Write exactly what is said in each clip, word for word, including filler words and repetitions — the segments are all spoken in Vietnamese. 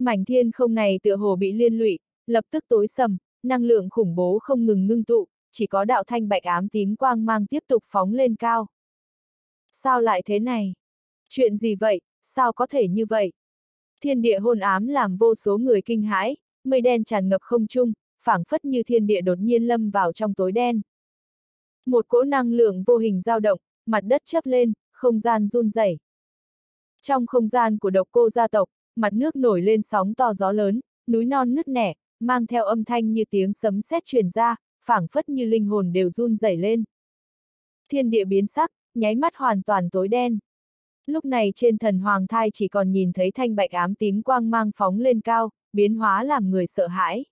Mảnh thiên không này tựa hồ bị liên lụy, lập tức tối sầm, năng lượng khủng bố không ngừng ngưng tụ, chỉ có đạo thanh bạch ám tím quang mang tiếp tục phóng lên cao. Sao lại thế này? Chuyện gì vậy, sao có thể như vậy? Thiên địa hôn ám làm vô số người kinh hãi, mây đen tràn ngập không trung, phảng phất như thiên địa đột nhiên lâm vào trong tối đen. Một cỗ năng lượng vô hình dao động, mặt đất chớp lên, không gian run rẩy. Trong không gian của Độc Cô gia tộc, mặt nước nổi lên sóng to gió lớn, núi non nứt nẻ, mang theo âm thanh như tiếng sấm sét truyền ra, phảng phất như linh hồn đều run rẩy lên. Thiên địa biến sắc, nháy mắt hoàn toàn tối đen. Lúc này trên thần hoàng thai chỉ còn nhìn thấy thanh bạch ám tím quang mang phóng lên cao, biến hóa làm người sợ hãi.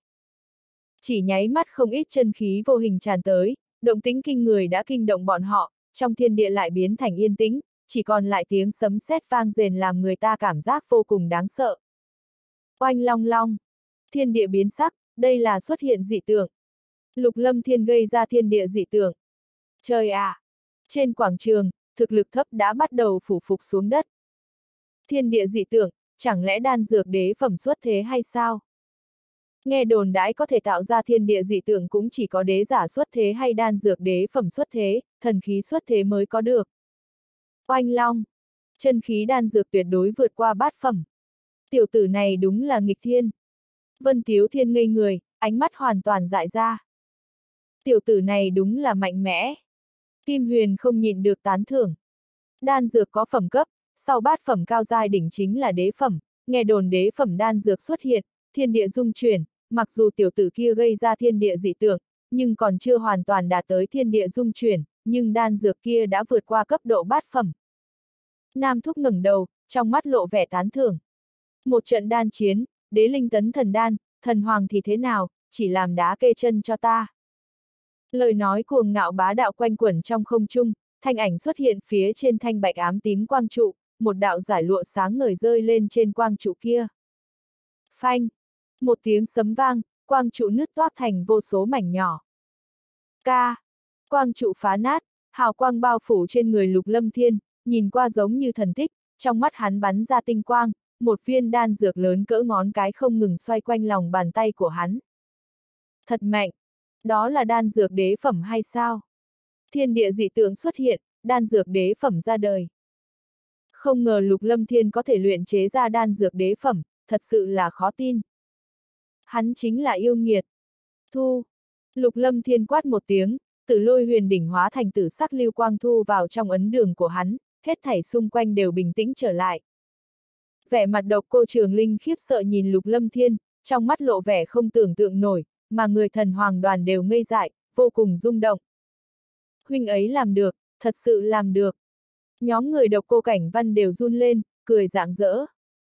Chỉ nháy mắt không ít chân khí vô hình tràn tới, động tĩnh kinh người đã kinh động bọn họ, trong thiên địa lại biến thành yên tĩnh, chỉ còn lại tiếng sấm sét vang rền làm người ta cảm giác vô cùng đáng sợ. Oanh long long, thiên địa biến sắc, đây là xuất hiện dị tượng. Lục Lâm Thiên gây ra thiên địa dị tượng. Trời ạ! À, trên quảng trường, thực lực thấp đã bắt đầu phủ phục xuống đất. Thiên địa dị tượng, chẳng lẽ đan dược đế phẩm xuất thế hay sao? Nghe đồn đãi có thể tạo ra thiên địa dị tượng cũng chỉ có đế giả xuất thế hay đan dược đế phẩm xuất thế, thần khí xuất thế mới có được. Oanh long! Chân khí đan dược tuyệt đối vượt qua bát phẩm. Tiểu tử này đúng là nghịch thiên. Vân Tiếu Thiên ngây người, ánh mắt hoàn toàn dại ra. Tiểu tử này đúng là mạnh mẽ. Kim Huyền không nhịn được tán thưởng. Đan dược có phẩm cấp, sau bát phẩm cao giai đỉnh chính là đế phẩm, nghe đồn đế phẩm đan dược xuất hiện, thiên địa dung chuyển, mặc dù tiểu tử kia gây ra thiên địa dị tượng, nhưng còn chưa hoàn toàn đạt tới thiên địa dung chuyển, nhưng đan dược kia đã vượt qua cấp độ bát phẩm. Nam Thúc ngẩng đầu, trong mắt lộ vẻ tán thưởng. Một trận đan chiến, đế linh tấn thần đan, thần hoàng thì thế nào, chỉ làm đá kê chân cho ta. Lời nói cuồng ngạo bá đạo quanh quẩn trong không trung, thanh ảnh xuất hiện phía trên thanh bạch ám tím quang trụ, một đạo giải lụa sáng ngời rơi lên trên quang trụ kia. Phanh! Một tiếng sấm vang, quang trụ nứt toác thành vô số mảnh nhỏ. Ca! Quang trụ phá nát, hào quang bao phủ trên người Lục Lâm Thiên, nhìn qua giống như thần tích, trong mắt hắn bắn ra tinh quang, một viên đan dược lớn cỡ ngón cái không ngừng xoay quanh lòng bàn tay của hắn. Thật mạnh! Đó là đan dược đế phẩm hay sao? Thiên địa dị tượng xuất hiện, đan dược đế phẩm ra đời. Không ngờ Lục Lâm Thiên có thể luyện chế ra đan dược đế phẩm, thật sự là khó tin. Hắn chính là yêu nghiệt. Thu! Lục Lâm Thiên quát một tiếng, tử lôi huyền đỉnh hóa thành tử sắc lưu quang thu vào trong ấn đường của hắn, hết thảy xung quanh đều bình tĩnh trở lại. Vẻ mặt Độc Cô Trường Linh khiếp sợ nhìn Lục Lâm Thiên, trong mắt lộ vẻ không tưởng tượng nổi, mà người thần hoàng đoàn đều ngây dại, vô cùng rung động. Huynh ấy làm được, thật sự làm được. Nhóm người Độc Cô Cảnh Văn đều run lên, cười rạng rỡ.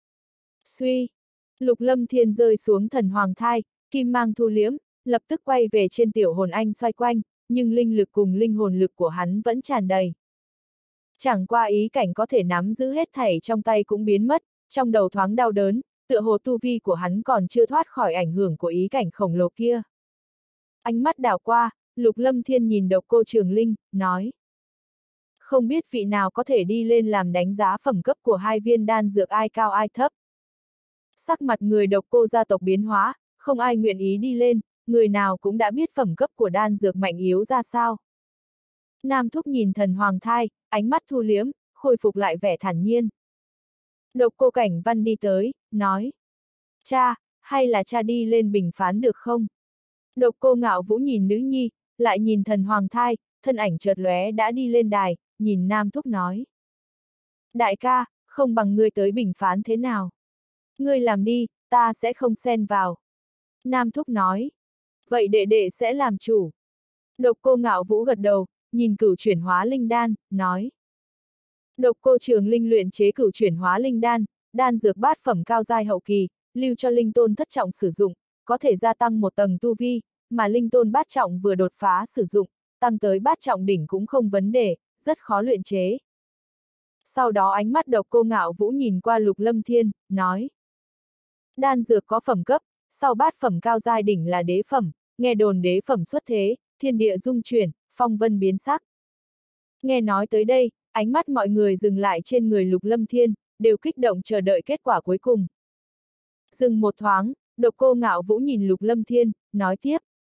Suy! Lục Lâm Thiên rơi xuống thần hoàng thai, kim mang thu liễm, lập tức quay về trên tiểu hồn anh xoay quanh, nhưng linh lực cùng linh hồn lực của hắn vẫn tràn đầy. Chẳng qua ý cảnh có thể nắm giữ hết thảy trong tay cũng biến mất, trong đầu thoáng đau đớn, tựa hồ tu vi của hắn còn chưa thoát khỏi ảnh hưởng của ý cảnh khổng lồ kia. Ánh mắt đảo qua, Lục Lâm Thiên nhìn Độc Cô Trường Linh, nói. Không biết vị nào có thể đi lên làm đánh giá phẩm cấp của hai viên đan dược ai cao ai thấp. Sắc mặt người Độc Cô gia tộc biến hóa, không ai nguyện ý đi lên, người nào cũng đã biết phẩm cấp của đan dược mạnh yếu ra sao. Nam Thúc nhìn thần hoàng thai, ánh mắt thu liễm, khôi phục lại vẻ thản nhiên. Độc Cô Cảnh Văn đi tới, nói. Cha, hay là cha đi lên bình phán được không? Độc Cô Ngạo Vũ nhìn nữ nhi, lại nhìn thần hoàng thai, thân ảnh chợt lóe đã đi lên đài, nhìn Nam Thúc nói. Đại ca, không bằng ngươi tới bình phán thế nào? Ngươi làm đi, ta sẽ không xen vào. Nam Thúc nói. Vậy đệ đệ sẽ làm chủ. Độc Cô Ngạo Vũ gật đầu, nhìn cửu chuyển hóa linh đan, nói. Độc Cô Trường Linh luyện chế cửu chuyển hóa linh đan, đan dược bát phẩm cao giai hậu kỳ, lưu cho linh tôn thất trọng sử dụng, có thể gia tăng một tầng tu vi, mà linh tôn bát trọng vừa đột phá sử dụng, tăng tới bát trọng đỉnh cũng không vấn đề, rất khó luyện chế. Sau đó ánh mắt Độc Cô Ngạo Vũ nhìn qua Lục Lâm Thiên, nói. Đan dược có phẩm cấp, sau bát phẩm cao giai đỉnh là đế phẩm, nghe đồn đế phẩm xuất thế, thiên địa dung chuyển, phong vân biến sắc. Nghe nói tới đây, ánh mắt mọi người dừng lại trên người Lục Lâm Thiên, đều kích động chờ đợi kết quả cuối cùng. Dừng một thoáng, Độc Cô Ngạo Vũ nhìn Lục Lâm Thiên, nói tiếp.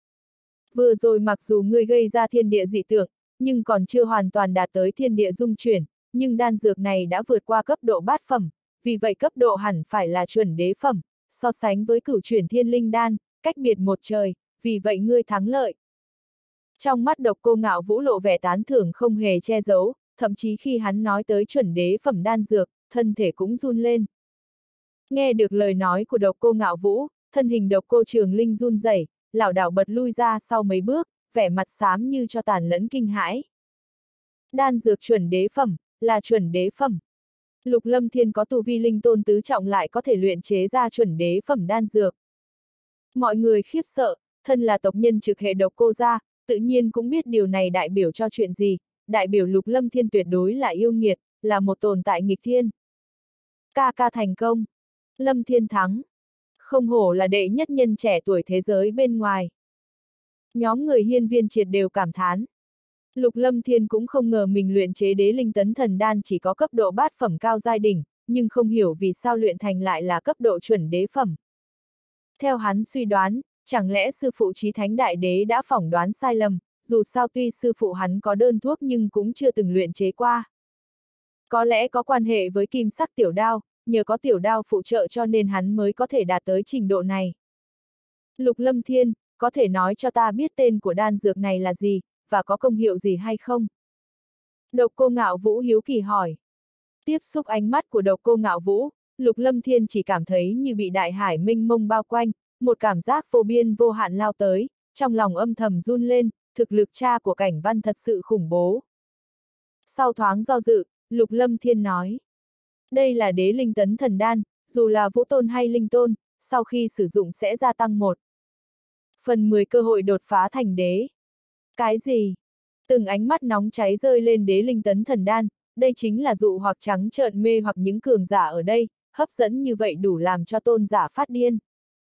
Vừa rồi mặc dù ngươi gây ra thiên địa dị tượng, nhưng còn chưa hoàn toàn đạt tới thiên địa dung chuyển, nhưng đan dược này đã vượt qua cấp độ bát phẩm, vì vậy cấp độ hẳn phải là chuẩn đế phẩm, so sánh với cửu chuyển thiên linh đan, cách biệt một trời, vì vậy ngươi thắng lợi. Trong mắt Độc Cô Ngạo Vũ lộ vẻ tán thưởng không hề che giấu, thậm chí khi hắn nói tới chuẩn đế phẩm đan dược, thân thể cũng run lên. Nghe được lời nói của Độc Cô Ngạo Vũ, thân hình Độc Cô Trường Linh run rẩy, lảo đảo bật lui ra sau mấy bước, vẻ mặt xám như cho tàn lẫn kinh hãi. Đan dược chuẩn đế phẩm, là chuẩn đế phẩm. Lục Lâm Thiên có tu vi linh tôn tứ trọng lại có thể luyện chế ra chuẩn đế phẩm đan dược. Mọi người khiếp sợ, thân là tộc nhân trực hệ Độc Cô gia, tự nhiên cũng biết điều này đại biểu cho chuyện gì, đại biểu Lục Lâm Thiên tuyệt đối là yêu nghiệt, là một tồn tại nghịch thiên. Ca ca thành công. Lâm Thiên thắng. Không hổ là đệ nhất nhân trẻ tuổi thế giới bên ngoài. Nhóm người hiên viên triệt đều cảm thán. Lục Lâm Thiên cũng không ngờ mình luyện chế đế linh tấn thần đan chỉ có cấp độ bát phẩm cao giai đỉnh, nhưng không hiểu vì sao luyện thành lại là cấp độ chuẩn đế phẩm. Theo hắn suy đoán, chẳng lẽ sư phụ Chí Thánh Đại Đế đã phỏng đoán sai lầm, dù sao tuy sư phụ hắn có đơn thuốc nhưng cũng chưa từng luyện chế qua. Có lẽ có quan hệ với kim sắc tiểu đao, nhờ có tiểu đao phụ trợ cho nên hắn mới có thể đạt tới trình độ này. Lục Lâm Thiên, có thể nói cho ta biết tên của đan dược này là gì, và có công hiệu gì hay không? Độc Cô Ngạo Vũ hiếu kỳ hỏi. Tiếp xúc ánh mắt của Độc Cô Ngạo Vũ, Lục Lâm Thiên chỉ cảm thấy như bị đại hải mênh mông bao quanh, một cảm giác vô biên vô hạn lao tới, trong lòng âm thầm run lên, thực lực cha của Cảnh Văn thật sự khủng bố. Sau thoáng do dự, Lục Lâm Thiên nói. Đây là đế linh tấn thần đan, dù là vũ tôn hay linh tôn, sau khi sử dụng sẽ gia tăng một phần mười cơ hội đột phá thành đế. Cái gì? Từng ánh mắt nóng cháy rơi lên đế linh tấn thần đan, đây chính là dụ hoặc trắng trợn mê hoặc những cường giả ở đây, hấp dẫn như vậy đủ làm cho tôn giả phát điên.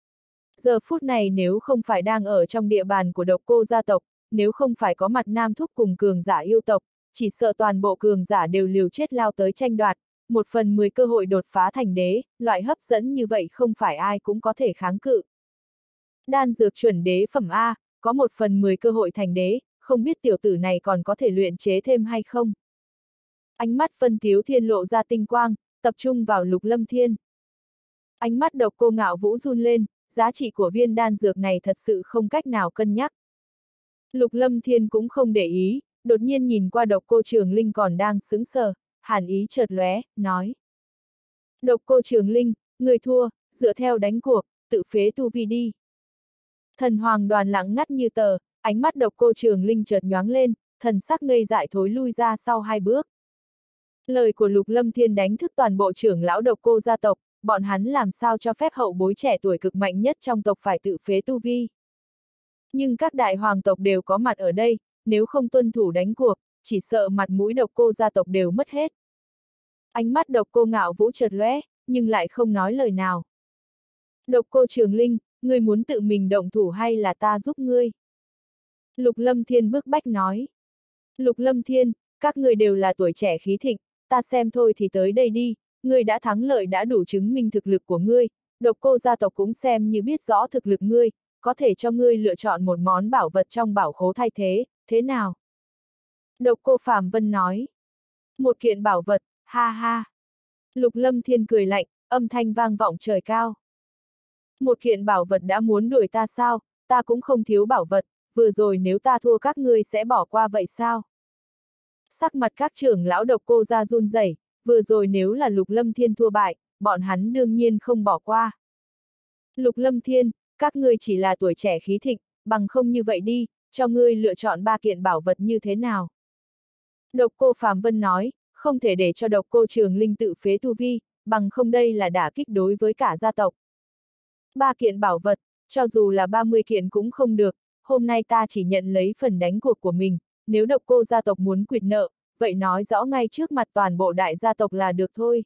Giờ phút này nếu không phải đang ở trong địa bàn của Độc Cô gia tộc, nếu không phải có mặt nam thúc cùng cường giả yêu tộc, chỉ sợ toàn bộ cường giả đều liều chết lao tới tranh đoạt, một phần mười cơ hội đột phá thành đế, loại hấp dẫn như vậy không phải ai cũng có thể kháng cự. Đan dược chuẩn đế phẩm A, có một phần mười cơ hội thành đế, không biết tiểu tử này còn có thể luyện chế thêm hay không? Ánh mắt Vân Tiếu Thiên lộ ra tinh quang, tập trung vào Lục Lâm Thiên. Ánh mắt Độc Cô Ngạo Vũ run lên, giá trị của viên đan dược này thật sự không cách nào cân nhắc. Lục Lâm Thiên cũng không để ý, đột nhiên nhìn qua Độc Cô Trường Linh còn đang sững sờ, hàn ý chợt lóe, nói. Độc Cô Trường Linh, người thua, dựa theo đánh cuộc, tự phế tu vi đi. Thần Hoàng Đoàn lặng ngắt như tờ, ánh mắt Độc Cô Trường Linh chợt nhoáng lên, thần sắc ngây dại thối lui ra sau hai bước. Lời của Lục Lâm Thiên đánh thức toàn bộ trưởng lão Độc Cô gia tộc, bọn hắn làm sao cho phép hậu bối trẻ tuổi cực mạnh nhất trong tộc phải tự phế tu vi. Nhưng các đại hoàng tộc đều có mặt ở đây, nếu không tuân thủ đánh cuộc, chỉ sợ mặt mũi Độc Cô gia tộc đều mất hết. Ánh mắt Độc Cô Ngạo Vũ chợt lóe, nhưng lại không nói lời nào. Độc Cô Trường Linh, ngươi muốn tự mình động thủ hay là ta giúp ngươi? Lục Lâm Thiên bức bách nói. Lục Lâm Thiên, các ngươi đều là tuổi trẻ khí thịnh, ta xem thôi thì tới đây đi, ngươi đã thắng lợi đã đủ chứng minh thực lực của ngươi, Độc Cô gia tộc cũng xem như biết rõ thực lực ngươi, có thể cho ngươi lựa chọn một món bảo vật trong bảo khố thay thế, thế nào? Độc Cô Phàm Vân nói. Một kiện bảo vật, ha ha. Lục Lâm Thiên cười lạnh, âm thanh vang vọng trời cao. Một kiện bảo vật đã muốn đuổi ta sao, ta cũng không thiếu bảo vật, vừa rồi nếu ta thua các ngươi sẽ bỏ qua vậy sao? Sắc mặt các trưởng lão Độc Cô gia run rẩy, vừa rồi nếu là Lục Lâm Thiên thua bại, bọn hắn đương nhiên không bỏ qua. Lục Lâm Thiên, các ngươi chỉ là tuổi trẻ khí thịnh, bằng không như vậy đi, cho ngươi lựa chọn ba kiện bảo vật như thế nào? Độc Cô Phàm Vân nói, không thể để cho Độc Cô Trường Linh tự phế tu vi, bằng không đây là đả kích đối với cả gia tộc. Ba kiện bảo vật, cho dù là ba mươi kiện cũng không được, hôm nay ta chỉ nhận lấy phần đánh cuộc của mình, nếu Độc Cô gia tộc muốn quyệt nợ, vậy nói rõ ngay trước mặt toàn bộ đại gia tộc là được thôi.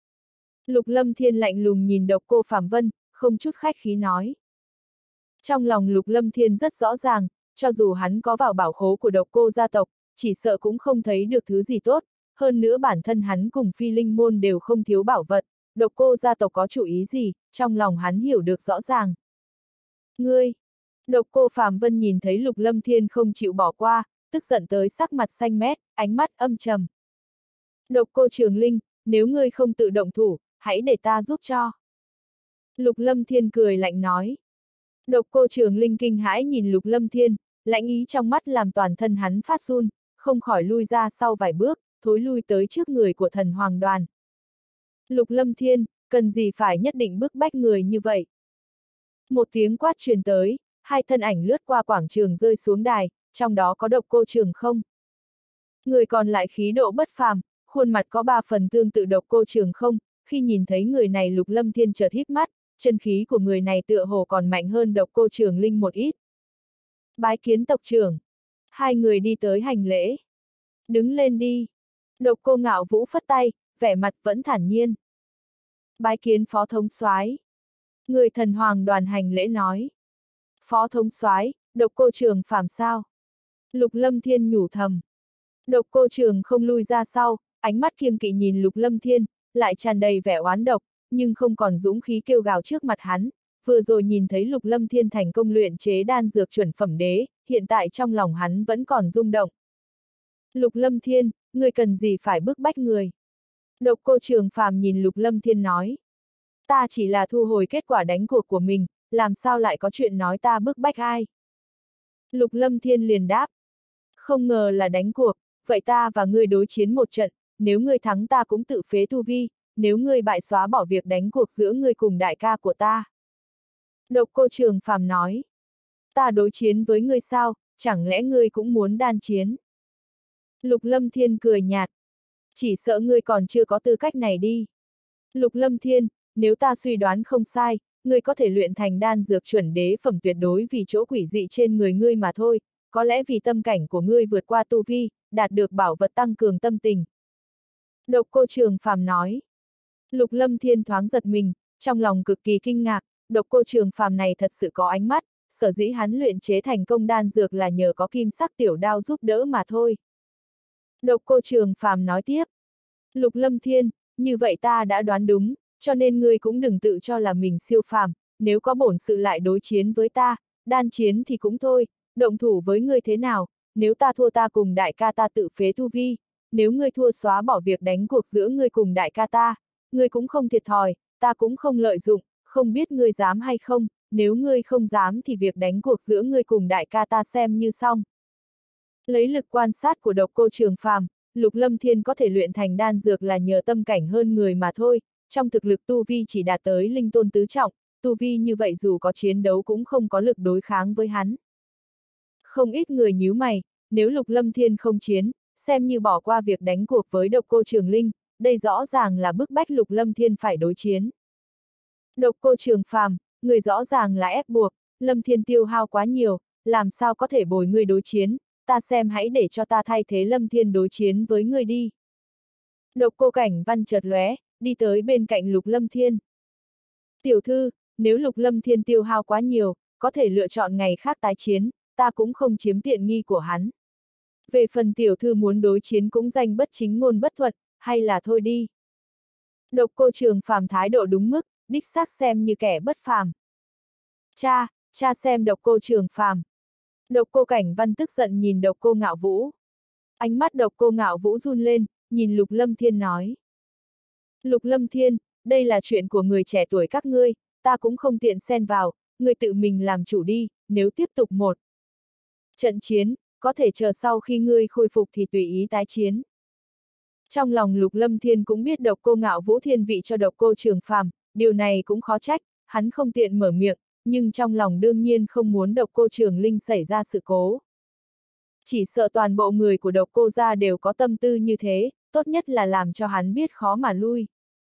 Lục Lâm Thiên lạnh lùng nhìn Độc Cô Phàm Vân, không chút khách khí nói. Trong lòng Lục Lâm Thiên rất rõ ràng, cho dù hắn có vào bảo khố của Độc Cô gia tộc, chỉ sợ cũng không thấy được thứ gì tốt, hơn nữa bản thân hắn cùng Phi Linh môn đều không thiếu bảo vật, độc cô gia tộc có chủ ý gì, trong lòng hắn hiểu được rõ ràng. Ngươi! Độc cô Phàm Vân nhìn thấy Lục Lâm Thiên không chịu bỏ qua, tức giận tới sắc mặt xanh mét, ánh mắt âm trầm. Độc cô Trường Linh, nếu ngươi không tự động thủ, hãy để ta giúp cho. Lục Lâm Thiên cười lạnh nói. Độc cô Trường Linh kinh hãi nhìn Lục Lâm Thiên, lãnh ý trong mắt làm toàn thân hắn phát run, không khỏi lui ra sau vài bước, thối lui tới trước người của thần hoàng đoàn. Lục Lâm Thiên, cần gì phải nhất định bức bách người như vậy? Một tiếng quát truyền tới, hai thân ảnh lướt qua quảng trường rơi xuống đài, trong đó có Độc cô Trường Không. Người còn lại khí độ bất phàm, khuôn mặt có ba phần tương tự Độc cô Trường Không, khi nhìn thấy người này Lục Lâm Thiên chợt híp mắt, chân khí của người này tựa hồ còn mạnh hơn Độc cô Trường Linh một ít. Bái kiến tộc trưởng. Hai người đi tới hành lễ. Đứng lên đi. Độc cô Ngạo Vũ phất tay, vẻ mặt vẫn thản nhiên. Bái kiến phó thống soái. Người thần hoàng đoàn hành lễ nói. Phó thống soái, Độc cô Trường Phàm sao? Lục Lâm Thiên nhủ thầm. Độc cô Trường không lui ra sau, ánh mắt kiêng kỵ nhìn Lục Lâm Thiên, lại tràn đầy vẻ oán độc, nhưng không còn dũng khí kêu gào trước mặt hắn. Vừa rồi nhìn thấy Lục Lâm Thiên thành công luyện chế đan dược chuẩn phẩm đế, hiện tại trong lòng hắn vẫn còn rung động. Lục Lâm Thiên, người cần gì phải bức bách người? Độc cô Trường Phàm nhìn Lục Lâm Thiên nói. Ta chỉ là thu hồi kết quả đánh cuộc của mình, làm sao lại có chuyện nói ta bức bách ai? Lục Lâm Thiên liền đáp. Không ngờ là đánh cuộc, vậy ta và ngươi đối chiến một trận, nếu ngươi thắng ta cũng tự phế tu vi, nếu ngươi bại xóa bỏ việc đánh cuộc giữa ngươi cùng đại ca của ta. Độc cô Trường Phàm nói. Ta đối chiến với ngươi sao, chẳng lẽ ngươi cũng muốn đan chiến? Lục Lâm Thiên cười nhạt. Chỉ sợ ngươi còn chưa có tư cách này đi. Lục Lâm Thiên, nếu ta suy đoán không sai, ngươi có thể luyện thành đan dược chuẩn đế phẩm tuyệt đối vì chỗ quỷ dị trên người ngươi mà thôi, có lẽ vì tâm cảnh của ngươi vượt qua tu vi, đạt được bảo vật tăng cường tâm tình. Độc cô Trường Phàm nói. Lục Lâm Thiên thoáng giật mình, trong lòng cực kỳ kinh ngạc, Độc cô Trường Phàm này thật sự có ánh mắt, sở dĩ hắn luyện chế thành công đan dược là nhờ có kim sắc tiểu đao giúp đỡ mà thôi. Độc cô Trường Phàm nói tiếp. Lục Lâm Thiên, như vậy ta đã đoán đúng, cho nên ngươi cũng đừng tự cho là mình siêu phàm, nếu có bổn sự lại đối chiến với ta, đan chiến thì cũng thôi, động thủ với ngươi thế nào, nếu ta thua ta cùng đại ca ta tự phế tu vi, nếu ngươi thua xóa bỏ việc đánh cuộc giữa ngươi cùng đại ca ta, ngươi cũng không thiệt thòi, ta cũng không lợi dụng, không biết ngươi dám hay không, nếu ngươi không dám thì việc đánh cuộc giữa ngươi cùng đại ca ta xem như xong. Lấy lực quan sát của Độc cô Trường Phàm, Lục Lâm Thiên có thể luyện thành đan dược là nhờ tâm cảnh hơn người mà thôi, trong thực lực tu vi chỉ đạt tới linh tôn tứ trọng, tu vi như vậy dù có chiến đấu cũng không có lực đối kháng với hắn. Không ít người nhíu mày, nếu Lục Lâm Thiên không chiến, xem như bỏ qua việc đánh cuộc với Độc cô Trường Linh, đây rõ ràng là bức bách Lục Lâm Thiên phải đối chiến. Độc cô Trường Phàm, người rõ ràng là ép buộc, Lâm Thiên tiêu hao quá nhiều, làm sao có thể bồi ngươi đối chiến, ta xem hãy để cho ta thay thế Lâm Thiên đối chiến với ngươi đi. Độc cô Cảnh Văn chợt lóe, đi tới bên cạnh Lục Lâm Thiên. Tiểu thư, nếu Lục Lâm Thiên tiêu hao quá nhiều, có thể lựa chọn ngày khác tái chiến, ta cũng không chiếm tiện nghi của hắn. Về phần tiểu thư muốn đối chiến cũng danh bất chính ngôn bất thuận, hay là thôi đi. Độc cô Trường Phàm thái độ đúng mức, đích xác xem như kẻ bất phàm. Cha, cha xem Độc cô Trường Phàm. Độc cô Cảnh Văn tức giận nhìn Độc cô Ngạo Vũ. Ánh mắt Độc cô Ngạo Vũ run lên, nhìn Lục Lâm Thiên nói. Lục Lâm Thiên, đây là chuyện của người trẻ tuổi các ngươi, ta cũng không tiện xen vào, ngươi tự mình làm chủ đi, nếu tiếp tục một trận chiến, có thể chờ sau khi ngươi khôi phục thì tùy ý tái chiến. Trong lòng Lục Lâm Thiên cũng biết Độc cô Ngạo Vũ thiên vị cho Độc cô Trường Phàm, điều này cũng khó trách, hắn không tiện mở miệng, nhưng trong lòng đương nhiên không muốn Độc cô Trường Linh xảy ra sự cố. Chỉ sợ toàn bộ người của Độc cô gia đều có tâm tư như thế, tốt nhất là làm cho hắn biết khó mà lui.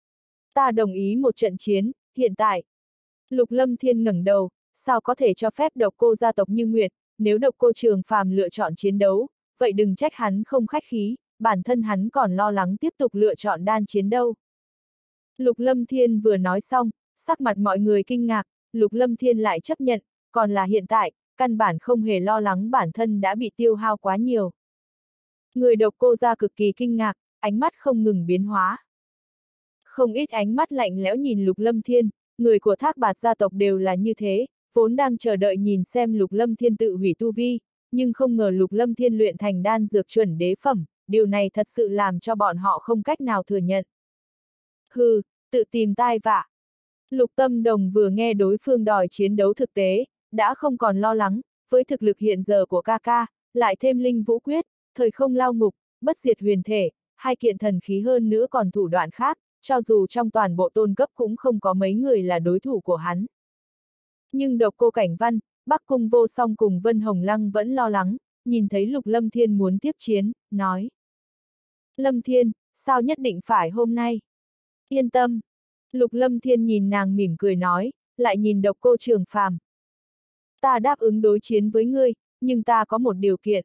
Ta đồng ý một trận chiến, hiện tại. Lục Lâm Thiên ngẩng đầu, sao có thể cho phép Độc cô gia tộc như Nguyệt, nếu Độc cô Trường Phàm lựa chọn chiến đấu, vậy đừng trách hắn không khách khí, bản thân hắn còn lo lắng tiếp tục lựa chọn đan chiến đâu. Lục Lâm Thiên vừa nói xong, sắc mặt mọi người kinh ngạc, Lục Lâm Thiên lại chấp nhận, còn là hiện tại, căn bản không hề lo lắng bản thân đã bị tiêu hao quá nhiều. Người Độc cô gia cực kỳ kinh ngạc, ánh mắt không ngừng biến hóa. Không ít ánh mắt lạnh lẽo nhìn Lục Lâm Thiên, người của Thác Bạt gia tộc đều là như thế, vốn đang chờ đợi nhìn xem Lục Lâm Thiên tự hủy tu vi, nhưng không ngờ Lục Lâm Thiên luyện thành đan dược chuẩn đế phẩm, điều này thật sự làm cho bọn họ không cách nào thừa nhận. Hừ, tự tìm tai vạ. Lục Tâm Đồng vừa nghe đối phương đòi chiến đấu thực tế, đã không còn lo lắng, với thực lực hiện giờ của ca ca, lại thêm linh vũ quyết, thời không lao ngục, bất diệt huyền thể, hai kiện thần khí hơn nữa còn thủ đoạn khác, cho dù trong toàn bộ tôn cấp cũng không có mấy người là đối thủ của hắn. Nhưng Độc Cô Cảnh Văn, Bắc Cung Vô Song cùng Vân Hồng Lăng vẫn lo lắng, nhìn thấy Lục Lâm Thiên muốn tiếp chiến, nói. Lâm Thiên, sao nhất định phải hôm nay? Yên tâm. Lục Lâm Thiên nhìn nàng mỉm cười nói, lại nhìn Độc Cô Trường Phàm. Ta đáp ứng đối chiến với ngươi, nhưng ta có một điều kiện.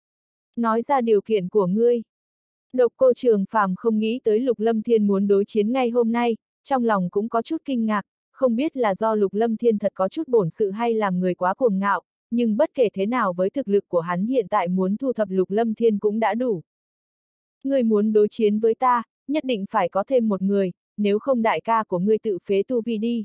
Nói ra điều kiện của ngươi. Độc Cô Trường Phàm không nghĩ tới Lục Lâm Thiên muốn đối chiến ngay hôm nay, trong lòng cũng có chút kinh ngạc, không biết là do Lục Lâm Thiên thật có chút bổn sự hay làm người quá cuồng ngạo, nhưng bất kể thế nào với thực lực của hắn hiện tại muốn thu thập Lục Lâm Thiên cũng đã đủ. Ngươi muốn đối chiến với ta, nhất định phải có thêm một người, nếu không đại ca của ngươi tự phế tu vi đi.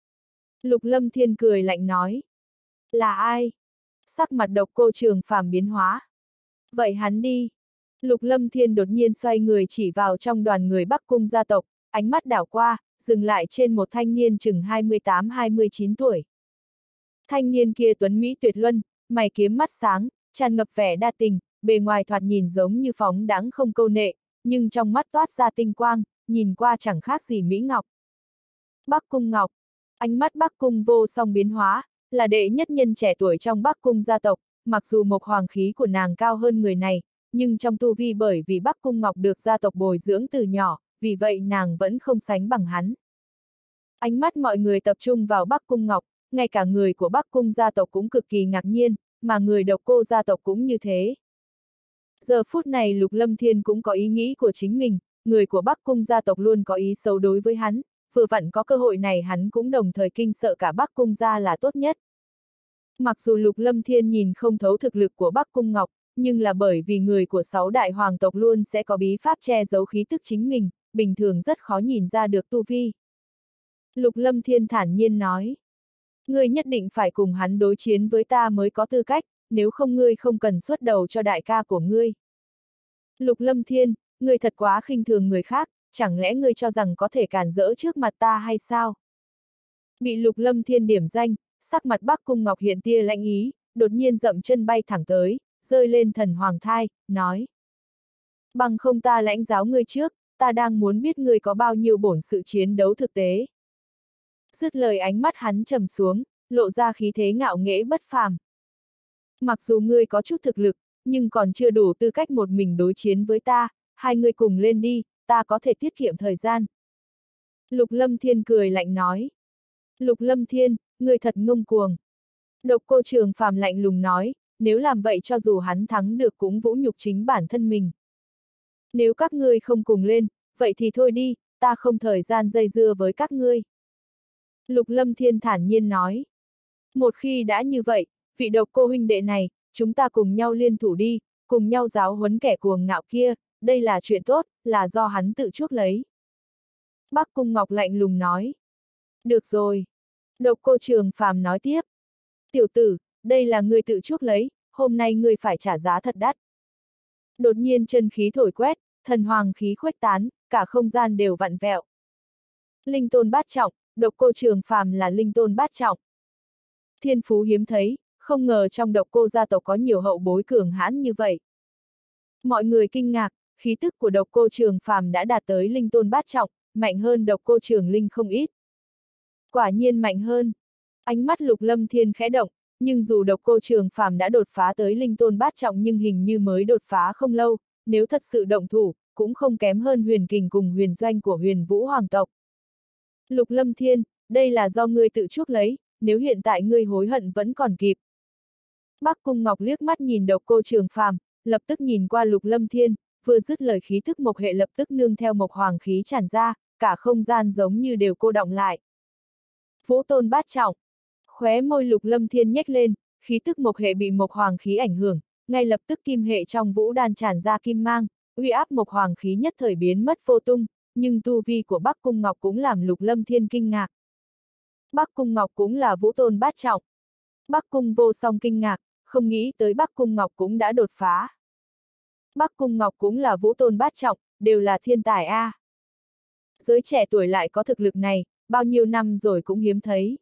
Lục Lâm Thiên cười lạnh nói. Là ai? Sắc mặt Độc Cô Trường Phàm biến hóa. Vậy hắn đi. Lục Lâm Thiên đột nhiên xoay người chỉ vào trong đoàn người Bắc Cung gia tộc, ánh mắt đảo qua, dừng lại trên một thanh niên chừng hai mươi tám hai mươi chín tuổi. Thanh niên kia tuấn mỹ tuyệt luân, mày kiếm mắt sáng, tràn ngập vẻ đa tình, bề ngoài thoạt nhìn giống như phóng đãng không câu nệ, nhưng trong mắt toát ra tinh quang, nhìn qua chẳng khác gì Mỹ Ngọc. Bắc Cung Ngọc. Ánh mắt Bắc Cung Vô Song biến hóa, là đệ nhất nhân trẻ tuổi trong Bắc Cung gia tộc, mặc dù mộc hoàng khí của nàng cao hơn người này, nhưng trong tu vi bởi vì Bắc Cung Ngọc được gia tộc bồi dưỡng từ nhỏ, vì vậy nàng vẫn không sánh bằng hắn. Ánh mắt mọi người tập trung vào Bắc Cung Ngọc, ngay cả người của Bắc Cung gia tộc cũng cực kỳ ngạc nhiên, mà người Độc Cô gia tộc cũng như thế. Giờ phút này Lục Lâm Thiên cũng có ý nghĩ của chính mình, người của Bắc Cung gia tộc luôn có ý xấu đối với hắn, vừa vặn có cơ hội này hắn cũng đồng thời kinh sợ cả Bắc Cung gia là tốt nhất. Mặc dù Lục Lâm Thiên nhìn không thấu thực lực của Bắc Cung Ngọc, nhưng là bởi vì người của sáu đại hoàng tộc luôn sẽ có bí pháp che giấu khí tức chính mình, bình thường rất khó nhìn ra được tu vi. Lục Lâm Thiên thản nhiên nói. Ngươi nhất định phải cùng hắn đối chiến với ta mới có tư cách, nếu không ngươi không cần xuất đầu cho đại ca của ngươi. Lục Lâm Thiên, ngươi thật quá khinh thường người khác, chẳng lẽ ngươi cho rằng có thể cản rỡ trước mặt ta hay sao? Bị Lục Lâm Thiên điểm danh, sắc mặt Bắc Cung Ngọc hiện tia lạnh ý, đột nhiên dậm chân bay thẳng tới, rơi lên thần hoàng thai, nói. Bằng không ta lãnh giáo ngươi trước, ta đang muốn biết ngươi có bao nhiêu bổn sự chiến đấu thực tế. Dứt lời ánh mắt hắn trầm xuống, lộ ra khí thế ngạo nghễ bất phàm. Mặc dù ngươi có chút thực lực, nhưng còn chưa đủ tư cách một mình đối chiến với ta, hai người cùng lên đi, ta có thể tiết kiệm thời gian. Lục Lâm Thiên cười lạnh nói. Lục Lâm Thiên, ngươi thật ngông cuồng. Độc Cô Trường Phàm lạnh lùng nói, nếu làm vậy cho dù hắn thắng được cũng vũ nhục chính bản thân mình. Nếu các ngươi không cùng lên, vậy thì thôi đi, ta không thời gian dây dưa với các ngươi. Lục Lâm Thiên thản nhiên nói. Một khi đã như vậy, vị Độc Cô huynh đệ này, chúng ta cùng nhau liên thủ đi, cùng nhau giáo huấn kẻ cuồng ngạo kia, đây là chuyện tốt, là do hắn tự chuốc lấy. Bắc Cung Ngọc lạnh lùng nói. Được rồi. Độc Cô Trường Phàm nói tiếp. Tiểu tử, đây là ngươi tự chuốc lấy, hôm nay ngươi phải trả giá thật đắt. Đột nhiên chân khí thổi quét, thần hoàng khí khuếch tán, cả không gian đều vặn vẹo. Linh tôn bát trọng, Độc Cô Trường Phàm là linh tôn bát trọng. Thiên phú hiếm thấy, không ngờ trong Độc Cô gia tộc có nhiều hậu bối cường hãn như vậy. Mọi người kinh ngạc, khí tức của Độc Cô Trường Phàm đã đạt tới linh tôn bát trọng, mạnh hơn Độc Cô Trường Linh không ít. Quả nhiên mạnh hơn. Ánh mắt Lục Lâm Thiên khẽ động, nhưng dù Độc Cô Trường Phàm đã đột phá tới linh tôn bát trọng nhưng hình như mới đột phá không lâu, nếu thật sự động thủ, cũng không kém hơn Huyền Kình cùng Huyền Doanh của Huyền Vũ Hoàng tộc. Lục Lâm Thiên, đây là do ngươi tự chuốc lấy, nếu hiện tại ngươi hối hận vẫn còn kịp. Bắc Cung Ngọc liếc mắt nhìn Độc Cô Trường Phàm, lập tức nhìn qua Lục Lâm Thiên, vừa dứt lời khí thức mộc hệ lập tức nương theo mộc hoàng khí tràn ra, cả không gian giống như đều cô đọng lại. Vũ tôn bát trọng. Khóe môi Lục Lâm Thiên nhếch lên, khí tức mộc hệ bị mộc hoàng khí ảnh hưởng, ngay lập tức kim hệ trong vũ đan tràn ra kim mang, uy áp mộc hoàng khí nhất thời biến mất vô tung, nhưng tu vi của Bắc Cung Ngọc cũng làm Lục Lâm Thiên kinh ngạc. Bắc Cung Ngọc cũng là vũ tôn bát trọng. Bắc Cung Vô Song kinh ngạc, không nghĩ tới Bắc Cung Ngọc cũng đã đột phá. Bắc Cung Ngọc cũng là vũ tôn bát trọng, đều là thiên tài a. Giới trẻ tuổi lại có thực lực này, bao nhiêu năm rồi cũng hiếm thấy.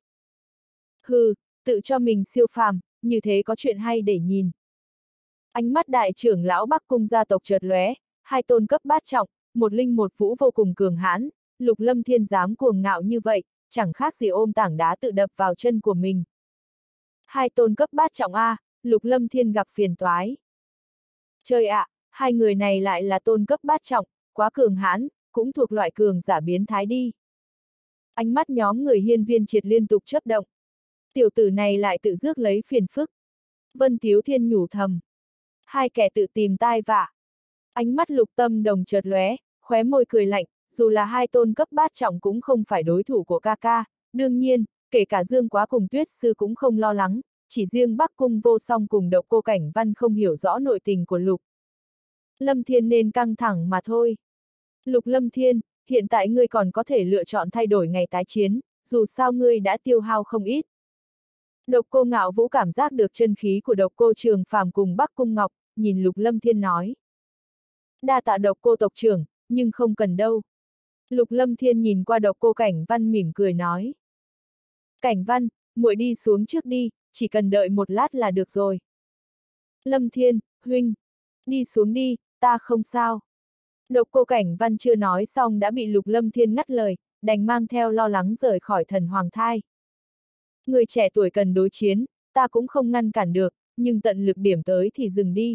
Hừ, tự cho mình siêu phàm, như thế có chuyện hay để nhìn. Ánh mắt đại trưởng lão Bắc Cung gia tộc chợt lóe, hai tôn cấp bát trọng, một linh một vũ vô cùng cường hãn, Lục Lâm Thiên dám cuồng ngạo như vậy, chẳng khác gì ôm tảng đá tự đập vào chân của mình. Hai tôn cấp bát trọng a, Lục Lâm Thiên gặp phiền toái. Trời ạ, à, hai người này lại là tôn cấp bát trọng, quá cường hãn, cũng thuộc loại cường giả biến thái đi. Ánh mắt nhóm người hiên viên triệt liên tục chớp động. Tiểu tử này lại tự rước lấy phiền phức. Vân Tiếu Thiên nhủ thầm. Hai kẻ tự tìm tai vạ. Ánh mắt Lục Tâm Đồng chợt lóe, khóe môi cười lạnh, dù là hai tôn cấp bát trọng cũng không phải đối thủ của ca ca, đương nhiên, kể cả Dương Quá cùng Tuyết Sư cũng không lo lắng, chỉ riêng Bắc Cung Vô Song cùng Độc Cô Cảnh Văn không hiểu rõ nội tình của Lục Lâm Thiên nên căng thẳng mà thôi. Lục Lâm Thiên, hiện tại ngươi còn có thể lựa chọn thay đổi ngày tái chiến, dù sao ngươi đã tiêu hao không ít. Độc Cô Ngạo Vũ cảm giác được chân khí của Độc Cô Trường Phàm cùng Bắc Cung Ngọc, nhìn Lục Lâm Thiên nói. Đa tạ Độc Cô tộc trưởng, nhưng không cần đâu. Lục Lâm Thiên nhìn qua Độc Cô Cảnh Văn mỉm cười nói. Cảnh Văn, muội đi xuống trước đi, chỉ cần đợi một lát là được rồi. Lâm Thiên, huynh, đi xuống đi, ta không sao. Độc Cô Cảnh Văn chưa nói xong đã bị Lục Lâm Thiên ngắt lời, đành mang theo lo lắng rời khỏi Thần Hoàng Thai. Người trẻ tuổi cần đối chiến, ta cũng không ngăn cản được, nhưng tận lực điểm tới thì dừng đi.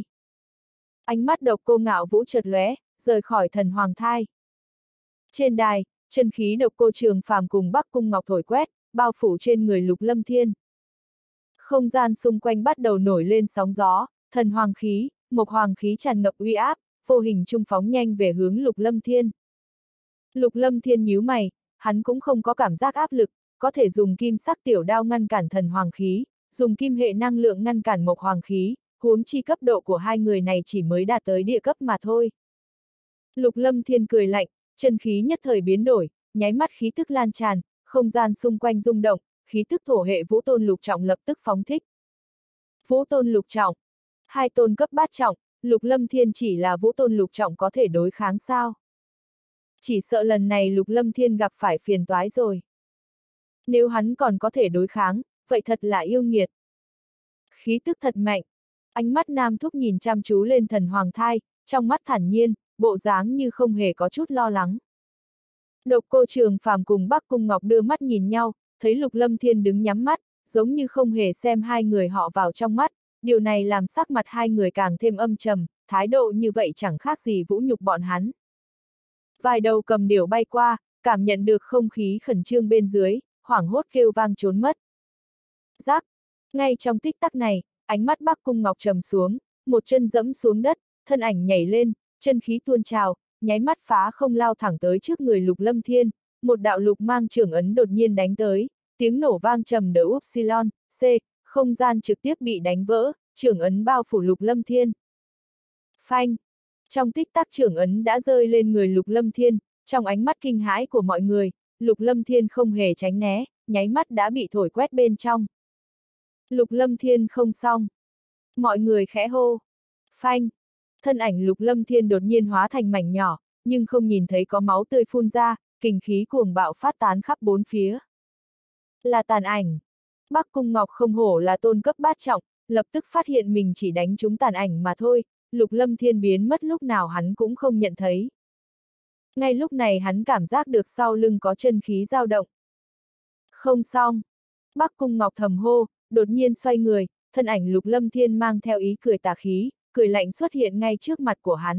Ánh mắt Độc Cô Ngạo Vũ chợt lóe, rời khỏi Thần Hoàng Thai. Trên đài, chân khí Độc Cô Trường Phàm cùng Bắc Cung Ngọc thổi quét, bao phủ trên người Lục Lâm Thiên. Không gian xung quanh bắt đầu nổi lên sóng gió, thần hoàng khí, mộc hoàng khí tràn ngập uy áp, vô hình trung phóng nhanh về hướng Lục Lâm Thiên. Lục Lâm Thiên nhíu mày, hắn cũng không có cảm giác áp lực, có thể dùng kim sắc tiểu đao ngăn cản thần hoàng khí, dùng kim hệ năng lượng ngăn cản mộc hoàng khí, huống chi cấp độ của hai người này chỉ mới đạt tới địa cấp mà thôi. Lục Lâm Thiên cười lạnh, chân khí nhất thời biến đổi, nháy mắt khí tức lan tràn, không gian xung quanh rung động, khí tức thổ hệ vũ tôn lục trọng lập tức phóng thích. Vũ tôn lục trọng, hai tôn cấp bát trọng, Lục Lâm Thiên chỉ là vũ tôn lục trọng có thể đối kháng sao? Chỉ sợ lần này Lục Lâm Thiên gặp phải phiền toái rồi. Nếu hắn còn có thể đối kháng, vậy thật là yêu nghiệt. Khí tức thật mạnh. Ánh mắt Nam Thúc nhìn chăm chú lên Thần Hoàng Thai, trong mắt thản nhiên, bộ dáng như không hề có chút lo lắng. Độc Cô Trường Phàm cùng Bắc Cung Ngọc đưa mắt nhìn nhau, thấy Lục Lâm Thiên đứng nhắm mắt, giống như không hề xem hai người họ vào trong mắt, điều này làm sắc mặt hai người càng thêm âm trầm, thái độ như vậy chẳng khác gì vũ nhục bọn hắn. Vài đầu cầm điểu bay qua, cảm nhận được không khí khẩn trương bên dưới, hoảng hốt kêu vang trốn mất. Rắc, ngay trong tích tắc này, ánh mắt Bắc Cung Ngọc trầm xuống, một chân dẫm xuống đất, thân ảnh nhảy lên, chân khí tuôn trào, nháy mắt phá không lao thẳng tới trước người Lục Lâm Thiên, một đạo lục mang trưởng ấn đột nhiên đánh tới, tiếng nổ vang trầm đỡ upsilon, c, không gian trực tiếp bị đánh vỡ, trưởng ấn bao phủ Lục Lâm Thiên. Phanh! Trong tích tắc trưởng ấn đã rơi lên người Lục Lâm Thiên, trong ánh mắt kinh hãi của mọi người, Lục Lâm Thiên không hề tránh né, nháy mắt đã bị thổi quét bên trong. Lục Lâm Thiên không xong. Mọi người khẽ hô. Phanh! Thân ảnh Lục Lâm Thiên đột nhiên hóa thành mảnh nhỏ, nhưng không nhìn thấy có máu tươi phun ra, kình khí cuồng bạo phát tán khắp bốn phía. Là tàn ảnh. Bắc Cung Ngọc không hổ là tôn cấp bát trọng, lập tức phát hiện mình chỉ đánh trúng tàn ảnh mà thôi, Lục Lâm Thiên biến mất lúc nào hắn cũng không nhận thấy. Ngay lúc này hắn cảm giác được sau lưng có chân khí dao động. Không xong. Bắc Cung Ngọc thầm hô, đột nhiên xoay người, thân ảnh Lục Lâm Thiên mang theo ý cười tà khí, cười lạnh xuất hiện ngay trước mặt của hắn.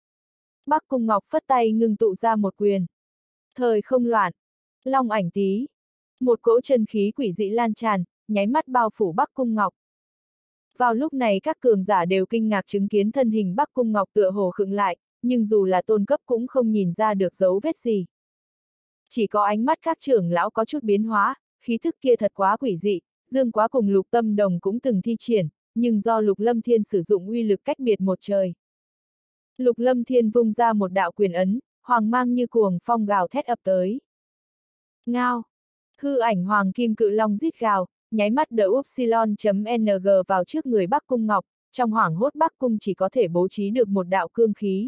Bắc Cung Ngọc phất tay ngưng tụ ra một quyền. Thời không loạn. Long ảnh tí. Một cỗ chân khí quỷ dị lan tràn, nháy mắt bao phủ Bắc Cung Ngọc. Vào lúc này các cường giả đều kinh ngạc chứng kiến thân hình Bắc Cung Ngọc tựa hồ khựng lại, nhưng dù là tôn cấp cũng không nhìn ra được dấu vết gì. Chỉ có ánh mắt các trưởng lão có chút biến hóa, khí thức kia thật quá quỷ dị, Dương Quá cùng Lục Tâm Đồng cũng từng thi triển, nhưng do Lục Lâm Thiên sử dụng uy lực cách biệt một trời. Lục Lâm Thiên vung ra một đạo quyền ấn, hoàng mang như cuồng phong gào thét ập tới. Ngao! Hư ảnh hoàng kim cự long rít gào, nháy mắt đỡ Upsilon.ng vào trước người Bắc Cung Ngọc, trong hoảng hốt Bắc Cung chỉ có thể bố trí được một đạo cương khí.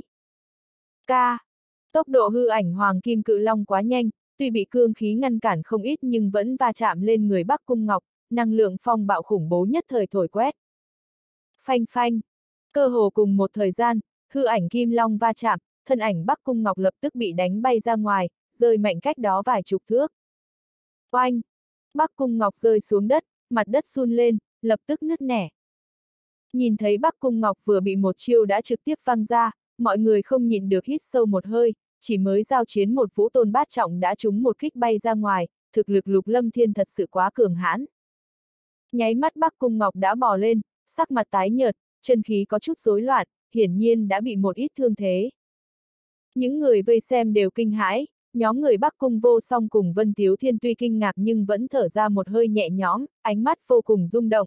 Ca! Tốc độ hư ảnh hoàng kim cự long quá nhanh, tuy bị cương khí ngăn cản không ít nhưng vẫn va chạm lên người Bắc Cung Ngọc, năng lượng phong bạo khủng bố nhất thời thổi quét. Phanh phanh! Cơ hồ cùng một thời gian, hư ảnh kim long va chạm, thân ảnh Bắc Cung Ngọc lập tức bị đánh bay ra ngoài, rơi mạnh cách đó vài chục thước. Oanh! Bắc Cung Ngọc rơi xuống đất, mặt đất run lên, lập tức nứt nẻ. Nhìn thấy Bắc Cung Ngọc vừa bị một chiêu đã trực tiếp văng ra, mọi người không nhịn được hít sâu một hơi, chỉ mới giao chiến một vũ tôn bát trọng đã trúng một kích bay ra ngoài, thực lực Lục Lâm Thiên thật sự quá cường hãn. Nháy mắt Bắc Cung Ngọc đã bò lên, sắc mặt tái nhợt, chân khí có chút rối loạn, hiển nhiên đã bị một ít thương thế. Những người vây xem đều kinh hãi, nhóm người Bắc Cung Vô Song cùng Vân Tiếu Thiên tuy kinh ngạc nhưng vẫn thở ra một hơi nhẹ nhõm, ánh mắt vô cùng rung động.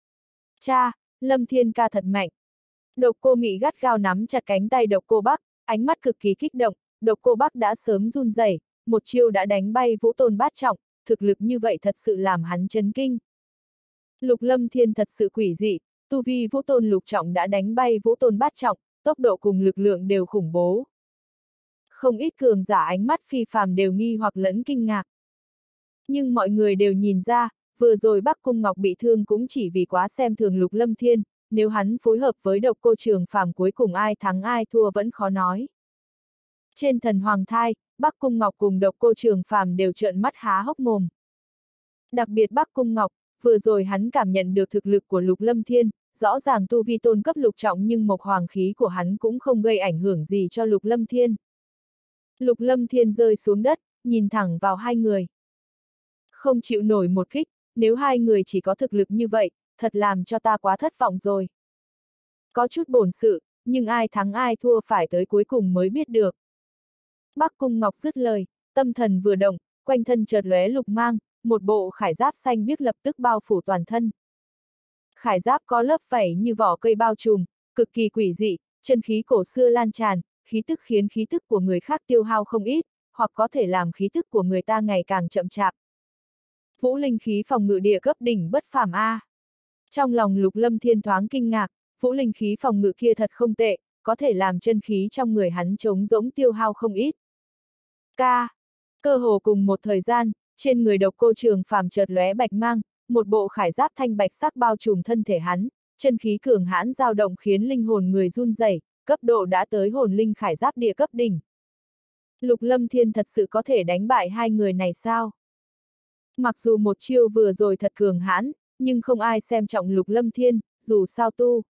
Cha, Lâm Thiên ca thật mạnh. Độc Cô Mị gắt gao nắm chặt cánh tay Độc Cô Bắc, ánh mắt cực kỳ kích động, Độc Cô Bắc đã sớm run rẩy, một chiêu đã đánh bay vũ tôn bát trọng, thực lực như vậy thật sự làm hắn chấn kinh. Lục Lâm Thiên thật sự quỷ dị, tu vi vũ tôn lục trọng đã đánh bay vũ tôn bát trọng, tốc độ cùng lực lượng đều khủng bố. Không ít cường giả ánh mắt phi phàm đều nghi hoặc lẫn kinh ngạc. Nhưng mọi người đều nhìn ra, vừa rồi Bắc Cung Ngọc bị thương cũng chỉ vì quá xem thường Lục Lâm Thiên, nếu hắn phối hợp với Độc Cô Trường Phàm cuối cùng ai thắng ai thua vẫn khó nói. Trên thần hoàng thai, Bắc Cung Ngọc cùng Độc Cô Trường Phàm đều trợn mắt há hốc mồm. Đặc biệt Bắc Cung Ngọc, vừa rồi hắn cảm nhận được thực lực của Lục Lâm Thiên, rõ ràng tu vi tôn cấp lục trọng nhưng mộc hoàng khí của hắn cũng không gây ảnh hưởng gì cho Lục Lâm Thiên. Lục Lâm Thiên rơi xuống đất, nhìn thẳng vào hai người. Không chịu nổi một kích, nếu hai người chỉ có thực lực như vậy, thật làm cho ta quá thất vọng rồi. Có chút bổn sự, nhưng ai thắng ai thua phải tới cuối cùng mới biết được. Bắc Cung Ngọc dứt lời, tâm thần vừa động, quanh thân chợt lóe lục mang, một bộ khải giáp xanh biếc lập tức bao phủ toàn thân. Khải giáp có lớp vảy như vỏ cây bao trùm, cực kỳ quỷ dị, chân khí cổ xưa lan tràn, khí tức khiến khí tức của người khác tiêu hao không ít, hoặc có thể làm khí tức của người ta ngày càng chậm chạp. Vũ linh khí phòng ngự địa cấp đỉnh bất phàm a. Trong lòng Lục Lâm Thiên thoáng kinh ngạc, vũ linh khí phòng ngự kia thật không tệ, có thể làm chân khí trong người hắn trống rỗng tiêu hao không ít. Ca. Cơ hồ cùng một thời gian, trên người Độc Cô Trường Phàm chợt lóe bạch mang, một bộ khải giáp thanh bạch sắc bao trùm thân thể hắn, chân khí cường hãn dao động khiến linh hồn người run rẩy, cấp độ đã tới hồn linh khải giáp địa cấp đỉnh. Lục Lâm Thiên thật sự có thể đánh bại hai người này sao? Mặc dù một chiêu vừa rồi thật cường hãn, nhưng không ai xem trọng Lục Lâm Thiên, dù sao tu.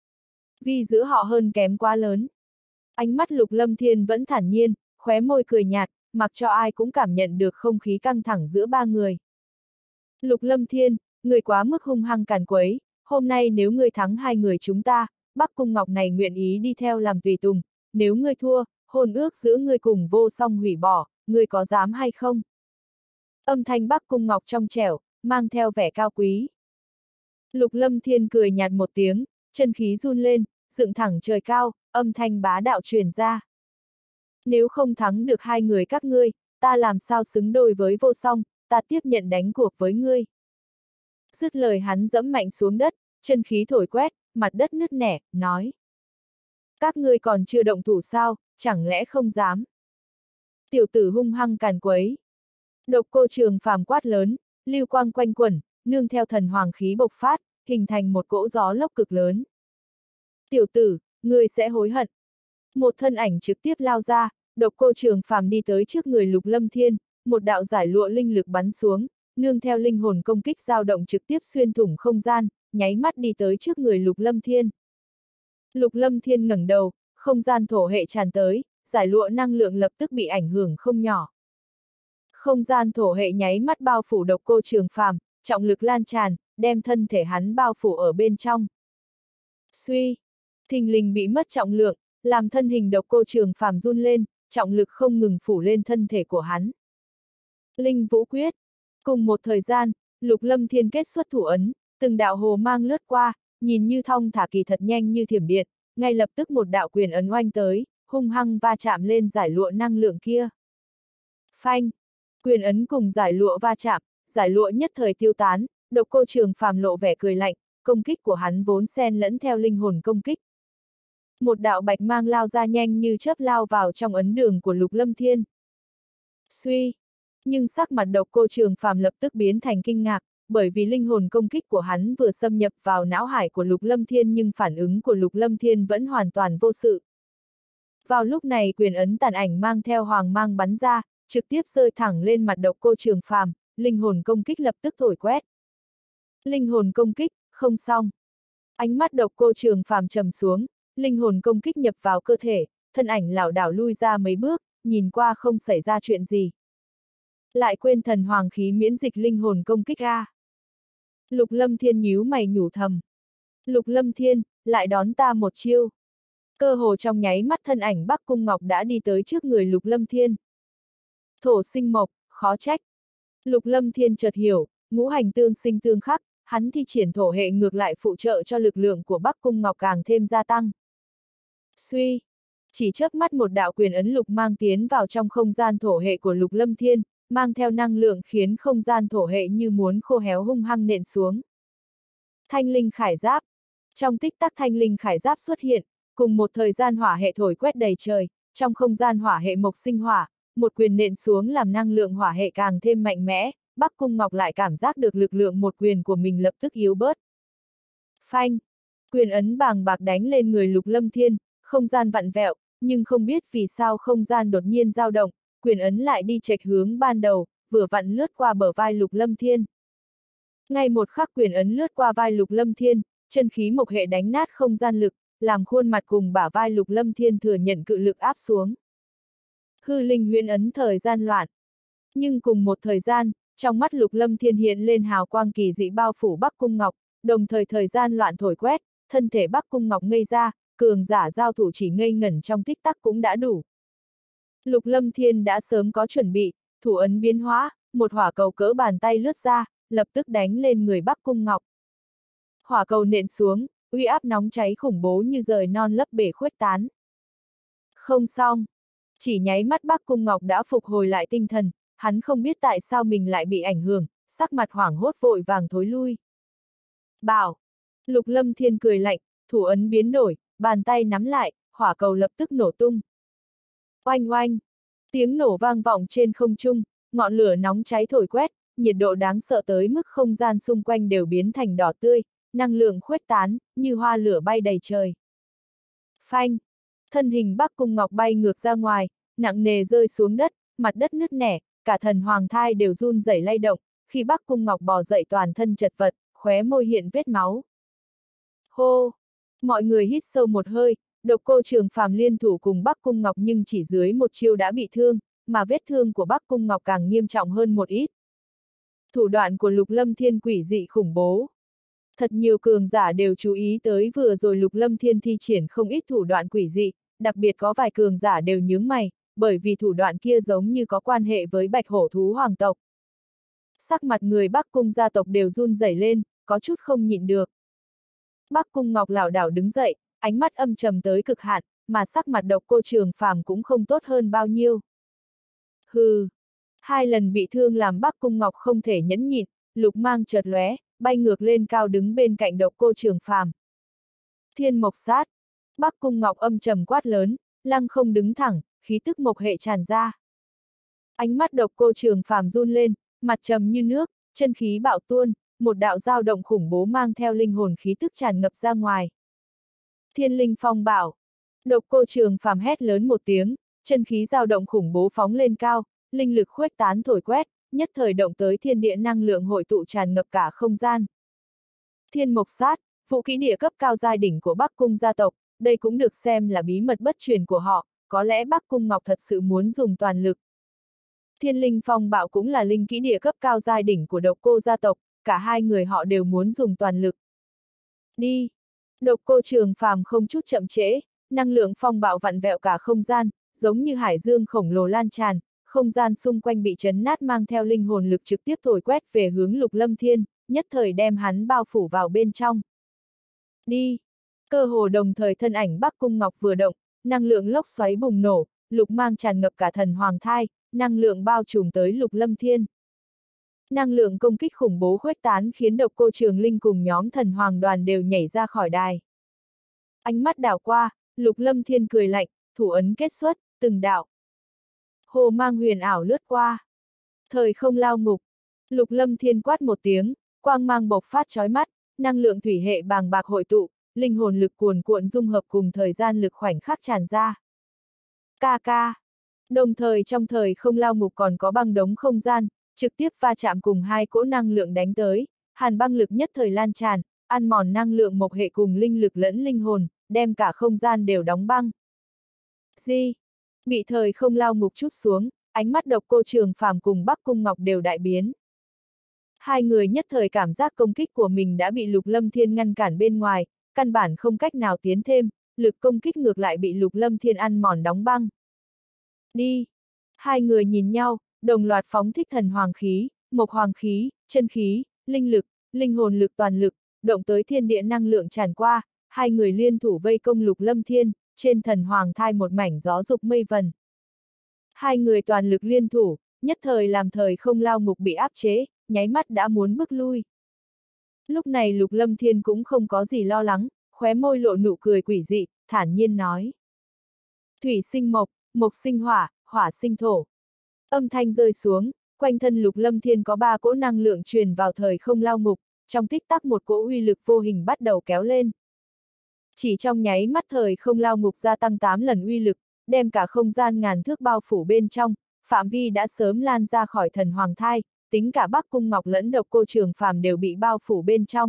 Vì giữa họ hơn kém quá lớn. Ánh mắt Lục Lâm Thiên vẫn thản nhiên, khóe môi cười nhạt, mặc cho ai cũng cảm nhận được không khí căng thẳng giữa ba người. Lục Lâm Thiên, người quá mức hung hăng càn quấy, hôm nay nếu ngươi thắng hai người chúng ta, Bắc Cung Ngọc này nguyện ý đi theo làm tùy tùng, nếu ngươi thua, hôn ước giữa ngươi cùng Vô Song hủy bỏ, ngươi có dám hay không? Âm thanh Bắc Cung Ngọc trong trẻo, mang theo vẻ cao quý. Lục Lâm Thiên cười nhạt một tiếng, chân khí run lên, dựng thẳng trời cao, âm thanh bá đạo truyền ra. Nếu không thắng được hai người các ngươi, ta làm sao xứng đôi với Vô Song, ta tiếp nhận đánh cuộc với ngươi. Dứt lời hắn dẫm mạnh xuống đất, chân khí thổi quét, mặt đất nứt nẻ, nói. Các ngươi còn chưa động thủ sao, chẳng lẽ không dám? Tiểu tử hung hăng càn quấy. Độc Cô Trường Phàm quát lớn, lưu quang quanh quẩn, nương theo thần hoàng khí bộc phát, hình thành một cỗ gió lốc cực lớn. Tiểu tử, ngươi sẽ hối hận. Một thân ảnh trực tiếp lao ra, Độc Cô Trường Phàm đi tới trước người Lục Lâm Thiên, một đạo giải lụa linh lực bắn xuống, nương theo linh hồn công kích dao động trực tiếp xuyên thủng không gian, nháy mắt đi tới trước người Lục Lâm Thiên. Lục Lâm Thiên ngẩng đầu, không gian thổ hệ tràn tới, giải lụa năng lượng lập tức bị ảnh hưởng không nhỏ. Không gian thổ hệ nháy mắt bao phủ Độc Cô Trường Phàm, trọng lực lan tràn, đem thân thể hắn bao phủ ở bên trong. Suy, thình lình bị mất trọng lượng, làm thân hình Độc Cô Trường Phàm run lên, trọng lực không ngừng phủ lên thân thể của hắn. Linh Vũ Quyết. Cùng một thời gian, Lục Lâm Thiên kết xuất thủ ấn, từng đạo hồ mang lướt qua, nhìn như thong thả kỳ thật nhanh như thiểm điện, ngay lập tức một đạo quyền ấn oanh tới, hung hăng va chạm lên giải lụa năng lượng kia. Phanh! Quyền ấn cùng giải lụa va chạm, giải lụa nhất thời tiêu tán, Độc Cô Trường Phàm lộ vẻ cười lạnh, công kích của hắn vốn xen lẫn theo linh hồn công kích. Một đạo bạch mang lao ra nhanh như chớp lao vào trong ấn đường của Lục Lâm Thiên. Suy! Nhưng sắc mặt Độc Cô Trường Phàm lập tức biến thành kinh ngạc, bởi vì linh hồn công kích của hắn vừa xâm nhập vào não hải của Lục Lâm Thiên nhưng phản ứng của Lục Lâm Thiên vẫn hoàn toàn vô sự. Vào lúc này quyền ấn tàn ảnh mang theo hoàng mang bắn ra, trực tiếp rơi thẳng lên mặt Độc Cô Trường Phàm, linh hồn công kích lập tức thổi quét. Linh hồn công kích, không xong. Ánh mắt Độc Cô Trường Phàm trầm xuống, linh hồn công kích nhập vào cơ thể, thân ảnh lảo đảo lui ra mấy bước, nhìn qua không xảy ra chuyện gì. Lại quên thần hoàng khí miễn dịch linh hồn công kích a. Lục Lâm Thiên nhíu mày nhủ thầm. Lục Lâm Thiên, lại đón ta một chiêu. Cơ hồ trong nháy mắt thân ảnh Bắc Cung Ngọc đã đi tới trước người Lục Lâm Thiên. Thổ sinh mộc, khó trách. Lục Lâm Thiên chợt hiểu, ngũ hành tương sinh tương khắc, hắn thi triển thổ hệ ngược lại phụ trợ cho lực lượng của Bắc Cung Ngọc càng thêm gia tăng. Suy! Chỉ chớp mắt một đạo quyền ấn lục mang tiến vào trong không gian thổ hệ của Lục Lâm Thiên, mang theo năng lượng khiến không gian thổ hệ như muốn khô héo hung hăng nện xuống. Thanh linh khải giáp. Trong tích tắc thanh linh khải giáp xuất hiện, cùng một thời gian hỏa hệ thổi quét đầy trời, trong không gian hỏa hệ mộc sinh hỏa, một quyền nện xuống làm năng lượng hỏa hệ càng thêm mạnh mẽ, Bắc Cung Ngọc lại cảm giác được lực lượng một quyền của mình lập tức yếu bớt. Phanh! Quyền ấn bàng bạc đánh lên người Lục Lâm Thiên, không gian vặn vẹo, nhưng không biết vì sao không gian đột nhiên dao động, quyền ấn lại đi chệch hướng ban đầu, vừa vặn lướt qua bờ vai Lục Lâm Thiên. Ngay một khắc quyền ấn lướt qua vai Lục Lâm Thiên, chân khí mộc hệ đánh nát không gian lực, làm khuôn mặt cùng bả vai Lục Lâm Thiên thừa nhận cự lực áp xuống. Hư linh huyễn ấn thời gian loạn. Nhưng cùng một thời gian, trong mắt Lục Lâm Thiên hiện lên hào quang kỳ dị bao phủ Bắc Cung Ngọc, đồng thời thời gian loạn thổi quét, thân thể Bắc Cung Ngọc ngây ra, cường giả giao thủ chỉ ngây ngẩn trong tích tắc cũng đã đủ. Lục Lâm Thiên đã sớm có chuẩn bị, thủ ấn biến hóa, một hỏa cầu cỡ bàn tay lướt ra, lập tức đánh lên người Bắc Cung Ngọc. Hỏa cầu nện xuống, uy áp nóng cháy khủng bố như rời non lấp bể khuếch tán. Không xong. Chỉ nháy mắt Bắc Cung Ngọc đã phục hồi lại tinh thần, hắn không biết tại sao mình lại bị ảnh hưởng, sắc mặt hoảng hốt vội vàng thối lui. Bảo! Lục Lâm Thiên cười lạnh, thủ ấn biến đổi, bàn tay nắm lại, hỏa cầu lập tức nổ tung. Oanh oanh! Tiếng nổ vang vọng trên không trung, ngọn lửa nóng cháy thổi quét, nhiệt độ đáng sợ tới mức không gian xung quanh đều biến thành đỏ tươi, năng lượng khuếch tán, như hoa lửa bay đầy trời. Phanh! Thân hình Bắc Cung Ngọc bay ngược ra ngoài, nặng nề rơi xuống đất, mặt đất nứt nẻ, cả thần hoàng thai đều run rẩy lay động, khi Bắc Cung Ngọc bò dậy toàn thân chật vật, khóe môi hiện vết máu. Hô! Mọi người hít sâu một hơi, Độc Cô Trường Phàm liên thủ cùng Bắc Cung Ngọc nhưng chỉ dưới một chiêu đã bị thương, mà vết thương của Bắc Cung Ngọc càng nghiêm trọng hơn một ít. Thủ đoạn của Lục Lâm Thiên quỷ dị khủng bố. Thật nhiều cường giả đều chú ý tới vừa rồi Lục Lâm Thiên thi triển không ít thủ đoạn quỷ dị, đặc biệt có vài cường giả đều nhướng mày, bởi vì thủ đoạn kia giống như có quan hệ với bạch hổ thú hoàng tộc. Sắc mặt người Bắc Cung gia tộc đều run rẩy lên, có chút không nhịn được. Bắc Cung Ngọc lảo đảo đứng dậy, ánh mắt âm trầm tới cực hạn, mà sắc mặt Độc Cô Trường Phàm cũng không tốt hơn bao nhiêu. Hừ! Hai lần bị thương làm Bắc Cung Ngọc không thể nhẫn nhịn, lục mang chợt lóe, bay ngược lên cao đứng bên cạnh Độc Cô Trường Phàm. Thiên mộc sát! Bắc Cung Ngọc âm trầm quát lớn, lăng không đứng thẳng, khí tức mộc hệ tràn ra. Ánh mắt Độc Cô Trường Phàm run lên, mặt trầm như nước, chân khí bạo tuôn, một đạo dao động khủng bố mang theo linh hồn khí tức tràn ngập ra ngoài. Thiên linh phong bảo! Độc Cô Trường Phàm hét lớn một tiếng, chân khí dao động khủng bố phóng lên cao, linh lực khuếch tán thổi quét, nhất thời động tới thiên địa năng lượng hội tụ tràn ngập cả không gian. Thiên mộc sát, vũ kỹ địa cấp cao giai đỉnh của Bắc Cung gia tộc, đây cũng được xem là bí mật bất truyền của họ, có lẽ Bắc Cung Ngọc thật sự muốn dùng toàn lực. Thiên linh phong bạo cũng là linh kỹ địa cấp cao giai đỉnh của Độc Cô gia tộc, cả hai người họ đều muốn dùng toàn lực. Đi! Độc Cô Trường Phàm không chút chậm trễ, năng lượng phong bạo vặn vẹo cả không gian, giống như hải dương khổng lồ lan tràn, không gian xung quanh bị chấn nát mang theo linh hồn lực trực tiếp thổi quét về hướng Lục Lâm Thiên, nhất thời đem hắn bao phủ vào bên trong. Đi! Cơ hồ đồng thời thân ảnh Bắc Cung Ngọc vừa động, năng lượng lốc xoáy bùng nổ, lục mang tràn ngập cả thần hoàng thai, năng lượng bao trùm tới Lục Lâm Thiên. Năng lượng công kích khủng bố khuếch tán khiến Độc Cô Trường Linh cùng nhóm thần hoàng đoàn đều nhảy ra khỏi đài. Ánh mắt đảo qua, Lục Lâm Thiên cười lạnh, thủ ấn kết xuất, từng đạo. Hồ mang huyền ảo lướt qua. Thời không lao ngục. Lục Lâm Thiên quát một tiếng, quang mang bộc phát chói mắt, năng lượng thủy hệ bàng bạc hội tụ, linh hồn lực cuồn cuộn dung hợp cùng thời gian lực khoảnh khắc tràn ra. Ca ca. Đồng thời trong thời không lao ngục còn có băng đống không gian, trực tiếp va chạm cùng hai cỗ năng lượng đánh tới, hàn băng lực nhất thời lan tràn, ăn mòn năng lượng mộc hệ cùng linh lực lẫn linh hồn, đem cả không gian đều đóng băng. Gì? Bị thời không lao ngục chút xuống, ánh mắt Độc Cô Trường Phàm cùng Bắc Cung Ngọc đều đại biến. Hai người nhất thời cảm giác công kích của mình đã bị Lục Lâm Thiên ngăn cản bên ngoài, căn bản không cách nào tiến thêm, lực công kích ngược lại bị Lục Lâm Thiên ăn mòn đóng băng. Đi! Hai người nhìn nhau, đồng loạt phóng thích thần hoàng khí, mộc hoàng khí, chân khí, linh lực, linh hồn lực toàn lực, động tới thiên địa năng lượng tràn qua, hai người liên thủ vây công Lục Lâm Thiên, trên thần hoàng thai một mảnh gió dục mây vần. Hai người toàn lực liên thủ, nhất thời làm thời không lao ngục bị áp chế, nháy mắt đã muốn bước lui. Lúc này Lục Lâm Thiên cũng không có gì lo lắng, khóe môi lộ nụ cười quỷ dị, thản nhiên nói. Thủy sinh mộc, mộc sinh hỏa, hỏa sinh thổ. Âm thanh rơi xuống, quanh thân Lục Lâm Thiên có ba cỗ năng lượng truyền vào thời không lao ngục, trong tích tắc một cỗ uy lực vô hình bắt đầu kéo lên. Chỉ trong nháy mắt thời không lao ngục gia tăng tám lần uy lực, đem cả không gian ngàn thước bao phủ bên trong, phạm vi đã sớm lan ra khỏi thần hoàng thai, tính cả Bắc Cung Ngọc lẫn Độc Cô Trường Phàm đều bị bao phủ bên trong.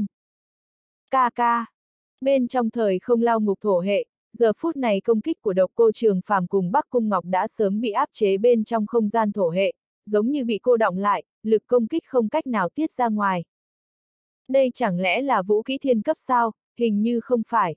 Ca ca. Bên trong thời không lao ngục thổ hệ, giờ phút này công kích của Độc Cô Trường Phàm cùng Bắc Cung Ngọc đã sớm bị áp chế bên trong không gian thổ hệ, giống như bị cô đọng lại, lực công kích không cách nào tiết ra ngoài. Đây chẳng lẽ là vũ kỹ thiên cấp sao? Hình như không phải.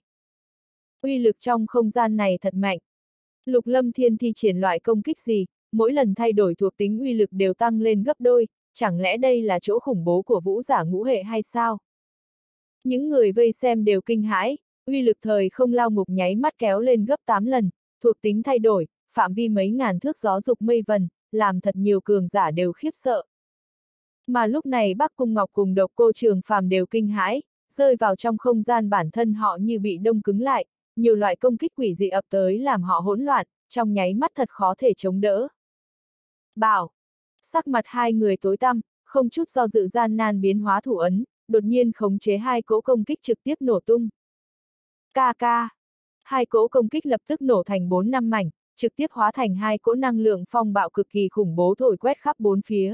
Uy lực trong không gian này thật mạnh. Lục Lâm Thiên thi triển loại công kích gì, mỗi lần thay đổi thuộc tính uy lực đều tăng lên gấp đôi, chẳng lẽ đây là chỗ khủng bố của vũ giả ngũ hệ hay sao? Những người vây xem đều kinh hãi, uy lực thời không lao ngục nháy mắt kéo lên gấp tám lần, thuộc tính thay đổi, phạm vi mấy ngàn thước gió dục mây vần, làm thật nhiều cường giả đều khiếp sợ. Mà lúc này Bắc Cung Ngọc cùng Độc Cô Trường Phàm đều kinh hãi, rơi vào trong không gian bản thân họ như bị đông cứng lại, nhiều loại công kích quỷ dị ập tới làm họ hỗn loạn, trong nháy mắt thật khó thể chống đỡ. Bảo! Sắc mặt hai người tối tăm, không chút do dự gian nan biến hóa thủ ấn, đột nhiên khống chế hai cỗ công kích trực tiếp nổ tung. Ca ca! Hai cỗ công kích lập tức nổ thành bốn năm mảnh, trực tiếp hóa thành hai cỗ năng lượng phong bạo cực kỳ khủng bố thổi quét khắp bốn phía.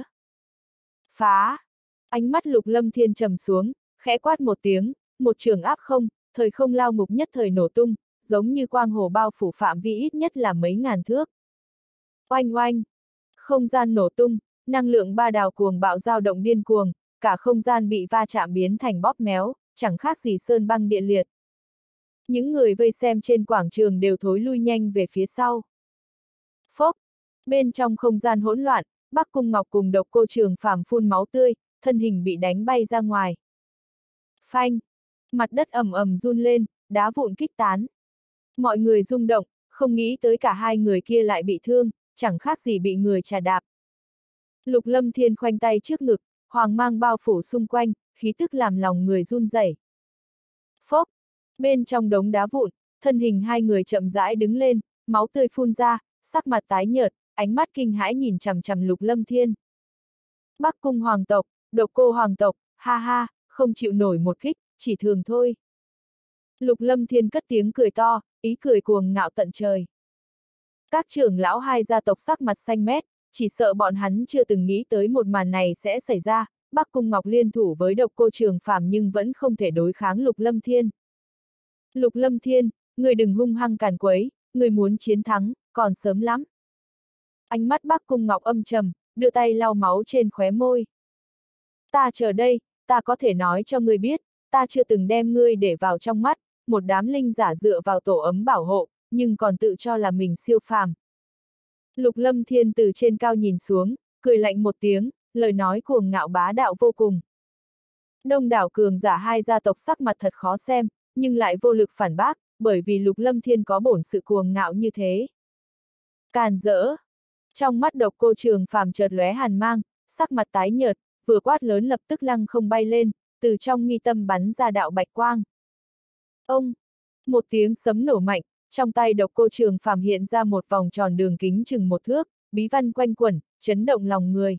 Phá! Ánh mắt Lục Lâm Thiên trầm xuống, khẽ quát một tiếng, một trường áp không, thời không lao ngục nhất thời nổ tung, giống như quang hồ bao phủ phạm vi ít nhất là mấy ngàn thước. Oanh oanh! Không gian nổ tung, năng lượng ba đào cuồng bạo dao động điên cuồng, cả không gian bị va chạm biến thành bóp méo, chẳng khác gì sơn băng địa liệt. Những người vây xem trên quảng trường đều thối lui nhanh về phía sau. Phốc! Bên trong không gian hỗn loạn, Bắc Cung Ngọc cùng Độc Cô Trường Phàm phun máu tươi, thân hình bị đánh bay ra ngoài. Phanh! Mặt đất ầm ầm run lên, đá vụn kích tán. Mọi người rung động, không nghĩ tới cả hai người kia lại bị thương, chẳng khác gì bị người trà đạp. Lục Lâm Thiên khoanh tay trước ngực, hoàng mang bao phủ xung quanh, khí tức làm lòng người run rẩy. Phốc! Bên trong đống đá vụn, thân hình hai người chậm rãi đứng lên, máu tươi phun ra, sắc mặt tái nhợt, ánh mắt kinh hãi nhìn chằm chằm Lục Lâm Thiên. Bắc Cung hoàng tộc, Độc Cô hoàng tộc, ha ha, không chịu nổi một kích, chỉ thường thôi. Lục Lâm Thiên cất tiếng cười to, ý cười cuồng ngạo tận trời. Các trưởng lão hai gia tộc sắc mặt xanh mét, chỉ sợ bọn hắn chưa từng nghĩ tới một màn này sẽ xảy ra, Bắc Cung Ngọc liên thủ với Độc Cô Trường Phàm nhưng vẫn không thể đối kháng Lục Lâm Thiên. Lục Lâm Thiên, người đừng hung hăng càn quấy, người muốn chiến thắng, còn sớm lắm. Ánh mắt Bắc Cung Ngọc âm trầm, đưa tay lau máu trên khóe môi. Ta chờ đây, ta có thể nói cho ngươi biết, ta chưa từng đem ngươi để vào trong mắt, một đám linh giả dựa vào tổ ấm bảo hộ, nhưng còn tự cho là mình siêu phàm. Lục Lâm Thiên từ trên cao nhìn xuống, cười lạnh một tiếng, lời nói cuồng ngạo bá đạo vô cùng. Đông đảo cường giả hai gia tộc sắc mặt thật khó xem, nhưng lại vô lực phản bác, bởi vì Lục Lâm Thiên có bổn sự cuồng ngạo như thế. Càn rỡ! Trong mắt Độc Cô Trường Phàm chợt lóe hàn mang, sắc mặt tái nhợt, vừa quát lớn lập tức lăng không bay lên, từ trong mi tâm bắn ra đạo bạch quang. Ông! Một tiếng sấm nổ mạnh, trong tay Độc Cô Trường Phàm hiện ra một vòng tròn đường kính chừng một thước, bí văn quanh quẩn, chấn động lòng người.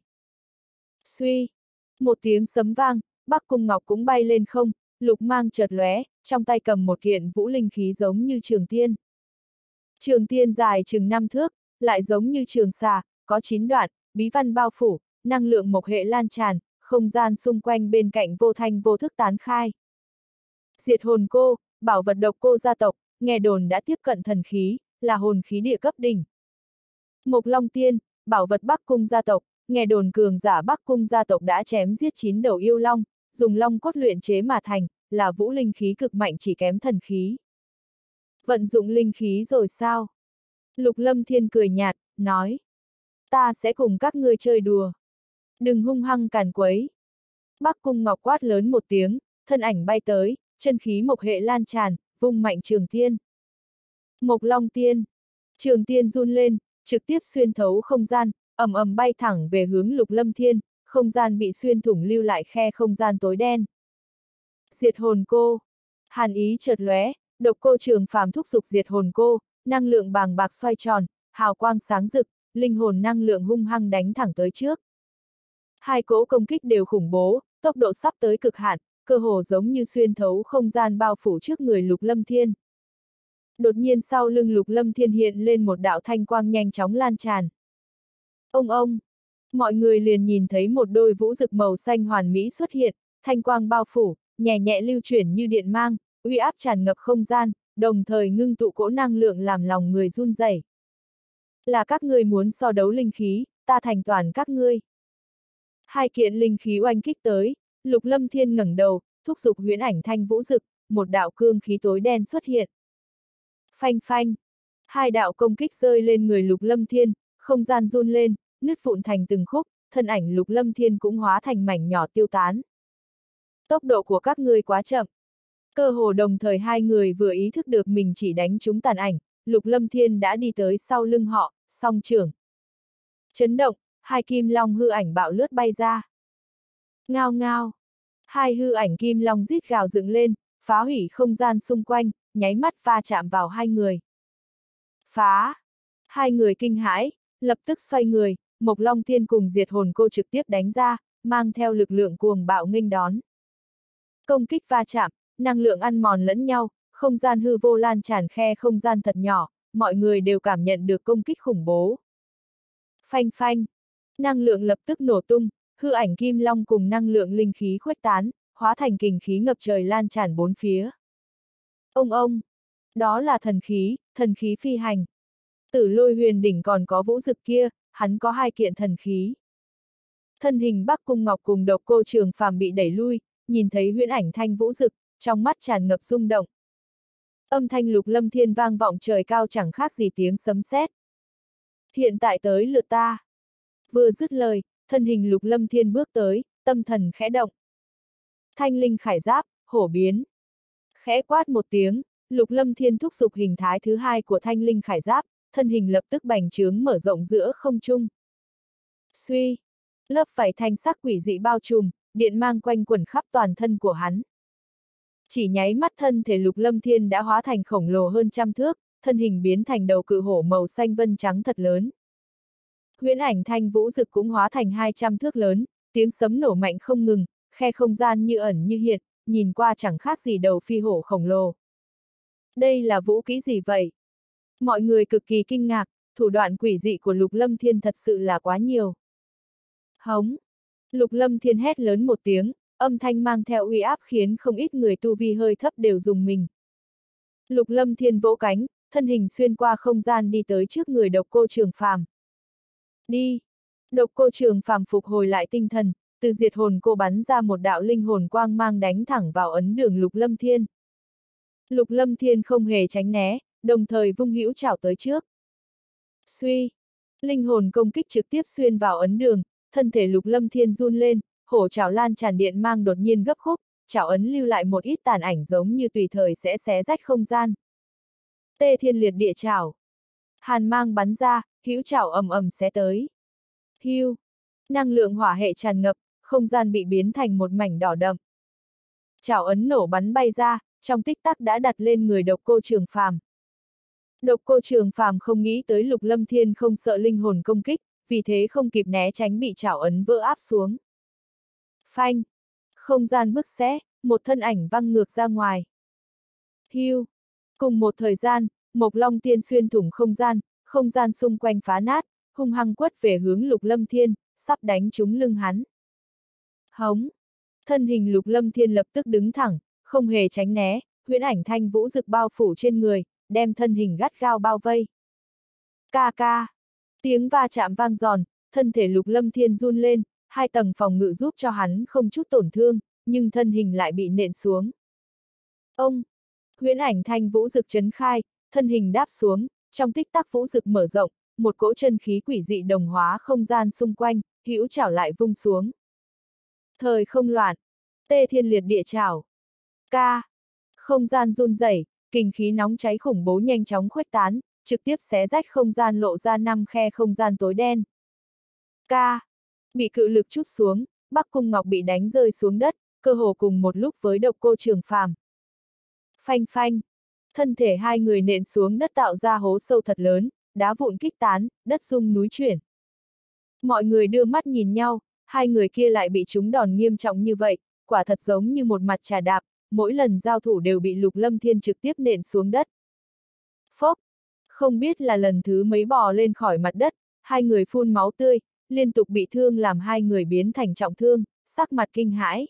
Suy! Một tiếng sấm vang, Bắc Cung Ngọc cũng bay lên không, lục mang chợt lóe, trong tay cầm một kiện vũ linh khí giống như trường tiên. Trường tiên dài chừng năm thước, lại giống như trường xà, có chín đoạn, bí văn bao phủ, năng lượng mộc hệ lan tràn, không gian xung quanh bên cạnh vô thanh vô thức tán khai. Diệt hồn cô, bảo vật Độc Cô gia tộc, nghe đồn đã tiếp cận thần khí, là hồn khí địa cấp đỉnh. Mộc Long Tiên, bảo vật Bắc Cung gia tộc, nghe đồn cường giả Bắc Cung gia tộc đã chém giết chín đầu yêu long, dùng long cốt luyện chế mà thành, là vũ linh khí cực mạnh chỉ kém thần khí. Vận dụng linh khí rồi sao? Lục Lâm Thiên cười nhạt, nói. Ta sẽ cùng các ngươi chơi đùa. Đừng hung hăng càn quấy. Bắc Cung Ngọc quát lớn một tiếng, thân ảnh bay tới, chân khí mộc hệ lan tràn, vung mạnh trường tiên. Mộc Long Tiên. Trường tiên run lên, trực tiếp xuyên thấu không gian, ầm ầm bay thẳng về hướng Lục Lâm Thiên, không gian bị xuyên thủng lưu lại khe không gian tối đen. Diệt hồn cô. Hàn ý chợt lóe, Độc Cô Trường Phàm thúc giục diệt hồn cô, năng lượng bàng bạc xoay tròn, hào quang sáng rực, linh hồn năng lượng hung hăng đánh thẳng tới trước. Hai cỗ công kích đều khủng bố, tốc độ sắp tới cực hạn, cơ hồ giống như xuyên thấu không gian bao phủ trước người Lục Lâm Thiên. Đột nhiên sau lưng Lục Lâm Thiên hiện lên một đạo thanh quang nhanh chóng lan tràn. Ông ông! Mọi người liền nhìn thấy một đôi vũ rực màu xanh hoàn mỹ xuất hiện, thanh quang bao phủ, nhẹ nhẹ lưu chuyển như điện mang, uy áp tràn ngập không gian, đồng thời ngưng tụ cỗ năng lượng làm lòng người run rẩy. Là các ngươi muốn so đấu linh khí, ta thành toàn các ngươi. Hai kiện linh khí oanh kích tới, Lục Lâm Thiên ngẩng đầu, thúc giục huyễn ảnh thanh vũ rực, một đạo cương khí tối đen xuất hiện. Phanh phanh! Hai đạo công kích rơi lên người Lục Lâm Thiên, không gian run lên, nứt vụn thành từng khúc, thân ảnh Lục Lâm Thiên cũng hóa thành mảnh nhỏ tiêu tán. Tốc độ của các ngươi quá chậm. Cơ hồ đồng thời hai người vừa ý thức được mình chỉ đánh trúng tàn ảnh, Lục Lâm Thiên đã đi tới sau lưng họ, song trưởng. Chấn động, hai kim long hư ảnh bạo lướt bay ra. Ngao ngao. Hai hư ảnh kim long rít gào dựng lên, phá hủy không gian xung quanh, nháy mắt va chạm vào hai người. Phá! Hai người kinh hãi, lập tức xoay người, Mộc Long Thiên cùng diệt hồn cô trực tiếp đánh ra, mang theo lực lượng cuồng bạo nghênh đón. Công kích va chạm, năng lượng ăn mòn lẫn nhau, không gian hư vô lan tràn khe không gian thật nhỏ, mọi người đều cảm nhận được công kích khủng bố. Phanh phanh! Năng lượng lập tức nổ tung, hư ảnh kim long cùng năng lượng linh khí khuếch tán, hóa thành kình khí ngập trời lan tràn bốn phía. Ông ông! Đó là thần khí, thần khí phi hành. Tử Lôi Huyền đỉnh còn có vũ dực kia, hắn có hai kiện thần khí. Thân hình Bắc Cung Ngọc cùng Độc Cô Trường Phàm bị đẩy lui, nhìn thấy huyễn ảnh thanh vũ dực, trong mắt tràn ngập rung động. Âm thanh Lục Lâm Thiên vang vọng trời cao chẳng khác gì tiếng sấm sét. Hiện tại tới lượt ta. Vừa dứt lời, thân hình Lục Lâm Thiên bước tới, tâm thần khẽ động. Thanh linh khải giáp, hổ biến. Khẽ quát một tiếng, Lục Lâm Thiên thúc giục hình thái thứ hai của thanh linh khải giáp, thân hình lập tức bành trướng mở rộng giữa không trung. Suy! Lớp vảy thanh sắc quỷ dị bao trùm, điện mang quanh quẩn khắp toàn thân của hắn. Chỉ nháy mắt thân thể Lục Lâm Thiên đã hóa thành khổng lồ hơn trăm thước, thân hình biến thành đầu cự hổ màu xanh vân trắng thật lớn. Huyễn ảnh thanh vũ dực cũng hóa thành hai trăm thước lớn, tiếng sấm nổ mạnh không ngừng, khe không gian như ẩn như hiện, nhìn qua chẳng khác gì đầu phi hổ khổng lồ. Đây là vũ khí gì vậy? Mọi người cực kỳ kinh ngạc, thủ đoạn quỷ dị của Lục Lâm Thiên thật sự là quá nhiều. Hống! Lục Lâm Thiên hét lớn một tiếng, âm thanh mang theo uy áp khiến không ít người tu vi hơi thấp đều rùng mình. Lục Lâm Thiên vỗ cánh, thân hình xuyên qua không gian đi tới trước người Độc Cô Trường Phàm. Đi! Độc Cô Trường Phàm phục hồi lại tinh thần, từ diệt hồn cô bắn ra một đạo linh hồn quang mang đánh thẳng vào ấn đường Lục Lâm Thiên. Lục Lâm Thiên không hề tránh né, đồng thời vung hữu chảo tới trước. Suy! Linh hồn công kích trực tiếp xuyên vào ấn đường, thân thể Lục Lâm Thiên run lên, hổ chảo lan tràn điện mang đột nhiên gấp khúc, chảo ấn lưu lại một ít tàn ảnh giống như tùy thời sẽ xé rách không gian. Tê thiên liệt địa chảo. Hàn mang bắn ra, hữu chảo ầm ầm xé tới. Hưu. Năng lượng hỏa hệ tràn ngập, không gian bị biến thành một mảnh đỏ đậm. Chảo ấn nổ bắn bay ra, trong tích tắc đã đặt lên người Độc Cô Trường Phàm. Độc Cô Trường Phàm không nghĩ tới Lục Lâm Thiên không sợ linh hồn công kích, vì thế không kịp né tránh bị chảo ấn vỡ áp xuống. Phanh! Không gian bứt xé, một thân ảnh văng ngược ra ngoài. Hưu! Cùng một thời gian, Mộc Long Tiên xuyên thủng không gian, không gian xung quanh phá nát, hung hăng quất về hướng Lục Lâm Thiên, sắp đánh trúng lưng hắn. Hống! Thân hình Lục Lâm Thiên lập tức đứng thẳng, không hề tránh né, huyễn ảnh thanh vũ rực bao phủ trên người, đem thân hình gắt gao bao vây. Ca ca! Tiếng va chạm vang giòn, thân thể Lục Lâm Thiên run lên, hai tầng phòng ngự giúp cho hắn không chút tổn thương, nhưng thân hình lại bị nện xuống. Ông! Huyễn ảnh thanh vũ rực chấn khai, thân hình đáp xuống, trong tích tắc vũ rực mở rộng, một cỗ chân khí quỷ dị đồng hóa không gian xung quanh, hữu chảo lại vung xuống. Thời không loạn, tê thiên liệt địa chảo. Ca! Không gian run rẩy, kinh khí nóng cháy khủng bố nhanh chóng khuếch tán, trực tiếp xé rách không gian lộ ra năm khe không gian tối đen. Ca! Bị cự lực trút xuống, Bắc Cung Ngọc bị đánh rơi xuống đất, cơ hồ cùng một lúc với Độc Cô Trường Phàm. Phanh phanh! Thân thể hai người nện xuống đất tạo ra hố sâu thật lớn, đá vụn kích tán, đất rung núi chuyển. Mọi người đưa mắt nhìn nhau, hai người kia lại bị trúng đòn nghiêm trọng như vậy, quả thật giống như một mặt trà đạp, mỗi lần giao thủ đều bị Lục Lâm Thiên trực tiếp nện xuống đất. Phốc! Không biết là lần thứ mấy bò lên khỏi mặt đất, hai người phun máu tươi, liên tục bị thương làm hai người biến thành trọng thương, sắc mặt kinh hãi.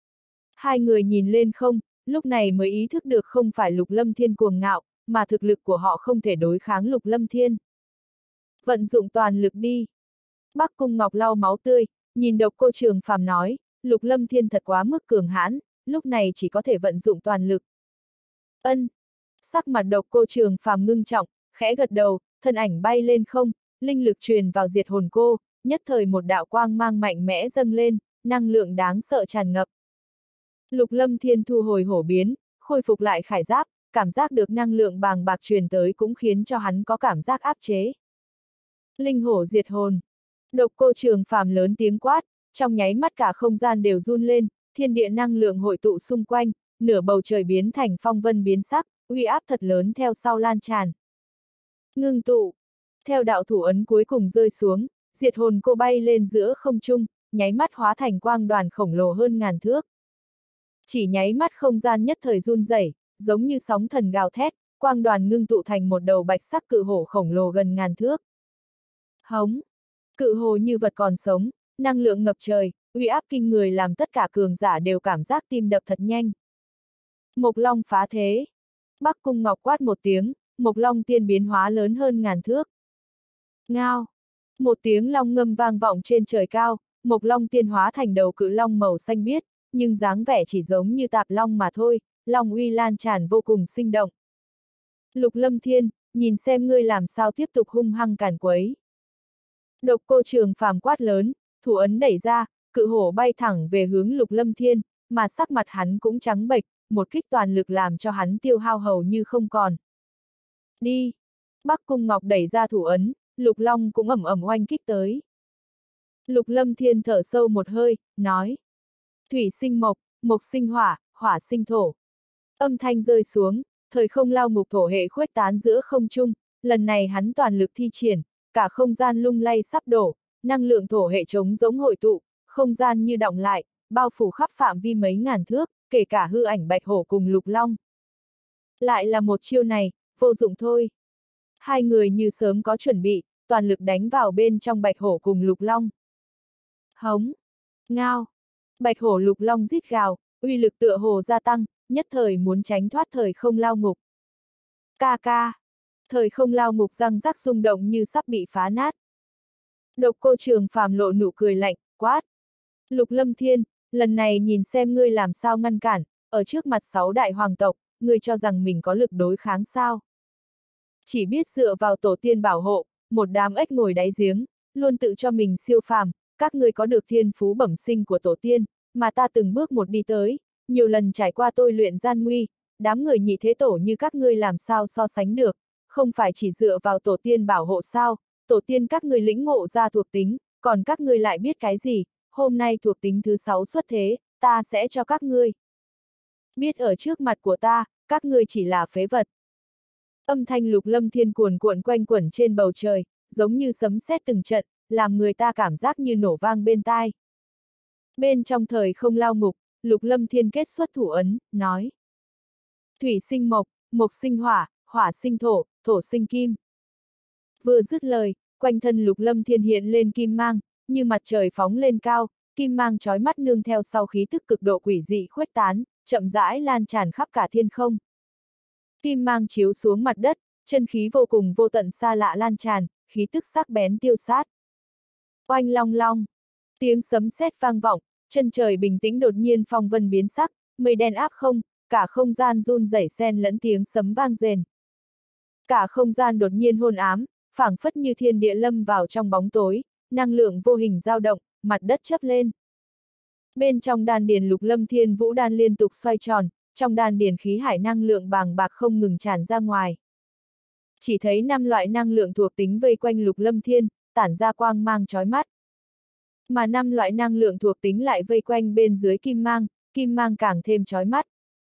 Hai người nhìn lên không, lúc này mới ý thức được không phải Lục Lâm Thiên cuồng ngạo, mà thực lực của họ không thể đối kháng Lục Lâm Thiên. Vận dụng toàn lực đi. Bắc Cung Ngọc lau máu tươi, nhìn Độc Cô Trường Phàm nói, Lục Lâm Thiên thật quá mức cường hãn, lúc này chỉ có thể vận dụng toàn lực. Ân. Sắc mặt Độc Cô Trường Phàm ngưng trọng, khẽ gật đầu, thân ảnh bay lên không, linh lực truyền vào diệt hồn cô, nhất thời một đạo quang mang mạnh mẽ dâng lên, năng lượng đáng sợ tràn ngập. Lục Lâm Thiên thu hồi hổ biến, khôi phục lại khải giáp, cảm giác được năng lượng bàng bạc truyền tới cũng khiến cho hắn có cảm giác áp chế. Linh hổ diệt hồn. Độc Cô Trường Phàm lớn tiếng quát, trong nháy mắt cả không gian đều run lên, thiên địa năng lượng hội tụ xung quanh, nửa bầu trời biến thành phong vân biến sắc, uy áp thật lớn theo sau lan tràn. Ngưng tụ. Theo đạo thủ ấn cuối cùng rơi xuống, diệt hồn cô bay lên giữa không trung, nháy mắt hóa thành quang đoàn khổng lồ hơn ngàn thước. Chỉ nháy mắt không gian nhất thời run rẩy, giống như sóng thần gào thét, quang đoàn ngưng tụ thành một đầu bạch sắc cự hổ khổng lồ gần ngàn thước. Hống! Cự hổ như vật còn sống, năng lượng ngập trời, uy áp kinh người làm tất cả cường giả đều cảm giác tim đập thật nhanh. Mộc Long phá thế. Bắc Cung Ngọc quát một tiếng, Mộc Long tiên biến hóa lớn hơn ngàn thước. Ngao! Một tiếng long ngâm vang vọng trên trời cao, Mộc Long tiên hóa thành đầu cự long màu xanh biếc, nhưng dáng vẻ chỉ giống như tạp long mà thôi, long uy lan tràn vô cùng sinh động. Lục Lâm Thiên, nhìn xem ngươi làm sao tiếp tục hung hăng càn quấy. Độc Cô Trường Phàm quát lớn, thủ ấn đẩy ra, cự hổ bay thẳng về hướng Lục Lâm Thiên, mà sắc mặt hắn cũng trắng bệch, một kích toàn lực làm cho hắn tiêu hao hầu như không còn. Đi! Bắc Cung Ngọc đẩy ra thủ ấn, Lục Long cũng ầm ầm oanh kích tới. Lục Lâm Thiên thở sâu một hơi, nói. Thủy sinh mộc, mộc sinh hỏa, hỏa sinh thổ. Âm thanh rơi xuống, thời không lao ngục thổ hệ khuếch tán giữa không trung, lần này hắn toàn lực thi triển, cả không gian lung lay sắp đổ, năng lượng thổ hệ trống giống hội tụ, không gian như đọng lại, bao phủ khắp phạm vi mấy ngàn thước, kể cả hư ảnh bạch hổ cùng Lục Long. Lại là một chiêu này, vô dụng thôi. Hai người như sớm có chuẩn bị, toàn lực đánh vào bên trong bạch hổ cùng Lục Long. Hống! Ngao! Bạch hổ Lục Long rít gào, uy lực tựa hồ gia tăng, nhất thời muốn tránh thoát thời không lao ngục. Ca ca! Thời không lao ngục răng rắc rung động như sắp bị phá nát. Độc Cô Trường Phàm lộ nụ cười lạnh, quát. Lục Lâm Thiên, lần này nhìn xem ngươi làm sao ngăn cản, ở trước mặt sáu đại hoàng tộc, ngươi cho rằng mình có lực đối kháng sao. Chỉ biết dựa vào tổ tiên bảo hộ, một đám ếch ngồi đáy giếng, luôn tự cho mình siêu phàm, các ngươi có được thiên phú bẩm sinh của tổ tiên, mà ta từng bước một đi tới, nhiều lần trải qua tôi luyện gian nguy, đám người nhị thế tổ như các ngươi làm sao so sánh được, không phải chỉ dựa vào tổ tiên bảo hộ sao, tổ tiên các ngươi lĩnh ngộ ra thuộc tính, còn các ngươi lại biết cái gì, hôm nay thuộc tính thứ sáu xuất thế, ta sẽ cho các ngươi. Biết ở trước mặt của ta, các ngươi chỉ là phế vật. Âm thanh Lục Lâm Thiên cuồn cuộn quanh quẩn trên bầu trời, giống như sấm sét từng trận, làm người ta cảm giác như nổ vang bên tai. Bên trong thời không lao ngục, Lục Lâm Thiên kết xuất thủ ấn, nói. Thủy sinh mộc, mộc sinh hỏa, hỏa sinh thổ, thổ sinh kim. Vừa dứt lời, quanh thân Lục Lâm Thiên hiện lên kim mang, như mặt trời phóng lên cao, kim mang chói mắt nương theo sau khí tức cực độ quỷ dị khuếch tán, chậm rãi lan tràn khắp cả thiên không. Kim mang chiếu xuống mặt đất, chân khí vô cùng vô tận xa lạ lan tràn, khí tức sắc bén tiêu sát. Oanh long long, tiếng sấm sét vang vọng, chân trời bình tĩnh đột nhiên phong vân biến sắc, mây đen áp không, cả không gian run rẩy xen lẫn tiếng sấm vang rền. Cả không gian đột nhiên hôn ám, phảng phất như thiên địa lâm vào trong bóng tối, năng lượng vô hình dao động, mặt đất chớp lên. Bên trong đan điền Lục Lâm Thiên Vũ đan liên tục xoay tròn, trong đan điền khí hải năng lượng bàng bạc không ngừng tràn ra ngoài. Chỉ thấy năm loại năng lượng thuộc tính vây quanh Lục Lâm Thiên, tản ra quang mang chói mắt. Mà năm loại năng lượng thuộc tính lại vây quanh bên dưới kim mang, kim mang càng thêm chói mắt.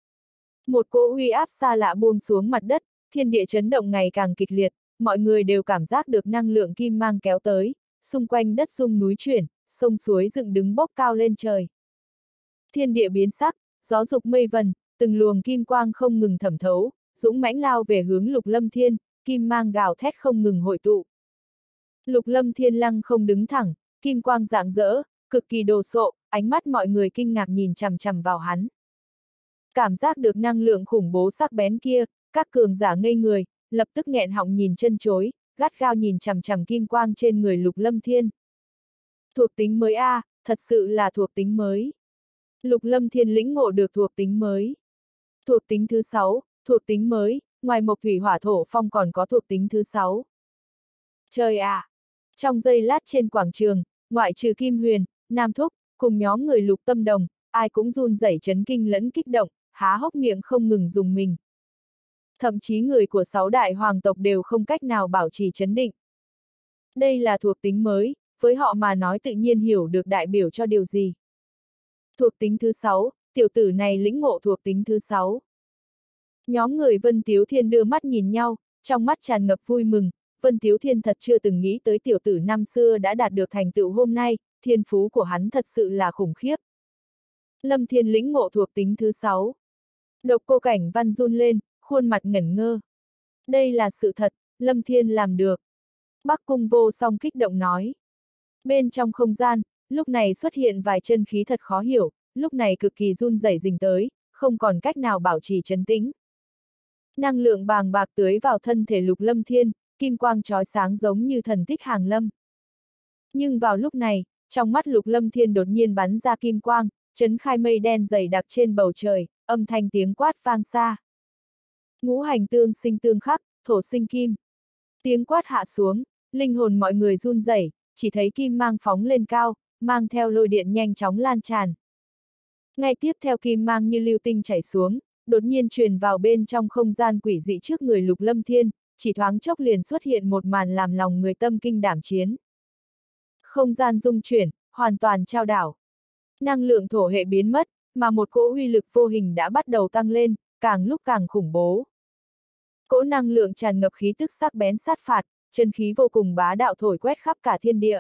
Một cỗ uy áp xa lạ buông xuống mặt đất, thiên địa chấn động ngày càng kịch liệt, mọi người đều cảm giác được năng lượng kim mang kéo tới, xung quanh đất rung núi chuyển, sông suối dựng đứng bốc cao lên trời. Thiên địa biến sắc, gió dục mây vần, từng luồng kim quang không ngừng thẩm thấu, dũng mãnh lao về hướng Lục Lâm Thiên, kim mang gào thét không ngừng hội tụ. Lục Lâm Thiên lăng không đứng thẳng, kim quang rạng rỡ, cực kỳ đồ sộ, ánh mắt mọi người kinh ngạc nhìn chằm chằm vào hắn. Cảm giác được năng lượng khủng bố sắc bén kia, các cường giả ngây người, lập tức nghẹn họng nhìn chân chối, gắt gao nhìn chằm chằm kim quang trên người Lục Lâm Thiên. Thuộc tính mới a, à, thật sự là thuộc tính mới. Lục Lâm Thiên lĩnh ngộ được thuộc tính mới. Thuộc tính thứ sáu, thuộc tính mới, ngoài mộc thủy hỏa thổ phong còn có thuộc tính thứ sáu. Trời ạ! À. Trong giây lát trên quảng trường, ngoại trừ Kim Huyền, Nam Thúc, cùng nhóm người Lục Tâm Đồng, ai cũng run rẩy chấn kinh lẫn kích động, há hốc miệng không ngừng dùng mình. Thậm chí người của sáu đại hoàng tộc đều không cách nào bảo trì chấn định. Đây là thuộc tính mới, với họ mà nói tự nhiên hiểu được đại biểu cho điều gì. Thuộc tính thứ sáu, tiểu tử này lĩnh ngộ thuộc tính thứ sáu. Nhóm người Vân Tiếu Thiên đưa mắt nhìn nhau, trong mắt tràn ngập vui mừng, Vân Tiếu Thiên thật chưa từng nghĩ tới tiểu tử năm xưa đã đạt được thành tựu hôm nay, thiên phú của hắn thật sự là khủng khiếp. Lâm Thiên lĩnh ngộ thuộc tính thứ sáu. Độc Cô Cảnh Văn run lên, khuôn mặt ngẩn ngơ. Đây là sự thật, Lâm Thiên làm được. Bắc Cung Vô Song kích động nói. Bên trong không gian, lúc này xuất hiện vài chân khí thật khó hiểu, lúc này cực kỳ run rẩy rình tới, không còn cách nào bảo trì trấn tĩnh. Năng lượng bàng bạc tưới vào thân thể Lục Lâm Thiên, kim quang chói sáng giống như thần tích hàng lâm. Nhưng vào lúc này, trong mắt Lục Lâm Thiên đột nhiên bắn ra kim quang, chấn khai mây đen dày đặc trên bầu trời, âm thanh tiếng quát vang xa. Ngũ hành tương sinh tương khắc, thổ sinh kim. Tiếng quát hạ xuống, linh hồn mọi người run rẩy, chỉ thấy kim mang phóng lên cao, mang theo lôi điện nhanh chóng lan tràn. Ngay tiếp theo kim mang như lưu tinh chảy xuống, đột nhiên truyền vào bên trong không gian quỷ dị trước người Lục Lâm Thiên, chỉ thoáng chốc liền xuất hiện một màn làm lòng người tâm kinh đảm chiến. Không gian rung chuyển, hoàn toàn trao đảo. Năng lượng thổ hệ biến mất, mà một cỗ uy lực vô hình đã bắt đầu tăng lên, càng lúc càng khủng bố. Cỗ năng lượng tràn ngập khí tức sắc bén sát phạt, chân khí vô cùng bá đạo thổi quét khắp cả thiên địa.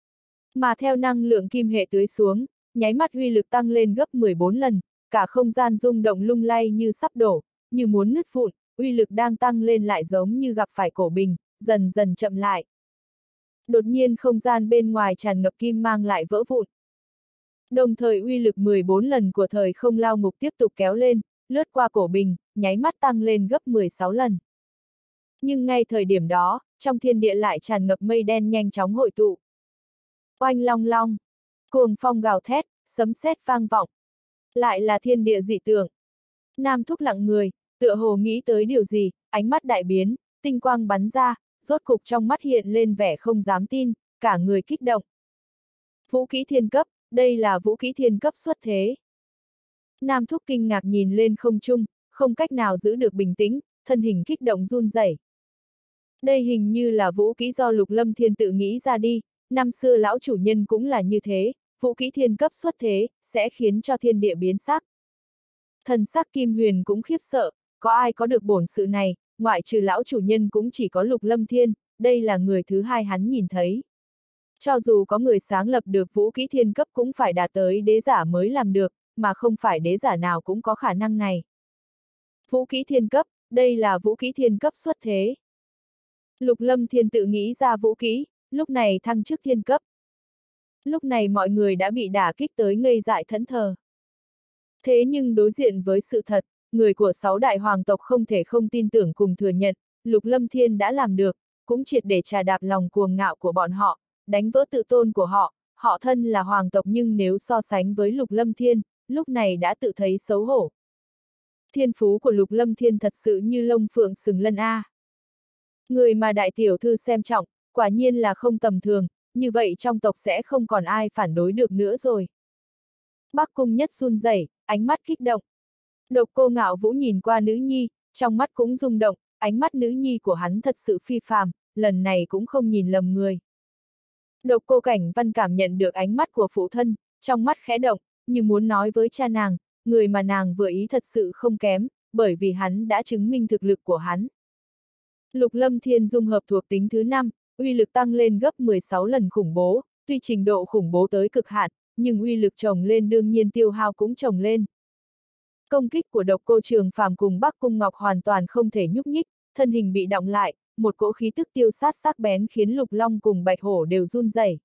Mà theo năng lượng kim hệ tưới xuống, nháy mắt uy lực tăng lên gấp mười bốn lần, cả không gian rung động lung lay như sắp đổ, như muốn nứt vụn, uy lực đang tăng lên lại giống như gặp phải cổ bình, dần dần chậm lại. Đột nhiên không gian bên ngoài tràn ngập kim mang lại vỡ vụn. Đồng thời uy lực mười bốn lần của thời không lao ngục tiếp tục kéo lên, lướt qua cổ bình, nháy mắt tăng lên gấp mười sáu lần. Nhưng ngay thời điểm đó, trong thiên địa lại tràn ngập mây đen nhanh chóng hội tụ. Oanh long long, cuồng phong gào thét, sấm sét vang vọng. Lại là thiên địa dị tượng. Nam Thúc lặng người, tựa hồ nghĩ tới điều gì, ánh mắt đại biến, tinh quang bắn ra, rốt cục trong mắt hiện lên vẻ không dám tin, cả người kích động. Vũ kỹ thiên cấp, đây là vũ kỹ thiên cấp xuất thế. Nam Thúc kinh ngạc nhìn lên không trung, không cách nào giữ được bình tĩnh, thân hình kích động run rẩy. Đây hình như là vũ kỹ do Lục Lâm Thiên tự nghĩ ra đi, năm xưa lão chủ nhân cũng là như thế, vũ kỹ thiên cấp xuất thế, sẽ khiến cho thiên địa biến sắc. Thần sắc Kim Huyền cũng khiếp sợ, có ai có được bổn sự này, ngoại trừ lão chủ nhân cũng chỉ có Lục Lâm Thiên, đây là người thứ hai hắn nhìn thấy. Cho dù có người sáng lập được vũ kỹ thiên cấp cũng phải đạt tới đế giả mới làm được, mà không phải đế giả nào cũng có khả năng này. Vũ kỹ thiên cấp, đây là vũ kỹ thiên cấp xuất thế. Lục Lâm Thiên tự nghĩ ra vũ kỹ, lúc này thăng chức thiên cấp. Lúc này mọi người đã bị đả kích tới ngây dại thẫn thờ. Thế nhưng đối diện với sự thật, người của sáu đại hoàng tộc không thể không tin tưởng cùng thừa nhận, Lục Lâm Thiên đã làm được, cũng triệt để trà đạp lòng cuồng ngạo của bọn họ, đánh vỡ tự tôn của họ, họ thân là hoàng tộc nhưng nếu so sánh với Lục Lâm Thiên, lúc này đã tự thấy xấu hổ. Thiên phú của Lục Lâm Thiên thật sự như lông phượng sừng lân a. Người mà đại tiểu thư xem trọng, quả nhiên là không tầm thường, như vậy trong tộc sẽ không còn ai phản đối được nữa rồi. Bắc Cung Nhất run rẩy, ánh mắt kích động. Độc Cô Ngạo Vũ nhìn qua nữ nhi, trong mắt cũng rung động, ánh mắt nữ nhi của hắn thật sự phi phàm, lần này cũng không nhìn lầm người. Độc Cô Cảnh Văn cảm nhận được ánh mắt của phụ thân, trong mắt khẽ động, như muốn nói với cha nàng, người mà nàng vừa ý thật sự không kém, bởi vì hắn đã chứng minh thực lực của hắn. Lục Lâm Thiên dung hợp thuộc tính thứ năm, uy lực tăng lên gấp mười sáu lần khủng bố, tuy trình độ khủng bố tới cực hạn, nhưng uy lực chồng lên đương nhiên tiêu hao cũng chồng lên. Công kích của Độc Cô Trường Phàm cùng Bắc Cung Ngọc hoàn toàn không thể nhúc nhích, thân hình bị đọng lại, một cỗ khí tức tiêu sát sắc bén khiến Lục Long cùng Bạch Hổ đều run rẩy.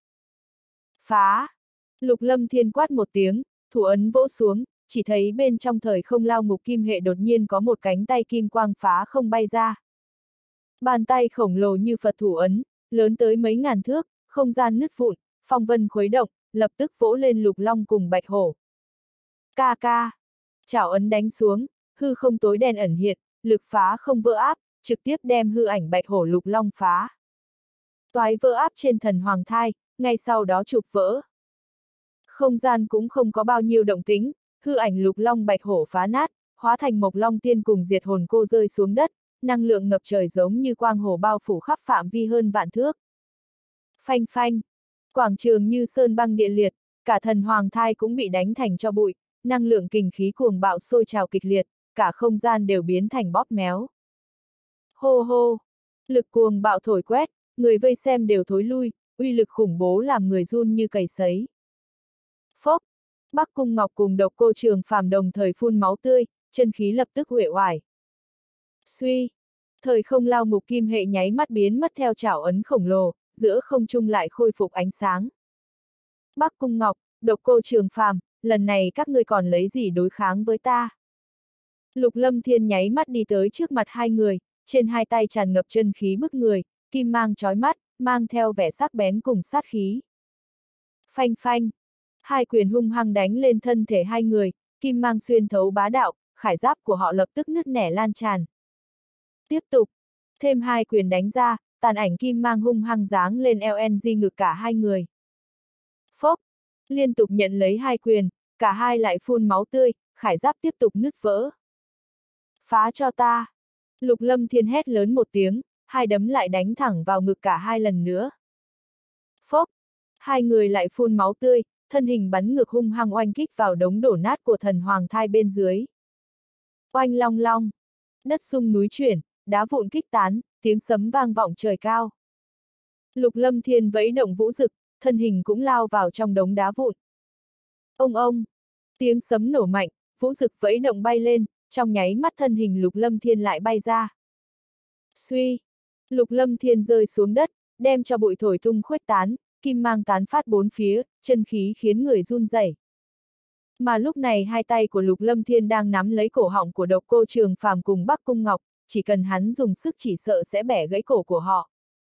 Phá! Lục Lâm Thiên quát một tiếng, thủ ấn vỗ xuống, chỉ thấy bên trong thời không lao ngục kim hệ đột nhiên có một cánh tay kim quang phá không bay ra. Bàn tay khổng lồ như Phật thủ ấn, lớn tới mấy ngàn thước, không gian nứt vụn, phong vân khuấy động, lập tức vỗ lên Lục Long cùng Bạch Hổ. Ca ca! Chảo ấn đánh xuống, hư không tối đen ẩn hiện, lực phá không vỡ áp, trực tiếp đem hư ảnh Bạch Hổ Lục Long phá. Toái vỡ áp trên thần hoàng thai, ngay sau đó trục vỡ. Không gian cũng không có bao nhiêu động tính, hư ảnh Lục Long Bạch Hổ phá nát, hóa thành Mộc Long Tiên cùng Diệt Hồn Cô rơi xuống đất, năng lượng ngập trời giống như quang hồ bao phủ khắp phạm vi hơn vạn thước. Phanh phanh, quảng trường như sơn băng địa liệt, cả thần hoàng thai cũng bị đánh thành cho bụi, năng lượng kình khí cuồng bạo sôi trào kịch liệt, cả không gian đều biến thành bóp méo. Hô hô, lực cuồng bạo thổi quét, người vây xem đều thối lui, uy lực khủng bố làm người run như cầy sấy. Phốc, Bắc Cung Ngọc cùng Độc Cô Trường Phàm đồng thời phun máu tươi, chân khí lập tức uể oải. Suy, thời không lao ngục kim hệ nháy mắt biến mất theo chảo ấn khổng lồ, giữa không trung lại khôi phục ánh sáng. Bắc Cung Ngọc, Độc Cô Trường Phàm, lần này các ngươi còn lấy gì đối kháng với ta? Lục Lâm Thiên nháy mắt đi tới trước mặt hai người, trên hai tay tràn ngập chân khí bức người, kim mang chói mắt, mang theo vẻ sắc bén cùng sát khí. Phanh phanh, hai quyền hung hăng đánh lên thân thể hai người, kim mang xuyên thấu bá đạo, khải giáp của họ lập tức nứt nẻ lan tràn. Tiếp tục, thêm hai quyền đánh ra, tàn ảnh kim mang hung hăng giáng lên eo en giê ngực cả hai người. Phốc, liên tục nhận lấy hai quyền, cả hai lại phun máu tươi, khải giáp tiếp tục nứt vỡ. Phá cho ta! Lục Lâm Thiên hét lớn một tiếng, hai đấm lại đánh thẳng vào ngực cả hai lần nữa. Phốc! Hai người lại phun máu tươi, thân hình bắn ngược hung hăng oanh kích vào đống đổ nát của thần hoàng thai bên dưới. Oanh long long! Đất rung núi chuyển, đá vụn kích tán, tiếng sấm vang vọng trời cao. Lục Lâm Thiên vẫy động vũ dực, thân hình cũng lao vào trong đống đá vụn. Ông ông! Tiếng sấm nổ mạnh, vũ dực vẫy động bay lên, trong nháy mắt thân hình Lục Lâm Thiên lại bay ra. Suy! Lục Lâm Thiên rơi xuống đất, đem cho bụi thổi tung khuếch tán, kim mang tán phát bốn phía, chân khí khiến người run rẩy. Mà lúc này hai tay của Lục Lâm Thiên đang nắm lấy cổ họng của Độc Cô Trường Phàm cùng Bắc Cung Ngọc, chỉ cần hắn dùng sức chỉ sợ sẽ bẻ gãy cổ của họ.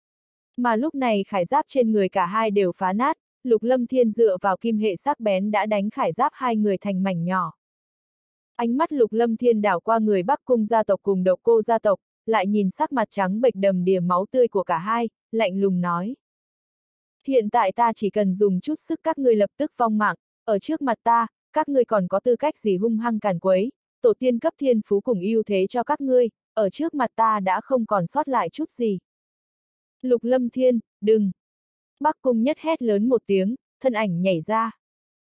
Mà lúc này khải giáp trên người cả hai đều phá nát, Lục Lâm Thiên dựa vào kim hệ sắc bén đã đánh khải giáp hai người thành mảnh nhỏ. Ánh mắt Lục Lâm Thiên đảo qua người Bắc Cung gia tộc cùng Độc Cô gia tộc, lại nhìn sắc mặt trắng bệch đầm đìa máu tươi của cả hai, lạnh lùng nói. Hiện tại ta chỉ cần dùng chút sức các ngươi lập tức vong mạng, ở trước mặt ta, các ngươi còn có tư cách gì hung hăng càn quấy, tổ tiên cấp thiên phú cùng ưu thế cho các ngươi, ở trước mặt ta đã không còn sót lại chút gì. Lục Lâm Thiên, đừng! Bắc Cung Nhất hét lớn một tiếng, thân ảnh nhảy ra.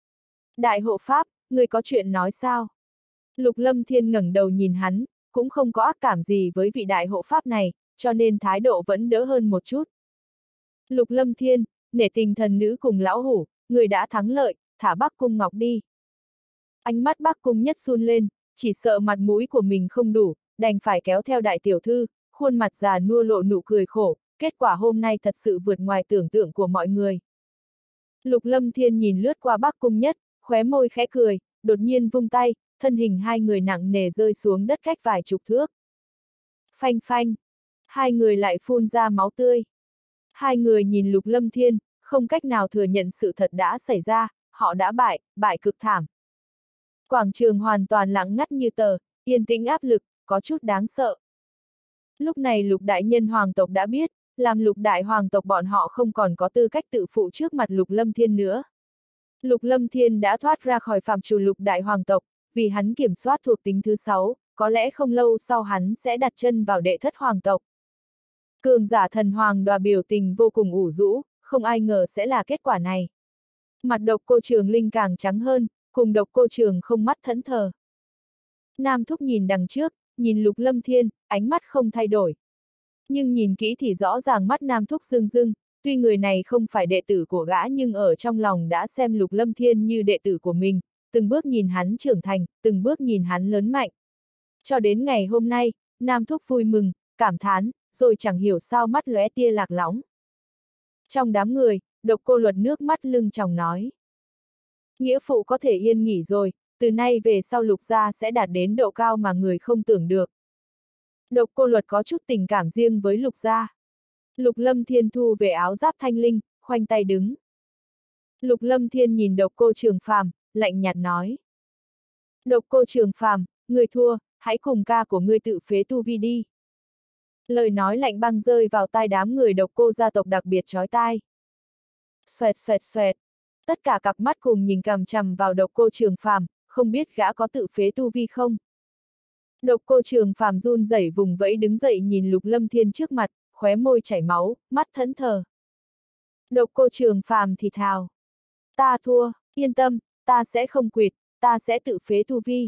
Đại hộ pháp, người có chuyện nói sao? Lục Lâm Thiên ngẩng đầu nhìn hắn, cũng không có ác cảm gì với vị đại hộ pháp này, cho nên thái độ vẫn đỡ hơn một chút. Lục Lâm Thiên, nể tình thần nữ cùng lão hủ, người đã thắng lợi, thả Bắc Cung Ngọc đi. Ánh mắt Bắc Cung Nhất run lên, chỉ sợ mặt mũi của mình không đủ, đành phải kéo theo đại tiểu thư, khuôn mặt già nua lộ nụ cười khổ, kết quả hôm nay thật sự vượt ngoài tưởng tượng của mọi người. Lục Lâm Thiên nhìn lướt qua Bắc Cung Nhất, khóe môi khẽ cười, đột nhiên vung tay, thân hình hai người nặng nề rơi xuống đất cách vài chục thước. Phanh phanh, hai người lại phun ra máu tươi. Hai người nhìn Lục Lâm Thiên, không cách nào thừa nhận sự thật đã xảy ra, họ đã bại, bại cực thảm. Quảng trường hoàn toàn lặng ngắt như tờ, yên tĩnh áp lực, có chút đáng sợ. Lúc này Lục đại nhân hoàng tộc đã biết, làm Lục đại hoàng tộc bọn họ không còn có tư cách tự phụ trước mặt Lục Lâm Thiên nữa. Lục Lâm Thiên đã thoát ra khỏi phạm trù Lục đại hoàng tộc, vì hắn kiểm soát thuộc tính thứ sáu, có lẽ không lâu sau hắn sẽ đặt chân vào đệ thất hoàng tộc. Cường giả thần hoàng đoà biểu tình vô cùng ủ rũ, không ai ngờ sẽ là kết quả này. Mặt Độc Cô Trường Linh càng trắng hơn, cùng Độc Cô Trường không mắt thẫn thờ. Nam Thúc nhìn đằng trước, nhìn Lục Lâm Thiên, ánh mắt không thay đổi. Nhưng nhìn kỹ thì rõ ràng mắt Nam Thúc rưng rưng, tuy người này không phải đệ tử của gã nhưng ở trong lòng đã xem Lục Lâm Thiên như đệ tử của mình, từng bước nhìn hắn trưởng thành, từng bước nhìn hắn lớn mạnh. Cho đến ngày hôm nay, Nam Thúc vui mừng, cảm thán, rồi chẳng hiểu sao mắt lóe tia lạc lõng. Trong đám người, Độc Cô Luật nước mắt lưng tròng nói. Nghĩa phụ có thể yên nghỉ rồi, từ nay về sau Lục gia sẽ đạt đến độ cao mà người không tưởng được. Độc Cô Luật có chút tình cảm riêng với Lục gia. Lục Lâm Thiên thu về áo giáp thanh linh, khoanh tay đứng. Lục Lâm Thiên nhìn Độc Cô Trường Phàm, lạnh nhạt nói. Độc Cô Trường Phàm, người thua, hãy cùng ca của ngươi tự phế tu vi đi. Lời nói lạnh băng rơi vào tai đám người Độc Cô gia tộc đặc biệt chói tai. Xoẹt xoẹt xoẹt, tất cả cặp mắt cùng nhìn cằm chằm vào Độc Cô Trường Phàm, không biết gã có tự phế tu vi không. Độc Cô Trường Phàm run rẩy vùng vẫy đứng dậy nhìn Lục Lâm Thiên trước mặt, khóe môi chảy máu, mắt thẫn thờ. Độc Cô Trường Phàm thì thào. Ta thua, yên tâm, ta sẽ không quỵt, ta sẽ tự phế tu vi.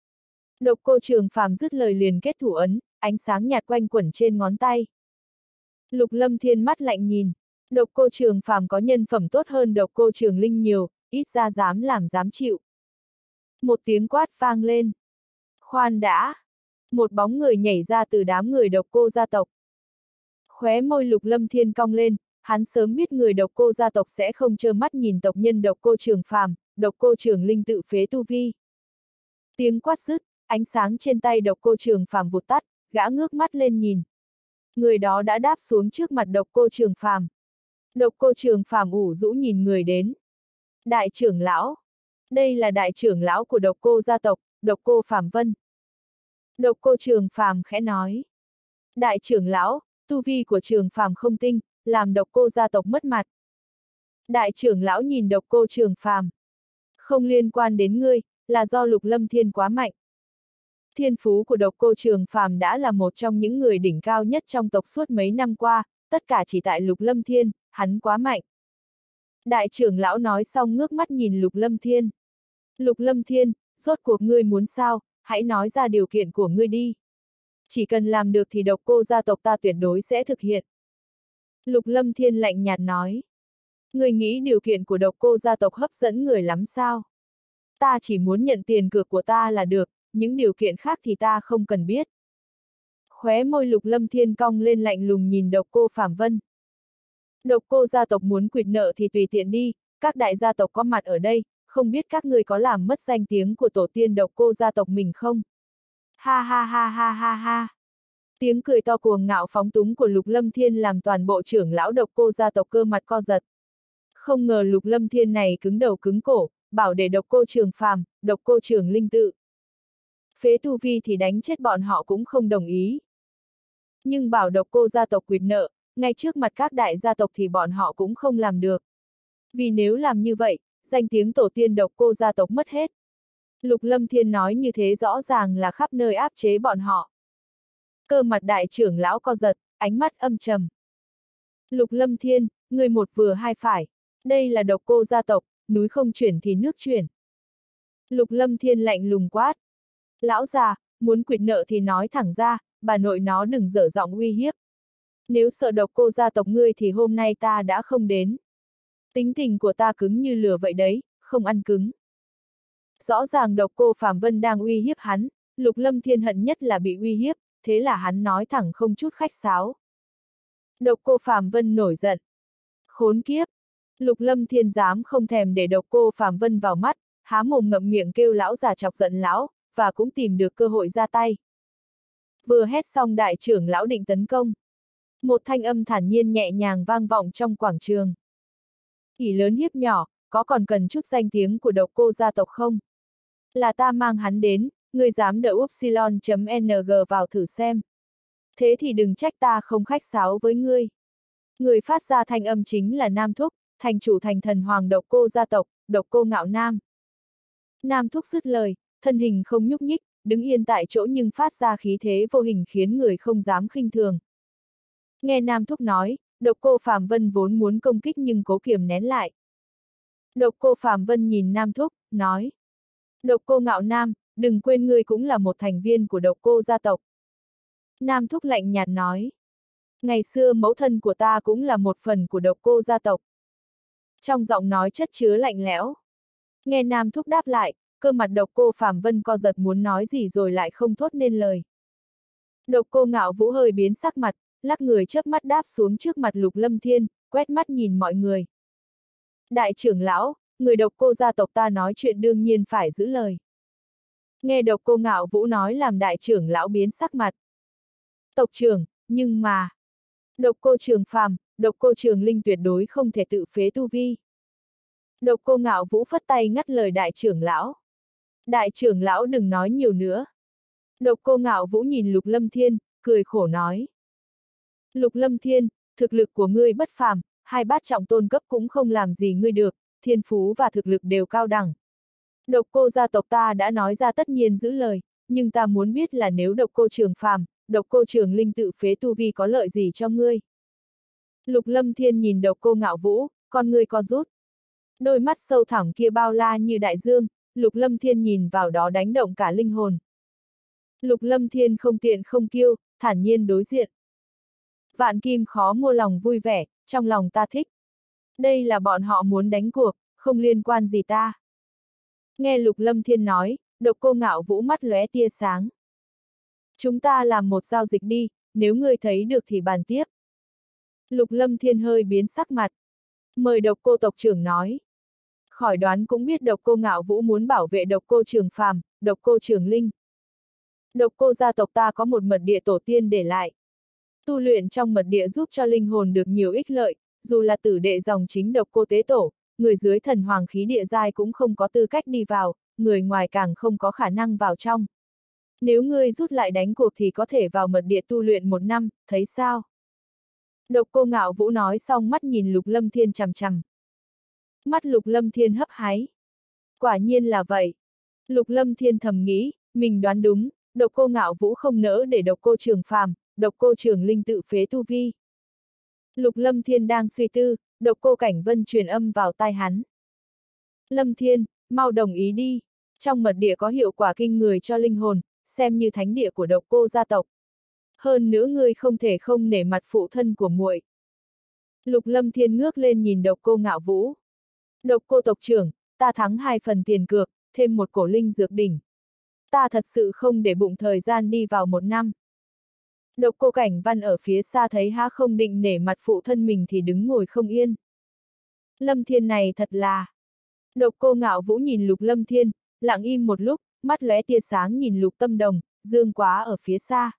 Độc Cô Trường Phàm dứt lời liền kết thủ ấn, ánh sáng nhạt quanh quẩn trên ngón tay. Lục Lâm Thiên mắt lạnh nhìn, Độc Cô Trường Phàm có nhân phẩm tốt hơn Độc Cô Trường Linh nhiều, ít ra dám làm dám chịu. Một tiếng quát vang lên. Khoan đã! Một bóng người nhảy ra từ đám người Độc Cô gia tộc. Khóe môi Lục Lâm Thiên cong lên, hắn sớm biết người Độc Cô gia tộc sẽ không trơ mắt nhìn tộc nhân Độc Cô Trường Phàm, Độc Cô Trường Linh tự phế tu vi. Tiếng quát dứt, ánh sáng trên tay Độc Cô Trường Phàm vụt tắt, gã ngước mắt lên nhìn. Người đó đã đáp xuống trước mặt Độc Cô Trường Phàm. Độc Cô Trường Phàm ủ rũ nhìn người đến. Đại trưởng lão. Đây là đại trưởng lão của Độc Cô gia tộc, Độc Cô Phàm Vân. Độc Cô Trường Phàm khẽ nói. Đại trưởng lão, tu vi của Trường Phàm không tinh, làm Độc Cô gia tộc mất mặt. Đại trưởng lão nhìn Độc Cô Trường Phàm. Không liên quan đến ngươi, là do Lục Lâm Thiên quá mạnh. Thiên phú của Độc Cô Trường Phàm đã là một trong những người đỉnh cao nhất trong tộc suốt mấy năm qua, tất cả chỉ tại Lục Lâm Thiên, hắn quá mạnh. Đại trưởng lão nói xong ngước mắt nhìn Lục Lâm Thiên. Lục Lâm Thiên, rốt cuộc ngươi muốn sao, hãy nói ra điều kiện của ngươi đi. Chỉ cần làm được thì Độc Cô gia tộc ta tuyệt đối sẽ thực hiện. Lục Lâm Thiên lạnh nhạt nói. Ngươi nghĩ điều kiện của Độc Cô gia tộc hấp dẫn người lắm sao? Ta chỉ muốn nhận tiền cược của ta là được, những điều kiện khác thì ta không cần biết. Khóe môi Lục Lâm Thiên cong lên lạnh lùng nhìn Độc Cô Phàm Vân. Độc Cô gia tộc muốn quỵt nợ thì tùy tiện đi, các đại gia tộc có mặt ở đây, không biết các người có làm mất danh tiếng của tổ tiên Độc Cô gia tộc mình không? Ha ha ha ha ha ha. Tiếng cười to cuồng ngạo phóng túng của Lục Lâm Thiên làm toàn bộ trưởng lão Độc Cô gia tộc cơ mặt co giật. Không ngờ Lục Lâm Thiên này cứng đầu cứng cổ, bảo để Độc Cô Trường Phàm, Độc Cô Trường Linh tự phế tu vi thì đánh chết bọn họ cũng không đồng ý. Nhưng bảo Độc Cô gia tộc quỵt nợ, ngay trước mặt các đại gia tộc thì bọn họ cũng không làm được. Vì nếu làm như vậy, danh tiếng tổ tiên Độc Cô gia tộc mất hết. Lục Lâm Thiên nói như thế rõ ràng là khắp nơi áp chế bọn họ. Cơ mặt đại trưởng lão co giật, ánh mắt âm trầm. Lục Lâm Thiên, người một vừa hai phải. Đây là Độc Cô gia tộc, núi không chuyển thì nước chuyển. Lục Lâm Thiên lạnh lùng quát. Lão già, muốn quyệt nợ thì nói thẳng ra, bà nội nó đừng dở giọng uy hiếp. Nếu sợ Độc Cô gia tộc ngươi thì hôm nay ta đã không đến. Tính tình của ta cứng như lửa vậy đấy, không ăn cứng. Rõ ràng Độc Cô Phàm Vân đang uy hiếp hắn, Lục Lâm Thiên hận nhất là bị uy hiếp, thế là hắn nói thẳng không chút khách sáo. Độc Cô Phàm Vân nổi giận. Khốn kiếp! Lục Lâm Thiên dám không thèm để Độc Cô Phàm Vân vào mắt, há mồm ngậm miệng kêu lão già chọc giận lão, và cũng tìm được cơ hội ra tay. Vừa hét xong đại trưởng lão định tấn công. Một thanh âm thản nhiên nhẹ nhàng vang vọng trong quảng trường. Ỷ lớn hiếp nhỏ, có còn cần chút danh tiếng của Độc Cô gia tộc không? Là ta mang hắn đến, ngươi dám đỡ upsilon.ng vào thử xem. Thế thì đừng trách ta không khách sáo với ngươi. Người phát ra thanh âm chính là Nam Thúc, thành chủ thành thần hoàng Độc Cô gia tộc, Độc Cô Ngạo Nam. Nam Thúc dứt lời, thân hình không nhúc nhích, đứng yên tại chỗ nhưng phát ra khí thế vô hình khiến người không dám khinh thường. Nghe Nam Thúc nói, Độc Cô Phàm Vân vốn muốn công kích nhưng cố kiềm nén lại. Độc Cô Phàm Vân nhìn Nam Thúc, nói. Độc Cô Ngạo Nam, đừng quên ngươi cũng là một thành viên của Độc Cô gia tộc. Nam Thúc lạnh nhạt nói. Ngày xưa mẫu thân của ta cũng là một phần của Độc Cô gia tộc. Trong giọng nói chất chứa lạnh lẽo. Nghe Nam Thúc đáp lại, cơ mặt Độc Cô Phàm Vân co giật muốn nói gì rồi lại không thốt nên lời. Độc Cô Ngạo Vũ hơi biến sắc mặt, lắc người chớp mắt đáp xuống trước mặt Lục Lâm Thiên, quét mắt nhìn mọi người. Đại trưởng lão, người Độc Cô gia tộc ta nói chuyện đương nhiên phải giữ lời. Nghe Độc Cô Ngạo Vũ nói làm đại trưởng lão biến sắc mặt. Tộc trưởng, nhưng mà... Độc Cô Trường Phàm, Độc Cô Trường Linh tuyệt đối không thể tự phế tu vi. Độc Cô Ngạo Vũ phất tay ngắt lời đại trưởng lão. Đại trưởng lão đừng nói nhiều nữa. Độc Cô Ngạo Vũ nhìn Lục Lâm Thiên, cười khổ nói. Lục Lâm Thiên, thực lực của ngươi bất phàm, hai bát trọng tôn cấp cũng không làm gì ngươi được, thiên phú và thực lực đều cao đẳng. Độc Cô gia tộc ta đã nói ra tất nhiên giữ lời, nhưng ta muốn biết là nếu Độc Cô Trường Phàm, Độc Cô Trường Linh tự phế tu vi có lợi gì cho ngươi? Lục Lâm Thiên nhìn Độc Cô Ngạo Vũ, con ngươi co rút. Đôi mắt sâu thẳm kia bao la như đại dương, Lục Lâm Thiên nhìn vào đó đánh động cả linh hồn. Lục Lâm Thiên không tiện không kiêu, thản nhiên đối diện. Vạn kim khó mua lòng vui vẻ, trong lòng ta thích. Đây là bọn họ muốn đánh cuộc, không liên quan gì ta. Nghe Lục Lâm Thiên nói, Độc Cô Ngạo Vũ mắt lóe tia sáng. Chúng ta làm một giao dịch đi, nếu ngươi thấy được thì bàn tiếp. Lục Lâm Thiên hơi biến sắc mặt. Mời Độc Cô tộc trưởng nói. Khỏi đoán cũng biết Độc Cô Ngạo Vũ muốn bảo vệ Độc Cô Trường Phàm, Độc Cô Trường Linh. Độc Cô gia tộc ta có một mật địa tổ tiên để lại. Tu luyện trong mật địa giúp cho linh hồn được nhiều ích lợi, dù là tử đệ dòng chính Độc Cô tế tổ, người dưới thần hoàng khí địa giai cũng không có tư cách đi vào, người ngoài càng không có khả năng vào trong. Nếu ngươi rút lại đánh cuộc thì có thể vào mật địa tu luyện một năm, thấy sao? Độc Cô Ngạo Vũ nói xong mắt nhìn Lục Lâm Thiên chằm chằm. Mắt Lục Lâm Thiên hấp háy. Quả nhiên là vậy. Lục Lâm Thiên thầm nghĩ, mình đoán đúng, Độc Cô Ngạo Vũ không nỡ để Độc Cô Trường Phàm, Độc Cô Trường Linh tự phế tu vi. Lục Lâm Thiên đang suy tư, Độc Cô Cảnh Vân truyền âm vào tai hắn. Lâm Thiên, mau đồng ý đi. Trong mật địa có hiệu quả kinh người cho linh hồn, xem như thánh địa của Độc Cô gia tộc. Hơn nữa ngươi không thể không nể mặt phụ thân của muội. Lục Lâm Thiên ngước lên nhìn Độc Cô Ngạo Vũ. Độc Cô tộc trưởng, ta thắng hai phần tiền cược, thêm một cổ linh dược đỉnh. Ta thật sự không để bụng thời gian đi vào một năm. Độc Cô Cảnh Văn ở phía xa thấy há không định nể mặt phụ thân mình thì đứng ngồi không yên. Lâm Thiên này thật là... Độc Cô Ngạo Vũ nhìn Lục Lâm Thiên, lặng im một lúc, mắt lóe tia sáng nhìn Lục Tâm Đồng, Dương Quá ở phía xa.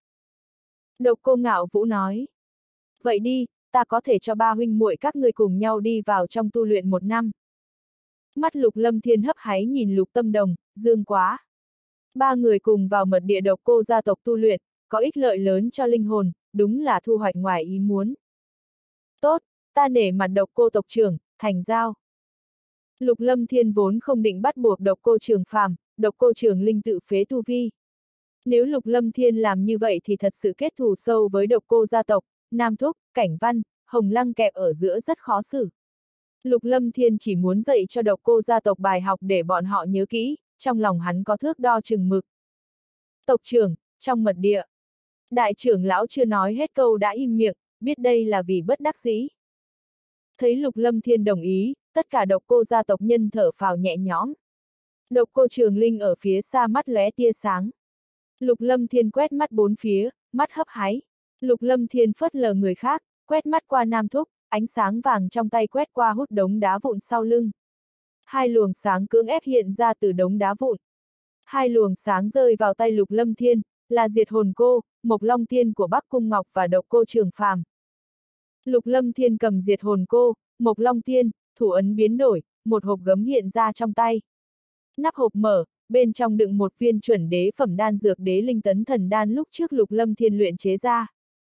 Độc Cô Ngạo Vũ nói. Vậy đi, ta có thể cho ba huynh muội các ngươi cùng nhau đi vào trong tu luyện một năm. Mắt Lục Lâm Thiên hấp háy nhìn Lục Tâm Đồng, Dương Quá. Ba người cùng vào mật địa Độc Cô gia tộc tu luyện, có ích lợi lớn cho linh hồn, đúng là thu hoạch ngoài ý muốn. Tốt, ta nể mặt Độc Cô tộc trưởng, thành giao. Lục Lâm Thiên vốn không định bắt buộc Độc Cô Trường Phàm, độc cô Trường Linh tự phế tu vi. Nếu Lục Lâm Thiên làm như vậy thì thật sự kết thù sâu với độc cô gia tộc, Nam Thúc, Cảnh Văn, Hồng Lăng kẹp ở giữa rất khó xử. Lục Lâm Thiên chỉ muốn dạy cho độc cô gia tộc bài học để bọn họ nhớ kỹ, trong lòng hắn có thước đo chừng mực. Tộc trưởng, trong mật địa. Đại trưởng lão chưa nói hết câu đã im miệng, biết đây là vì bất đắc dĩ. Thấy Lục Lâm Thiên đồng ý, tất cả độc cô gia tộc nhân thở phào nhẹ nhõm. Độc cô Trường Linh ở phía xa mắt lóe tia sáng. Lục Lâm Thiên quét mắt bốn phía, mắt hấp háy. Lục Lâm Thiên phớt lờ người khác, quét mắt qua Nam Thúc, ánh sáng vàng trong tay quét qua hút đống đá vụn sau lưng. Hai luồng sáng cưỡng ép hiện ra từ đống đá vụn. Hai luồng sáng rơi vào tay Lục Lâm Thiên, là Diệt Hồn Cô, Mộc Long Tiên của Bắc Cung Ngọc và độc cô Trường Phàm. Lục Lâm Thiên cầm Diệt Hồn Cô, Mộc Long Tiên, thủ ấn biến đổi, một hộp gấm hiện ra trong tay. Nắp hộp mở, bên trong đựng một viên chuẩn đế phẩm đan dược đế linh tấn thần đan lúc trước Lục Lâm Thiên luyện chế ra.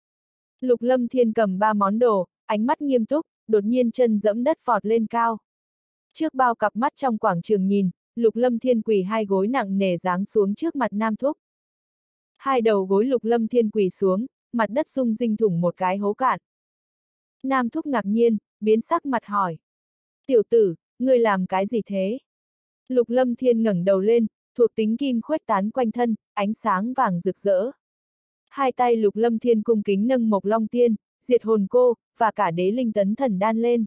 Lục Lâm Thiên cầm ba món đồ, ánh mắt nghiêm túc, đột nhiên chân dẫm đất vọt lên cao. Trước bao cặp mắt trong quảng trường nhìn, Lục Lâm Thiên quỳ hai gối nặng nề giáng xuống trước mặt Nam Thúc. Hai đầu gối Lục Lâm Thiên quỳ xuống, mặt đất rung rinh thủng một cái hố cạn. Nam Thúc ngạc nhiên, biến sắc mặt hỏi. Tiểu tử, ngươi làm cái gì thế? Lục Lâm Thiên ngẩng đầu lên, thuộc tính kim khuếch tán quanh thân, ánh sáng vàng rực rỡ. Hai tay Lục Lâm Thiên cung kính nâng Mộc Long Tiên, Diệt Hồn Cô, và cả đế linh tấn thần đan lên.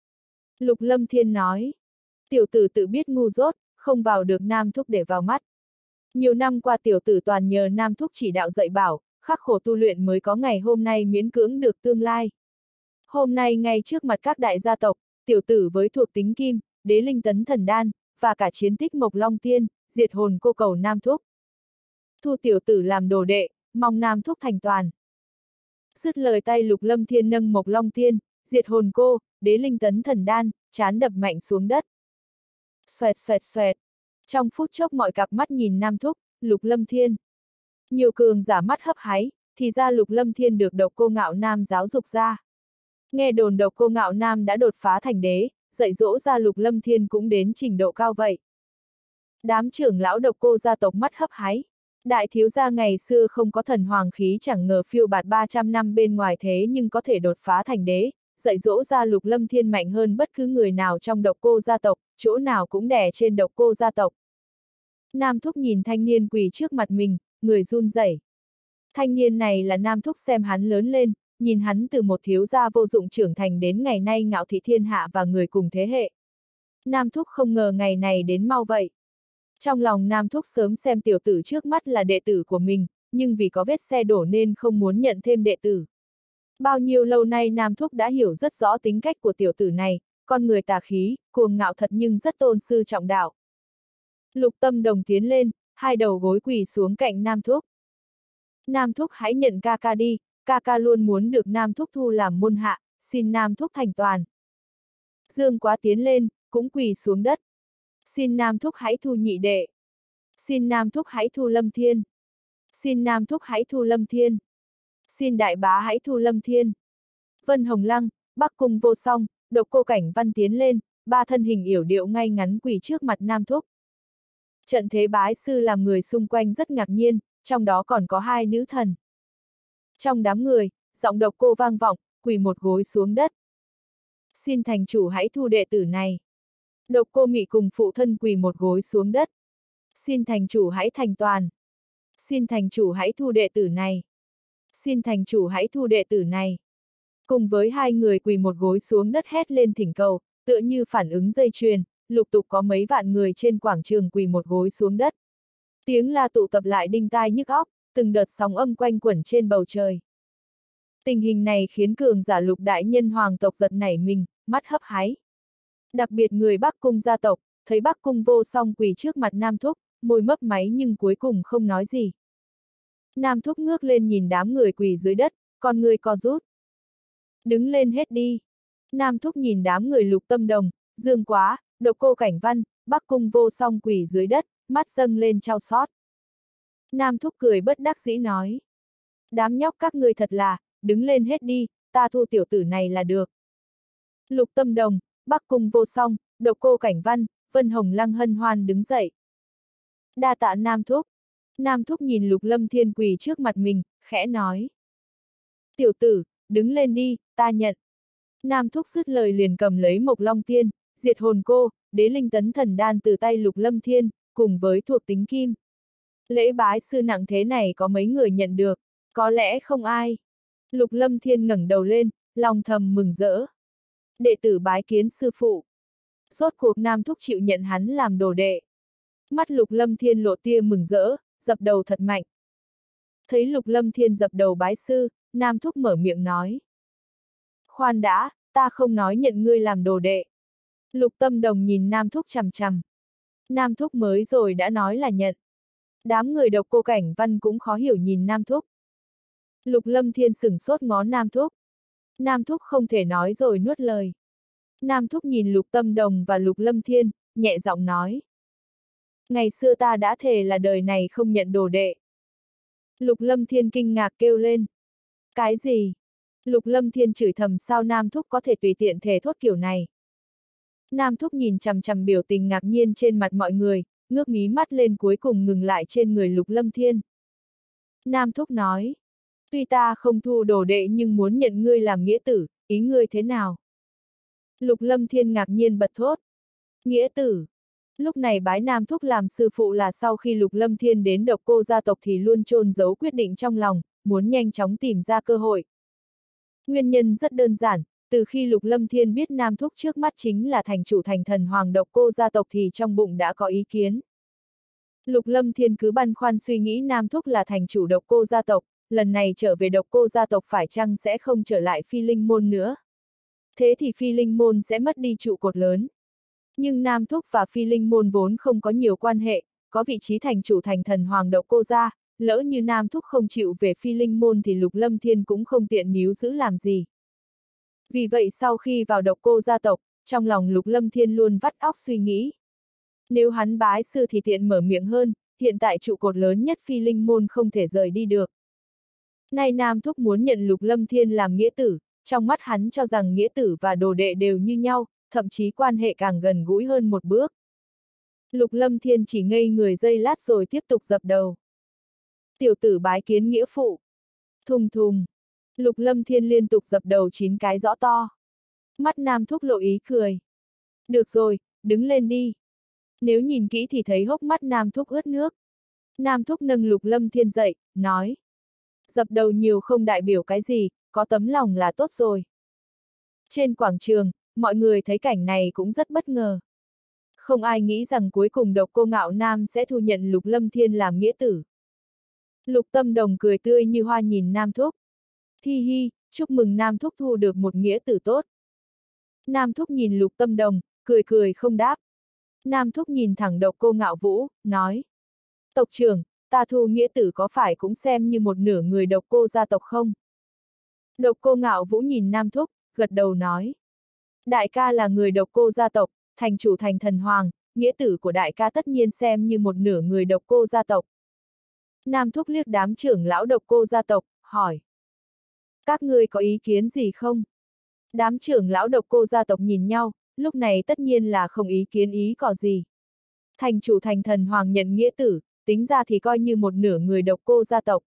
Lục Lâm Thiên nói, tiểu tử tự biết ngu dốt, không vào được Nam Thúc để vào mắt. Nhiều năm qua tiểu tử toàn nhờ Nam Thúc chỉ đạo dạy bảo, khắc khổ tu luyện mới có ngày hôm nay miễn cưỡng được tương lai. Hôm nay ngay trước mặt các đại gia tộc, tiểu tử với thuộc tính kim, đế linh tấn thần đan, và cả chiến tích Mộc Long Tiên, Diệt Hồn Cô cầu Nam Thúc. Thu tiểu tử làm đồ đệ, mong Nam Thúc thành toàn. Dứt lời tay Lục Lâm Thiên nâng Mộc Long Tiên, Diệt Hồn Cô, đế linh tấn thần đan, chán đập mạnh xuống đất. Xoẹt xoẹt xoẹt. Trong phút chốc mọi cặp mắt nhìn Nam Thúc, Lục Lâm Thiên. Nhiều cường giả mắt hấp háy, thì ra Lục Lâm Thiên được độc cô Ngạo Nam giáo dục ra. Nghe đồn độc cô Ngạo Nam đã đột phá thành đế, dạy dỗ ra Lục Lâm Thiên cũng đến trình độ cao vậy. Đám trưởng lão độc cô gia tộc mắt hấp háy. Đại thiếu gia ngày xưa không có thần hoàng khí chẳng ngờ phiêu bạt ba trăm năm bên ngoài thế nhưng có thể đột phá thành đế, dạy dỗ ra Lục Lâm Thiên mạnh hơn bất cứ người nào trong độc cô gia tộc, chỗ nào cũng đè trên độc cô gia tộc. Nam Thúc nhìn thanh niên quỳ trước mặt mình, người run rẩy. Thanh niên này là Nam Thúc xem hắn lớn lên, nhìn hắn từ một thiếu gia vô dụng trưởng thành đến ngày nay ngạo thị thiên hạ và người cùng thế hệ. Nam Thúc không ngờ ngày này đến mau vậy. Trong lòng Nam Thúc sớm xem tiểu tử trước mắt là đệ tử của mình, nhưng vì có vết xe đổ nên không muốn nhận thêm đệ tử. Bao nhiêu lâu nay Nam Thúc đã hiểu rất rõ tính cách của tiểu tử này, con người tà khí, cuồng ngạo thật nhưng rất tôn sư trọng đạo. Lục Tâm Đồng tiến lên, hai đầu gối quỳ xuống cạnh Nam Thúc. Nam Thúc hãy nhận ca ca đi, ca ca luôn muốn được Nam Thúc thu làm môn hạ, xin Nam Thúc thành toàn. Dương Quá tiến lên, cũng quỳ xuống đất. Xin Nam Thúc hãy thu nhị đệ. Xin Nam Thúc hãy thu Lâm Thiên. Xin Nam Thúc hãy thu Lâm Thiên. Xin Đại Bá hãy thu Lâm Thiên. Vân Hồng Lăng, Bắc Cung Vô Song, độc cô Cảnh Văn tiến lên, ba thân hình yểu điệu ngay ngắn quỳ trước mặt Nam Thúc. Trận thế bái sư làm người xung quanh rất ngạc nhiên, trong đó còn có hai nữ thần. Trong đám người, giọng độc cô vang vọng, quỳ một gối xuống đất. Xin thành chủ hãy thu đệ tử này. Độc cô Mị cùng phụ thân quỳ một gối xuống đất. Xin thành chủ hãy thành toàn. Xin thành chủ hãy thu đệ tử này. Xin thành chủ hãy thu đệ tử này. Cùng với hai người quỳ một gối xuống đất hét lên thỉnh cầu, tựa như phản ứng dây chuyền, lục tục có mấy vạn người trên quảng trường quỳ một gối xuống đất. Tiếng la tụ tập lại đinh tai nhức óc, từng đợt sóng âm quanh quẩn trên bầu trời. Tình hình này khiến cường giả Lục đại nhân hoàng tộc giật nảy mình, mắt hấp háy. Đặc biệt người Bắc Cung gia tộc, thấy Bắc Cung Vô Song quỳ trước mặt Nam Thúc, môi mấp máy nhưng cuối cùng không nói gì. Nam Thúc ngước lên nhìn đám người quỳ dưới đất, con người co rút. Đứng lên hết đi. Nam Thúc nhìn đám người Lục Tâm Đồng, Dương Quá, độc cô Cảnh Văn, Bắc Cung Vô Song quỳ dưới đất, mắt dâng lên trao xót. Nam Thúc cười bất đắc dĩ nói. Đám nhóc các ngươi thật là, đứng lên hết đi, ta thu tiểu tử này là được. Lục Tâm Đồng, Bắc Cung Vô Song, độc cô Cảnh Văn, Vân Hồng Lăng hân hoan đứng dậy. Đa tạ Nam Thúc. Nam Thúc nhìn Lục Lâm Thiên quỳ trước mặt mình, khẽ nói. Tiểu tử, đứng lên đi, ta nhận. Nam Thúc dứt lời liền cầm lấy Mộc Long Tiên, diệt hồn cô, đế linh tấn thần đan từ tay Lục Lâm Thiên, cùng với thuộc tính kim. Lễ bái sư nặng thế này có mấy người nhận được, có lẽ không ai. Lục Lâm Thiên ngẩng đầu lên, lòng thầm mừng rỡ. Đệ tử bái kiến sư phụ. Rốt cuộc Nam Thúc chịu nhận hắn làm đồ đệ. Mắt Lục Lâm Thiên lộ tia mừng rỡ, dập đầu thật mạnh. Thấy Lục Lâm Thiên dập đầu bái sư, Nam Thúc mở miệng nói. Khoan đã, ta không nói nhận ngươi làm đồ đệ. Lục Tâm Đồng nhìn Nam Thúc chằm chằm. Nam Thúc mới rồi đã nói là nhận. Đám người Độc Cô Cảnh Văn cũng khó hiểu nhìn Nam Thúc. Lục Lâm Thiên sửng sốt ngó Nam Thúc. Nam Thúc không thể nói rồi nuốt lời. Nam Thúc nhìn Lục Tâm Đồng và Lục Lâm Thiên, nhẹ giọng nói. Ngày xưa ta đã thề là đời này không nhận đồ đệ. Lục Lâm Thiên kinh ngạc kêu lên. Cái gì? Lục Lâm Thiên chửi thầm sao Nam Thúc có thể tùy tiện thề thốt kiểu này. Nam Thúc nhìn chằm chằm biểu tình ngạc nhiên trên mặt mọi người, ngước mí mắt lên cuối cùng ngừng lại trên người Lục Lâm Thiên. Nam Thúc nói. Tuy ta không thu đồ đệ nhưng muốn nhận ngươi làm nghĩa tử, ý ngươi thế nào? Lục Lâm Thiên ngạc nhiên bật thốt. Nghĩa tử. Lúc này bái Nam Thúc làm sư phụ là sau khi Lục Lâm Thiên đến Độc Cô gia tộc thì luôn chôn giấu quyết định trong lòng, muốn nhanh chóng tìm ra cơ hội. Nguyên nhân rất đơn giản, từ khi Lục Lâm Thiên biết Nam Thúc trước mắt chính là thành chủ thành thần hoàng Độc Cô gia tộc thì trong bụng đã có ý kiến. Lục Lâm Thiên cứ băn khoăn suy nghĩ Nam Thúc là thành chủ Độc Cô gia tộc, lần này trở về Độc Cô gia tộc phải chăng sẽ không trở lại Phi Linh môn nữa. Thế thì Phi Linh môn sẽ mất đi trụ cột lớn. Nhưng Nam Thúc và Phi Linh môn vốn không có nhiều quan hệ, có vị trí thành chủ thành thần hoàng Độc Cô gia, lỡ như Nam Thúc không chịu về Phi Linh môn thì Lục Lâm Thiên cũng không tiện níu giữ làm gì. Vì vậy sau khi vào Độc Cô gia tộc, trong lòng Lục Lâm Thiên luôn vắt óc suy nghĩ. Nếu hắn bái sư thì tiện mở miệng hơn, hiện tại trụ cột lớn nhất Phi Linh môn không thể rời đi được. Nay Nam Thúc muốn nhận Lục Lâm Thiên làm nghĩa tử, trong mắt hắn cho rằng nghĩa tử và đồ đệ đều như nhau, thậm chí quan hệ càng gần gũi hơn một bước. Lục Lâm Thiên chỉ ngây người giây lát rồi tiếp tục dập đầu. Tiểu tử bái kiến nghĩa phụ. Thùng thùng. Lục Lâm Thiên liên tục dập đầu chín cái rõ to. Mắt Nam Thúc lộ ý cười. Được rồi, đứng lên đi. Nếu nhìn kỹ thì thấy hốc mắt Nam Thúc ướt nước. Nam Thúc nâng Lục Lâm Thiên dậy, nói. Dập đầu nhiều không đại biểu cái gì, có tấm lòng là tốt rồi. Trên quảng trường, mọi người thấy cảnh này cũng rất bất ngờ. Không ai nghĩ rằng cuối cùng Độc Cô Ngạo Nam sẽ thu nhận Lục Lâm Thiên làm nghĩa tử. Lục Tâm Đồng cười tươi như hoa nhìn Nam Thúc. Hi hi, chúc mừng Nam Thúc thu được một nghĩa tử tốt. Nam Thúc nhìn Lục Tâm Đồng, cười cười không đáp. Nam Thúc nhìn thẳng Độc Cô Ngạo Vũ, nói. Tộc trưởng, ta thu nghĩa tử có phải cũng xem như một nửa người Độc Cô gia tộc không? Độc Cô Ngạo Vũ nhìn Nam Thúc, gật đầu nói. Đại ca là người Độc Cô gia tộc, thành chủ thành thần hoàng, nghĩa tử của đại ca tất nhiên xem như một nửa người Độc Cô gia tộc. Nam Thúc liếc đám trưởng lão Độc Cô gia tộc, hỏi. Các ngươi có ý kiến gì không? Đám trưởng lão Độc Cô gia tộc nhìn nhau, lúc này tất nhiên là không ý kiến ý có gì. Thành chủ thành thần hoàng nhận nghĩa tử, tính ra thì coi như một nửa người Độc Cô gia tộc.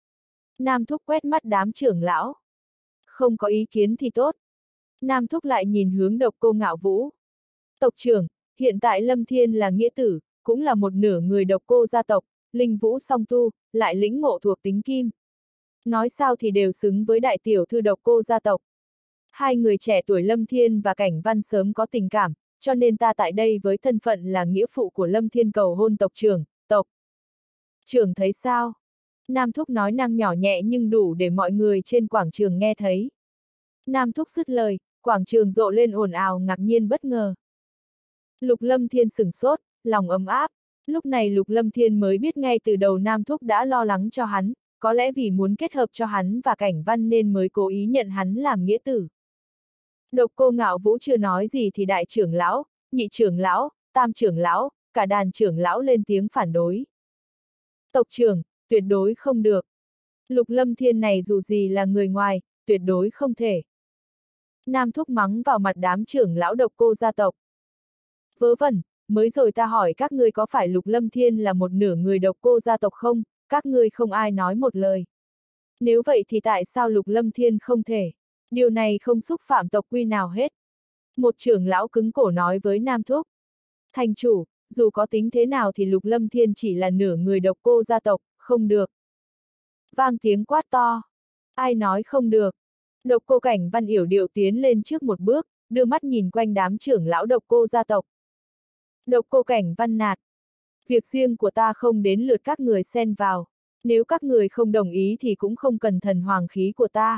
Nam Thúc quét mắt đám trưởng lão. Không có ý kiến thì tốt. Nam Thúc lại nhìn hướng Độc Cô Ngạo Vũ. Tộc trưởng, hiện tại Lâm Thiên là nghĩa tử, cũng là một nửa người Độc Cô gia tộc, linh vũ song tu, lại lĩnh ngộ thuộc tính kim. Nói sao thì đều xứng với đại tiểu thư Độc Cô gia tộc. Hai người trẻ tuổi Lâm Thiên và Cảnh Văn sớm có tình cảm, cho nên ta tại đây với thân phận là nghĩa phụ của Lâm Thiên cầu hôn tộc trưởng, tộc. Trưởng thấy sao? Nam Thúc nói năng nhỏ nhẹ nhưng đủ để mọi người trên quảng trường nghe thấy. Nam Thúc dứt lời, quảng trường rộ lên ồn ào ngạc nhiên bất ngờ. Lục Lâm Thiên sửng sốt, lòng ấm áp. Lúc này Lục Lâm Thiên mới biết ngay từ đầu Nam Thúc đã lo lắng cho hắn, có lẽ vì muốn kết hợp cho hắn và Cảnh Văn nên mới cố ý nhận hắn làm nghĩa tử. Độc Cô Ngạo Vũ chưa nói gì thì đại trưởng lão, nhị trưởng lão, tam trưởng lão, cả đàn trưởng lão lên tiếng phản đối. Tộc trưởng, tuyệt đối không được. Lục Lâm Thiên này dù gì là người ngoài, tuyệt đối không thể. Nam Thúc mắng vào mặt đám trưởng lão Độc Cô gia tộc. Vớ vẩn, mới rồi ta hỏi các ngươi có phải Lục Lâm Thiên là một nửa người độc cô gia tộc không, các ngươi không ai nói một lời. Nếu vậy thì tại sao Lục Lâm Thiên không thể? Điều này không xúc phạm tộc quy nào hết. Một trưởng lão cứng cổ nói với Nam Thúc. Thành chủ, dù có tính thế nào thì Lục Lâm Thiên chỉ là nửa người độc cô gia tộc, không được. Vang tiếng quát to. Ai nói không được? Độc cô Cảnh Văn yểu điệu tiến lên trước một bước, đưa mắt nhìn quanh đám trưởng lão độc cô gia tộc. Độc cô Cảnh Văn nạt. Việc riêng của ta không đến lượt các người xen vào. Nếu các người không đồng ý thì cũng không cần thần hoàng khí của ta.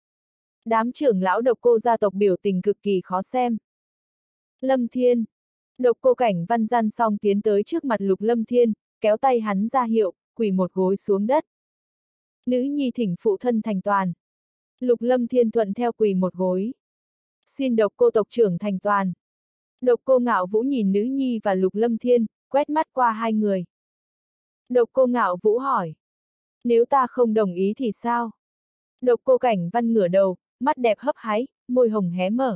Đám trưởng lão độc cô gia tộc biểu tình cực kỳ khó xem. Lâm Thiên. Độc cô Cảnh Văn gian xong tiến tới trước mặt Lục Lâm Thiên, kéo tay hắn ra hiệu, quỳ một gối xuống đất. Nữ nhi thỉnh phụ thân thành toàn. Lục Lâm Thiên thuận theo quỳ một gối. Xin độc cô tộc trưởng thành toàn. Độc cô Ngạo Vũ nhìn nữ nhi và Lục Lâm Thiên, quét mắt qua hai người. Độc cô Ngạo Vũ hỏi. Nếu ta không đồng ý thì sao? Độc cô Cảnh Văn ngửa đầu, mắt đẹp hấp háy, môi hồng hé mở.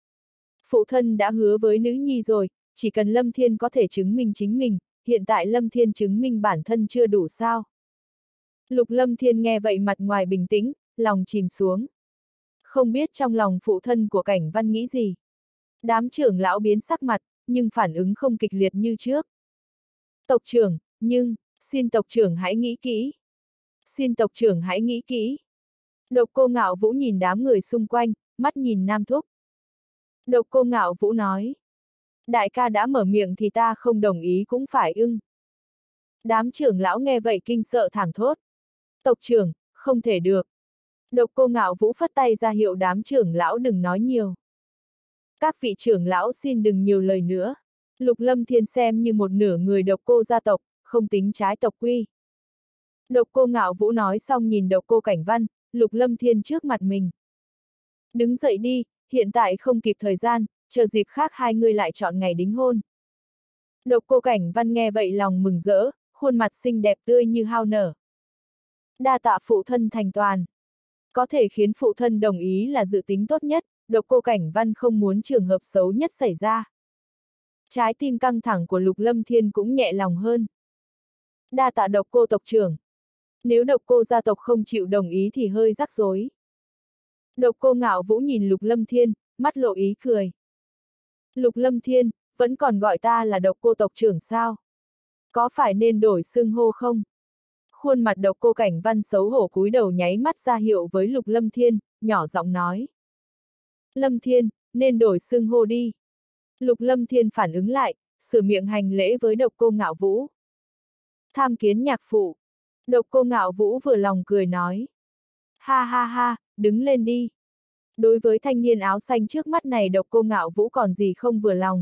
Phụ thân đã hứa với nữ nhi rồi, chỉ cần Lâm Thiên có thể chứng minh chính mình, hiện tại Lâm Thiên chứng minh bản thân chưa đủ sao? Lục Lâm Thiên nghe vậy mặt ngoài bình tĩnh, lòng chìm xuống. Không biết trong lòng phụ thân của Cảnh Văn nghĩ gì. Đám trưởng lão biến sắc mặt, nhưng phản ứng không kịch liệt như trước. Tộc trưởng, nhưng, xin tộc trưởng hãy nghĩ kỹ. Xin tộc trưởng hãy nghĩ kỹ. Độc cô Ngạo Vũ nhìn đám người xung quanh, mắt nhìn Nam Thúc. Độc cô Ngạo Vũ nói. Đại ca đã mở miệng thì ta không đồng ý cũng phải ưng. Đám trưởng lão nghe vậy kinh sợ thảng thốt. Tộc trưởng, không thể được. Độc cô Ngạo Vũ phất tay ra hiệu đám trưởng lão đừng nói nhiều. Các vị trưởng lão xin đừng nhiều lời nữa. Lục Lâm Thiên xem như một nửa người độc cô gia tộc, không tính trái tộc quy. Độc cô Ngạo Vũ nói xong nhìn độc cô Cảnh Văn, Lục Lâm Thiên trước mặt mình. Đứng dậy đi, hiện tại không kịp thời gian, chờ dịp khác hai người lại chọn ngày đính hôn. Độc cô Cảnh Văn nghe vậy lòng mừng rỡ, khuôn mặt xinh đẹp tươi như hao nở. Đa tạ phụ thân thành toàn. Có thể khiến phụ thân đồng ý là dự tính tốt nhất, độc cô Cảnh Văn không muốn trường hợp xấu nhất xảy ra. Trái tim căng thẳng của Lục Lâm Thiên cũng nhẹ lòng hơn. Đa tạ độc cô tộc trưởng. Nếu độc cô gia tộc không chịu đồng ý thì hơi rắc rối. Độc cô Ngạo Vũ nhìn Lục Lâm Thiên, mắt lộ ý cười. Lục Lâm Thiên, vẫn còn gọi ta là độc cô tộc trưởng sao? Có phải nên đổi xưng hô không? Khuôn mặt độc cô Cảnh Văn xấu hổ cúi đầu nháy mắt ra hiệu với Lục Lâm Thiên, nhỏ giọng nói. Lâm Thiên, nên đổi xưng hô đi. Lục Lâm Thiên phản ứng lại, sửa miệng hành lễ với độc cô Ngạo Vũ. Tham kiến nhạc phụ. Độc cô Ngạo Vũ vừa lòng cười nói. Ha ha ha, đứng lên đi. Đối với thanh niên áo xanh trước mắt này độc cô Ngạo Vũ còn gì không vừa lòng.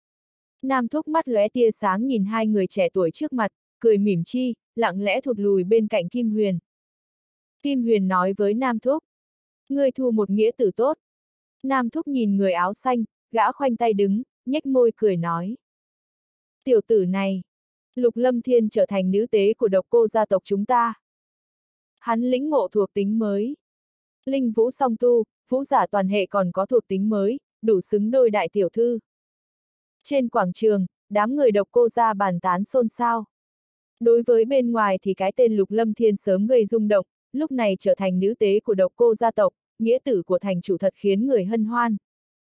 Nam Thúc mắt lóe tia sáng nhìn hai người trẻ tuổi trước mặt, cười mỉm chi, lặng lẽ thụt lùi bên cạnh Kim Huyền. Kim Huyền nói với Nam Thúc. Ngươi thu một nghĩa tử tốt. Nam Thúc nhìn người áo xanh, gã khoanh tay đứng, nhếch môi cười nói. Tiểu tử này. Lục Lâm Thiên trở thành nữ tế của độc cô gia tộc chúng ta. Hắn lĩnh ngộ thuộc tính mới. Linh vũ song tu, vũ giả toàn hệ còn có thuộc tính mới, đủ xứng đôi đại tiểu thư. Trên quảng trường, đám người độc cô gia bàn tán xôn xao. Đối với bên ngoài thì cái tên Lục Lâm Thiên sớm gây rung động, lúc này trở thành nữ tế của độc cô gia tộc, nghĩa tử của thành chủ thật khiến người hân hoan.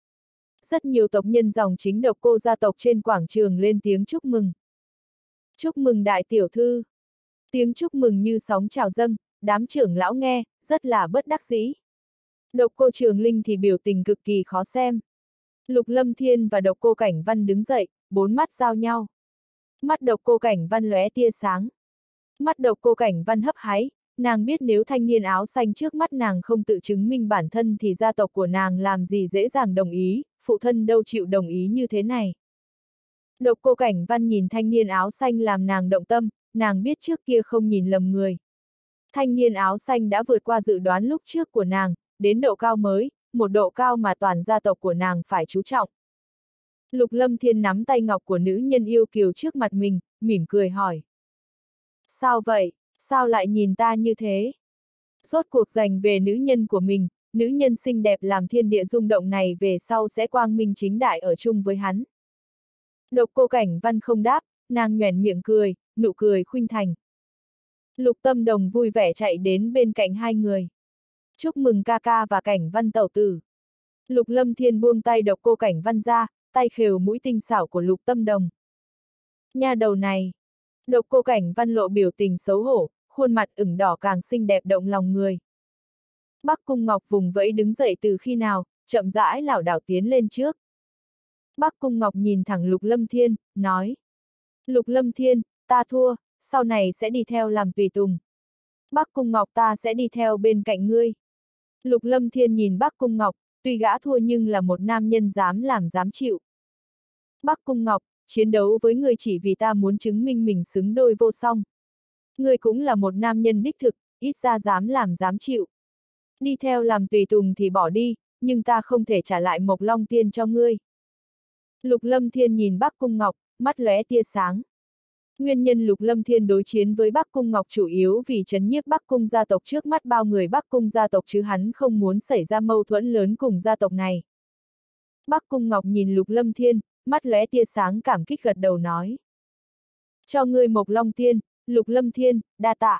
Rất nhiều tộc nhân dòng chính độc cô gia tộc trên quảng trường lên tiếng chúc mừng. Chúc mừng đại tiểu thư. Tiếng chúc mừng như sóng trào dâng, đám trưởng lão nghe, rất là bất đắc dĩ. Độc cô Trường Linh thì biểu tình cực kỳ khó xem. Lục Lâm Thiên và độc cô Cảnh Văn đứng dậy, bốn mắt giao nhau. Mắt độc cô Cảnh Văn lóe tia sáng. Mắt độc cô Cảnh Văn hấp háy, nàng biết nếu thanh niên áo xanh trước mắt nàng không tự chứng minh bản thân thì gia tộc của nàng làm gì dễ dàng đồng ý, phụ thân đâu chịu đồng ý như thế này. Độc cô Cảnh Văn nhìn thanh niên áo xanh làm nàng động tâm, nàng biết trước kia không nhìn lầm người. Thanh niên áo xanh đã vượt qua dự đoán lúc trước của nàng, đến độ cao mới, một độ cao mà toàn gia tộc của nàng phải chú trọng. Lục Lâm Thiên nắm tay ngọc của nữ nhân yêu kiều trước mặt mình, mỉm cười hỏi. Sao vậy, sao lại nhìn ta như thế? Rốt cuộc giành về nữ nhân của mình, nữ nhân xinh đẹp làm thiên địa rung động này về sau sẽ quang minh chính đại ở chung với hắn. Độc Cô Cảnh Văn không đáp, nàng nhoẻn miệng cười, nụ cười khuynh thành. Lục Tâm Đồng vui vẻ chạy đến bên cạnh hai người. Chúc mừng ca ca và Cảnh Văn tẩu tử. Lục Lâm Thiên buông tay Độc Cô Cảnh Văn ra, tay khều mũi tinh xảo của Lục Tâm Đồng. Nha đầu này. Độc Cô Cảnh Văn lộ biểu tình xấu hổ, khuôn mặt ửng đỏ càng xinh đẹp động lòng người. Bắc Cung Ngọc vùng vẫy đứng dậy từ khi nào, chậm rãi lảo đảo tiến lên trước. Bắc Cung Ngọc nhìn thẳng Lục Lâm Thiên, nói. Lục Lâm Thiên, ta thua, sau này sẽ đi theo làm tùy tùng. Bắc Cung Ngọc ta sẽ đi theo bên cạnh ngươi. Lục Lâm Thiên nhìn Bắc Cung Ngọc, tuy gã thua nhưng là một nam nhân dám làm dám chịu. Bắc Cung Ngọc, chiến đấu với ngươi chỉ vì ta muốn chứng minh mình xứng đôi vô song. Ngươi cũng là một nam nhân đích thực, ít ra dám làm dám chịu. Đi theo làm tùy tùng thì bỏ đi, nhưng ta không thể trả lại Mộc Long Tiên cho ngươi. Lục Lâm Thiên nhìn Bắc Cung Ngọc, mắt lóe tia sáng. Nguyên nhân Lục Lâm Thiên đối chiến với Bắc Cung Ngọc chủ yếu vì trấn nhiếp Bắc Cung gia tộc trước mắt bao người Bắc Cung gia tộc chứ hắn không muốn xảy ra mâu thuẫn lớn cùng gia tộc này. Bắc Cung Ngọc nhìn Lục Lâm Thiên, mắt lóe tia sáng cảm kích gật đầu nói. Cho ngươi Mộc Long Tiên, Lục Lâm Thiên, đa tạ.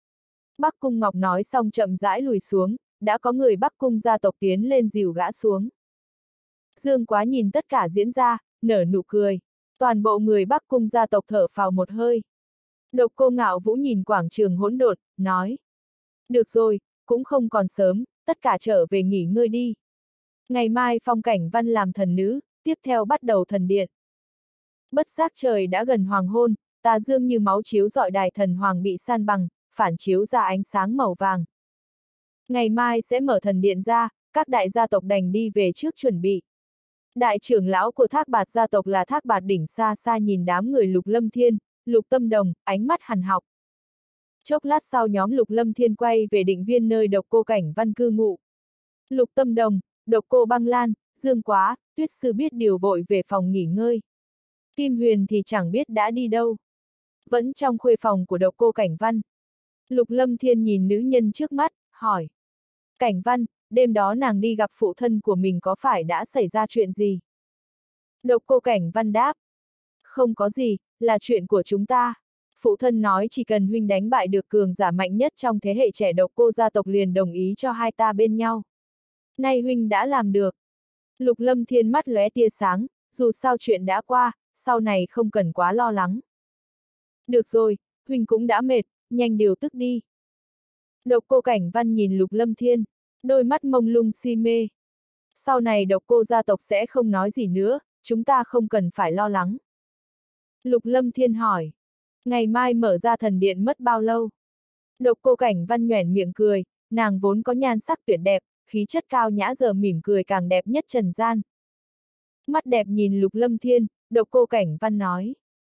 Bắc Cung Ngọc nói xong chậm rãi lùi xuống, đã có người Bắc Cung gia tộc tiến lên dìu gã xuống. Dương Quá nhìn tất cả diễn ra, nở nụ cười. Toàn bộ người Bắc Cung gia tộc thở phào một hơi. Độc Cô Ngạo Vũ nhìn quảng trường hỗn độn, nói. Được rồi, cũng không còn sớm, tất cả trở về nghỉ ngơi đi. Ngày mai Phong Cảnh Văn làm thần nữ, tiếp theo bắt đầu thần điện. Bất giác trời đã gần hoàng hôn, tà dương như máu chiếu rọi đài thần hoàng bị san bằng, phản chiếu ra ánh sáng màu vàng. Ngày mai sẽ mở thần điện ra, các đại gia tộc đành đi về trước chuẩn bị. Đại trưởng lão của Thác Bạt gia tộc là Thác Bạt Đỉnh xa xa nhìn đám người Lục Lâm Thiên, Lục Tâm Đồng, ánh mắt hằn học. Chốc lát sau nhóm Lục Lâm Thiên quay về định viên nơi Độc Cô Cảnh Văn cư ngụ. Lục Tâm Đồng, Độc Cô Băng Lan, Dương Quá, Tuyết Sư biết điều vội về phòng nghỉ ngơi. Kim Huyền thì chẳng biết đã đi đâu. Vẫn trong khuê phòng của Độc Cô Cảnh Văn. Lục Lâm Thiên nhìn nữ nhân trước mắt, hỏi. Cảnh Văn, đêm đó nàng đi gặp phụ thân của mình có phải đã xảy ra chuyện gì? Độc Cô Cảnh Văn đáp. Không có gì, là chuyện của chúng ta. Phụ thân nói chỉ cần huynh đánh bại được cường giả mạnh nhất trong thế hệ trẻ Độc Cô gia tộc liền đồng ý cho hai ta bên nhau. Nay huynh đã làm được. Lục Lâm Thiên mắt lóe tia sáng, dù sao chuyện đã qua, sau này không cần quá lo lắng. Được rồi, huynh cũng đã mệt, nhanh điều tức đi. Độc Cô Cảnh Văn nhìn Lục Lâm Thiên, đôi mắt mông lung si mê. Sau này Độc Cô gia tộc sẽ không nói gì nữa, chúng ta không cần phải lo lắng. Lục Lâm Thiên hỏi, ngày mai mở ra thần điện mất bao lâu? Độc Cô Cảnh Văn nhoẻn miệng cười, nàng vốn có nhan sắc tuyệt đẹp, khí chất cao nhã giờ mỉm cười càng đẹp nhất trần gian. Mắt đẹp nhìn Lục Lâm Thiên, Độc Cô Cảnh Văn nói.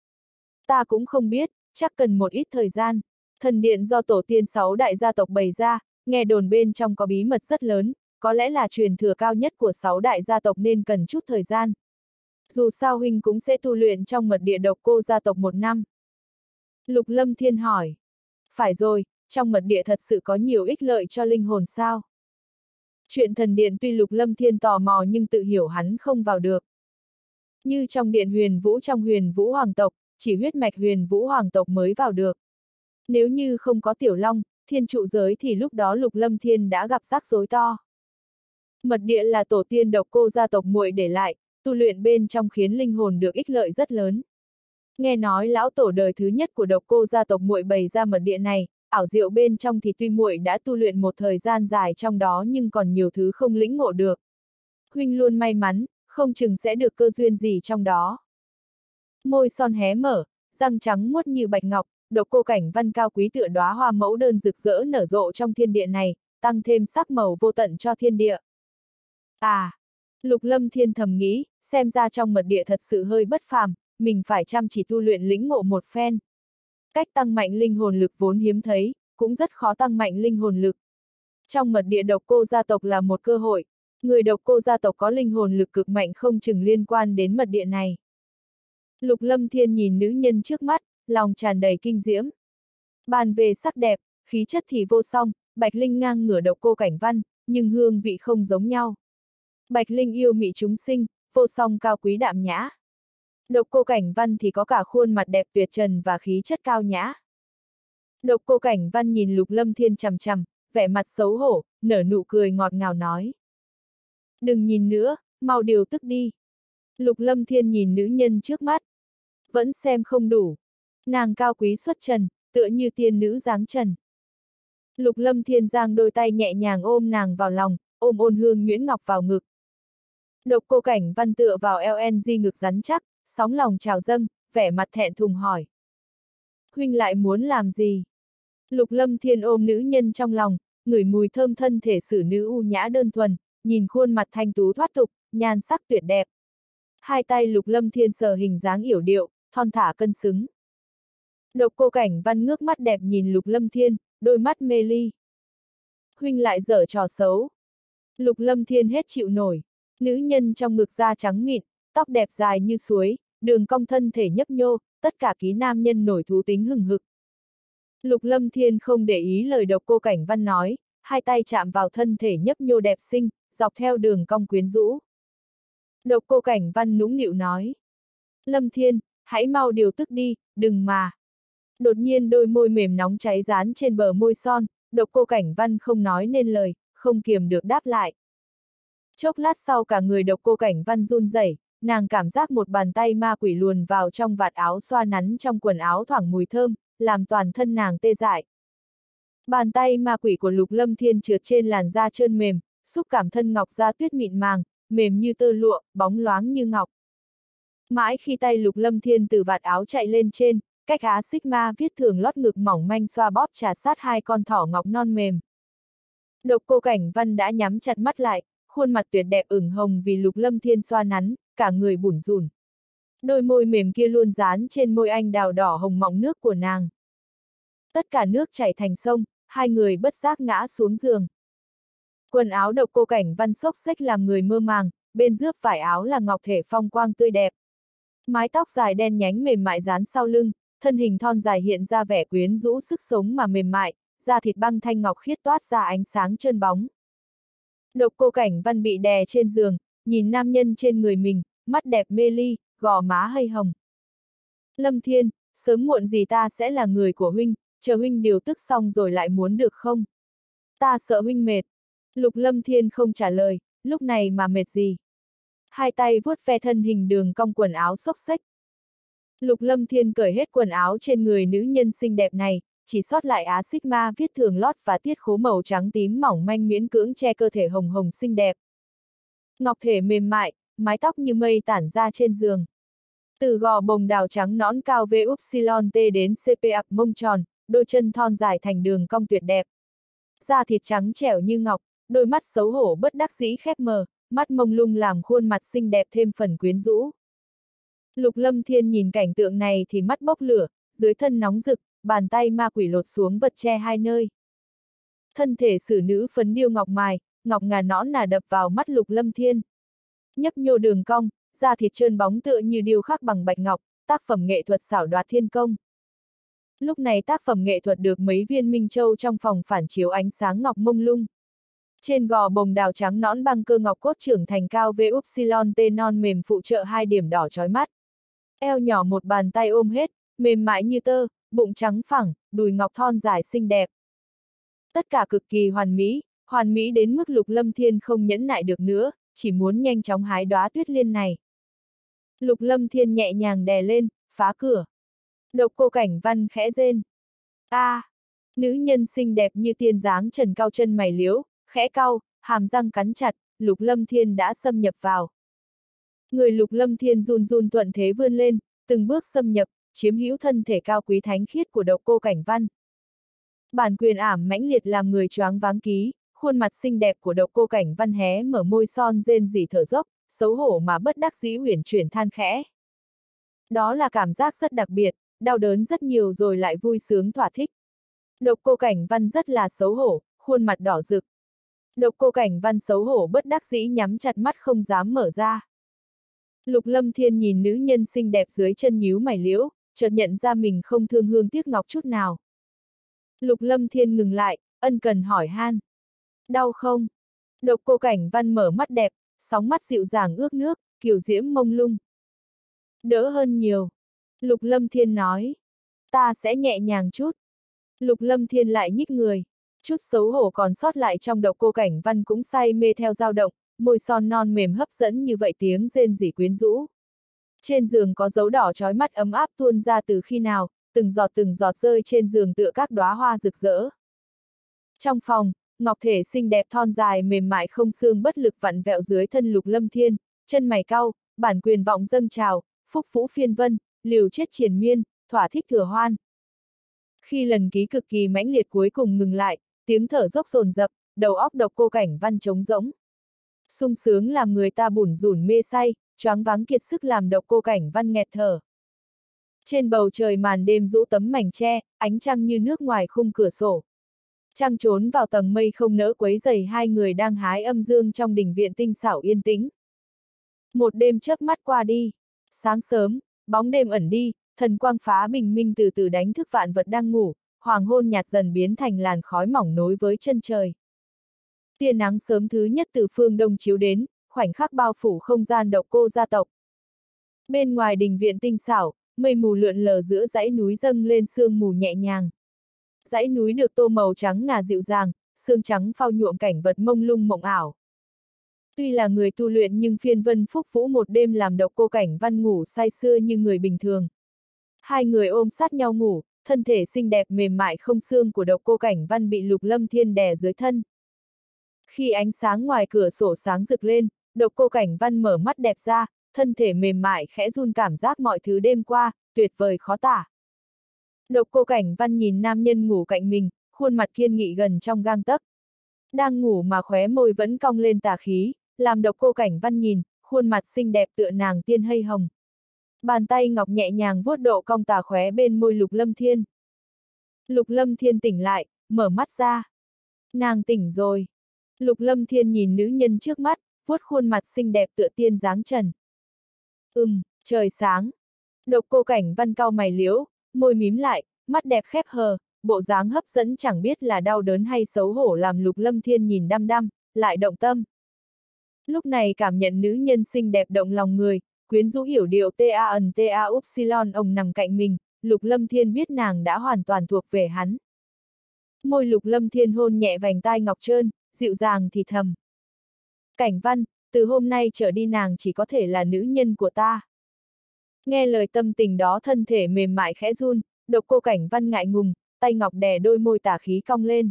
Ta cũng không biết, chắc cần một ít thời gian. Thần điện do tổ tiên sáu đại gia tộc bày ra, nghe đồn bên trong có bí mật rất lớn, có lẽ là truyền thừa cao nhất của sáu đại gia tộc nên cần chút thời gian. Dù sao huynh cũng sẽ tu luyện trong mật địa Độc Cô gia tộc một năm. Lục Lâm Thiên hỏi. Phải rồi, trong mật địa thật sự có nhiều ích lợi cho linh hồn sao? Chuyện thần điện tuy Lục Lâm Thiên tò mò nhưng tự hiểu hắn không vào được. Như trong điện Huyền Vũ trong Huyền Vũ Hoàng tộc, chỉ huyết mạch Huyền Vũ Hoàng tộc mới vào được. Nếu như không có Tiểu Long, thiên trụ giới thì lúc đó Lục Lâm Thiên đã gặp rắc rối to. Mật địa là tổ tiên Độc Cô gia tộc muội để lại, tu luyện bên trong khiến linh hồn được ích lợi rất lớn. Nghe nói lão tổ đời thứ nhất của Độc Cô gia tộc muội bày ra mật địa này, ảo diệu bên trong thì tuy muội đã tu luyện một thời gian dài trong đó nhưng còn nhiều thứ không lĩnh ngộ được. Huynh luôn may mắn, không chừng sẽ được cơ duyên gì trong đó. Môi son hé mở, răng trắng muốt như bạch ngọc, Độc Cô Cảnh Văn cao quý tựa đóa hoa mẫu đơn rực rỡ nở rộ trong thiên địa này, tăng thêm sắc màu vô tận cho thiên địa. À! Lục Lâm Thiên thầm nghĩ, xem ra trong mật địa thật sự hơi bất phàm, mình phải chăm chỉ tu luyện lĩnh ngộ một phen. Cách tăng mạnh linh hồn lực vốn hiếm thấy, cũng rất khó tăng mạnh linh hồn lực. Trong mật địa Độc Cô gia tộc là một cơ hội, người Độc Cô gia tộc có linh hồn lực cực mạnh không chừng liên quan đến mật địa này. Lục Lâm Thiên nhìn nữ nhân trước mắt, lòng tràn đầy kinh diễm. Bàn về sắc đẹp, khí chất thì vô song, Bạch Linh ngang ngửa Độc Cô Cảnh Văn, nhưng hương vị không giống nhau. Bạch Linh yêu mị chúng sinh, vô song cao quý đạm nhã. Độc Cô Cảnh Văn thì có cả khuôn mặt đẹp tuyệt trần và khí chất cao nhã. Độc Cô Cảnh Văn nhìn Lục Lâm Thiên chằm chằm, vẻ mặt xấu hổ, nở nụ cười ngọt ngào nói. Đừng nhìn nữa, mau điều tức đi. Lục Lâm Thiên nhìn nữ nhân trước mắt. Vẫn xem không đủ. Nàng cao quý xuất trần, tựa như tiên nữ dáng trần. Lục Lâm Thiên giang đôi tay nhẹ nhàng ôm nàng vào lòng, ôm ôn hương nhuyễn ngọc vào ngực. Độc Cô Cảnh Văn tựa vào eo en gi ngực rắn chắc, sóng lòng trào dâng, vẻ mặt thẹn thùng hỏi. Huynh lại muốn làm gì? Lục Lâm Thiên ôm nữ nhân trong lòng, ngửi mùi thơm thân thể xử nữ u nhã đơn thuần, nhìn khuôn mặt thanh tú thoát tục, nhan sắc tuyệt đẹp. Hai tay Lục Lâm Thiên sờ hình dáng yểu điệu, thon thả cân xứng. Độc Cô Cảnh Văn ngước mắt đẹp nhìn Lục Lâm Thiên, đôi mắt mê ly. Huynh lại giở trò xấu. Lục Lâm Thiên hết chịu nổi. Nữ nhân trong ngực da trắng mịn, tóc đẹp dài như suối, đường cong thân thể nhấp nhô, tất cả ký nam nhân nổi thú tính hừng hực. Lục Lâm Thiên không để ý lời Độc Cô Cảnh Văn nói, hai tay chạm vào thân thể nhấp nhô đẹp xinh, dọc theo đường cong quyến rũ. Độc Cô Cảnh Văn nũng nịu nói. Lâm Thiên, hãy mau điều tức đi, đừng mà. Đột nhiên đôi môi mềm nóng cháy dán trên bờ môi son, Độc Cô Cảnh Văn không nói nên lời, không kiềm được đáp lại. Chốc lát sau cả người Độc Cô Cảnh Văn run rẩy, nàng cảm giác một bàn tay ma quỷ luồn vào trong vạt áo xoa nắn trong quần áo thoảng mùi thơm, làm toàn thân nàng tê dại. Bàn tay ma quỷ của Lục Lâm Thiên trượt trên làn da trơn mềm, xúc cảm thân ngọc da tuyết mịn màng, mềm như tơ lụa, bóng loáng như ngọc. Mãi khi tay Lục Lâm Thiên từ vạt áo chạy lên trên, cách á Sigma viết thường lót ngực mỏng manh xoa bóp trà sát hai con thỏ ngọc non mềm. Độc Cô Cảnh Văn đã nhắm chặt mắt lại, khuôn mặt tuyệt đẹp ửng hồng vì Lục Lâm Thiên xoa nắn, cả người bủn rủn. Đôi môi mềm kia luôn dán trên môi anh đào đỏ hồng mọng nước của nàng. Tất cả nước chảy thành sông, hai người bất giác ngã xuống giường. Quần áo Độc Cô Cảnh Văn xốc xếch làm người mơ màng, bên rước vải áo là ngọc thể phong quang tươi đẹp. Mái tóc dài đen nhánh mềm mại dán sau lưng, thân hình thon dài hiện ra vẻ quyến rũ sức sống mà mềm mại, da thịt băng thanh ngọc khiết toát ra ánh sáng trơn bóng. Độc Cô Cảnh Văn bị đè trên giường, nhìn nam nhân trên người mình, mắt đẹp mê ly, gò má hơi hồng. Lâm Thiên, sớm muộn gì ta sẽ là người của huynh, chờ huynh điều tức xong rồi lại muốn được không? Ta sợ huynh mệt. Lục Lâm Thiên không trả lời, lúc này mà mệt gì? Hai tay vuốt ve thân hình đường cong quần áo xốc xếch. Lục Lâm Thiên cởi hết quần áo trên người nữ nhân xinh đẹp này, chỉ sót lại á Sigma viết thường lót và tiết khố màu trắng tím mỏng manh miễn cưỡng che cơ thể hồng hồng xinh đẹp. Ngọc thể mềm mại, mái tóc như mây tản ra trên giường. Từ gò bồng đào trắng nõn cao V upsilon T đến xê pê ập mông tròn, đôi chân thon dài thành đường cong tuyệt đẹp. Da thịt trắng trẻo như ngọc, đôi mắt xấu hổ bất đắc dĩ khép mờ, mắt mông lung làm khuôn mặt xinh đẹp thêm phần quyến rũ. Lục Lâm Thiên nhìn cảnh tượng này thì mắt bốc lửa, dưới thân nóng rực, bàn tay ma quỷ lột xuống vật che hai nơi. Thân thể xử nữ phấn điêu ngọc mài, ngọc ngà nõn nà đập vào mắt Lục Lâm Thiên. Nhấp nhô đường cong, da thịt trơn bóng tựa như điêu khắc bằng bạch ngọc, tác phẩm nghệ thuật xảo đoạt thiên công. Lúc này tác phẩm nghệ thuật được mấy viên minh châu trong phòng phản chiếu ánh sáng ngọc mông lung. Trên gò bồng đào trắng nõn băng cơ ngọc cốt trưởng thành cao V upsilon T non mềm phụ trợ hai điểm đỏ chói mắt. Eo nhỏ một bàn tay ôm hết, mềm mại như tơ, bụng trắng phẳng, đùi ngọc thon dài xinh đẹp. Tất cả cực kỳ hoàn mỹ, hoàn mỹ đến mức Lục Lâm Thiên không nhẫn nại được nữa, chỉ muốn nhanh chóng hái đóa tuyết liên này. Lục Lâm Thiên nhẹ nhàng đè lên, phá cửa. Độc Cô Cảnh Văn khẽ rên. A, à, nữ nhân xinh đẹp như tiên dáng trần cao chân mày liễu, khẽ cau, hàm răng cắn chặt, Lục Lâm Thiên đã xâm nhập vào. Người Lục Lâm Thiên run run thuận thế vươn lên, từng bước xâm nhập, chiếm hữu thân thể cao quý thánh khiết của Độc Cô Cảnh Văn. Bản quyền ảm mãnh liệt làm người choáng váng ký, khuôn mặt xinh đẹp của Độc Cô Cảnh Văn hé mở môi son rên rỉ thở dốc, xấu hổ mà bất đắc dĩ uyển chuyển than khẽ. Đó là cảm giác rất đặc biệt, đau đớn rất nhiều rồi lại vui sướng thỏa thích. Độc Cô Cảnh Văn rất là xấu hổ, khuôn mặt đỏ rực. Độc Cô Cảnh Văn xấu hổ bất đắc dĩ nhắm chặt mắt không dám mở ra. Lục Lâm Thiên nhìn nữ nhân xinh đẹp dưới chân nhíu mày liễu, chợt nhận ra mình không thương hương tiếc ngọc chút nào. Lục Lâm Thiên ngừng lại, ân cần hỏi han. Đau không? Độc Cô Cảnh Văn mở mắt đẹp, sóng mắt dịu dàng ước nước, kiều diễm mông lung. Đỡ hơn nhiều. Lục Lâm Thiên nói. Ta sẽ nhẹ nhàng chút. Lục Lâm Thiên lại nhích người. Chút xấu hổ còn sót lại trong Độc Cô Cảnh Văn cũng say mê theo dao động, môi son non mềm hấp dẫn như vậy tiếng rên rỉ quyến rũ. Trên giường có dấu đỏ chói mắt ấm áp tuôn ra từ khi nào, từng giọt từng giọt rơi trên giường tựa các đóa hoa rực rỡ. Trong phòng, ngọc thể xinh đẹp thon dài mềm mại không xương bất lực vặn vẹo dưới thân Lục Lâm Thiên, chân mày cau, bản quyền vọng dâng trào, phúc vũ phiên vân, liều chết triền miên, thỏa thích thừa hoan. Khi lần ký cực kỳ mãnh liệt cuối cùng ngừng lại, tiếng thở dốc dồn dập, đầu óc Độc Cô Cảnh Văn trống rỗng. Sung sướng làm người ta bủn rủn mê say, choáng váng kiệt sức làm Độc Cô Cảnh Văn nghẹt thở. Trên bầu trời màn đêm rũ tấm mảnh tre, ánh trăng như nước ngoài khung cửa sổ. Trăng trốn vào tầng mây không nỡ quấy rầy hai người đang hái âm dương trong đình viện tinh xảo yên tĩnh. Một đêm chớp mắt qua đi. Sáng sớm, bóng đêm ẩn đi, thần quang phá bình minh từ từ đánh thức vạn vật đang ngủ, hoàng hôn nhạt dần biến thành làn khói mỏng nối với chân trời. Tia nắng sớm thứ nhất từ phương đông chiếu đến, khoảnh khắc bao phủ không gian Độc Cô gia tộc. Bên ngoài đình viện tinh xảo, mây mù lượn lờ giữa dãy núi dâng lên sương mù nhẹ nhàng. Dãy núi được tô màu trắng ngà dịu dàng, sương trắng phao nhuộm cảnh vật mông lung mộng ảo. Tuy là người tu luyện nhưng phiên vân phúc vũ một đêm làm Độc Cô Cảnh Văn ngủ say sưa như người bình thường. Hai người ôm sát nhau ngủ, thân thể xinh đẹp mềm mại không xương của Độc Cô Cảnh Văn bị Lục Lâm Thiên đè dưới thân. Khi ánh sáng ngoài cửa sổ sáng rực lên, Độc Cô Cảnh Văn mở mắt đẹp ra, thân thể mềm mại khẽ run cảm giác mọi thứ đêm qua, tuyệt vời khó tả. Độc Cô Cảnh Văn nhìn nam nhân ngủ cạnh mình, khuôn mặt kiên nghị gần trong gang tấc. Đang ngủ mà khóe môi vẫn cong lên tà khí, làm Độc Cô Cảnh Văn nhìn, khuôn mặt xinh đẹp tựa nàng tiên hay hồng. Bàn tay ngọc nhẹ nhàng vuốt độ cong tà khóe bên môi Lục Lâm Thiên. Lục Lâm Thiên tỉnh lại, mở mắt ra. Nàng tỉnh rồi. Lục Lâm Thiên nhìn nữ nhân trước mắt, vuốt khuôn mặt xinh đẹp tựa tiên dáng trần. Ừm, trời sáng. Độc Cô Cảnh Văn cau mày liễu, môi mím lại, mắt đẹp khép hờ, bộ dáng hấp dẫn chẳng biết là đau đớn hay xấu hổ làm Lục Lâm Thiên nhìn đăm đăm, lại động tâm. Lúc này cảm nhận nữ nhân xinh đẹp động lòng người, quyến rũ hiểu điệu ta ẩn ta upsilon ông nằm cạnh mình, Lục Lâm Thiên biết nàng đã hoàn toàn thuộc về hắn. Môi Lục Lâm Thiên hôn nhẹ vành tai ngọc trơn, dịu dàng thì thầm. Cảnh Văn, từ hôm nay trở đi nàng chỉ có thể là nữ nhân của ta. Nghe lời tâm tình đó thân thể mềm mại khẽ run, Độc Cô Cảnh Văn ngại ngùng, tay ngọc đè đôi môi tà khí cong lên.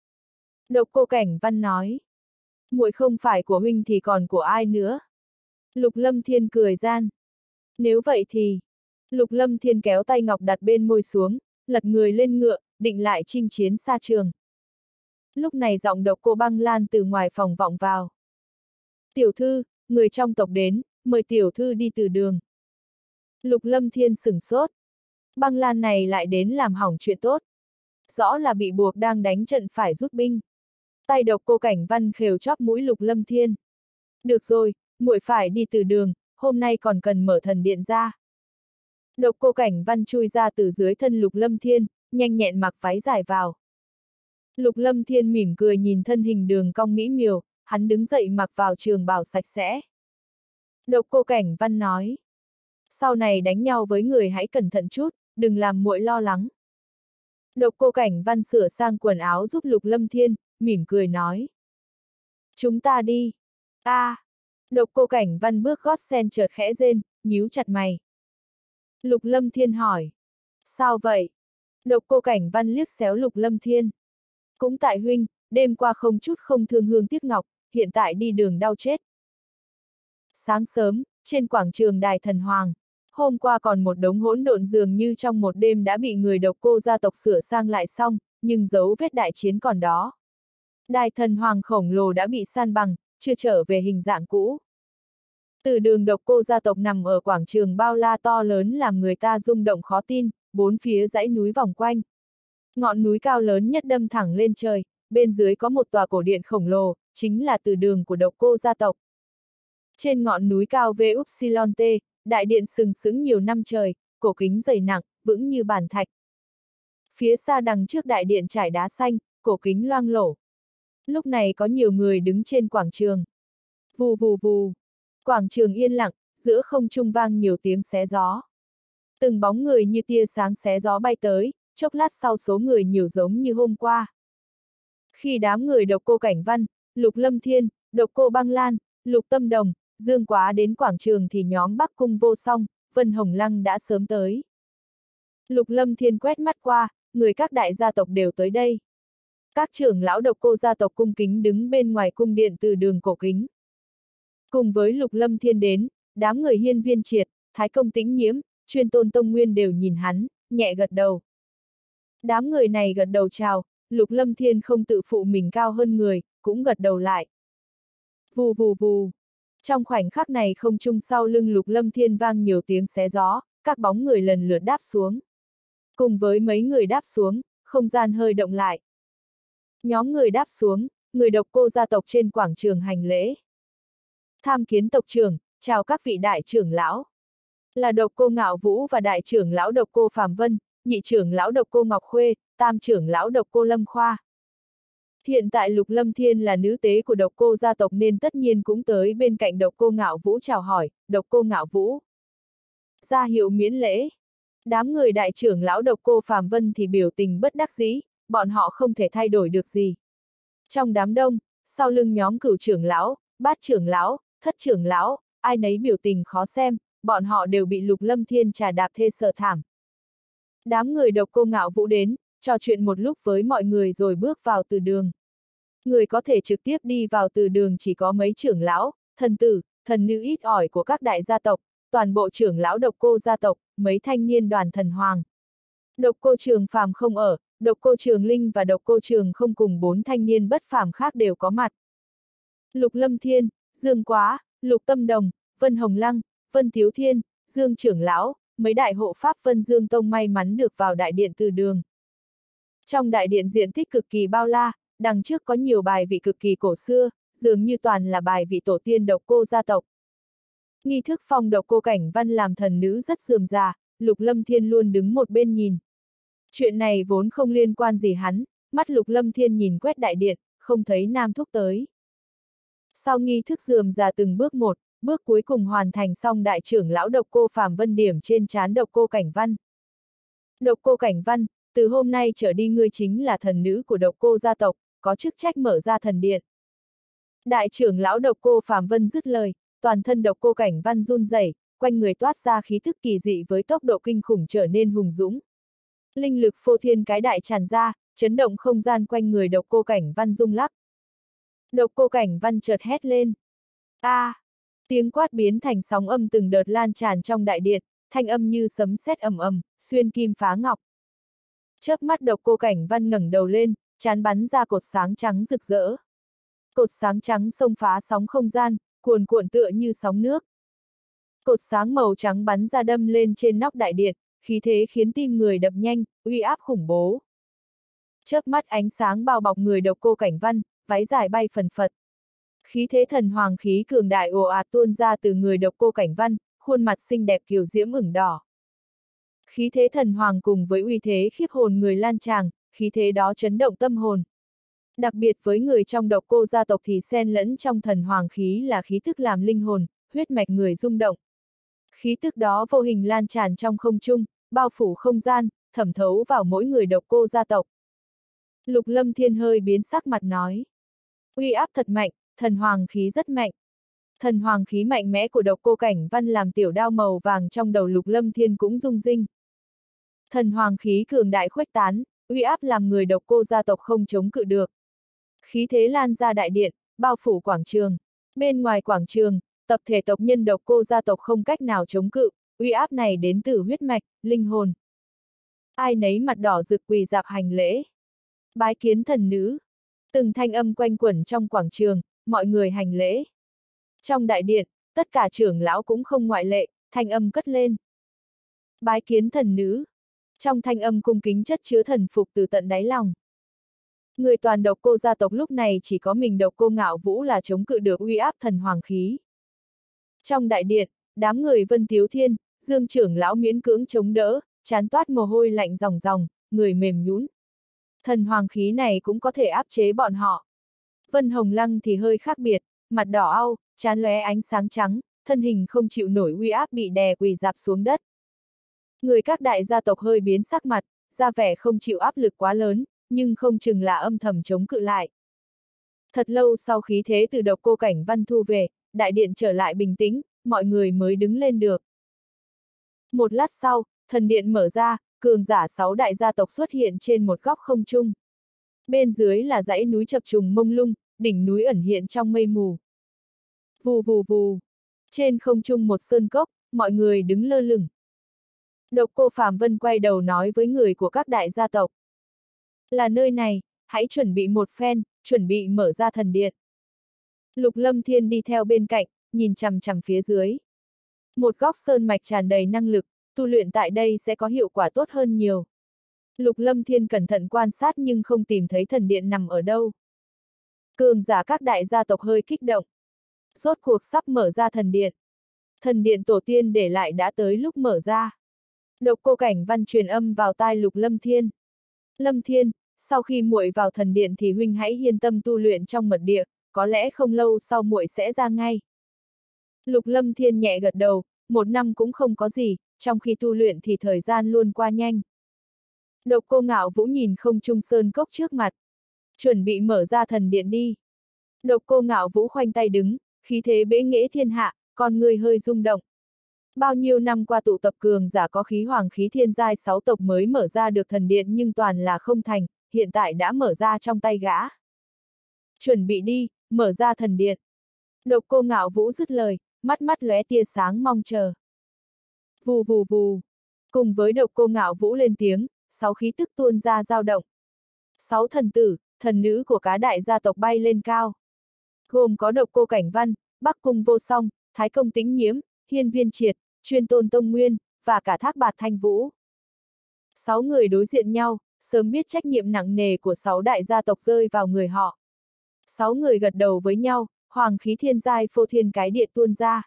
Độc Cô Cảnh Văn nói. Muội không phải của huynh thì còn của ai nữa? Lục Lâm Thiên cười gian. Nếu vậy thì... Lục Lâm Thiên kéo tay ngọc đặt bên môi xuống, lật người lên ngựa, định lại chinh chiến xa trường. Lúc này giọng Độc Cô Băng Lan từ ngoài phòng vọng vào. Tiểu thư, người trong tộc đến, mời tiểu thư đi từ đường. Lục Lâm Thiên sửng sốt. Băng Lan này lại đến làm hỏng chuyện tốt. Rõ là bị buộc đang đánh trận phải rút binh. Tay Độc Cô Cảnh Văn khều chóp mũi Lục Lâm Thiên. Được rồi, muội phải đi từ đường, hôm nay còn cần mở thần điện ra. Độc Cô Cảnh Văn chui ra từ dưới thân Lục Lâm Thiên, nhanh nhẹn mặc váy dài vào. Lục Lâm Thiên mỉm cười nhìn thân hình đường cong mỹ miều, hắn đứng dậy mặc vào trường bào sạch sẽ. Độc Cô Cảnh Văn nói. Sau này đánh nhau với người hãy cẩn thận chút, đừng làm muội lo lắng. Độc Cô Cảnh Văn sửa sang quần áo giúp Lục Lâm Thiên, mỉm cười nói. Chúng ta đi. A. À. Độc Cô Cảnh Văn bước gót sen chợt khẽ rên, nhíu chặt mày. Lục Lâm Thiên hỏi. Sao vậy? Độc Cô Cảnh Văn liếc xéo Lục Lâm Thiên. Cũng tại huynh, đêm qua không chút không thương hương tiếc ngọc, hiện tại đi đường đau chết. Sáng sớm, trên quảng trường Đài Thần Hoàng, hôm qua còn một đống hỗn độn dường như trong một đêm đã bị người Độc Cô gia tộc sửa sang lại xong, nhưng dấu vết đại chiến còn đó. Đài Thần Hoàng khổng lồ đã bị san bằng, chưa trở về hình dạng cũ. Từ đường Độc Cô gia tộc nằm ở quảng trường bao la to lớn làm người ta rung động khó tin, bốn phía dãy núi vòng quanh. Ngọn núi cao lớn nhất đâm thẳng lên trời, bên dưới có một tòa cổ điện khổng lồ, chính là từ đường của Độc Cô gia tộc. Trên ngọn núi cao V Upsilon T, đại điện sừng sững nhiều năm trời, cổ kính dày nặng, vững như bàn thạch. Phía xa đằng trước đại điện trải đá xanh, cổ kính loang lổ. Lúc này có nhiều người đứng trên quảng trường. Vù vù vù. Quảng trường yên lặng, giữa không trung vang nhiều tiếng xé gió. Từng bóng người như tia sáng xé gió bay tới, chốc lát sau số người nhiều giống như hôm qua. Khi đám người Độc Cô Cảnh Văn, Lục Lâm Thiên, Độc Cô Băng Lan, Lục Tâm Đồng, Dương Quá đến quảng trường thì nhóm Bắc Cung Vô Song, Vân Hồng Lăng đã sớm tới. Lục Lâm Thiên quét mắt qua, người các đại gia tộc đều tới đây. Các trưởng lão Độc Cô gia tộc cung kính đứng bên ngoài cung điện từ đường cổ kính. Cùng với Lục Lâm Thiên đến, đám người Hiên Viên Triệt, Thái Công Tĩnh Nhiễm, Chuyên Tôn Tông Nguyên đều nhìn hắn, nhẹ gật đầu. Đám người này gật đầu chào, Lục Lâm Thiên không tự phụ mình cao hơn người, cũng gật đầu lại. Vù vù vù. Trong khoảnh khắc này không trung sau lưng Lục Lâm Thiên vang nhiều tiếng xé gió, các bóng người lần lượt đáp xuống. Cùng với mấy người đáp xuống, không gian hơi động lại. Nhóm người đáp xuống, người Độc Cô gia tộc trên quảng trường hành lễ. Tham kiến tộc trưởng, chào các vị đại trưởng lão. Là Độc Cô Ngạo Vũ và đại trưởng lão Độc Cô Phàm Vân, nhị trưởng lão Độc Cô Ngọc Khuê, tam trưởng lão Độc Cô Lâm Khoa. Hiện tại Lục Lâm Thiên là nữ tế của Độc Cô gia tộc nên tất nhiên cũng tới bên cạnh Độc Cô Ngạo Vũ chào hỏi, Độc Cô Ngạo Vũ. Ra hiệu miễn lễ. Đám người đại trưởng lão Độc Cô Phàm Vân thì biểu tình bất đắc dĩ, bọn họ không thể thay đổi được gì. Trong đám đông, sau lưng nhóm Cửu trưởng lão, Bát trưởng lão, Thất trưởng lão, ai nấy biểu tình khó xem, bọn họ đều bị Lục Lâm Thiên trà đạp thê sợ thảm. Đám người Độc Cô Ngạo Vũ đến, trò chuyện một lúc với mọi người rồi bước vào từ đường. Người có thể trực tiếp đi vào từ đường chỉ có mấy trưởng lão, thần tử, thần nữ ít ỏi của các đại gia tộc, toàn bộ trưởng lão Độc Cô gia tộc, mấy thanh niên đoàn thần hoàng. Độc Cô Trường Phàm không ở, Độc Cô Trường Linh và Độc Cô Trường không cùng bốn thanh niên bất phàm khác đều có mặt. Lục Lâm Thiên, Dương Quá, Lục Tâm Đồng, Vân Hồng Lăng, Vân Thiếu Thiên, Dương trưởng lão, mấy đại hộ pháp Vân Dương Tông may mắn được vào đại điện từ đường. Trong đại điện diện tích cực kỳ bao la, đằng trước có nhiều bài vị cực kỳ cổ xưa, dường như toàn là bài vị tổ tiên Độc Cô gia tộc. Nghi thức phong Độc Cô Cảnh Văn làm thần nữ rất rườm rà, Lục Lâm Thiên luôn đứng một bên nhìn. Chuyện này vốn không liên quan gì hắn, mắt Lục Lâm Thiên nhìn quét đại điện, không thấy Nam Thúc tới. Sau nghi thức rườm rà từng bước một, bước cuối cùng hoàn thành xong đại trưởng lão Độc Cô Phàm Vân điểm trên trán Độc Cô Cảnh Văn. Độc Cô Cảnh Văn, từ hôm nay trở đi ngươi chính là thần nữ của Độc Cô gia tộc, có chức trách mở ra thần điện. Đại trưởng lão Độc Cô Phàm Vân dứt lời, toàn thân Độc Cô Cảnh Văn run rẩy, quanh người toát ra khí thức kỳ dị với tốc độ kinh khủng trở nên hùng dũng. Linh lực phô thiên cái đại tràn ra, chấn động không gian quanh người Độc Cô Cảnh Văn rung lắc. Độc Cô Cảnh Văn chợt hét lên. A! À, tiếng quát biến thành sóng âm từng đợt lan tràn trong đại điện, thanh âm như sấm sét ầm ầm, xuyên kim phá ngọc. Chớp mắt Độc Cô Cảnh Văn ngẩng đầu lên, chán bắn ra cột sáng trắng rực rỡ. Cột sáng trắng xông phá sóng không gian, cuồn cuộn tựa như sóng nước. Cột sáng màu trắng bắn ra đâm lên trên nóc đại điện, khí thế khiến tim người đập nhanh, uy áp khủng bố. Chớp mắt ánh sáng bao bọc người Độc Cô Cảnh Văn, váy dài bay phần phật. Khí thế thần hoàng khí cường đại ồ ạt tuôn ra từ người Độc Cô Cảnh Văn, khuôn mặt xinh đẹp kiều diễm ửng đỏ. Khí thế thần hoàng cùng với uy thế khiếp hồn người lan tràn, khí thế đó chấn động tâm hồn. Đặc biệt với người trong Độc Cô gia tộc thì xen lẫn trong thần hoàng khí là khí thức làm linh hồn, huyết mạch người rung động. Khí tức đó vô hình lan tràn trong không trung, bao phủ không gian, thẩm thấu vào mỗi người Độc Cô gia tộc. Lục Lâm Thiên hơi biến sắc mặt nói. Uy áp thật mạnh, thần hoàng khí rất mạnh. Thần hoàng khí mạnh mẽ của Độc Cô Cảnh Văn làm tiểu đao màu vàng trong đầu Lục Lâm Thiên cũng rung rinh. Thần hoàng khí cường đại khuếch tán, uy áp làm người Độc Cô gia tộc không chống cự được. Khí thế lan ra đại điện, bao phủ quảng trường. Bên ngoài quảng trường, tập thể tộc nhân Độc Cô gia tộc không cách nào chống cự, uy áp này đến từ huyết mạch, linh hồn. Ai nấy mặt đỏ rực quỳ dạp hành lễ. Bái kiến thần nữ. Từng thanh âm quanh quẩn trong quảng trường, mọi người hành lễ. Trong đại điện, tất cả trưởng lão cũng không ngoại lệ, thanh âm cất lên. Bái kiến thần nữ. Trong thanh âm cung kính chất chứa thần phục từ tận đáy lòng. Người toàn Độc Cô gia tộc lúc này chỉ có mình Độc Cô Ngạo Vũ là chống cự được uy áp thần hoàng khí. Trong đại điện, đám người Vân Tiếu Thiên, Dương trưởng lão miễn cưỡng chống đỡ, chán toát mồ hôi lạnh ròng ròng, người mềm nhũn. Thần hoàng khí này cũng có thể áp chế bọn họ. Vân Hồng Lăng thì hơi khác biệt, mặt đỏ au, chán lóe ánh sáng trắng, thân hình không chịu nổi uy áp bị đè quỳ rạp xuống đất. Người các đại gia tộc hơi biến sắc mặt, ra vẻ không chịu áp lực quá lớn, nhưng không chừng là âm thầm chống cự lại. Thật lâu sau khí thế từ Độc Cô Cảnh Văn thu về, đại điện trở lại bình tĩnh, mọi người mới đứng lên được. Một lát sau, thần điện mở ra, cường giả sáu đại gia tộc xuất hiện trên một góc không trung. Bên dưới là dãy núi chập trùng mông lung, đỉnh núi ẩn hiện trong mây mù. Vù vù vù. Trên không trung một sơn cốc, mọi người đứng lơ lửng. Độc Cô Phàm Vân quay đầu nói với người của các đại gia tộc. Là nơi này, hãy chuẩn bị một phen, chuẩn bị mở ra thần điện. Lục Lâm Thiên đi theo bên cạnh, nhìn chằm chằm phía dưới. Một góc sơn mạch tràn đầy năng lực, tu luyện tại đây sẽ có hiệu quả tốt hơn nhiều. Lục Lâm Thiên cẩn thận quan sát nhưng không tìm thấy thần điện nằm ở đâu. Cường giả các đại gia tộc hơi kích động. Rốt cuộc sắp mở ra thần điện. Thần điện tổ tiên để lại đã tới lúc mở ra. Độc Cô Cảnh Văn truyền âm vào tai Lục Lâm Thiên. Lâm Thiên, sau khi muội vào thần điện thì huynh hãy yên tâm tu luyện trong mật địa, có lẽ không lâu sau muội sẽ ra ngay. Lục Lâm Thiên nhẹ gật đầu, một năm cũng không có gì, trong khi tu luyện thì thời gian luôn qua nhanh. Độc Cô Ngạo Vũ nhìn không trung sơn cốc trước mặt. Chuẩn bị mở ra thần điện đi. Độc Cô Ngạo Vũ khoanh tay đứng, khí thế bế nghệ thiên hạ, con người hơi rung động. Bao nhiêu năm qua tụ tập cường giả có khí hoàng khí thiên giai sáu tộc mới mở ra được thần điện nhưng toàn là không thành, hiện tại đã mở ra trong tay gã. Chuẩn bị đi, mở ra thần điện. Độc Cô Ngạo Vũ dứt lời, mắt mắt lóe tia sáng mong chờ. Vù vù vù. Cùng với Độc Cô Ngạo Vũ lên tiếng, sáu khí tức tuôn ra dao động. Sáu thần tử, thần nữ của cá đại gia tộc bay lên cao. Gồm có Độc Cô Cảnh Văn, Bắc Cung Vô Song, Thái Công Tĩnh Nhiễm, Hiên Viên Triệt, Chuyên Tôn Tông Nguyên, và cả Thác Bạt Thanh Vũ. Sáu người đối diện nhau, sớm biết trách nhiệm nặng nề của sáu đại gia tộc rơi vào người họ. Sáu người gật đầu với nhau, hoàng khí thiên giai phô thiên cái địa tuôn ra.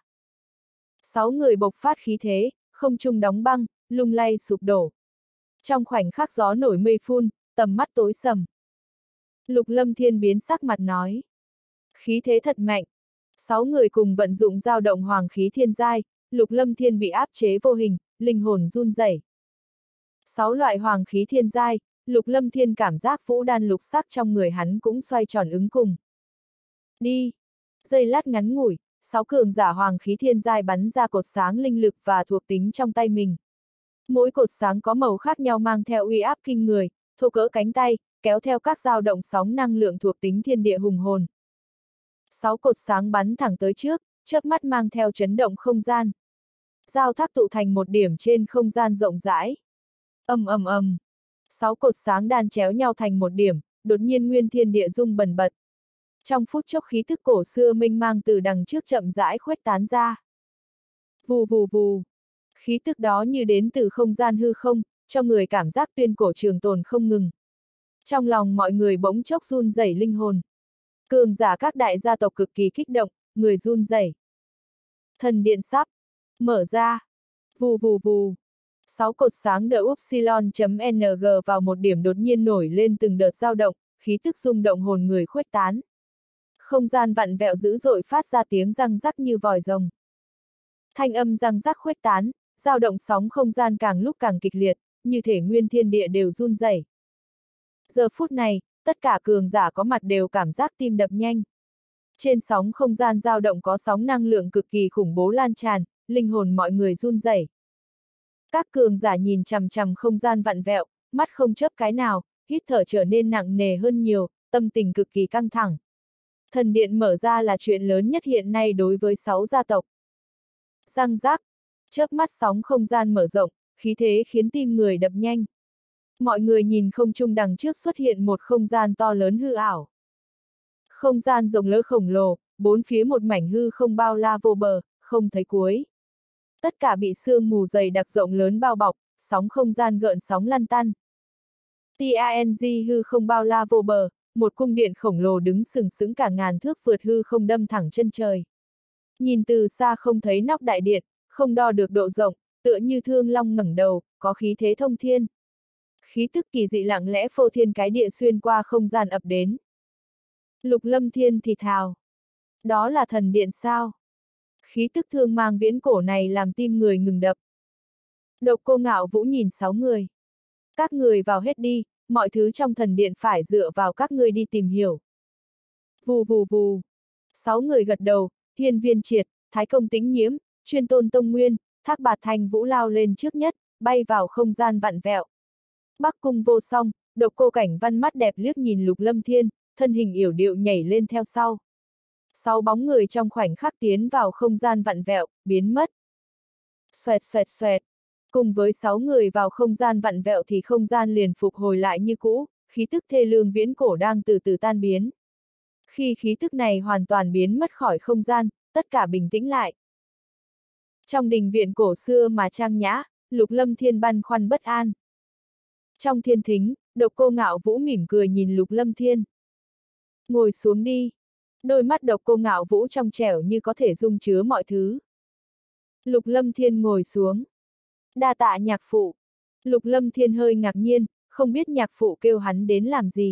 Sáu người bộc phát khí thế, không trung đóng băng, lung lay sụp đổ. Trong khoảnh khắc gió nổi mây phun, tầm mắt tối sầm. Lục Lâm Thiên biến sắc mặt nói. Khí thế thật mạnh. Sáu người cùng vận dụng dao động hoàng khí thiên giai, Lục Lâm Thiên bị áp chế vô hình, linh hồn run rẩy. Sáu loại hoàng khí thiên giai, Lục Lâm Thiên cảm giác vũ đan lục sắc trong người hắn cũng xoay tròn ứng cùng. Đi! Giây lát ngắn ngủi, sáu cường giả hoàng khí thiên giai bắn ra cột sáng linh lực và thuộc tính trong tay mình. Mỗi cột sáng có màu khác nhau mang theo uy áp kinh người, thô cỡ cánh tay, kéo theo các dao động sóng năng lượng thuộc tính thiên địa hùng hồn. Sáu cột sáng bắn thẳng tới trước, chớp mắt mang theo chấn động không gian. Giao thác tụ thành một điểm trên không gian rộng rãi. Ầm ầm ầm. Sáu cột sáng đan chéo nhau thành một điểm, đột nhiên nguyên thiên địa rung bần bật. Trong phút chốc khí thức cổ xưa mênh mang từ đằng trước chậm rãi khuếch tán ra. Vù vù vù. Khí tức đó như đến từ không gian hư không, cho người cảm giác tuyên cổ trường tồn không ngừng. Trong lòng mọi người bỗng chốc run rẩy linh hồn. Cường giả các đại gia tộc cực kỳ kích động, người run rẩy. Thần điện sắp mở ra. Vù vù vù. Sáu cột sáng đỡ upsilon.ng vào một điểm đột nhiên nổi lên từng đợt dao động, khí tức rung động hồn người khuếch tán. Không gian vặn vẹo dữ dội phát ra tiếng răng rắc như vòi rồng. Thanh âm răng rắc khuếch tán, dao động sóng không gian càng lúc càng kịch liệt, như thể nguyên thiên địa đều run rẩy. Giờ phút này, tất cả cường giả có mặt đều cảm giác tim đập nhanh. Trên sóng không gian dao động có sóng năng lượng cực kỳ khủng bố lan tràn, linh hồn mọi người run rẩy. Các cường giả nhìn chằm chằm không gian vặn vẹo, mắt không chớp cái nào, hít thở trở nên nặng nề hơn nhiều, tâm tình cực kỳ căng thẳng. Thần điện mở ra là chuyện lớn nhất hiện nay đối với sáu gia tộc. Răng rác, chớp mắt sóng không gian mở rộng, khí thế khiến tim người đập nhanh. Mọi người nhìn không trung đằng trước xuất hiện một không gian to lớn hư ảo. Không gian rộng lớn khổng lồ, bốn phía một mảnh hư không bao la vô bờ, không thấy cuối. Tất cả bị sương mù dày đặc rộng lớn bao bọc, sóng không gian gợn sóng lăn tăn. Tang hư không bao la vô bờ, một cung điện khổng lồ đứng sừng sững cả ngàn thước vượt hư không đâm thẳng chân trời. Nhìn từ xa không thấy nóc đại điện, không đo được độ rộng, tựa như thương long ngẩng đầu, có khí thế thông thiên. Khí tức kỳ dị lặng lẽ phô thiên cái địa xuyên qua không gian ập đến. Lục Lâm Thiên thì thào. Đó là thần điện sao? Khí tức thương mang viễn cổ này làm tim người ngừng đập. Độc Cô Ngạo Vũ nhìn sáu người. Các người vào hết đi, mọi thứ trong thần điện phải dựa vào các ngươi đi tìm hiểu. Vù vù vù. Sáu người gật đầu, Hiên Viên Triệt, Thái Công Tĩnh Nhiễm, Chuyên Tôn Tông Nguyên, Thác Bạt Thanh Vũ lao lên trước nhất, bay vào không gian vặn vẹo. Bắc Cung Vô Song, Độc Cô Cảnh Văn mắt đẹp liếc nhìn Lục Lâm Thiên, thân hình yểu điệu nhảy lên theo sau. Sáu bóng người trong khoảnh khắc tiến vào không gian vặn vẹo, biến mất. Xoẹt xoẹt xoẹt. Cùng với sáu người vào không gian vặn vẹo thì không gian liền phục hồi lại như cũ, khí tức thê lương viễn cổ đang từ từ tan biến. Khi khí tức này hoàn toàn biến mất khỏi không gian, tất cả bình tĩnh lại. Trong đình viện cổ xưa mà trang nhã, Lục Lâm Thiên băn khoăn bất an. Trong thiên thính, Độc Cô Ngạo Vũ mỉm cười nhìn Lục Lâm Thiên. Ngồi xuống đi. Đôi mắt Độc Cô Ngạo Vũ trong trẻo như có thể dung chứa mọi thứ. Lục Lâm Thiên ngồi xuống. Đa tạ nhạc phụ. Lục Lâm Thiên hơi ngạc nhiên, không biết nhạc phụ kêu hắn đến làm gì.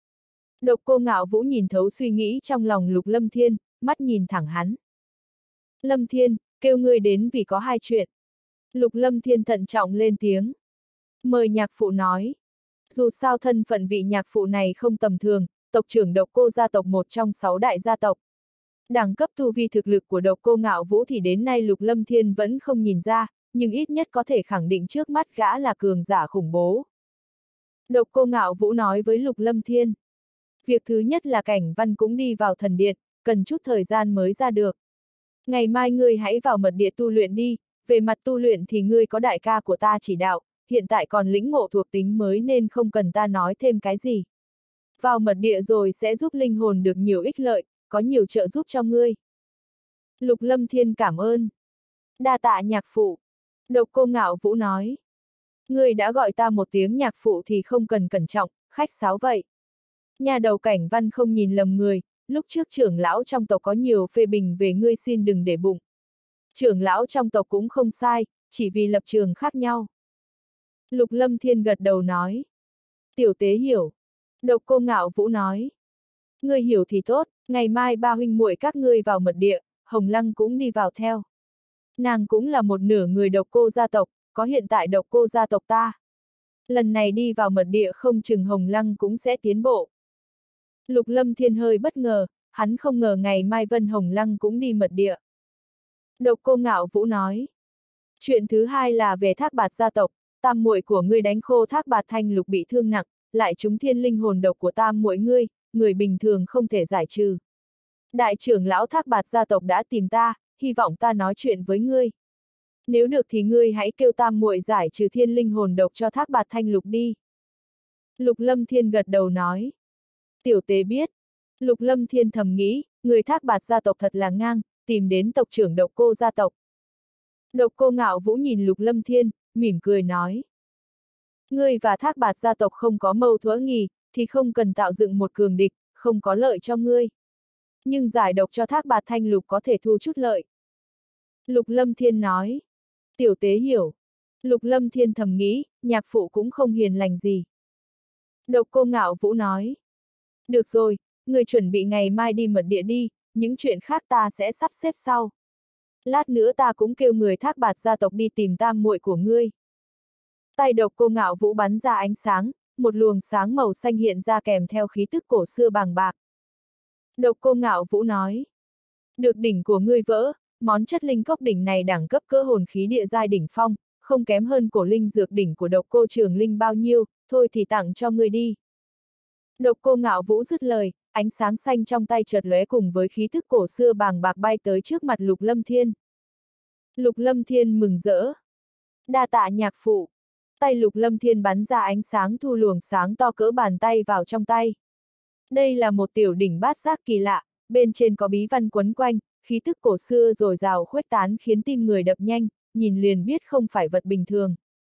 Độc Cô Ngạo Vũ nhìn thấu suy nghĩ trong lòng Lục Lâm Thiên, mắt nhìn thẳng hắn. Lâm Thiên, kêu ngươi đến vì có hai chuyện. Lục Lâm Thiên thận trọng lên tiếng. Mời nhạc phụ nói. Dù sao thân phận vị nhạc phụ này không tầm thường, tộc trưởng Độc Cô gia tộc một trong sáu đại gia tộc. Đẳng cấp tu vi thực lực của Độc Cô Ngạo Vũ thì đến nay Lục Lâm Thiên vẫn không nhìn ra, nhưng ít nhất có thể khẳng định trước mắt gã là cường giả khủng bố. Độc Cô Ngạo Vũ nói với Lục Lâm Thiên. Việc thứ nhất là Cảnh Văn cũng đi vào thần điện, cần chút thời gian mới ra được. Ngày mai ngươi hãy vào mật địa tu luyện đi, về mặt tu luyện thì ngươi có đại ca của ta chỉ đạo, hiện tại còn lĩnh ngộ thuộc tính mới nên không cần ta nói thêm cái gì. Vào mật địa rồi sẽ giúp linh hồn được nhiều ích lợi, có nhiều trợ giúp cho ngươi. Lục Lâm Thiên cảm ơn. Đa tạ nhạc phụ. Độc Cô Ngạo Vũ nói. Ngươi đã gọi ta một tiếng nhạc phụ thì không cần cẩn trọng, khách sáo vậy. Nhà đầu Cảnh Văn không nhìn lầm người, lúc trước trưởng lão trong tộc có nhiều phê bình về ngươi xin đừng để bụng. Trưởng lão trong tộc cũng không sai, chỉ vì lập trường khác nhau. Lục Lâm Thiên gật đầu nói. Tiểu tế hiểu. Độc Cô Ngạo Vũ nói. Ngươi hiểu thì tốt, ngày mai ba huynh muội các ngươi vào mật địa, Hồng Lăng cũng đi vào theo. Nàng cũng là một nửa người Độc Cô gia tộc, có hiện tại Độc Cô gia tộc ta. Lần này đi vào mật địa không chừng Hồng Lăng cũng sẽ tiến bộ. Lục Lâm Thiên hơi bất ngờ, hắn không ngờ ngày mai Vân Hồng Lăng cũng đi mật địa. Độc Cô Ngạo Vũ nói. Chuyện thứ hai là về Thác Bạt gia tộc, tam muội của ngươi đánh khô Thác Bạt Thanh Lục bị thương nặng, lại trúng thiên linh hồn độc của tam muội ngươi, người bình thường không thể giải trừ. Đại trưởng lão Thác Bạt gia tộc đã tìm ta, hy vọng ta nói chuyện với ngươi. Nếu được thì ngươi hãy kêu tam muội giải trừ thiên linh hồn độc cho Thác Bạt Thanh Lục đi. Lục Lâm Thiên gật đầu nói. Tiểu tế biết. Lục Lâm Thiên thầm nghĩ, người Thác Bạt gia tộc thật là ngang, tìm đến tộc trưởng Độc Cô gia tộc. Độc Cô Ngạo Vũ nhìn Lục Lâm Thiên, mỉm cười nói. Ngươi và Thác Bạt gia tộc không có mâu thuẫn gì, thì không cần tạo dựng một cường địch, không có lợi cho ngươi. Nhưng giải độc cho Thác Bạt Thanh Lục có thể thu chút lợi. Lục Lâm Thiên nói. Tiểu tế hiểu. Lục Lâm Thiên thầm nghĩ, nhạc phụ cũng không hiền lành gì. Độc Cô Ngạo Vũ nói. Được rồi, người chuẩn bị ngày mai đi mật địa đi, những chuyện khác ta sẽ sắp xếp sau. Lát nữa ta cũng kêu người Thác Bạt gia tộc đi tìm tam muội của ngươi. Tay Độc Cô Ngạo Vũ bắn ra ánh sáng, một luồng sáng màu xanh hiện ra kèm theo khí tức cổ xưa bàng bạc. Độc Cô Ngạo Vũ nói. Được đỉnh của ngươi vỡ, món chất linh cốc đỉnh này đẳng cấp cỡ hồn khí địa giai đỉnh phong, không kém hơn cổ linh dược đỉnh của Độc Cô Trường Linh bao nhiêu, thôi thì tặng cho ngươi đi. Độc Cô Ngạo Vũ dứt lời, ánh sáng xanh trong tay chợt lóe cùng với khí thức cổ xưa bàng bạc bay tới trước mặt Lục Lâm Thiên. Lục Lâm Thiên mừng rỡ. Đa tạ nhạc phụ. Tay Lục Lâm Thiên bắn ra ánh sáng thu luồng sáng to cỡ bàn tay vào trong tay. Đây là một tiểu đỉnh bát giác kỳ lạ, bên trên có bí văn quấn quanh, khí thức cổ xưa dồi dào khuếch tán khiến tim người đập nhanh, nhìn liền biết không phải vật bình thường.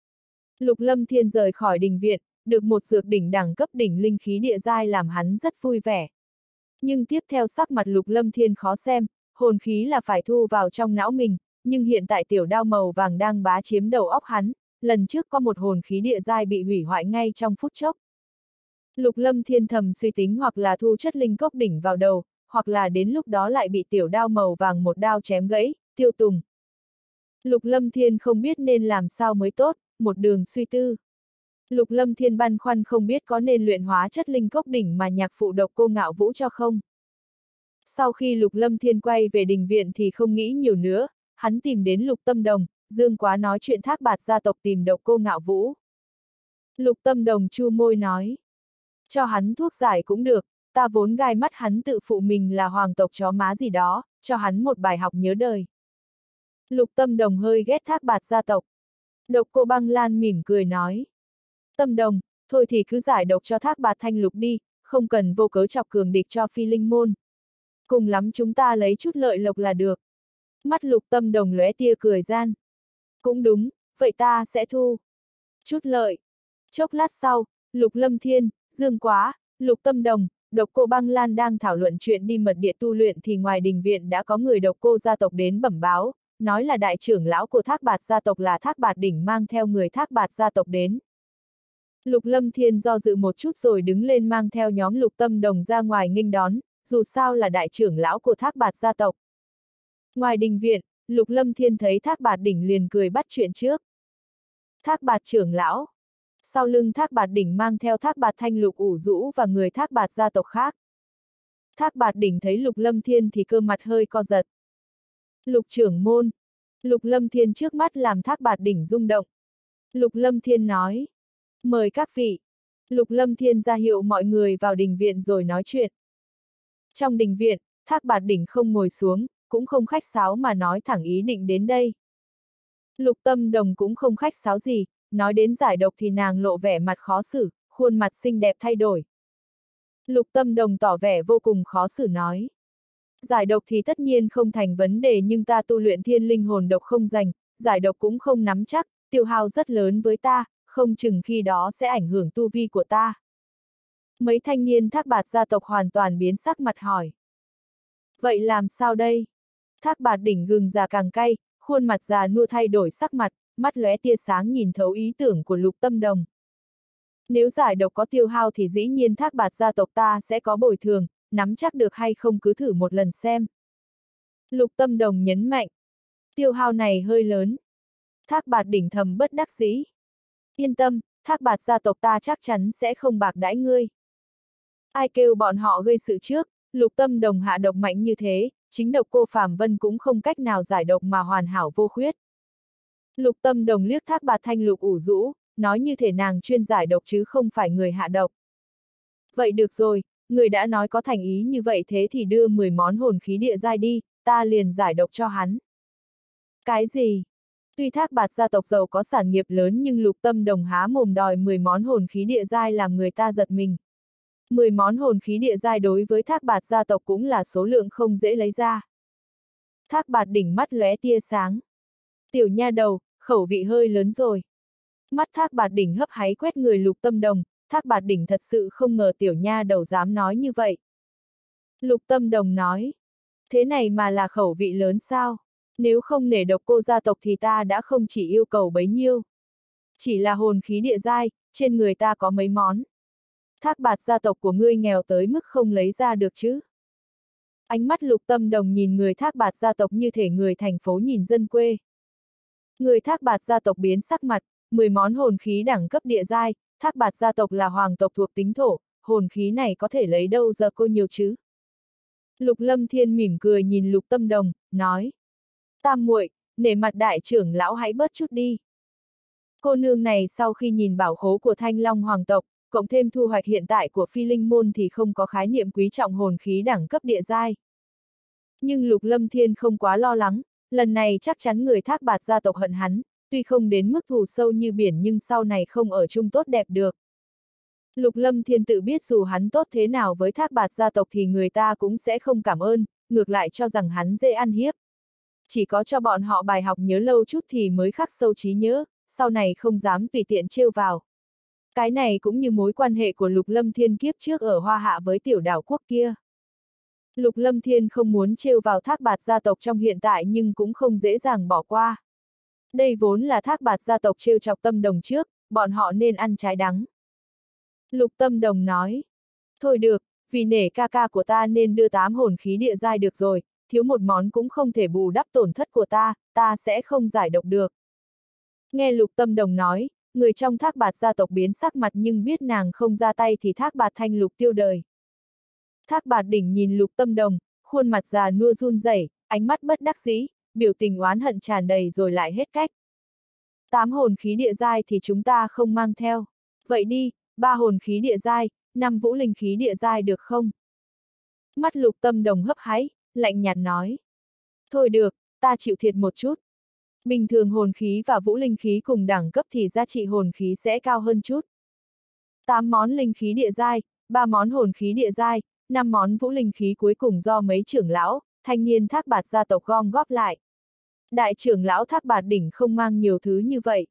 Lục Lâm Thiên rời khỏi đình viện, được một dược đỉnh đẳng cấp đỉnh linh khí địa giai làm hắn rất vui vẻ. Nhưng tiếp theo sắc mặt Lục Lâm Thiên khó xem, hồn khí là phải thu vào trong não mình, nhưng hiện tại tiểu đao màu vàng đang bá chiếm đầu óc hắn, lần trước có một hồn khí địa giai bị hủy hoại ngay trong phút chốc. Lục Lâm Thiên thầm suy tính hoặc là thu chất linh cốc đỉnh vào đầu, hoặc là đến lúc đó lại bị tiểu đao màu vàng một đao chém gãy, tiêu tùng. Lục Lâm Thiên không biết nên làm sao mới tốt, một đường suy tư. Lục Lâm Thiên băn khoăn không biết có nên luyện hóa chất linh cốc đỉnh mà nhạc phụ Độc Cô Ngạo Vũ cho không. Sau khi Lục Lâm Thiên quay về đình viện thì không nghĩ nhiều nữa, hắn tìm đến Lục Tâm Đồng, Dương Quá nói chuyện Thác Bạt gia tộc tìm Độc Cô Ngạo Vũ. Lục Tâm Đồng chu môi nói, cho hắn thuốc giải cũng được, ta vốn gai mắt hắn tự phụ mình là hoàng tộc chó má gì đó, cho hắn một bài học nhớ đời. Lục Tâm Đồng hơi ghét Thác Bạt gia tộc. Độc Cô Băng Lan mỉm cười nói, Tâm Đồng, thôi thì cứ giải độc cho Thác Bạt Thanh Lục đi, không cần vô cớ chọc cường địch cho Phi Linh môn. Cùng lắm chúng ta lấy chút lợi lộc là được. Mắt Lục Tâm Đồng lóe tia cười gian. Cũng đúng, vậy ta sẽ thu. Chút lợi. Chốc lát sau, Lục Lâm Thiên, Dương Quá, Lục Tâm Đồng, Độc Cô Băng Lan đang thảo luận chuyện đi mật địa tu luyện thì ngoài đình viện đã có người Độc Cô gia tộc đến bẩm báo, nói là đại trưởng lão của Thác Bạt gia tộc là Thác Bạt Đỉnh mang theo người Thác Bạt gia tộc đến. Lục Lâm Thiên do dự một chút rồi đứng lên mang theo nhóm Lục Tâm Đồng ra ngoài nghênh đón, dù sao là đại trưởng lão của Thác Bạt gia tộc. Ngoài đình viện, Lục Lâm Thiên thấy Thác Bạt Đỉnh liền cười bắt chuyện trước. Thác Bạt trưởng lão. Sau lưng Thác Bạt Đỉnh mang theo Thác Bạt Thanh Lục ủ rũ và người Thác Bạt gia tộc khác. Thác Bạt Đỉnh thấy Lục Lâm Thiên thì cơ mặt hơi co giật. Lục trưởng môn. Lục Lâm Thiên trước mắt làm Thác Bạt Đỉnh rung động. Lục Lâm Thiên nói, mời các vị. Lục Lâm Thiên ra hiệu mọi người vào đình viện rồi nói chuyện. Trong đình viện, Thác Bạt Đỉnh không ngồi xuống, cũng không khách sáo mà nói thẳng ý định đến đây. Lục Tâm Đồng cũng không khách sáo gì, nói đến giải độc thì nàng lộ vẻ mặt khó xử, khuôn mặt xinh đẹp thay đổi. Lục Tâm Đồng tỏ vẻ vô cùng khó xử nói. Giải độc thì tất nhiên không thành vấn đề nhưng ta tu luyện thiên linh hồn độc không dành, giải độc cũng không nắm chắc, tiêu hao rất lớn với ta, không chừng khi đó sẽ ảnh hưởng tu vi của ta. Mấy thanh niên Thác Bạt gia tộc hoàn toàn biến sắc mặt hỏi. Vậy làm sao đây? Thác Bạt Đỉnh gừng già càng cay, khuôn mặt già nua thay đổi sắc mặt, mắt lóe tia sáng nhìn thấu ý tưởng của Lục Tâm Đồng. Nếu giải độc có tiêu hao thì dĩ nhiên Thác Bạt gia tộc ta sẽ có bồi thường, nắm chắc được hay không cứ thử một lần xem. Lục Tâm Đồng nhấn mạnh. Tiêu hao này hơi lớn. Thác Bạt Đỉnh thầm bất đắc dĩ. Yên tâm, Thác Bạt gia tộc ta chắc chắn sẽ không bạc đãi ngươi. Ai kêu bọn họ gây sự trước, Lục Tâm Đồng hạ độc mạnh như thế, chính Độc Cô Phàm Vân cũng không cách nào giải độc mà hoàn hảo vô khuyết. Lục Tâm Đồng liếc Thác Bạt Thanh Lục ủ rũ, nói như thể nàng chuyên giải độc chứ không phải người hạ độc. Vậy được rồi, người đã nói có thành ý như vậy thế thì đưa mười món hồn khí địa giai đi, ta liền giải độc cho hắn. Cái gì? Tuy Thác Bạt gia tộc giàu có sản nghiệp lớn nhưng Lục Tâm Đồng há mồm đòi mười món hồn khí địa giai làm người ta giật mình. mười món hồn khí địa giai đối với Thác Bạt gia tộc cũng là số lượng không dễ lấy ra. Thác Bạt Đỉnh mắt lóe tia sáng. Tiểu nha đầu, khẩu vị hơi lớn rồi. Mắt Thác Bạt Đỉnh hấp háy quét người Lục Tâm Đồng, Thác Bạt Đỉnh thật sự không ngờ tiểu nha đầu dám nói như vậy. Lục Tâm Đồng nói, thế này mà là khẩu vị lớn sao? Nếu không nể Độc Cô gia tộc thì ta đã không chỉ yêu cầu bấy nhiêu. Chỉ là hồn khí địa giai, trên người ta có mấy món. Thác Bạt gia tộc của ngươi nghèo tới mức không lấy ra được chứ? Ánh mắt Lục Tâm Đồng nhìn người Thác Bạt gia tộc như thể người thành phố nhìn dân quê. Người Thác Bạt gia tộc biến sắc mặt, mười món hồn khí đẳng cấp địa giai, Thác Bạt gia tộc là hoàng tộc thuộc tính thổ, hồn khí này có thể lấy đâu giờ cô nhiều chứ? Lục Lâm Thiên mỉm cười nhìn Lục Tâm Đồng, nói. Tam muội, nể mặt đại trưởng lão hãy bớt chút đi. Cô nương này sau khi nhìn bảo khố của Thanh Long hoàng tộc, cộng thêm thu hoạch hiện tại của Phi Linh môn thì không có khái niệm quý trọng hồn khí đẳng cấp địa giai. Nhưng Lục Lâm Thiên không quá lo lắng, lần này chắc chắn người Thác Bạt gia tộc hận hắn, tuy không đến mức thù sâu như biển nhưng sau này không ở chung tốt đẹp được. Lục Lâm Thiên tự biết dù hắn tốt thế nào với Thác Bạt gia tộc thì người ta cũng sẽ không cảm ơn, ngược lại cho rằng hắn dễ ăn hiếp. Chỉ có cho bọn họ bài học nhớ lâu chút thì mới khắc sâu trí nhớ, sau này không dám tùy tiện trêu vào. Cái này cũng như mối quan hệ của Lục Lâm Thiên kiếp trước ở Hoa Hạ với tiểu đảo quốc kia. Lục Lâm Thiên không muốn trêu vào Thác Bạt gia tộc trong hiện tại nhưng cũng không dễ dàng bỏ qua. Đây vốn là Thác Bạt gia tộc trêu chọc Tâm Đồng trước, bọn họ nên ăn trái đắng. Lục Tâm Đồng nói, thôi được, vì nể ca ca của ta nên đưa tám hồn khí địa giai được rồi, thiếu một món cũng không thể bù đắp tổn thất của ta, ta sẽ không giải độc được. Nghe Lục Tâm Đồng nói, người trong Thác Bạt gia tộc biến sắc mặt nhưng biết nàng không ra tay thì Thác Bạt Thanh Lục tiêu đời. Thác Bạt Đỉnh nhìn Lục Tâm Đồng, khuôn mặt già nua run rẩy, ánh mắt bất đắc dĩ, biểu tình oán hận tràn đầy rồi lại hết cách. Tám hồn khí địa giai thì chúng ta không mang theo. Vậy đi, ba hồn khí địa giai, năm vũ linh khí địa giai được không? Mắt Lục Tâm Đồng hấp háy, lạnh nhạt nói. Thôi được, ta chịu thiệt một chút. Bình thường hồn khí và vũ linh khí cùng đẳng cấp thì giá trị hồn khí sẽ cao hơn chút. tám món linh khí địa giai, ba món hồn khí địa giai, năm món vũ linh khí cuối cùng do mấy trưởng lão, thanh niên Thác Bạt gia tộc gom góp lại. Đại trưởng lão Thác Bạt Đỉnh không mang nhiều thứ như vậy.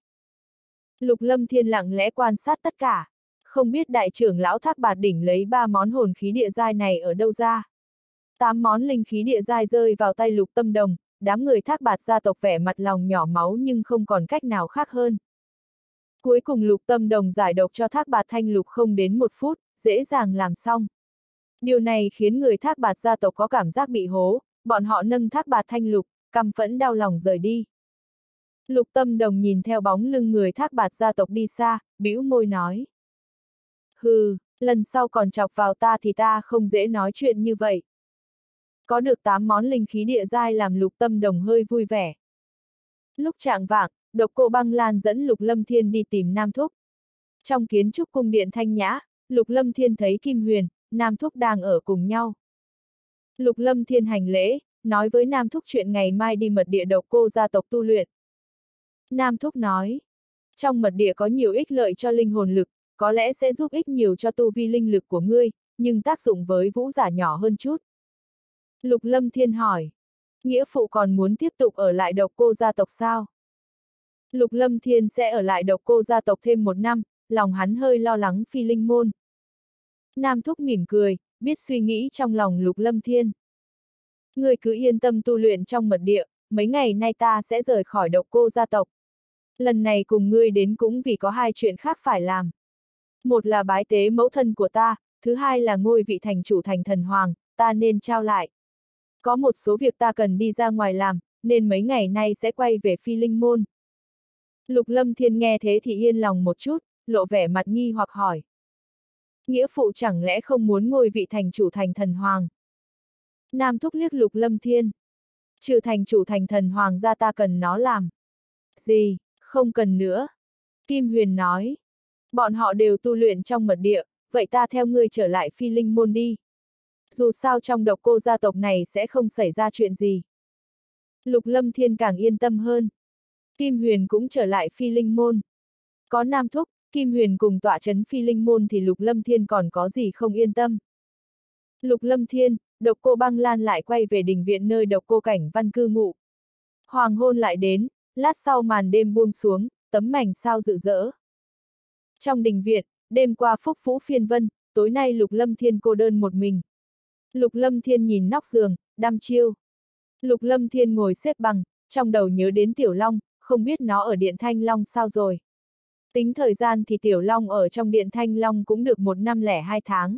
Lục Lâm Thiên lặng lẽ quan sát tất cả. Không biết đại trưởng lão Thác Bạt Đỉnh lấy ba món hồn khí địa giai này ở đâu ra. Tám món linh khí địa giai rơi vào tay Lục Tâm Đồng, đám người Thác Bạt gia tộc vẻ mặt lòng nhỏ máu nhưng không còn cách nào khác hơn. Cuối cùng Lục Tâm Đồng giải độc cho Thác Bạt Thanh Lục không đến một phút, dễ dàng làm xong. Điều này khiến người Thác Bạt gia tộc có cảm giác bị hố, bọn họ nâng Thác Bạt Thanh Lục, căm phẫn đau lòng rời đi. Lục Tâm Đồng nhìn theo bóng lưng người Thác Bạt gia tộc đi xa, bĩu môi nói. Hừ, lần sau còn chọc vào ta thì ta không dễ nói chuyện như vậy. Có được tám món linh khí địa giai làm Lục Tâm Đồng hơi vui vẻ. Lúc chạng vạng, Độc Cô Băng Lan dẫn Lục Lâm Thiên đi tìm Nam Thúc. Trong kiến trúc cung điện thanh nhã, Lục Lâm Thiên thấy Kim Huyền, Nam Thúc đang ở cùng nhau. Lục Lâm Thiên hành lễ, nói với Nam Thúc chuyện ngày mai đi mật địa Độc Cô gia tộc tu luyện. Nam Thúc nói, trong mật địa có nhiều ích lợi cho linh hồn lực, có lẽ sẽ giúp ích nhiều cho tu vi linh lực của ngươi, nhưng tác dụng với vũ giả nhỏ hơn chút. Lục Lâm Thiên hỏi, nghĩa phụ còn muốn tiếp tục ở lại Độc Cô gia tộc sao? Lục Lâm Thiên sẽ ở lại Độc Cô gia tộc thêm một năm, lòng hắn hơi lo lắng phi linh môn. Nam Thúc mỉm cười, biết suy nghĩ trong lòng Lục Lâm Thiên. Ngươi cứ yên tâm tu luyện trong mật địa, mấy ngày nay ta sẽ rời khỏi Độc Cô gia tộc. Lần này cùng ngươi đến cũng vì có hai chuyện khác phải làm. Một là bái tế mẫu thân của ta, thứ hai là ngôi vị thành chủ thành thần hoàng, ta nên trao lại. Có một số việc ta cần đi ra ngoài làm, nên mấy ngày nay sẽ quay về phi linh môn. Lục Lâm Thiên nghe thế thì yên lòng một chút, lộ vẻ mặt nghi hoặc hỏi. Nghĩa phụ chẳng lẽ không muốn ngôi vị thành chủ thành thần hoàng? Nam Thúc liếc Lục Lâm Thiên. Trừ thành chủ thành thần hoàng ra ta cần nó làm. Gì, không cần nữa. Kim Huyền nói. Bọn họ đều tu luyện trong mật địa, vậy ta theo ngươi trở lại phi linh môn đi. Dù sao trong Độc Cô gia tộc này sẽ không xảy ra chuyện gì. Lục Lâm Thiên càng yên tâm hơn. Kim Huyền cũng trở lại phi linh môn. Có Nam Thúc, Kim Huyền cùng tọa chấn phi linh môn thì Lục Lâm Thiên còn có gì không yên tâm. Lục Lâm Thiên, Độc Cô Băng Lan lại quay về đình viện nơi Độc Cô Cảnh Văn cư ngụ. Hoàng hôn lại đến, lát sau màn đêm buông xuống, tấm mảnh sao rực rỡ. Trong đình viện, đêm qua phúc phũ phiên vân, tối nay Lục Lâm Thiên cô đơn một mình. Lục Lâm Thiên nhìn nóc giường, đăm chiêu. Lục Lâm Thiên ngồi xếp bằng, trong đầu nhớ đến Tiểu Long, không biết nó ở Điện Thanh Long sao rồi. Tính thời gian thì Tiểu Long ở trong Điện Thanh Long cũng được một năm lẻ hai tháng.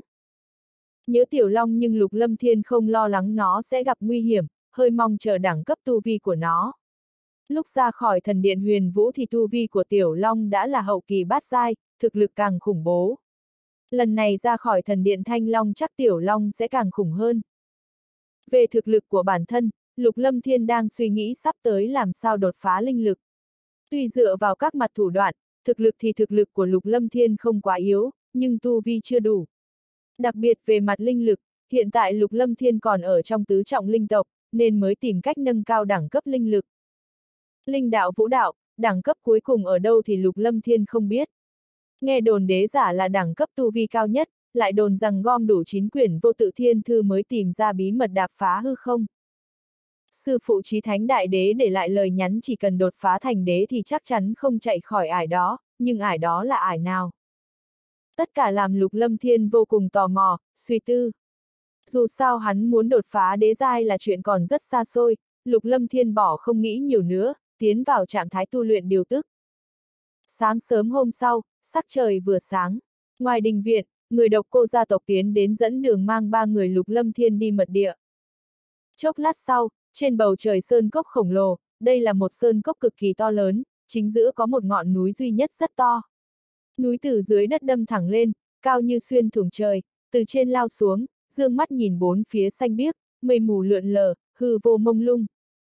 Nhớ Tiểu Long nhưng Lục Lâm Thiên không lo lắng nó sẽ gặp nguy hiểm, hơi mong chờ đẳng cấp tu vi của nó. Lúc ra khỏi thần điện Huyền Vũ thì tu vi của Tiểu Long đã là hậu kỳ bát giai, thực lực càng khủng bố. Lần này ra khỏi thần điện Thanh Long chắc Tiểu Long sẽ càng khủng hơn. Về thực lực của bản thân, Lục Lâm Thiên đang suy nghĩ sắp tới làm sao đột phá linh lực. Tuy dựa vào các mặt thủ đoạn, thực lực thì thực lực của Lục Lâm Thiên không quá yếu, nhưng tu vi chưa đủ. Đặc biệt về mặt linh lực, hiện tại Lục Lâm Thiên còn ở trong tứ trọng linh tộc, nên mới tìm cách nâng cao đẳng cấp linh lực. Linh đạo vũ đạo, đẳng cấp cuối cùng ở đâu thì Lục Lâm Thiên không biết. Nghe đồn đế giả là đẳng cấp tu vi cao nhất, lại đồn rằng gom đủ chín quyển vô tự thiên thư mới tìm ra bí mật đạp phá hư không. Sư phụ Chí Thánh Đại Đế để lại lời nhắn chỉ cần đột phá thành đế thì chắc chắn không chạy khỏi ải đó, nhưng ải đó là ải nào? Tất cả làm Lục Lâm Thiên vô cùng tò mò, suy tư. Dù sao hắn muốn đột phá đế giai là chuyện còn rất xa xôi, Lục Lâm Thiên bỏ không nghĩ nhiều nữa, tiến vào trạng thái tu luyện điều tức. Sáng sớm hôm sau, sắc trời vừa sáng. Ngoài đình viện, người độc cô gia tộc tiến đến dẫn đường mang ba người Lục Lâm Thiên đi mật địa. Chốc lát sau, trên bầu trời sơn cốc khổng lồ, đây là một sơn cốc cực kỳ to lớn, chính giữa có một ngọn núi duy nhất rất to. Núi từ dưới đất đâm thẳng lên, cao như xuyên thủng trời, từ trên lao xuống, dương mắt nhìn bốn phía xanh biếc, mây mù lượn lờ, hư vô mông lung.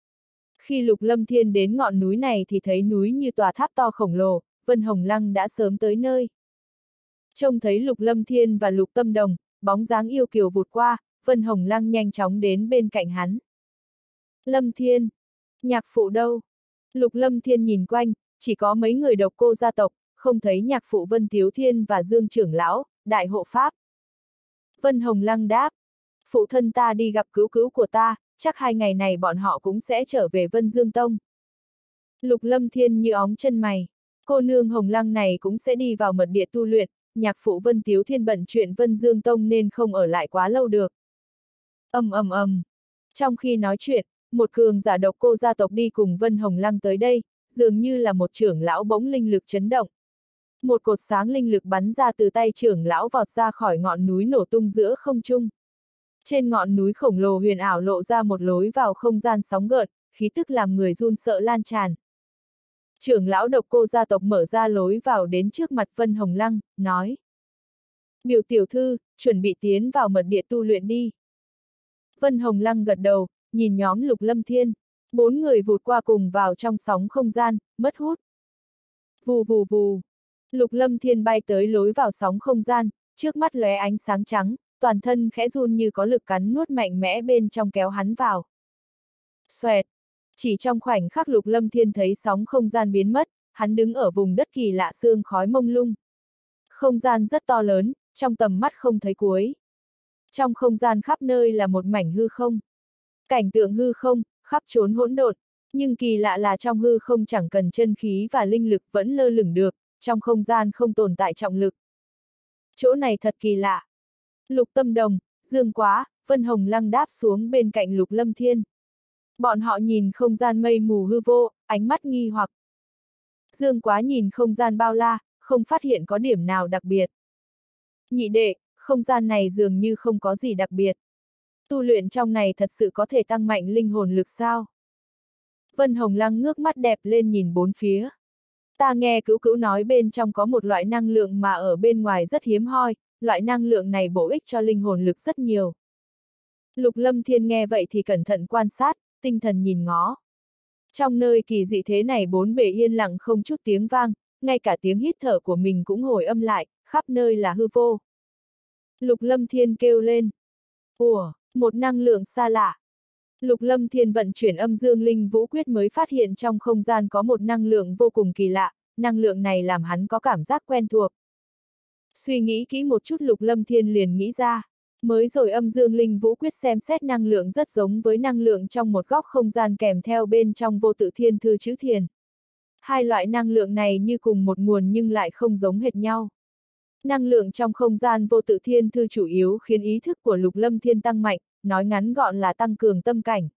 Khi Lục Lâm Thiên đến ngọn núi này thì thấy núi như tòa tháp to khổng lồ, Vân Hồng Lăng đã sớm tới nơi. Trông thấy Lục Lâm Thiên và Lục Tâm Đồng, bóng dáng yêu kiều vụt qua, Vân Hồng Lăng nhanh chóng đến bên cạnh hắn. Lâm Thiên, nhạc phụ đâu? Lục Lâm Thiên nhìn quanh, chỉ có mấy người độc cô gia tộc, không thấy nhạc phụ Vân Tiếu Thiên và Dương trưởng lão, đại hộ pháp. Vân Hồng Lăng đáp, phụ thân ta đi gặp cứu cứu của ta, chắc hai ngày này bọn họ cũng sẽ trở về Vân Dương Tông. Lục Lâm Thiên như óng chân mày, cô nương Hồng Lăng này cũng sẽ đi vào mật địa tu luyện, nhạc phụ Vân Tiếu Thiên bận chuyện Vân Dương Tông nên không ở lại quá lâu được. Ầm ầm ầm. Trong khi nói chuyện, một cường giả độc cô gia tộc đi cùng Vân Hồng Lăng tới đây, dường như là một trưởng lão bỗng linh lực chấn động. Một cột sáng linh lực bắn ra từ tay trưởng lão vọt ra khỏi ngọn núi nổ tung giữa không trung. Trên ngọn núi khổng lồ huyền ảo lộ ra một lối vào không gian sóng gợn, khí tức làm người run sợ lan tràn. Trưởng lão độc cô gia tộc mở ra lối vào đến trước mặt Vân Hồng Lăng, nói. Biểu tiểu thư, chuẩn bị tiến vào mật địa tu luyện đi. Vân Hồng Lăng gật đầu, nhìn nhóm Lục Lâm Thiên. Bốn người vụt qua cùng vào trong sóng không gian, mất hút. Vù vù vù. Lục Lâm Thiên bay tới lối vào sóng không gian, trước mắt lóe ánh sáng trắng, toàn thân khẽ run như có lực cắn nuốt mạnh mẽ bên trong kéo hắn vào. Xoẹt. Chỉ trong khoảnh khắc Lục Lâm Thiên thấy sóng không gian biến mất, hắn đứng ở vùng đất kỳ lạ sương khói mông lung. Không gian rất to lớn, trong tầm mắt không thấy cuối. Trong không gian khắp nơi là một mảnh hư không. Cảnh tượng hư không, khắp trốn hỗn độn, nhưng kỳ lạ là trong hư không chẳng cần chân khí và linh lực vẫn lơ lửng được, trong không gian không tồn tại trọng lực. Chỗ này thật kỳ lạ. Lục Tâm Đồng, Dương Quá, Vân Hồng Lăng đáp xuống bên cạnh Lục Lâm Thiên. Bọn họ nhìn không gian mây mù hư vô, ánh mắt nghi hoặc. Dương Quá nhìn không gian bao la, không phát hiện có điểm nào đặc biệt. Nhị đệ, không gian này dường như không có gì đặc biệt. Tu luyện trong này thật sự có thể tăng mạnh linh hồn lực sao? Vân Hồng Lăng ngước mắt đẹp lên nhìn bốn phía. Ta nghe cữu cữu nói bên trong có một loại năng lượng mà ở bên ngoài rất hiếm hoi, loại năng lượng này bổ ích cho linh hồn lực rất nhiều. Lục Lâm Thiên nghe vậy thì cẩn thận quan sát, tinh thần nhìn ngó. Trong nơi kỳ dị thế này bốn bề yên lặng không chút tiếng vang, ngay cả tiếng hít thở của mình cũng hồi âm lại, khắp nơi là hư vô. Lục Lâm Thiên kêu lên. Ủa, một năng lượng xa lạ. Lục Lâm Thiên vận chuyển âm dương linh vũ quyết mới phát hiện trong không gian có một năng lượng vô cùng kỳ lạ, năng lượng này làm hắn có cảm giác quen thuộc. Suy nghĩ kỹ một chút Lục Lâm Thiên liền nghĩ ra, mới rồi âm dương linh vũ quyết xem xét năng lượng rất giống với năng lượng trong một góc không gian kèm theo bên trong vô tự thiên thư chữ thiền. Hai loại năng lượng này như cùng một nguồn nhưng lại không giống hệt nhau. Năng lượng trong không gian vô tự thiên thư chủ yếu khiến ý thức của Lục Lâm Thiên tăng mạnh, nói ngắn gọn là tăng cường tâm cảnh.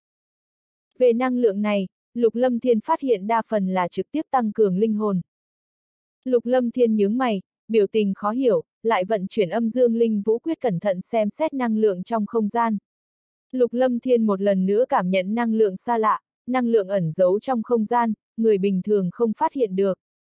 Về năng lượng này, Lục Lâm Thiên phát hiện đa phần là trực tiếp tăng cường linh hồn. Lục Lâm Thiên nhướng mày, biểu tình khó hiểu, lại vận chuyển âm dương linh vũ quyết cẩn thận xem xét năng lượng trong không gian. Lục Lâm Thiên một lần nữa cảm nhận năng lượng xa lạ, năng lượng ẩn giấu trong không gian, người bình thường không phát hiện được.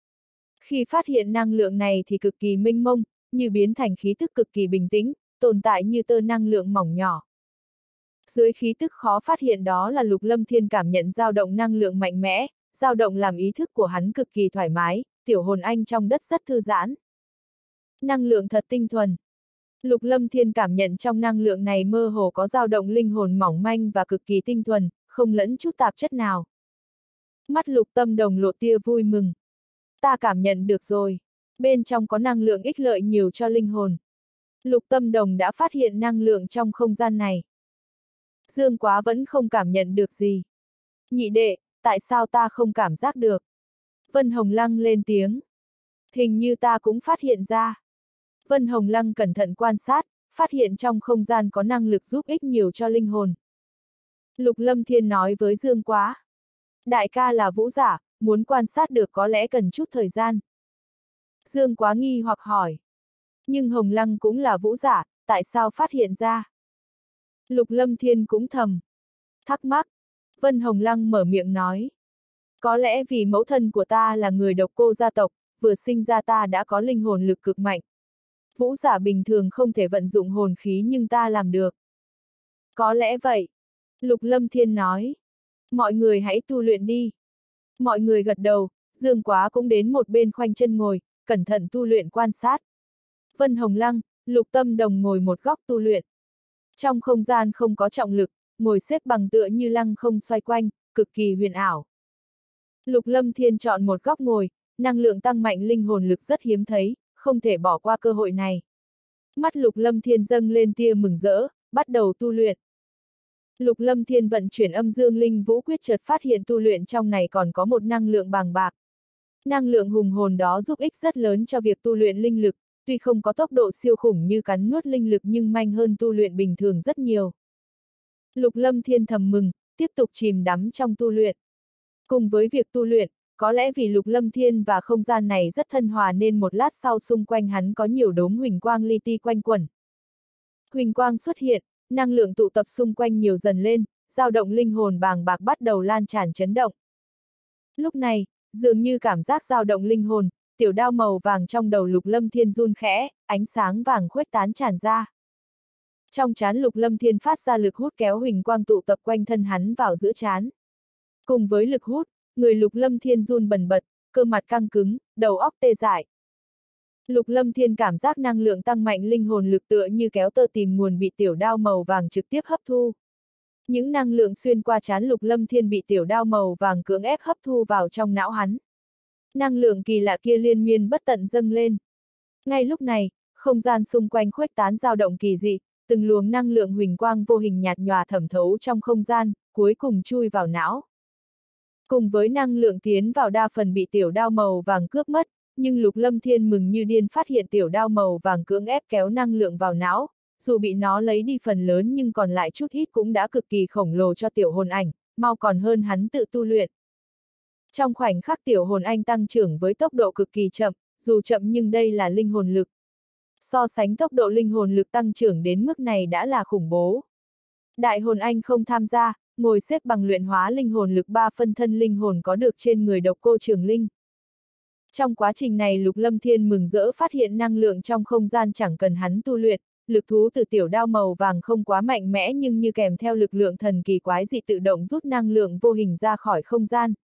Khi phát hiện năng lượng này thì cực kỳ mênh mông, như biến thành khí tức cực kỳ bình tĩnh, tồn tại như tơ năng lượng mỏng nhỏ. Dưới khí tức khó phát hiện đó là Lục Lâm Thiên cảm nhận dao động năng lượng mạnh mẽ, dao động làm ý thức của hắn cực kỳ thoải mái, tiểu hồn anh trong đất rất thư giãn. Năng lượng thật tinh thuần. Lục Lâm Thiên cảm nhận trong năng lượng này mơ hồ có dao động linh hồn mỏng manh và cực kỳ tinh thuần, không lẫn chút tạp chất nào. Mắt Lục Tâm Đồng lộ tia vui mừng. Ta cảm nhận được rồi. Bên trong có năng lượng ích lợi nhiều cho linh hồn. Lục Tâm Đồng đã phát hiện năng lượng trong không gian này. Dương Quá vẫn không cảm nhận được gì. Nhị đệ, tại sao ta không cảm giác được? Vân Hồng Lăng lên tiếng. Hình như ta cũng phát hiện ra. Vân Hồng Lăng cẩn thận quan sát, phát hiện trong không gian có năng lực giúp ích nhiều cho linh hồn. Lục Lâm Thiên nói với Dương Quá. Đại ca là vũ giả, muốn quan sát được có lẽ cần chút thời gian. Dương Quá nghi hoặc hỏi. Nhưng Hồng Lăng cũng là vũ giả, tại sao phát hiện ra? Lục Lâm Thiên cũng thầm thắc mắc. Vân Hồng Lăng mở miệng nói. Có lẽ vì mẫu thân của ta là người độc cô gia tộc, vừa sinh ra ta đã có linh hồn lực cực mạnh. Vũ giả bình thường không thể vận dụng hồn khí nhưng ta làm được. Có lẽ vậy. Lục Lâm Thiên nói. Mọi người hãy tu luyện đi. Mọi người gật đầu, Dương Quá cũng đến một bên khoanh chân ngồi, cẩn thận tu luyện quan sát. Vân Hồng Lăng, Lục Tâm Đồng ngồi một góc tu luyện. Trong không gian không có trọng lực, ngồi xếp bằng tựa như lăng không xoay quanh, cực kỳ huyền ảo. Lục Lâm Thiên chọn một góc ngồi, năng lượng tăng mạnh linh hồn lực rất hiếm thấy, không thể bỏ qua cơ hội này. Mắt Lục Lâm Thiên dâng lên tia mừng rỡ, bắt đầu tu luyện. Lục Lâm Thiên vận chuyển âm dương linh vũ quyết chợt phát hiện tu luyện trong này còn có một năng lượng bàng bạc. Năng lượng hùng hồn đó giúp ích rất lớn cho việc tu luyện linh lực, tuy không có tốc độ siêu khủng như cắn nuốt linh lực nhưng nhanh hơn tu luyện bình thường rất nhiều. Lục Lâm Thiên thầm mừng, tiếp tục chìm đắm trong tu luyện. Cùng với việc tu luyện, có lẽ vì Lục Lâm Thiên và không gian này rất thân hòa nên một lát sau xung quanh hắn có nhiều đốm huỳnh quang li ti quanh quẩn. Huỳnh quang xuất hiện, năng lượng tụ tập xung quanh nhiều dần lên, dao động linh hồn bàng bạc bắt đầu lan tràn chấn động. Lúc này, dường như cảm giác dao động linh hồn, tiểu đao màu vàng trong đầu Lục Lâm Thiên run khẽ, ánh sáng vàng khuếch tán tràn ra. Trong trán Lục Lâm Thiên phát ra lực hút kéo huỳnh quang tụ tập quanh thân hắn vào giữa trán. Cùng với lực hút, người Lục Lâm Thiên run bần bật, cơ mặt căng cứng, đầu óc tê dại. Lục Lâm Thiên cảm giác năng lượng tăng mạnh linh hồn lực tựa như kéo tơ tìm nguồn bị tiểu đao màu vàng trực tiếp hấp thu. Những năng lượng xuyên qua trán Lục Lâm Thiên bị tiểu đao màu vàng cưỡng ép hấp thu vào trong não hắn. Năng lượng kỳ lạ kia liên miên bất tận dâng lên. Ngay lúc này, không gian xung quanh khuếch tán dao động kỳ dị, từng luồng năng lượng huỳnh quang vô hình nhạt nhòa thẩm thấu trong không gian, cuối cùng chui vào não. Cùng với năng lượng tiến vào đa phần bị tiểu đao màu vàng cướp mất, nhưng Lục Lâm Thiên mừng như điên phát hiện tiểu đao màu vàng cưỡng ép kéo năng lượng vào não, dù bị nó lấy đi phần lớn nhưng còn lại chút ít cũng đã cực kỳ khổng lồ cho tiểu hồn ảnh, mau còn hơn hắn tự tu luyện. Trong khoảnh khắc tiểu hồn anh tăng trưởng với tốc độ cực kỳ chậm, dù chậm nhưng đây là linh hồn lực. So sánh tốc độ linh hồn lực tăng trưởng đến mức này đã là khủng bố. Đại hồn anh không tham gia, ngồi xếp bằng luyện hóa linh hồn lực ba phân thân linh hồn có được trên người độc cô Trường Linh. Trong quá trình này Lục Lâm Thiên mừng rỡ phát hiện năng lượng trong không gian chẳng cần hắn tu luyện, lực thú từ tiểu đao màu vàng không quá mạnh mẽ nhưng như kèm theo lực lượng thần kỳ quái dị tự động rút năng lượng vô hình ra khỏi không gian.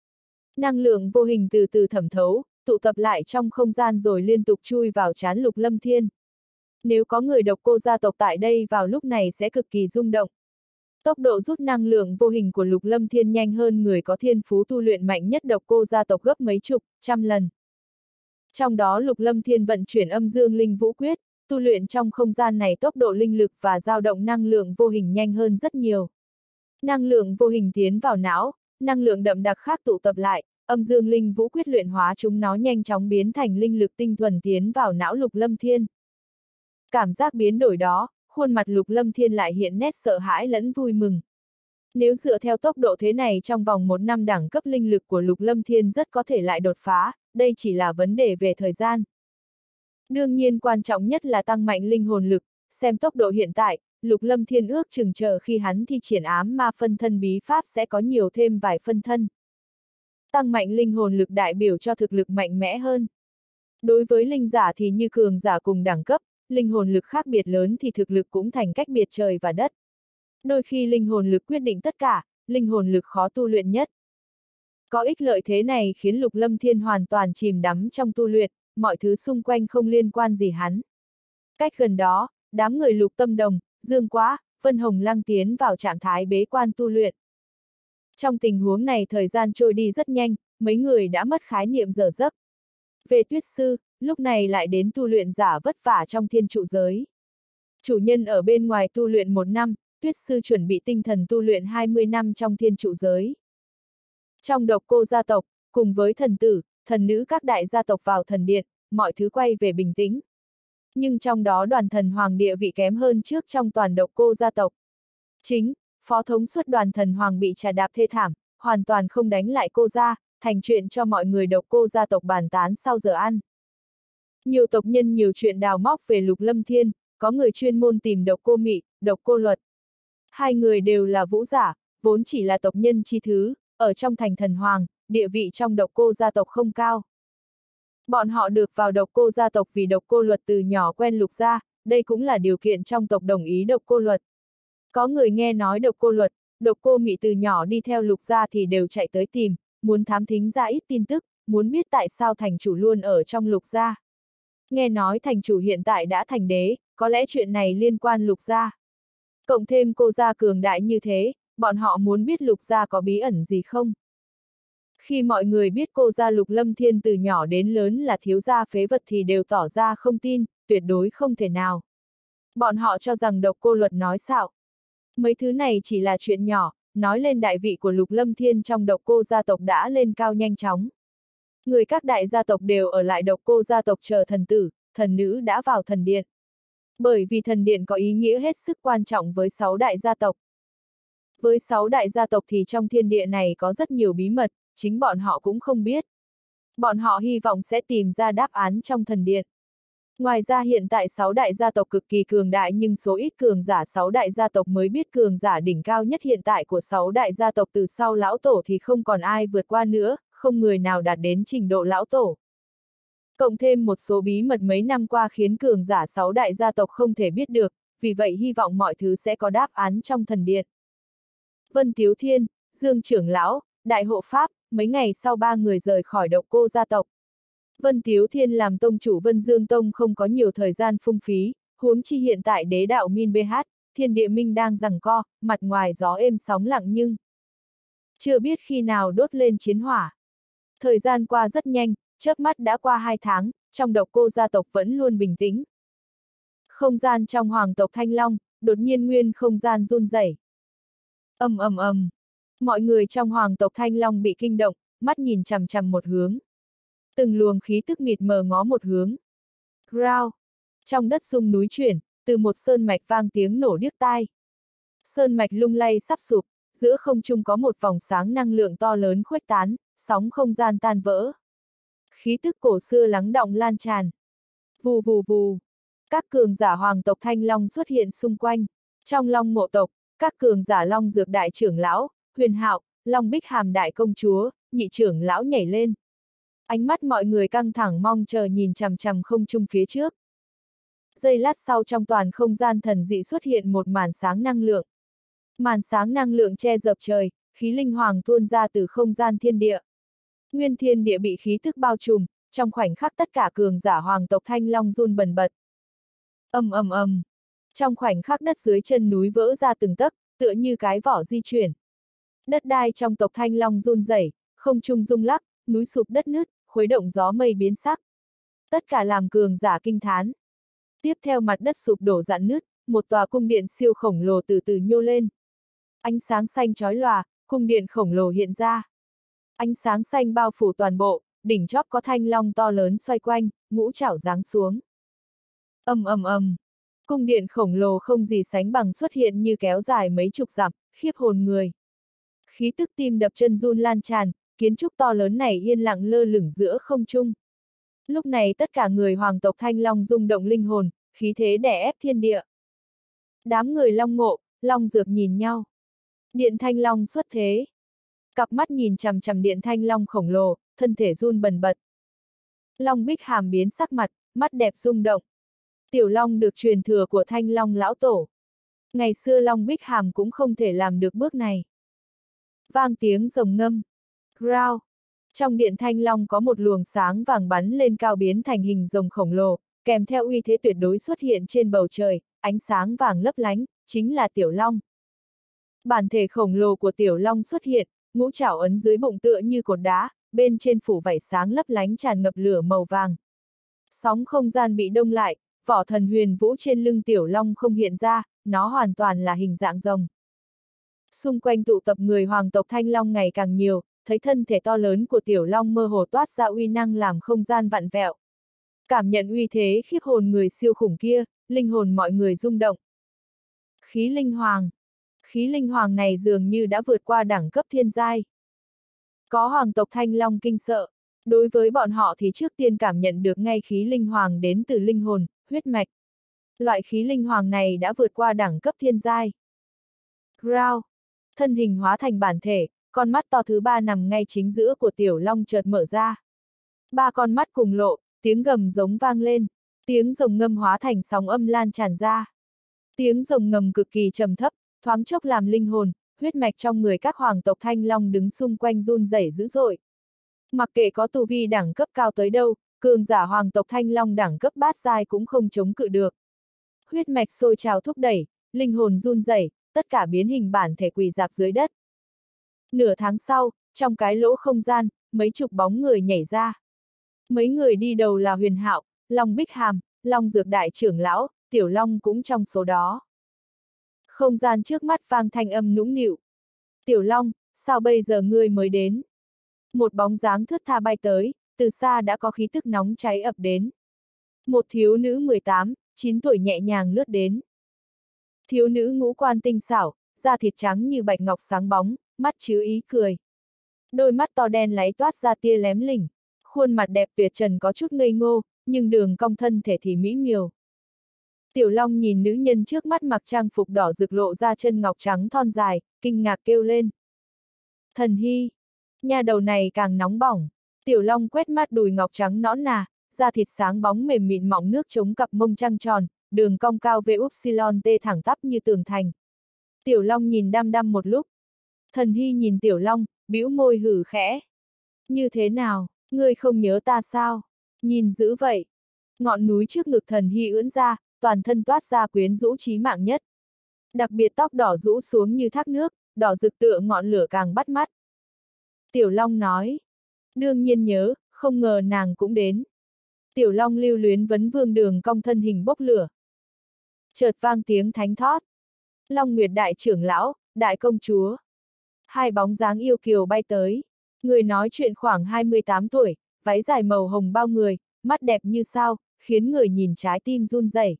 Năng lượng vô hình từ từ thẩm thấu, tụ tập lại trong không gian rồi liên tục chui vào trán Lục Lâm Thiên. Nếu có người độc cô gia tộc tại đây vào lúc này sẽ cực kỳ rung động. Tốc độ rút năng lượng vô hình của Lục Lâm Thiên nhanh hơn người có thiên phú tu luyện mạnh nhất độc cô gia tộc gấp mấy chục, trăm lần. Trong đó Lục Lâm Thiên vận chuyển âm dương linh vũ quyết, tu luyện trong không gian này tốc độ linh lực và dao động năng lượng vô hình nhanh hơn rất nhiều. Năng lượng vô hình tiến vào não, năng lượng đậm đặc khác tụ tập lại, âm dương linh vũ quyết luyện hóa chúng nó nhanh chóng biến thành linh lực tinh thuần tiến vào não Lục Lâm Thiên. Cảm giác biến đổi đó, khuôn mặt Lục Lâm Thiên lại hiện nét sợ hãi lẫn vui mừng. Nếu dựa theo tốc độ thế này trong vòng một năm đẳng cấp linh lực của Lục Lâm Thiên rất có thể lại đột phá, đây chỉ là vấn đề về thời gian. Đương nhiên quan trọng nhất là tăng mạnh linh hồn lực, xem tốc độ hiện tại, Lục Lâm Thiên ước chừng chờ khi hắn thi triển ám ma phân thân bí pháp sẽ có nhiều thêm vài phân thân. Tăng mạnh linh hồn lực đại biểu cho thực lực mạnh mẽ hơn. Đối với linh giả thì như cường giả cùng đẳng cấp, linh hồn lực khác biệt lớn thì thực lực cũng thành cách biệt trời và đất. Đôi khi linh hồn lực quyết định tất cả, linh hồn lực khó tu luyện nhất. Có ích lợi thế này khiến Lục Lâm Thiên hoàn toàn chìm đắm trong tu luyện, mọi thứ xung quanh không liên quan gì hắn. Cách gần đó, đám người Lục Tâm Đồng, Dương Quá, Vân Hồng Lăng tiến vào trạng thái bế quan tu luyện. Trong tình huống này thời gian trôi đi rất nhanh, mấy người đã mất khái niệm giờ giấc. Về Tuyết Sư, lúc này lại đến tu luyện giả vất vả trong thiên trụ giới. Chủ nhân ở bên ngoài tu luyện một năm, Tuyết Sư chuẩn bị tinh thần tu luyện hai mươi năm trong thiên trụ giới. Trong độc cô gia tộc, cùng với thần tử, thần nữ các đại gia tộc vào thần điện, mọi thứ quay về bình tĩnh. Nhưng trong đó đoàn thần hoàng địa vị kém hơn trước trong toàn độc cô gia tộc. Chính, phó thống suất đoàn thần hoàng bị trà đạp thê thảm, hoàn toàn không đánh lại cô gia, thành chuyện cho mọi người độc cô gia tộc bàn tán sau giờ ăn. Nhiều tộc nhân nhiều chuyện đào móc về Lục Lâm Thiên, có người chuyên môn tìm Độc Cô Mị, Độc Cô Luật. Hai người đều là vũ giả, vốn chỉ là tộc nhân chi thứ, ở trong thành thần hoàng, địa vị trong Độc Cô gia tộc không cao. Bọn họ được vào Độc Cô gia tộc vì Độc Cô Luật từ nhỏ quen Lục gia, đây cũng là điều kiện trong tộc đồng ý Độc Cô Luật. Có người nghe nói Độc Cô Luật, Độc Cô Mị từ nhỏ đi theo Lục gia thì đều chạy tới tìm, muốn thám thính ra ít tin tức, muốn biết tại sao thành chủ luôn ở trong Lục gia. Nghe nói thành chủ hiện tại đã thành đế, có lẽ chuyện này liên quan Lục gia. Cộng thêm cô gia cường đại như thế, bọn họ muốn biết Lục gia có bí ẩn gì không. Khi mọi người biết cô gia Lục Lâm Thiên từ nhỏ đến lớn là thiếu gia phế vật thì đều tỏ ra không tin, tuyệt đối không thể nào. Bọn họ cho rằng Độc Cô Luật nói xạo. Mấy thứ này chỉ là chuyện nhỏ, nói lên đại vị của Lục Lâm Thiên trong Độc Cô gia tộc đã lên cao nhanh chóng. Người các đại gia tộc đều ở lại Độc Cô gia tộc chờ thần tử, thần nữ đã vào thần điện. Bởi vì thần điện có ý nghĩa hết sức quan trọng với sáu đại gia tộc. Với sáu đại gia tộc thì trong thiên địa này có rất nhiều bí mật, chính bọn họ cũng không biết. Bọn họ hy vọng sẽ tìm ra đáp án trong thần điện. Ngoài ra hiện tại sáu đại gia tộc cực kỳ cường đại nhưng số ít cường giả sáu đại gia tộc mới biết cường giả đỉnh cao nhất hiện tại của sáu đại gia tộc từ sau lão tổ thì không còn ai vượt qua nữa, không người nào đạt đến trình độ lão tổ. Cộng thêm một số bí mật mấy năm qua khiến cường giả sáu đại gia tộc không thể biết được, vì vậy hy vọng mọi thứ sẽ có đáp án trong thần điện. Vân Tiếu Thiên, Dương Trưởng Lão, Đại Hộ Pháp, mấy ngày sau ba người rời khỏi Độc Cô gia tộc. Vân Tiếu Thiên làm tông chủ Vân Dương Tông không có nhiều thời gian phung phí, huống chi hiện tại đế đạo Min bê hát, thiên địa minh đang giằng co, mặt ngoài gió êm sóng lặng nhưng chưa biết khi nào đốt lên chiến hỏa. Thời gian qua rất nhanh, chớp mắt đã qua hai tháng, trong Độc Cô gia tộc vẫn luôn bình tĩnh. Không gian trong hoàng tộc Thanh Long, đột nhiên nguyên không gian run rẩy. Ầm ầm ầm, mọi người trong hoàng tộc Thanh Long bị kinh động, mắt nhìn chằm chằm một hướng. Từng luồng khí tức mịt mờ ngó một hướng. Growl, trong đất rung núi chuyển, từ một sơn mạch vang tiếng nổ điếc tai. Sơn mạch lung lay sắp sụp, giữa không trung có một vòng sáng năng lượng to lớn khuếch tán, sóng không gian tan vỡ. Khí tức cổ xưa lắng đọng lan tràn. Vù vù vù, các cường giả hoàng tộc Thanh Long xuất hiện xung quanh. Trong Long Mộ tộc, các cường giả Long Dược đại trưởng lão, Huyền Hạo, Long Bích Hàm đại công chúa, nhị trưởng lão nhảy lên. Ánh mắt mọi người căng thẳng mong chờ nhìn chằm chằm không trung phía trước. Giây lát sau trong toàn không gian thần dị xuất hiện một màn sáng năng lượng. Màn sáng năng lượng che dập trời, khí linh hoàng tuôn ra từ không gian thiên địa. Nguyên thiên địa bị khí tức bao trùm, trong khoảnh khắc tất cả cường giả hoàng tộc Thanh Long run bần bật. Ầm ầm ầm, trong khoảnh khắc đất dưới chân núi vỡ ra từng tấc, tựa như cái vỏ di chuyển. Đất đai trong tộc Thanh Long run rẩy, không trung rung lắc, núi sụp đất nứt, khuấy động gió mây biến sắc. Tất cả làm cường giả kinh thán. Tiếp theo mặt đất sụp đổ rạn nứt, một tòa cung điện siêu khổng lồ từ từ nhô lên. Ánh sáng xanh chói lòa, cung điện khổng lồ hiện ra. Ánh sáng xanh bao phủ toàn bộ, đỉnh chóp có thanh long to lớn xoay quanh, ngũ trảo giáng xuống. Ầm ầm ầm, cung điện khổng lồ không gì sánh bằng xuất hiện như kéo dài mấy chục dặm, khiếp hồn người. Khí tức tim đập chân run lan tràn, kiến trúc to lớn này yên lặng lơ lửng giữa không trung. Lúc này tất cả người hoàng tộc Thanh Long rung động linh hồn, khí thế đè ép thiên địa. Đám người Long Ngộ, Long Dược nhìn nhau. Điện Thanh Long xuất thế. Cặp mắt nhìn chằm chằm điện Thanh Long khổng lồ, thân thể run bần bật. Long Bích Hàm biến sắc mặt, mắt đẹp rung động. Tiểu Long được truyền thừa của Thanh Long lão tổ. Ngày xưa Long Bích Hàm cũng không thể làm được bước này. Vang tiếng rồng ngâm. Growl. Trong điện Thanh Long có một luồng sáng vàng bắn lên cao biến thành hình rồng khổng lồ, kèm theo uy thế tuyệt đối xuất hiện trên bầu trời, ánh sáng vàng lấp lánh, chính là Tiểu Long. Bản thể khổng lồ của Tiểu Long xuất hiện, ngũ trảo ấn dưới bụng tựa như cột đá, bên trên phủ vảy sáng lấp lánh tràn ngập lửa màu vàng. Sóng không gian bị đông lại, vỏ thần huyền vũ trên lưng Tiểu Long không hiện ra, nó hoàn toàn là hình dạng rồng. Xung quanh tụ tập người hoàng tộc Thanh Long ngày càng nhiều, thấy thân thể to lớn của Tiểu Long mơ hồ toát ra uy năng làm không gian vặn vẹo. Cảm nhận uy thế khiếp hồn người siêu khủng kia, linh hồn mọi người rung động. Khí linh hoàng. Khí linh hoàng này dường như đã vượt qua đẳng cấp thiên giai. Có hoàng tộc Thanh Long kinh sợ. Đối với bọn họ thì trước tiên cảm nhận được ngay khí linh hoàng đến từ linh hồn, huyết mạch. Loại khí linh hoàng này đã vượt qua đẳng cấp thiên giai. Growl. Thân hình hóa thành bản thể, con mắt to thứ ba nằm ngay chính giữa của tiểu long chợt mở ra. Ba con mắt cùng lộ, tiếng gầm giống vang lên, tiếng rồng ngâm hóa thành sóng âm lan tràn ra. Tiếng rồng ngầm cực kỳ trầm thấp, thoáng chốc làm linh hồn, huyết mạch trong người các hoàng tộc thanh long đứng xung quanh run rẩy dữ dội. Mặc kệ có tu vi đẳng cấp cao tới đâu, cường giả hoàng tộc thanh long đẳng cấp bát giai cũng không chống cự được. Huyết mạch sôi trào thúc đẩy, linh hồn run rẩy, tất cả biến hình bản thể quỳ rạp dưới đất. Nửa tháng sau, trong cái lỗ không gian, mấy chục bóng người nhảy ra. Mấy người đi đầu là Huyền Hạo, Long Bích Hàm, Long Dược Đại trưởng lão, Tiểu Long cũng trong số đó. Không gian trước mắt vang thanh âm nũng nịu. Tiểu Long, sao bây giờ ngươi mới đến? Một bóng dáng thướt tha bay tới, từ xa đã có khí tức nóng cháy ập đến. Một thiếu nữ mười tám, chín tuổi nhẹ nhàng lướt đến. Thiếu nữ ngũ quan tinh xảo, da thịt trắng như bạch ngọc sáng bóng, mắt chứa ý cười. Đôi mắt to đen láy toát ra tia lém lỉnh, khuôn mặt đẹp tuyệt trần có chút ngây ngô, nhưng đường cong thân thể thì mỹ miều. Tiểu Long nhìn nữ nhân trước mắt mặc trang phục đỏ rực lộ ra chân ngọc trắng thon dài, kinh ngạc kêu lên. Thần Hy! Nha đầu này càng nóng bỏng. Tiểu Long quét mắt đùi ngọc trắng nõn nà, da thịt sáng bóng mềm mịn mọng nước chống cặp mông trăng tròn, đường cong cao vê upsilon tê thẳng tắp như tường thành. Tiểu Long nhìn đăm đăm một lúc. Thần Hy nhìn Tiểu Long, bĩu môi hử khẽ. Như thế nào, ngươi không nhớ ta sao? Nhìn dữ vậy. Ngọn núi trước ngực Thần Hy ưỡn ra, toàn thân toát ra quyến rũ trí mạng nhất. Đặc biệt tóc đỏ rũ xuống như thác nước, đỏ rực tựa ngọn lửa càng bắt mắt. Tiểu Long nói. Đương nhiên nhớ, không ngờ nàng cũng đến. Tiểu Long lưu luyến vấn vương đường cong thân hình bốc lửa. Chợt vang tiếng thánh thót. Long Nguyệt đại trưởng lão, đại công chúa. Hai bóng dáng yêu kiều bay tới. Người nói chuyện khoảng hai mươi tám tuổi, váy dài màu hồng bao người, mắt đẹp như sao, khiến người nhìn trái tim run rẩy.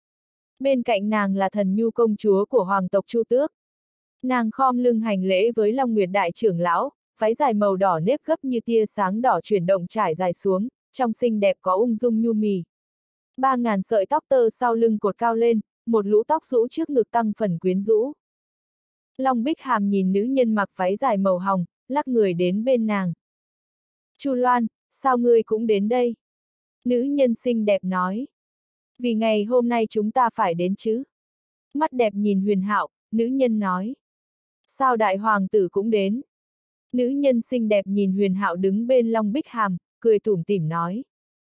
Bên cạnh nàng là Thần Nhu công chúa của hoàng tộc Chu Tước. Nàng khom lưng hành lễ với Long Nguyệt đại trưởng lão, váy dài màu đỏ nếp gấp như tia sáng đỏ chuyển động trải dài xuống, trong xinh đẹp có ung dung nhu mì. Ba ngàn sợi tóc tơ sau lưng cột cao lên, một lũ tóc rũ trước ngực tăng phần quyến rũ. Long Bích Hàm nhìn nữ nhân mặc váy dài màu hồng, lắc người đến bên nàng. Chu Loan, sao ngươi cũng đến đây? Nữ nhân xinh đẹp nói. Vì ngày hôm nay chúng ta phải đến chứ? Mắt đẹp nhìn Huyền Hạo, nữ nhân nói. Sao đại hoàng tử cũng đến? Nữ nhân xinh đẹp nhìn Huyền Hạo đứng bên Long Bích Hàm, cười tủm tỉm nói.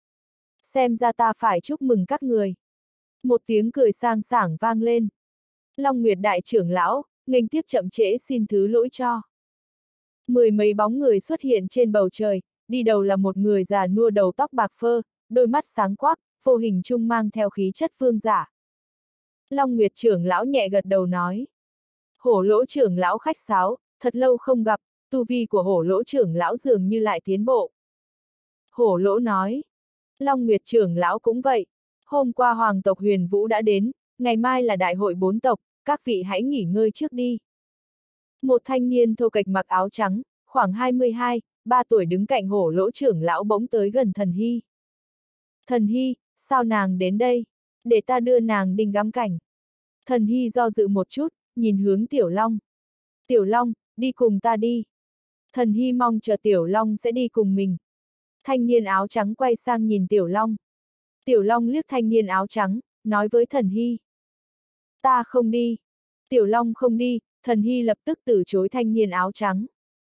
Xem ra ta phải chúc mừng các người. Một tiếng cười sang sảng vang lên. Long Nguyệt đại trưởng lão, nghênh tiếp chậm trễ xin thứ lỗi cho. Mười mấy bóng người xuất hiện trên bầu trời, đi đầu là một người già nua đầu tóc bạc phơ, đôi mắt sáng quắc, vô hình trung mang theo khí chất vương giả. Long Nguyệt trưởng lão nhẹ gật đầu nói. Hổ lỗ trưởng lão khách sáo, thật lâu không gặp, tu vi của hổ lỗ trưởng lão dường như lại tiến bộ. Hổ lỗ nói. Long Nguyệt trưởng lão cũng vậy. Hôm qua hoàng tộc Huyền Vũ đã đến, ngày mai là đại hội bốn tộc, các vị hãy nghỉ ngơi trước đi. Một thanh niên thô kệch mặc áo trắng, khoảng hai mươi hai, ba tuổi đứng cạnh hổ lỗ trưởng lão bỗng tới gần Thần Hy. Thần Hy, sao nàng đến đây? Để ta đưa nàng đi ngắm cảnh. Thần Hy do dự một chút, nhìn hướng Tiểu Long. Tiểu Long, đi cùng ta đi. Thần Hy mong chờ Tiểu Long sẽ đi cùng mình. Thanh niên áo trắng quay sang nhìn Tiểu Long. Tiểu Long liếc thanh niên áo trắng, nói với Thần Hy. Ta không đi. Tiểu Long không đi, Thần Hy lập tức từ chối thanh niên áo trắng.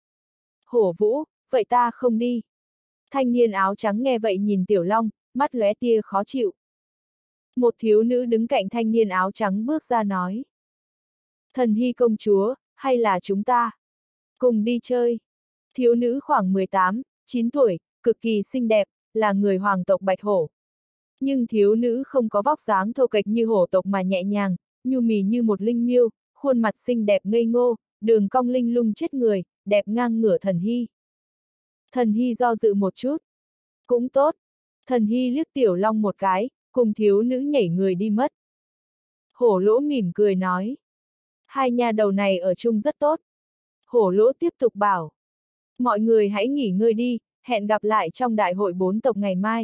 Hổ Vũ, vậy ta không đi. Thanh niên áo trắng nghe vậy nhìn Tiểu Long, mắt lóe tia khó chịu. Một thiếu nữ đứng cạnh thanh niên áo trắng bước ra nói. Thần Hy công chúa, hay là chúng ta cùng đi chơi? Thiếu nữ khoảng mười tám, chín tuổi, cực kỳ xinh đẹp, là người hoàng tộc Bạch Hổ. Nhưng thiếu nữ không có vóc dáng thô kệch như hổ tộc mà nhẹ nhàng, nhu mì như một linh miêu, khuôn mặt xinh đẹp ngây ngô, đường cong linh lung chết người, đẹp ngang ngửa Thần Hy. Thần Hy do dự một chút. Cũng tốt. Thần Hy liếc Tiểu Long một cái, cùng thiếu nữ nhảy người đi mất. Hổ lỗ mỉm cười nói. Hai nha đầu này ở chung rất tốt. Hổ lỗ tiếp tục bảo. Mọi người hãy nghỉ ngơi đi, hẹn gặp lại trong đại hội bốn tộc ngày mai.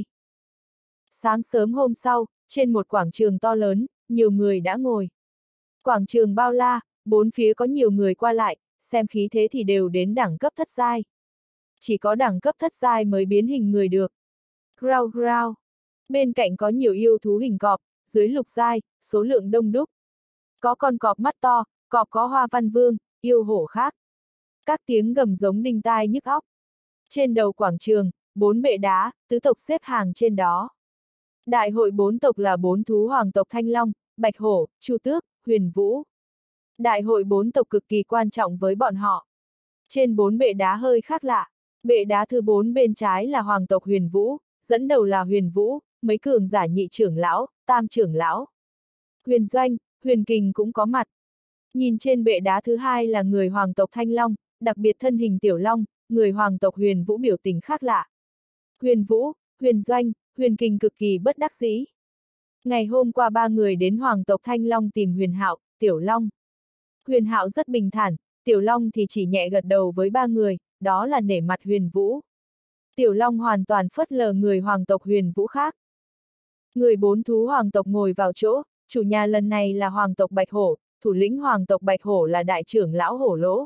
Sáng sớm hôm sau, trên một quảng trường to lớn, nhiều người đã ngồi. Quảng trường bao la, bốn phía có nhiều người qua lại, xem khí thế thì đều đến đẳng cấp thất giai. Chỉ có đẳng cấp thất giai mới biến hình người được. Grau grau. Bên cạnh có nhiều yêu thú hình cọp, dưới lục giai, số lượng đông đúc. Có con cọp mắt to, cọp có hoa văn vương, yêu hổ khác. Các tiếng gầm giống đinh tai nhức óc. Trên đầu quảng trường, bốn bệ đá, tứ tộc xếp hàng trên đó. Đại hội bốn tộc là bốn thú hoàng tộc Thanh Long, Bạch Hổ, Chu Tước, Huyền Vũ. Đại hội bốn tộc cực kỳ quan trọng với bọn họ. Trên bốn bệ đá hơi khác lạ. Bệ đá thứ bốn bên trái là hoàng tộc Huyền Vũ, dẫn đầu là Huyền Vũ, mấy cường giả nhị trưởng lão, tam trưởng lão. Huyền Doanh, Huyền Kình cũng có mặt. Nhìn trên bệ đá thứ hai là người hoàng tộc Thanh Long, đặc biệt thân hình Tiểu Long, người hoàng tộc Huyền Vũ biểu tình khác lạ. Huyền Vũ, Huyền Doanh, Huyền Kình cực kỳ bất đắc dĩ. Ngày hôm qua ba người đến hoàng tộc Thanh Long tìm Huyền Hạo, Tiểu Long. Huyền Hạo rất bình thản, Tiểu Long thì chỉ nhẹ gật đầu với ba người, đó là nể mặt Huyền Vũ. Tiểu Long hoàn toàn phớt lờ người hoàng tộc Huyền Vũ khác. Người bốn thú hoàng tộc ngồi vào chỗ, chủ nhà lần này là hoàng tộc Bạch Hổ, thủ lĩnh hoàng tộc Bạch Hổ là đại trưởng lão Hổ Lỗ.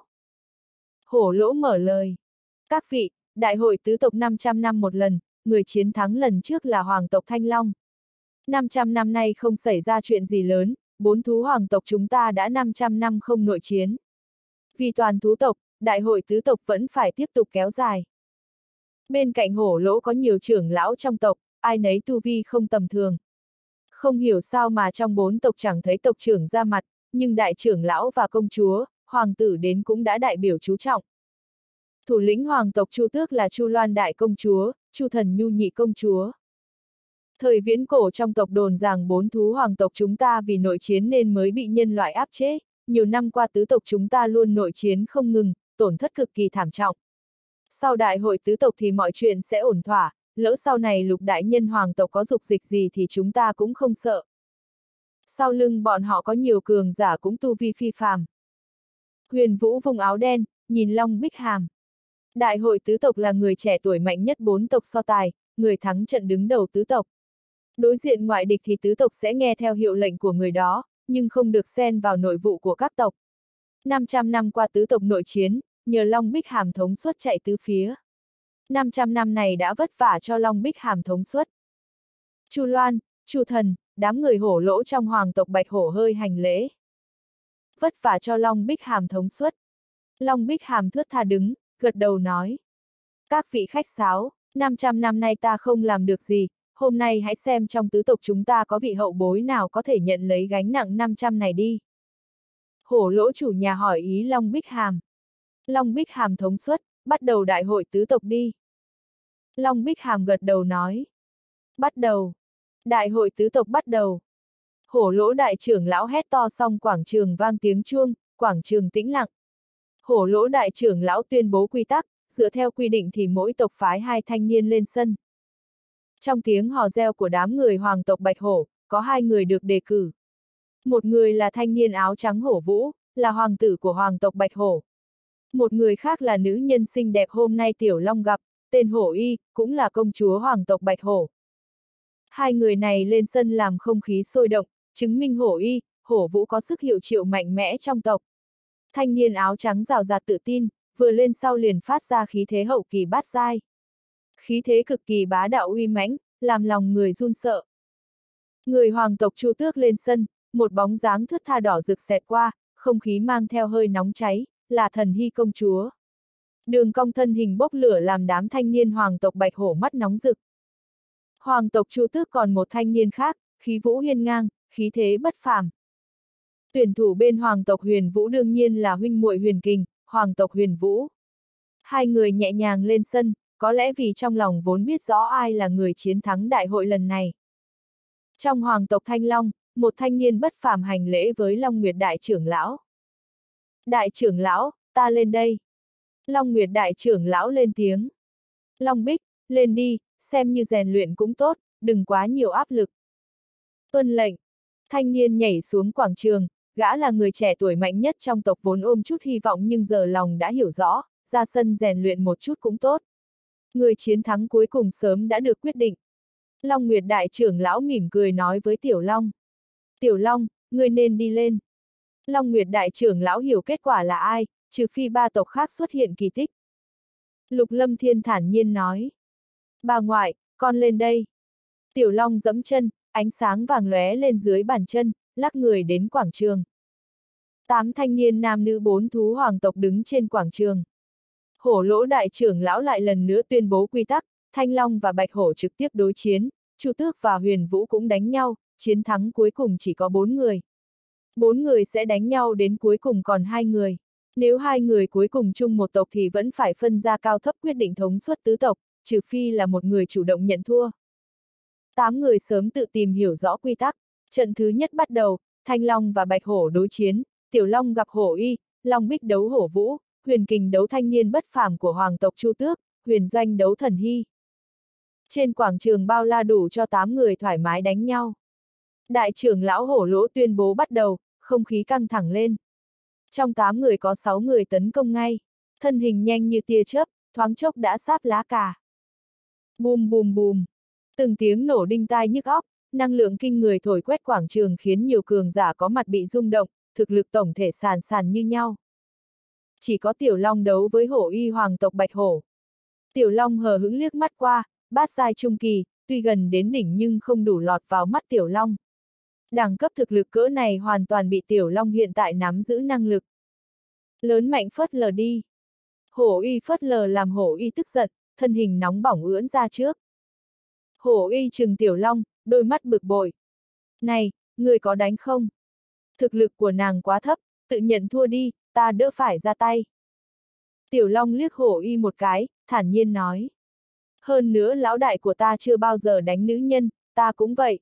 Hổ Lỗ mở lời. Các vị, đại hội tứ tộc năm trăm năm một lần, người chiến thắng lần trước là hoàng tộc Thanh Long. năm trăm năm nay không xảy ra chuyện gì lớn, bốn thú hoàng tộc chúng ta đã năm trăm năm không nội chiến. Vì toàn thú tộc, đại hội tứ tộc vẫn phải tiếp tục kéo dài. Bên cạnh Hổ Lỗ có nhiều trưởng lão trong tộc, ai nấy tu vi không tầm thường. Không hiểu sao mà trong bốn tộc chẳng thấy tộc trưởng ra mặt, nhưng đại trưởng lão và công chúa, hoàng tử đến cũng đã đại biểu chú trọng. Thủ lĩnh hoàng tộc Chu Tước là Chu Loan đại công chúa, Chu Thần Nhu nhị công chúa. Thời viễn cổ trong tộc đồn rằng bốn thú hoàng tộc chúng ta vì nội chiến nên mới bị nhân loại áp chế, nhiều năm qua tứ tộc chúng ta luôn nội chiến không ngừng, tổn thất cực kỳ thảm trọng. Sau đại hội tứ tộc thì mọi chuyện sẽ ổn thỏa, lỡ sau này lục đại nhân hoàng tộc có dục dịch gì thì chúng ta cũng không sợ. Sau lưng bọn họ có nhiều cường giả cũng tu vi phi phàm. Huyền Vũ vùng áo đen, nhìn Long Bích Hàm. Đại hội tứ tộc là người trẻ tuổi mạnh nhất bốn tộc so tài, người thắng trận đứng đầu tứ tộc. Đối diện ngoại địch thì tứ tộc sẽ nghe theo hiệu lệnh của người đó, nhưng không được xen vào nội vụ của các tộc. năm trăm năm qua tứ tộc nội chiến, nhờ Long Bích Hàm thống suất chạy tứ phía. năm trăm năm này đã vất vả cho Long Bích Hàm thống suất. Chu Loan, Chu Thần, đám người Hổ Lỗ trong hoàng tộc Bạch Hổ hơi hành lễ. Vất vả cho Long Bích Hàm thống suất. Long Bích Hàm thướt tha đứng, gật đầu nói. Các vị khách sáo, năm trăm năm nay ta không làm được gì, hôm nay hãy xem trong tứ tộc chúng ta có vị hậu bối nào có thể nhận lấy gánh nặng năm trăm này đi. Hổ Lỗ chủ nhà hỏi ý Long Bích Hàm. Long Bích Hàm thống suất, bắt đầu đại hội tứ tộc đi. Long Bích Hàm gật đầu nói. Bắt đầu. Đại hội tứ tộc bắt đầu. Hổ Lỗ đại trưởng lão hét to xong quảng trường vang tiếng chuông, quảng trường tĩnh lặng. Hổ Lỗ đại trưởng lão tuyên bố quy tắc, dựa theo quy định thì mỗi tộc phái hai thanh niên lên sân. Trong tiếng hò reo của đám người hoàng tộc Bạch Hổ, có hai người được đề cử. Một người là thanh niên áo trắng Hổ Vũ, là hoàng tử của hoàng tộc Bạch Hổ. Một người khác là nữ nhân xinh đẹp hôm nay Tiểu Long gặp, tên Hổ Y, cũng là công chúa hoàng tộc Bạch Hổ. Hai người này lên sân làm không khí sôi động, chứng minh Hổ Y, Hổ Vũ có sức hiệu triệu mạnh mẽ trong tộc. Thanh niên áo trắng rào rạt tự tin, vừa lên sau liền phát ra khí thế hậu kỳ bát giai. Khí thế cực kỳ bá đạo uy mãnh, làm lòng người run sợ. Người hoàng tộc Chu Tước lên sân, một bóng dáng thướt tha đỏ rực xẹt qua, không khí mang theo hơi nóng cháy, là Thần Hy công chúa. Đường cong thân hình bốc lửa làm đám thanh niên hoàng tộc Bạch Hổ mắt nóng rực. Hoàng tộc Chu Tước còn một thanh niên khác, khí vũ hiên ngang, khí thế bất phàm. Tuyển thủ bên hoàng tộc Huyền Vũ đương nhiên là huynh muội Huyền Kình, hoàng tộc Huyền Vũ. Hai người nhẹ nhàng lên sân, có lẽ vì trong lòng vốn biết rõ ai là người chiến thắng đại hội lần này. Trong hoàng tộc Thanh Long, một thanh niên bất phàm hành lễ với Long Nguyệt đại trưởng lão. Đại trưởng lão, ta lên đây. Long Nguyệt đại trưởng lão lên tiếng. Long Bích, lên đi, xem như rèn luyện cũng tốt, đừng quá nhiều áp lực. Tuân lệnh. Thanh niên nhảy xuống quảng trường, gã là người trẻ tuổi mạnh nhất trong tộc vốn ôm chút hy vọng nhưng giờ lòng đã hiểu rõ, ra sân rèn luyện một chút cũng tốt. Người chiến thắng cuối cùng sớm đã được quyết định. Long Nguyệt đại trưởng lão mỉm cười nói với Tiểu Long. Tiểu Long, ngươi nên đi lên. Long Nguyệt đại trưởng lão hiểu kết quả là ai, trừ phi ba tộc khác xuất hiện kỳ tích. Lục Lâm Thiên thản nhiên nói. Bà ngoại, con lên đây. Tiểu Long giẫm chân, ánh sáng vàng lóe lên dưới bàn chân, lắc người đến quảng trường. Tám thanh niên nam nữ bốn thú hoàng tộc đứng trên quảng trường. Hổ Lỗ đại trưởng lão lại lần nữa tuyên bố quy tắc, Thanh Long và Bạch Hổ trực tiếp đối chiến, Chu Tước và Huyền Vũ cũng đánh nhau, chiến thắng cuối cùng chỉ có bốn người. Bốn người sẽ đánh nhau đến cuối cùng còn hai người. Nếu hai người cuối cùng chung một tộc thì vẫn phải phân ra cao thấp quyết định thống suất tứ tộc, trừ phi là một người chủ động nhận thua. Tám người sớm tự tìm hiểu rõ quy tắc. Trận thứ nhất bắt đầu, Thanh Long và Bạch Hổ đối chiến, Tiểu Long gặp Hổ Y, Long Bích đấu Hổ Vũ, Huyền Kình đấu thanh niên bất phàm của hoàng tộc Chu Tước, Huyền Doanh đấu Thần Hy. Trên quảng trường bao la đủ cho tám người thoải mái đánh nhau. Đại trưởng lão Hổ Lỗ tuyên bố bắt đầu, không khí căng thẳng lên. Trong tám người có sáu người tấn công ngay, thân hình nhanh như tia chớp, thoáng chốc đã sáp lá cà. Bùm bùm bùm, từng tiếng nổ đinh tai nhức óc, năng lượng kinh người thổi quét quảng trường khiến nhiều cường giả có mặt bị rung động, thực lực tổng thể sàn sàn như nhau. Chỉ có Tiểu Long đấu với Hổ Y hoàng tộc Bạch Hổ. Tiểu Long hờ hững liếc mắt qua, bát giai trung kỳ, tuy gần đến đỉnh nhưng không đủ lọt vào mắt Tiểu Long. Đẳng cấp thực lực cỡ này hoàn toàn bị Tiểu Long hiện tại nắm giữ năng lực. Lớn mạnh phớt lờ đi. Hổ Y phớt lờ làm Hổ Y tức giận, thân hình nóng bỏng ưỡn ra trước. Hổ Y trừng Tiểu Long, đôi mắt bực bội. Này, người có đánh không? Thực lực của nàng quá thấp, tự nhận thua đi, ta đỡ phải ra tay. Tiểu Long liếc Hổ Y một cái, thản nhiên nói. Hơn nữa lão đại của ta chưa bao giờ đánh nữ nhân, ta cũng vậy.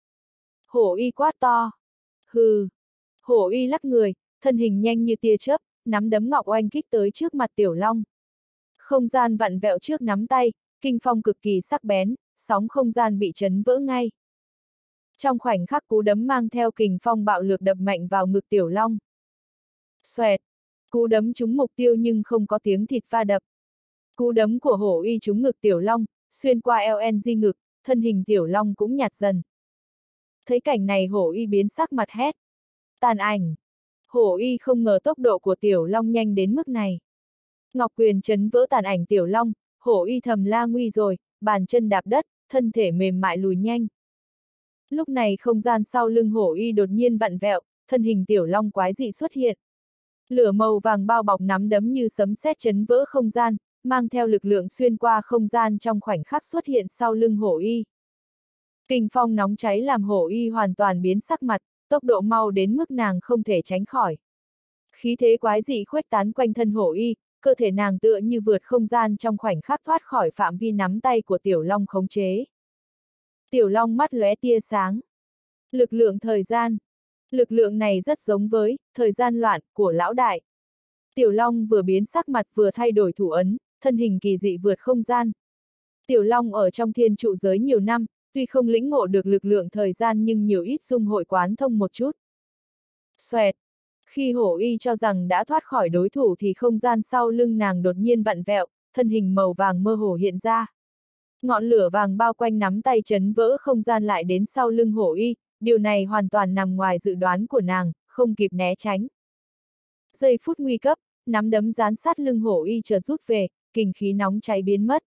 Hổ Y quát to. Hừ. Hổ Y lắc người, thân hình nhanh như tia chớp, nắm đấm ngọc oanh kích tới trước mặt Tiểu Long. Không gian vặn vẹo trước nắm tay, kinh phong cực kỳ sắc bén, sóng không gian bị chấn vỡ ngay. Trong khoảnh khắc cú đấm mang theo kình phong bạo lược đập mạnh vào ngực Tiểu Long. Xoẹt. Cú đấm trúng mục tiêu nhưng không có tiếng thịt va đập. Cú đấm của Hổ Y trúng ngực Tiểu Long, xuyên qua eo en ngực, thân hình Tiểu Long cũng nhạt dần. Thấy cảnh này Hổ Y biến sắc mặt hét. Tàn ảnh. Hổ Y không ngờ tốc độ của Tiểu Long nhanh đến mức này. Ngọc quyền chấn vỡ tàn ảnh Tiểu Long, Hổ Y thầm la nguy rồi, bàn chân đạp đất, thân thể mềm mại lùi nhanh. Lúc này không gian sau lưng Hổ Y đột nhiên vặn vẹo, thân hình Tiểu Long quái dị xuất hiện. Lửa màu vàng bao bọc nắm đấm như sấm sét chấn vỡ không gian, mang theo lực lượng xuyên qua không gian trong khoảnh khắc xuất hiện sau lưng Hổ Y. Kình phong nóng cháy làm Hổ Y hoàn toàn biến sắc mặt, tốc độ mau đến mức nàng không thể tránh khỏi. Khí thế quái dị khuếch tán quanh thân Hổ Y, cơ thể nàng tựa như vượt không gian trong khoảnh khắc thoát khỏi phạm vi nắm tay của Tiểu Long khống chế. Tiểu Long mắt lóe tia sáng. Lực lượng thời gian. Lực lượng này rất giống với thời gian loạn của lão đại. Tiểu Long vừa biến sắc mặt vừa thay đổi thủ ấn, thân hình kỳ dị vượt không gian. Tiểu Long ở trong thiên trụ giới nhiều năm, tuy không lĩnh ngộ được lực lượng thời gian nhưng nhiều ít dung hội quán thông một chút. Xoẹt. Khi Hổ Y cho rằng đã thoát khỏi đối thủ thì không gian sau lưng nàng đột nhiên vặn vẹo, thân hình màu vàng mơ hồ hiện ra. Ngọn lửa vàng bao quanh nắm tay chấn vỡ không gian lại đến sau lưng Hổ Y, điều này hoàn toàn nằm ngoài dự đoán của nàng, không kịp né tránh. Giây phút nguy cấp, nắm đấm dán sát lưng Hổ Y chợt rút về, kình khí nóng cháy biến mất.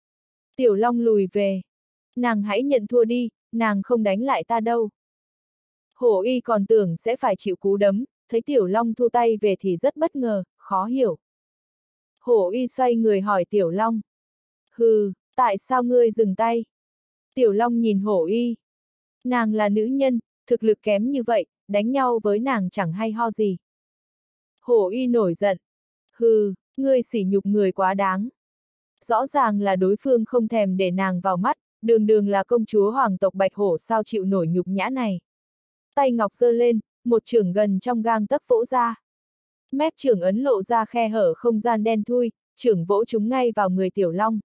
Tiểu Long lùi về. Nàng hãy nhận thua đi, nàng không đánh lại ta đâu. Hổ Y còn tưởng sẽ phải chịu cú đấm, thấy Tiểu Long thu tay về thì rất bất ngờ, khó hiểu. Hổ Y xoay người hỏi Tiểu Long. Hừ, tại sao ngươi dừng tay? Tiểu Long nhìn Hổ Y. Nàng là nữ nhân, thực lực kém như vậy, đánh nhau với nàng chẳng hay ho gì. Hổ Y nổi giận. Hừ, ngươi sỉ nhục người quá đáng. Rõ ràng là đối phương không thèm để nàng vào mắt, đường đường là công chúa hoàng tộc Bạch Hổ sao chịu nổi nhục nhã này. Tay ngọc giơ lên, một chưởng gần trong gang tấc vỗ ra. Mép chưởng ấn lộ ra khe hở không gian đen thui, chưởng vỗ trúng ngay vào người Tiểu Long.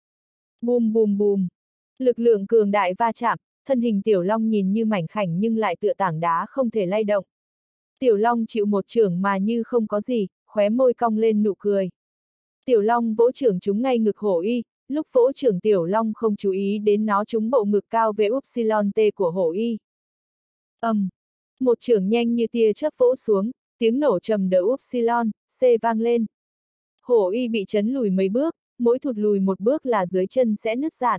Bùm bùm bùm. Lực lượng cường đại va chạm, thân hình Tiểu Long nhìn như mảnh khảnh nhưng lại tựa tảng đá không thể lay động. Tiểu Long chịu một chưởng mà như không có gì, khóe môi cong lên nụ cười. Tiểu Long vỗ chưởng trúng ngay ngực Hổ Y, lúc vỗ trưởng tiểu long không chú ý đến nó trúng bộ ngực cao về upsilon T của hổ y. ầm, um, một trưởng nhanh như tia chớp vỗ xuống, tiếng nổ trầm đỡ upsilon C vang lên. Hổ y bị chấn lùi mấy bước, mỗi thụt lùi một bước là dưới chân sẽ nứt rạn.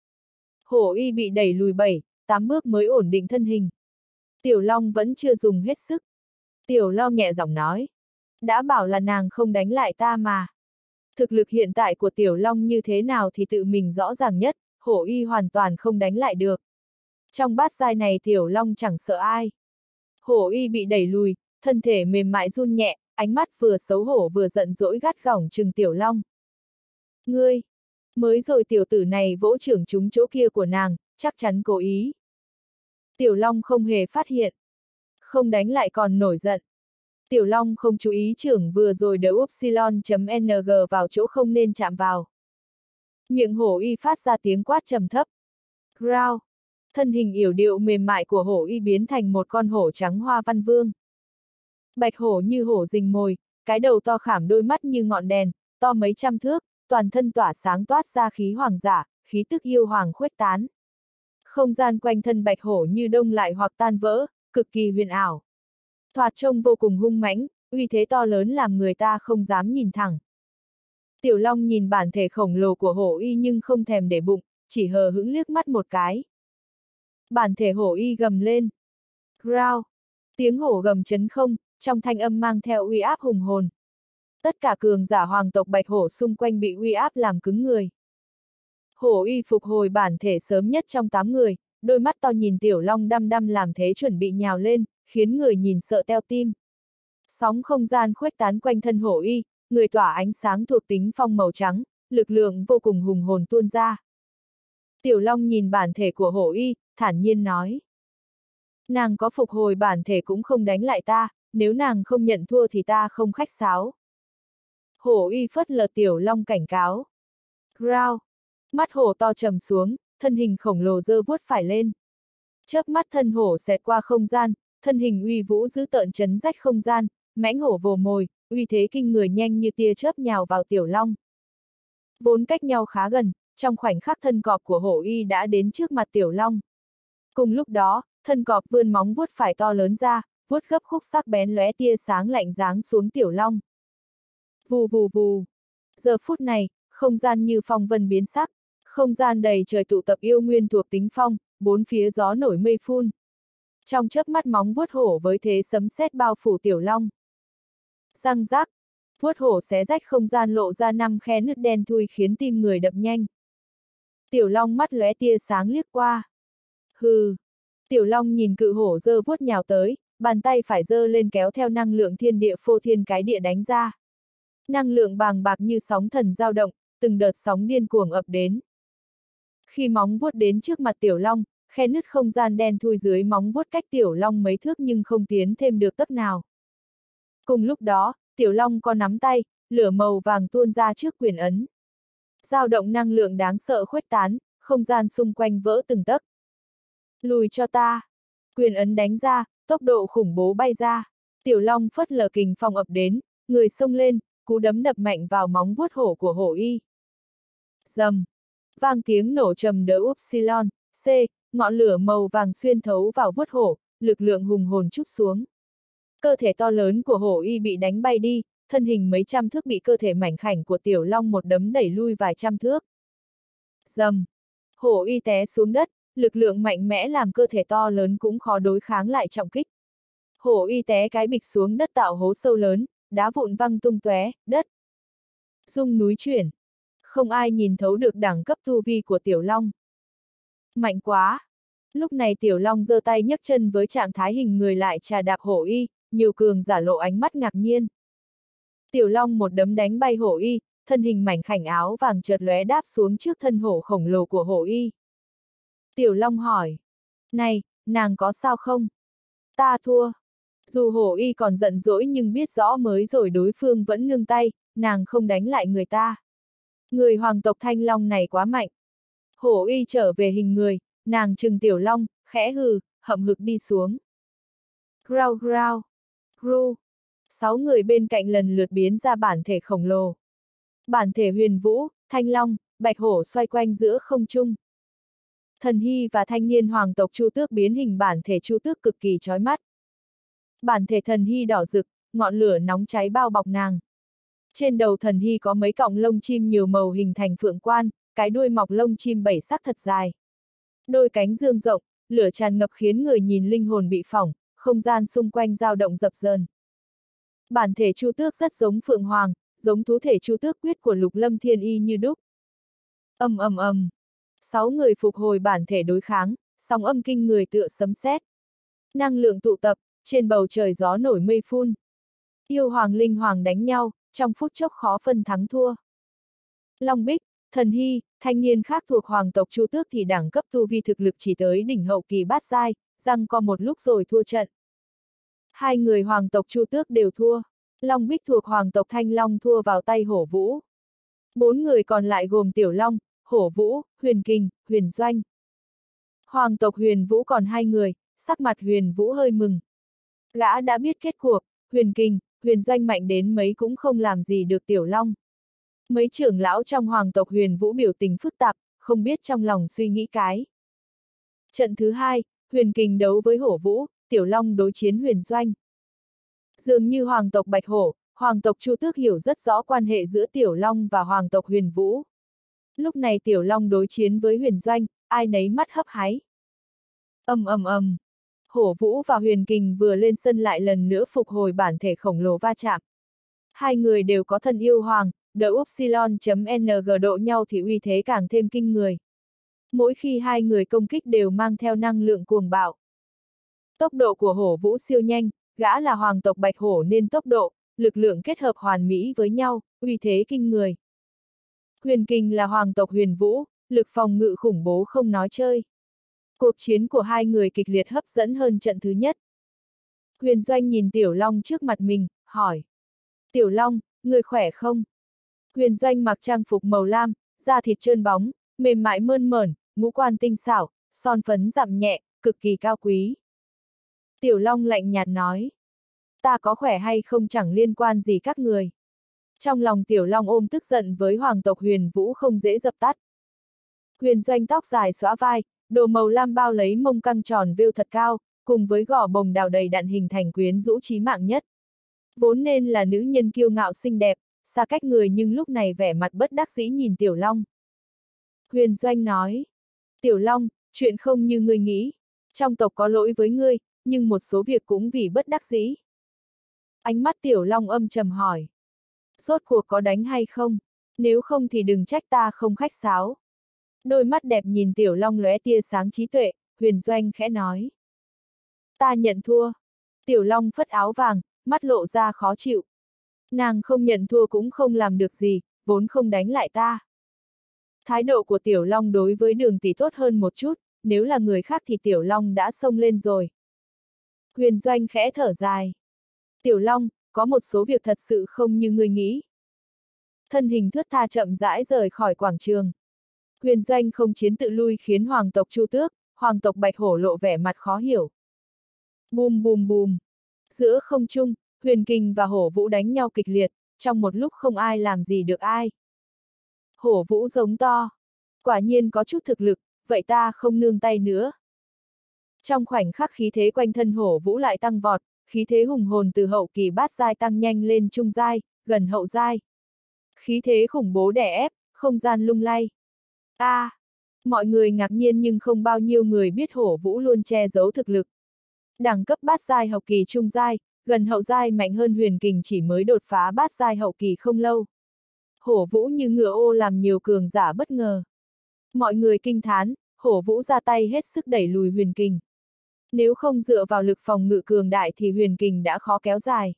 Hổ y bị đẩy lùi bảy, tám bước mới ổn định thân hình. Tiểu long vẫn chưa dùng hết sức. Tiểu long nhẹ giọng nói. Đã bảo là nàng không đánh lại ta mà. Thực lực hiện tại của tiểu long như thế nào thì tự mình rõ ràng nhất, hổ y hoàn toàn không đánh lại được. Trong bát giai này tiểu long chẳng sợ ai. Hổ y bị đẩy lùi, thân thể mềm mại run nhẹ, ánh mắt vừa xấu hổ vừa giận dỗi gắt gỏng trừng tiểu long. Ngươi! Mới rồi tiểu tử này vỗ trưởng trúng chỗ kia của nàng, chắc chắn cố ý. Tiểu long không hề phát hiện. Không đánh lại còn nổi giận. Tiểu long không chú ý trưởng vừa rồi đỡ upsilon.ng vào chỗ không nên chạm vào. Miệng hổ y phát ra tiếng quát trầm thấp. Growl! Thân hình yểu điệu mềm mại của hổ y biến thành một con hổ trắng hoa văn vương. Bạch hổ như hổ rình mồi, cái đầu to khảm đôi mắt như ngọn đèn, to mấy trăm thước, toàn thân tỏa sáng toát ra khí hoàng giả, khí tức yêu hoàng khuếch tán. Không gian quanh thân bạch hổ như đông lại hoặc tan vỡ, cực kỳ huyền ảo. Thoạt trông vô cùng hung mãnh, uy thế to lớn làm người ta không dám nhìn thẳng. Tiểu long nhìn bản thể khổng lồ của hổ y nhưng không thèm để bụng, chỉ hờ hững liếc mắt một cái. Bản thể hổ y gầm lên. Growl! Tiếng hổ gầm chấn không, trong thanh âm mang theo uy áp hùng hồn. Tất cả cường giả hoàng tộc bạch hổ xung quanh bị uy áp làm cứng người. Hổ y phục hồi bản thể sớm nhất trong tám người, đôi mắt to nhìn tiểu long đăm đăm làm thế chuẩn bị nhào lên, khiến người nhìn sợ teo tim. Sóng không gian khuếch tán quanh thân hổ y, người tỏa ánh sáng thuộc tính phong màu trắng, lực lượng vô cùng hùng hồn tuôn ra. Tiểu long nhìn bản thể của hổ y, thản nhiên nói. Nàng có phục hồi bản thể cũng không đánh lại ta, nếu nàng không nhận thua thì ta không khách sáo. Hổ y phất lờ tiểu long cảnh cáo. Growl! Mắt hổ to trầm xuống, thân hình khổng lồ giơ vuốt phải lên. Chớp mắt thân hổ xẹt qua không gian, thân hình uy vũ dữ tợn chấn rách không gian, mãnh hổ vồ mồi, uy thế kinh người nhanh như tia chớp nhào vào tiểu long. Vốn cách nhau khá gần, trong khoảnh khắc thân cọp của hổ y đã đến trước mặt tiểu long. Cùng lúc đó, thân cọp vươn móng vuốt phải to lớn ra, vuốt gấp khúc sắc bén lóe tia sáng lạnh giáng xuống tiểu long. Vù vù vù. Giờ phút này, không gian như phong vân biến sắc, không gian đầy trời tụ tập yêu nguyên thuộc tính phong, bốn phía gió nổi mây phun. Trong chớp mắt móng vuốt hổ với thế sấm sét bao phủ tiểu long. Răng rác, vuốt hổ xé rách không gian lộ ra năm khe nứt đen thui khiến tim người đập nhanh. Tiểu long mắt lóe tia sáng liếc qua. Hừ. Tiểu long nhìn cự hổ giơ vuốt nhào tới, bàn tay phải giơ lên kéo theo năng lượng thiên địa phô thiên cái địa đánh ra. Năng lượng bàng bạc như sóng thần dao động, từng đợt sóng điên cuồng ập đến. Khi móng vuốt đến trước mặt tiểu long, khe nứt không gian đen thui dưới móng vuốt cách tiểu long mấy thước nhưng không tiến thêm được tấc nào. Cùng lúc đó, tiểu long có nắm tay, lửa màu vàng tuôn ra trước quyền ấn. Dao động năng lượng đáng sợ khuếch tán, không gian xung quanh vỡ từng tấc. Lùi cho ta. Quyền ấn đánh ra, tốc độ khủng bố bay ra. Tiểu long phất lờ kình phong ập đến, người xông lên, cú đấm đập mạnh vào móng vuốt hổ của hổ y. Rầm. Vang tiếng nổ trầm đỡ upsilon, C, ngọn lửa màu vàng xuyên thấu vào vuốt hổ, lực lượng hùng hồn trút xuống. Cơ thể to lớn của hổ y bị đánh bay đi, thân hình mấy trăm thước bị cơ thể mảnh khảnh của tiểu long một đấm đẩy lui vài trăm thước. Rầm. Hổ y té xuống đất, lực lượng mạnh mẽ làm cơ thể to lớn cũng khó đối kháng lại trọng kích. Hổ y té cái bịch xuống đất tạo hố sâu lớn, đá vụn văng tung tóe, đất rung núi chuyển. Không ai nhìn thấu được đẳng cấp tu vi của tiểu long. Mạnh quá! Lúc này tiểu long giơ tay nhấc chân với trạng thái hình người lại trà đạp hổ y, nhiều cường giả lộ ánh mắt ngạc nhiên. Tiểu long một đấm đánh bay hổ y, thân hình mảnh khảnh áo vàng chợt lóe đáp xuống trước thân hổ khổng lồ của hổ y. Tiểu long hỏi. Này, nàng có sao không? Ta thua. Dù hổ y còn giận dỗi nhưng biết rõ mới rồi đối phương vẫn nương tay, nàng không đánh lại người ta. Người hoàng tộc Thanh Long này quá mạnh. Hổ y trở về hình người, nàng trừng tiểu long, khẽ hừ, hậm hực đi xuống. Growl growl. Gru. Sáu người bên cạnh lần lượt biến ra bản thể khổng lồ. Bản thể huyền vũ, Thanh Long, bạch hổ xoay quanh giữa không trung. Thần hy và thanh niên hoàng tộc Chu Tước biến hình bản thể Chu Tước cực kỳ chói mắt. Bản thể thần hy đỏ rực, ngọn lửa nóng cháy bao bọc nàng. Trên đầu thần hy có mấy cọng lông chim nhiều màu hình thành phượng quan, cái đuôi mọc lông chim bảy sắc thật dài. Đôi cánh dương rộng, lửa tràn ngập khiến người nhìn linh hồn bị phỏng, không gian xung quanh dao động dập dờn. Bản thể Chu Tước rất giống Phượng Hoàng, giống thú thể Chu Tước quyết của Lục Lâm Thiên Y như đúc. Ầm ầm ầm, sáu người phục hồi bản thể đối kháng, sóng âm kinh người tựa sấm sét. Năng lượng tụ tập, trên bầu trời gió nổi mây phun. Yêu hoàng linh hoàng đánh nhau, trong phút chốc khó phân thắng thua. Long Bích, Thần Hy, thanh niên khác thuộc hoàng tộc Chu Tước thì đẳng cấp tu vi thực lực chỉ tới đỉnh hậu kỳ bát giai, giằng co một lúc rồi thua trận. Hai người hoàng tộc Chu Tước đều thua. Long Bích thuộc hoàng tộc Thanh Long thua vào tay Hổ Vũ. Bốn người còn lại gồm Tiểu Long, Hổ Vũ, Huyền Kình, Huyền Doanh. Hoàng tộc Huyền Vũ còn hai người, sắc mặt Huyền Vũ hơi mừng. Gã đã biết kết cuộc, Huyền Kình, Huyền Doanh mạnh đến mấy cũng không làm gì được Tiểu Long. Mấy trưởng lão trong hoàng tộc Huyền Vũ biểu tình phức tạp, không biết trong lòng suy nghĩ cái. Trận thứ hai, Huyền Kình đấu với Hổ Vũ, Tiểu Long đối chiến Huyền Doanh. Dường như hoàng tộc Bạch Hổ, hoàng tộc Chu Tước hiểu rất rõ quan hệ giữa Tiểu Long và hoàng tộc Huyền Vũ. Lúc này Tiểu Long đối chiến với Huyền Doanh, ai nấy mắt hấp háy. Ầm ầm ầm, Hổ Vũ và Huyền Kình vừa lên sân lại lần nữa phục hồi bản thể khổng lồ va chạm. Hai người đều có thân yêu hoàng, đỡ upsilon.ng độ nhau thì uy thế càng thêm kinh người. Mỗi khi hai người công kích đều mang theo năng lượng cuồng bạo. Tốc độ của Hổ Vũ siêu nhanh, gã là hoàng tộc Bạch Hổ nên tốc độ, lực lượng kết hợp hoàn mỹ với nhau, uy thế kinh người. Huyền Kình là hoàng tộc Huyền Vũ, lực phòng ngự khủng bố không nói chơi. Cuộc chiến của hai người kịch liệt hấp dẫn hơn trận thứ nhất. Huyền Doanh nhìn Tiểu Long trước mặt mình, hỏi. Tiểu Long, người khỏe không? Huyền Doanh mặc trang phục màu lam, da thịt trơn bóng, mềm mại mơn mởn, ngũ quan tinh xảo, son phấn dặm nhẹ, cực kỳ cao quý. Tiểu Long lạnh nhạt nói. Ta có khỏe hay không chẳng liên quan gì các người. Trong lòng Tiểu Long ôm tức giận với hoàng tộc Huyền Vũ không dễ dập tắt. Huyền Doanh tóc dài xõa vai, đồ màu lam bao lấy mông căng tròn vêu thật cao, cùng với gò bồng đào đầy đặn hình thành quyến rũ trí mạng nhất. Vốn nên là nữ nhân kiêu ngạo xinh đẹp, xa cách người nhưng lúc này vẻ mặt bất đắc dĩ nhìn Tiểu Long. Huyền Doanh nói. Tiểu Long, chuyện không như ngươi nghĩ. Trong tộc có lỗi với ngươi, nhưng một số việc cũng vì bất đắc dĩ. Ánh mắt Tiểu Long âm trầm hỏi. Rốt cuộc có đánh hay không? Nếu không thì đừng trách ta không khách sáo. Đôi mắt đẹp nhìn Tiểu Long lóe tia sáng trí tuệ, Huyền Doanh khẽ nói. Ta nhận thua. Tiểu Long phất áo vàng, mắt lộ ra khó chịu. Nàng không nhận thua cũng không làm được gì, vốn không đánh lại ta. Thái độ của Tiểu Long đối với Đường tỷ tốt hơn một chút, nếu là người khác thì Tiểu Long đã xông lên rồi. Huyền Doanh khẽ thở dài. Tiểu Long, có một số việc thật sự không như ngươi nghĩ. Thân hình thướt tha chậm rãi rời khỏi quảng trường. Huyền Doanh không chiến tự lui khiến hoàng tộc Chu Tước, hoàng tộc Bạch Hổ lộ vẻ mặt khó hiểu. Bùm bùm bùm. Giữa không trung, Huyền Kình và Hổ Vũ đánh nhau kịch liệt, trong một lúc không ai làm gì được ai. Hổ Vũ giống to. Quả nhiên có chút thực lực, vậy ta không nương tay nữa. Trong khoảnh khắc khí thế quanh thân Hổ Vũ lại tăng vọt, khí thế hùng hồn từ hậu kỳ bát giai tăng nhanh lên trung giai, gần hậu giai. Khí thế khủng bố đè ép, không gian lung lay. A, à, mọi người ngạc nhiên nhưng không bao nhiêu người biết Hổ Vũ luôn che giấu thực lực. Đẳng cấp bát giai hậu kỳ trung giai, gần hậu giai mạnh hơn Huyền Kình chỉ mới đột phá bát giai hậu kỳ không lâu. Hổ Vũ như ngựa ô làm nhiều cường giả bất ngờ. Mọi người kinh thán, Hổ Vũ ra tay hết sức đẩy lùi Huyền Kình. Nếu không dựa vào lực phòng ngự cường đại thì Huyền Kình đã khó kéo dài.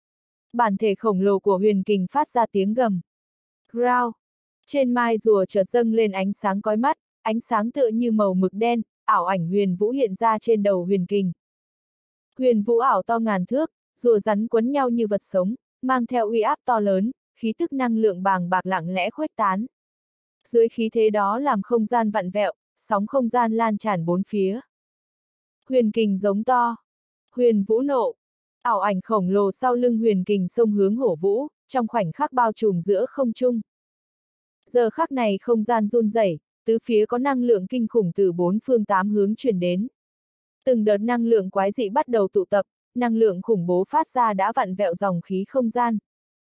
Bản thể khổng lồ của Huyền Kình phát ra tiếng gầm. Growl. Trên mai rùa chợt dâng lên ánh sáng chói mắt, ánh sáng tựa như màu mực đen, ảo ảnh Huyền Vũ hiện ra trên đầu Huyền Kình. Huyền Vũ ảo to ngàn thước, rùa rắn quấn nhau như vật sống, mang theo uy áp to lớn, khí tức năng lượng bàng bạc lặng lẽ khuếch tán. Dưới khí thế đó làm không gian vặn vẹo, sóng không gian lan tràn bốn phía. Huyền Kình giống to. Huyền Vũ nộ. Ảo ảnh khổng lồ sau lưng Huyền Kình xông hướng Hổ Vũ, trong khoảnh khắc bao trùm giữa không trung. Giờ khắc này không gian run rẩy, tứ phía có năng lượng kinh khủng từ bốn phương tám hướng truyền đến. Từng đợt năng lượng quái dị bắt đầu tụ tập, năng lượng khủng bố phát ra đã vặn vẹo dòng khí không gian.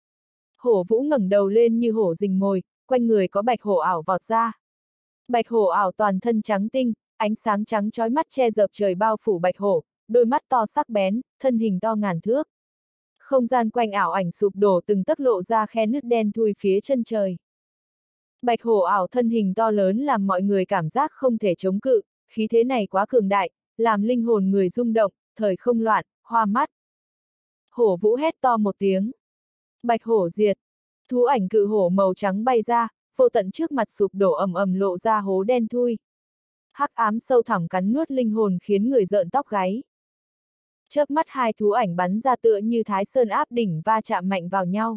Hổ Vũ ngẩng đầu lên như hổ rình mồi, quanh người có bạch hổ ảo vọt ra. Bạch hổ ảo toàn thân trắng tinh, ánh sáng trắng chói mắt che dợp trời bao phủ bạch hổ, đôi mắt to sắc bén, thân hình to ngàn thước. Không gian quanh ảo ảnh sụp đổ từng tấc lộ ra khe nứt đen thui phía chân trời. Bạch hổ ảo thân hình to lớn làm mọi người cảm giác không thể chống cự, khí thế này quá cường đại, làm linh hồn người rung động, thời không loạn, hoa mắt. Hổ Vũ hét to một tiếng. Bạch hổ diệt. Thú ảnh cự hổ màu trắng bay ra, vô tận trước mặt sụp đổ ầm ầm lộ ra hố đen thui. Hắc ám sâu thẳm cắn nuốt linh hồn khiến người rợn tóc gáy. Chớp mắt hai thú ảnh bắn ra tựa như Thái Sơn áp đỉnh va chạm mạnh vào nhau.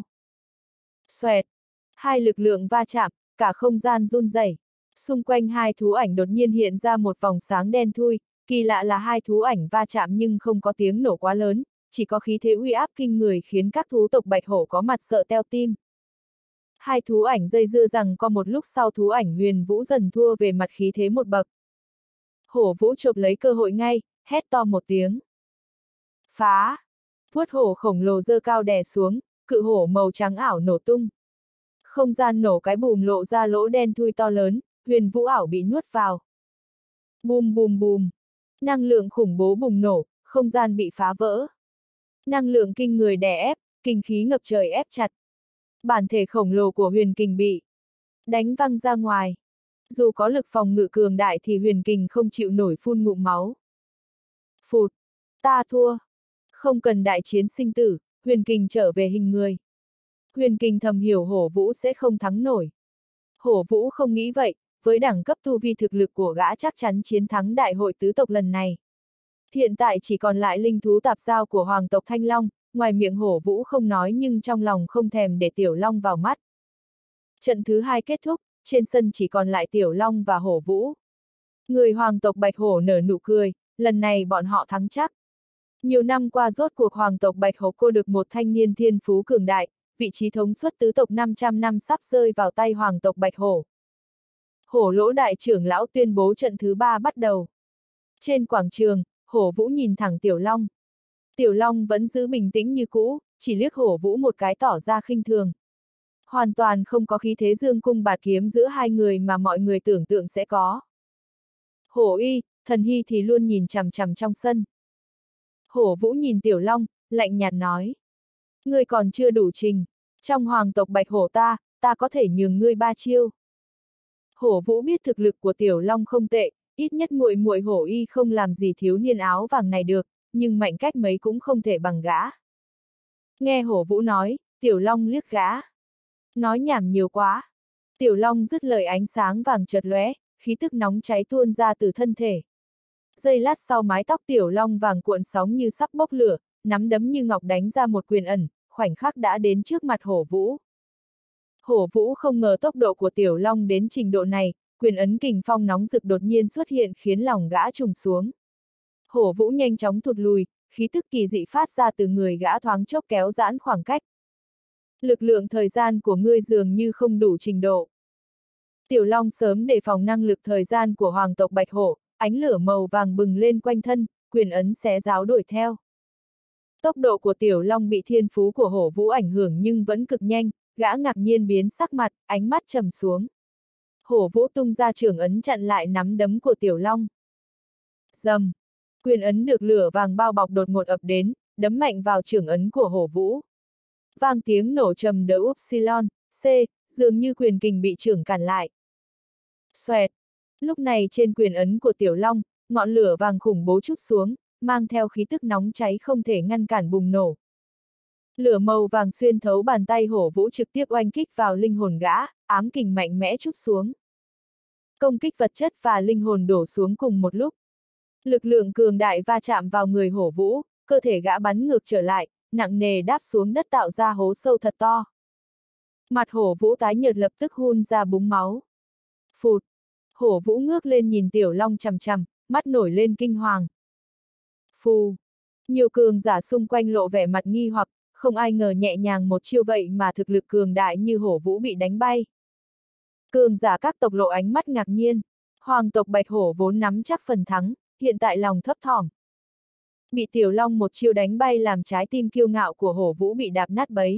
Xoẹt. Hai lực lượng va chạm, cả không gian run rẩy. Xung quanh hai thú ảnh đột nhiên hiện ra một vòng sáng đen thui, kỳ lạ là hai thú ảnh va chạm nhưng không có tiếng nổ quá lớn, chỉ có khí thế uy áp kinh người khiến các thú tộc bạch hổ có mặt sợ teo tim. Hai thú ảnh dây dưa rằng có một lúc sau thú ảnh Huyền Vũ dần thua về mặt khí thế một bậc. Hổ Vũ chộp lấy cơ hội ngay, hét to một tiếng. Phá! Vuốt hổ khổng lồ giơ cao đè xuống, cự hổ màu trắng ảo nổ tung. Không gian nổ cái bùm lộ ra lỗ đen thui to lớn, Huyền Vũ ảo bị nuốt vào. Bùm bùm bùm! Năng lượng khủng bố bùng nổ, không gian bị phá vỡ. Năng lượng kinh người đè ép, kinh khí ngập trời ép chặt. Bản thể khổng lồ của Huyền Kình bị đánh văng ra ngoài. Dù có lực phòng ngự cường đại thì Huyền Kình không chịu nổi phun ngụm máu. Phụt! Ta thua! Không cần đại chiến sinh tử, Huyền Kình trở về hình người. Huyền Kình thầm hiểu Hổ Vũ sẽ không thắng nổi. Hổ Vũ không nghĩ vậy, với đẳng cấp tu vi thực lực của gã chắc chắn chiến thắng đại hội tứ tộc lần này. Hiện tại chỉ còn lại linh thú tạp giao của hoàng tộc Thanh Long, ngoài miệng Hổ Vũ không nói nhưng trong lòng không thèm để Tiểu Long vào mắt. Trận thứ hai kết thúc, trên sân chỉ còn lại Tiểu Long và Hổ Vũ. Người hoàng tộc Bạch Hổ nở nụ cười, lần này bọn họ thắng chắc. Nhiều năm qua rốt cuộc hoàng tộc Bạch Hổ cô được một thanh niên thiên phú cường đại, vị trí thống suất tứ tộc năm trăm năm sắp rơi vào tay hoàng tộc Bạch Hổ. Hổ Lỗ đại trưởng lão tuyên bố trận thứ ba bắt đầu. Trên quảng trường, Hổ Vũ nhìn thẳng Tiểu Long. Tiểu Long vẫn giữ bình tĩnh như cũ, chỉ liếc Hổ Vũ một cái tỏ ra khinh thường. Hoàn toàn không có khí thế dương cung bạt kiếm giữa hai người mà mọi người tưởng tượng sẽ có. Hổ Y, Thần Hy thì luôn nhìn chằm chằm trong sân. Hổ Vũ nhìn Tiểu Long, lạnh nhạt nói. Ngươi còn chưa đủ trình, trong hoàng tộc Bạch Hổ ta, ta có thể nhường ngươi ba chiêu. Hổ Vũ biết thực lực của Tiểu Long không tệ, ít nhất muội muội Hổ Y không làm gì thiếu niên áo vàng này được, nhưng mạnh cách mấy cũng không thể bằng gã. Nghe Hổ Vũ nói, Tiểu Long liếc gã. Nói nhảm nhiều quá. Tiểu Long dứt lời ánh sáng vàng chợt lóe, khí tức nóng cháy tuôn ra từ thân thể. Giây lát sau mái tóc Tiểu Long vàng cuộn sóng như sắp bốc lửa, nắm đấm như ngọc đánh ra một quyền ẩn, khoảnh khắc đã đến trước mặt Hổ Vũ. Hổ Vũ không ngờ tốc độ của Tiểu Long đến trình độ này, quyền ấn kình phong nóng rực đột nhiên xuất hiện khiến lòng gã trùng xuống. Hổ Vũ nhanh chóng thụt lùi, khí tức kỳ dị phát ra từ người gã thoáng chốc kéo giãn khoảng cách. Lực lượng thời gian của ngươi dường như không đủ trình độ. Tiểu Long sớm đề phòng năng lực thời gian của hoàng tộc Bạch Hổ, ánh lửa màu vàng bừng lên quanh thân, quyền ấn xé giáo đuổi theo. Tốc độ của Tiểu Long bị thiên phú của Hổ Vũ ảnh hưởng nhưng vẫn cực nhanh, gã ngạc nhiên biến sắc mặt, ánh mắt trầm xuống. Hổ Vũ tung ra trưởng ấn chặn lại nắm đấm của Tiểu Long. Rầm, quyền ấn được lửa vàng bao bọc đột ngột ập đến, đấm mạnh vào trưởng ấn của Hổ Vũ. Vang tiếng nổ trầm đỡ upsilon, C, dường như quyền kình bị trưởng cản lại. Xoẹt, lúc này trên quyền ấn của Tiểu Long, ngọn lửa vàng khủng bố trút xuống, mang theo khí tức nóng cháy không thể ngăn cản bùng nổ. Lửa màu vàng xuyên thấu bàn tay Hổ Vũ trực tiếp oanh kích vào linh hồn gã, ám kình mạnh mẽ trút xuống. Công kích vật chất và linh hồn đổ xuống cùng một lúc. Lực lượng cường đại va chạm vào người Hổ Vũ, cơ thể gã bắn ngược trở lại, nặng nề đáp xuống đất tạo ra hố sâu thật to. Mặt Hổ Vũ tái nhợt lập tức hun ra búng máu. Phụt! Hổ Vũ ngước lên nhìn Tiểu Long chằm chằm, mắt nổi lên kinh hoàng. Phù! Nhiều cường giả xung quanh lộ vẻ mặt nghi hoặc, không ai ngờ nhẹ nhàng một chiêu vậy mà thực lực cường đại như Hổ Vũ bị đánh bay. Cường giả các tộc lộ ánh mắt ngạc nhiên. Hoàng tộc Bạch Hổ vốn nắm chắc phần thắng, hiện tại lòng thấp thỏm. Bị Tiểu Long một chiêu đánh bay làm trái tim kiêu ngạo của Hổ Vũ bị đạp nát bấy.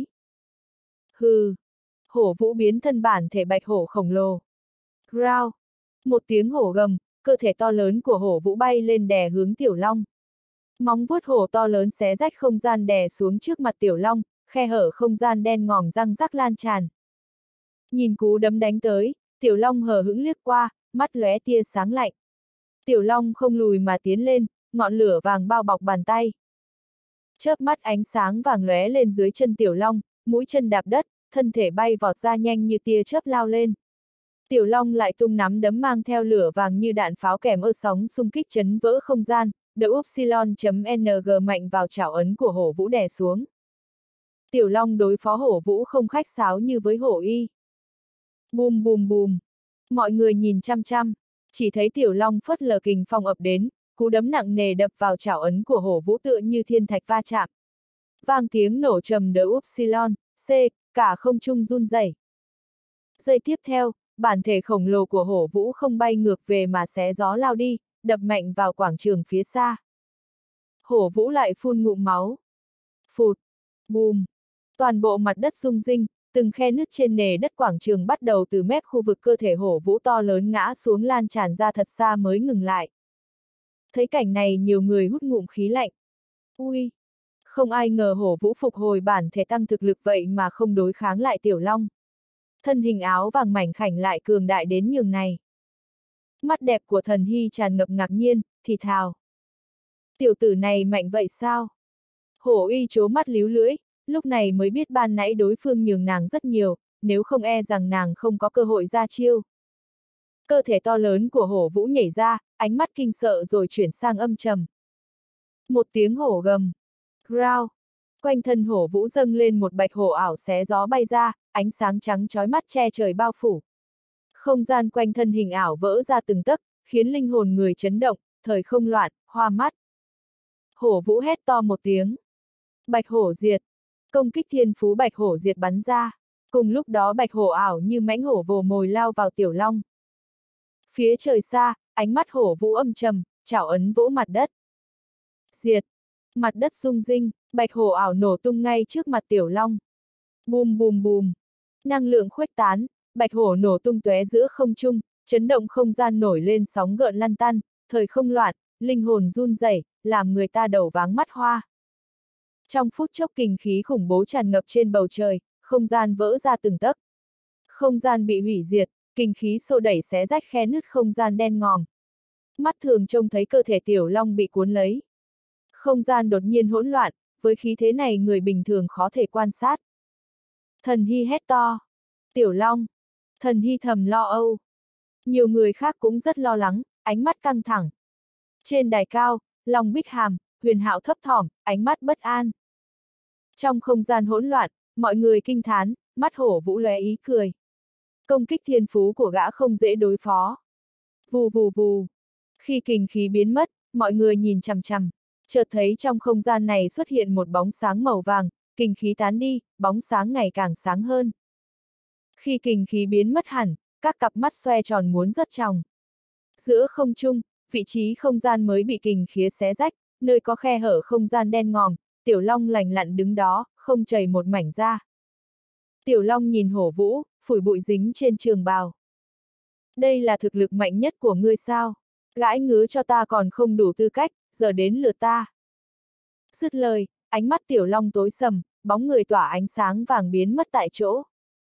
Hừ! Hổ Vũ biến thân bản thể Bạch Hổ khổng lồ. Growl! Một tiếng hổ gầm, cơ thể to lớn của Hổ Vũ bay lên đè hướng Tiểu Long. Móng vuốt hổ to lớn xé rách không gian đè xuống trước mặt Tiểu Long, khe hở không gian đen ngòm răng rắc lan tràn. Nhìn cú đấm đánh tới, Tiểu Long hờ hững liếc qua, mắt lóe tia sáng lạnh. Tiểu Long không lùi mà tiến lên, ngọn lửa vàng bao bọc bàn tay. Chớp mắt ánh sáng vàng lóe lên dưới chân Tiểu Long, mũi chân đạp đất, thân thể bay vọt ra nhanh như tia chớp lao lên. Tiểu Long lại tung nắm đấm mang theo lửa vàng như đạn pháo kèm ơ sóng xung kích chấn vỡ không gian, đỡ Upsilon.ng mạnh vào chảo ấn của Hổ Vũ đè xuống. Tiểu Long đối phó Hổ Vũ không khách sáo như với Hổ Y. Bùm bùm bùm. Mọi người nhìn chăm chăm, chỉ thấy Tiểu Long phất lờ kình phong ập đến, cú đấm nặng nề đập vào chảo ấn của Hổ Vũ tựa như thiên thạch va chạm. Vang tiếng nổ trầm đỡ Upsilon, C, cả không trung run rẩy. Giây tiếp theo, bản thể khổng lồ của Hổ Vũ không bay ngược về mà xé gió lao đi, đập mạnh vào quảng trường phía xa. Hổ Vũ lại phun ngụm máu. Phụt, bùm, toàn bộ mặt đất rung rinh, từng khe nứt trên nền đất quảng trường bắt đầu từ mép khu vực cơ thể Hổ Vũ to lớn ngã xuống lan tràn ra thật xa mới ngừng lại. Thấy cảnh này nhiều người hút ngụm khí lạnh. Ui, không ai ngờ Hổ Vũ phục hồi bản thể tăng thực lực vậy mà không đối kháng lại Tiểu Long. Thân hình áo vàng mảnh khảnh lại cường đại đến nhường này. Mắt đẹp của Thần Hy tràn ngập ngạc nhiên, thì thào. Tiểu tử này mạnh vậy sao? Hổ Y trố mắt líu lưỡi, lúc này mới biết ban nãy đối phương nhường nàng rất nhiều, nếu không e rằng nàng không có cơ hội ra chiêu. Cơ thể to lớn của Hổ Vũ nhảy ra, ánh mắt kinh sợ rồi chuyển sang âm trầm. Một tiếng hổ gầm. Growl. Quanh thân Hổ Vũ dâng lên một bạch hổ ảo xé gió bay ra, ánh sáng trắng chói mắt che trời bao phủ. Không gian quanh thân hình ảo vỡ ra từng tấc, khiến linh hồn người chấn động, thời không loạn, hoa mắt. Hổ Vũ hét to một tiếng. Bạch hổ diệt. Công kích thiên phú bạch hổ diệt bắn ra. Cùng lúc đó bạch hổ ảo như mãnh hổ vồ mồi lao vào Tiểu Long. Phía trời xa, ánh mắt Hổ Vũ âm trầm, chảo ấn vỗ mặt đất. Diệt. Mặt đất rung rinh, bạch hổ ảo nổ tung ngay trước mặt Tiểu Long. Bùm bùm bùm. Năng lượng khuếch tán, bạch hổ nổ tung tóe giữa không trung, chấn động không gian nổi lên sóng gợn lăn tăn, thời không loạn, linh hồn run rẩy, làm người ta đầu váng mắt hoa. Trong phút chốc kình khí khủng bố tràn ngập trên bầu trời, không gian vỡ ra từng tấc. Không gian bị hủy diệt, kình khí xô đẩy xé rách khe nứt không gian đen ngòm. Mắt thường trông thấy cơ thể Tiểu Long bị cuốn lấy. Không gian đột nhiên hỗn loạn, với khí thế này người bình thường khó thể quan sát. Thần Hy hét to. Tiểu Long. Thần Hy thầm lo âu. Nhiều người khác cũng rất lo lắng, ánh mắt căng thẳng. Trên đài cao, Long Bích Hàm, Huyền Hạo thấp thỏm, ánh mắt bất an. Trong không gian hỗn loạn, mọi người kinh thán, mắt Hổ Vũ lóe ý cười. Công kích thiên phú của gã không dễ đối phó. Vù vù vù. Khi kình khí biến mất, mọi người nhìn chằm chằm, chợt thấy trong không gian này xuất hiện một bóng sáng màu vàng, kình khí tán đi, bóng sáng ngày càng sáng hơn. Khi kình khí biến mất hẳn, các cặp mắt xoe tròn muốn rớt tròng. Giữa không trung, vị trí không gian mới bị kình khí xé rách, nơi có khe hở không gian đen ngòm, Tiểu Long lành lặn đứng đó, không chảy một mảnh ra. Tiểu Long nhìn Hổ Vũ, phủi bụi dính trên trường bào. Đây là thực lực mạnh nhất của ngươi sao? Gãi ngứa cho ta còn không đủ tư cách, giờ đến lượt ta. Dứt lời, ánh mắt Tiểu Long tối sầm, bóng người tỏa ánh sáng vàng biến mất tại chỗ.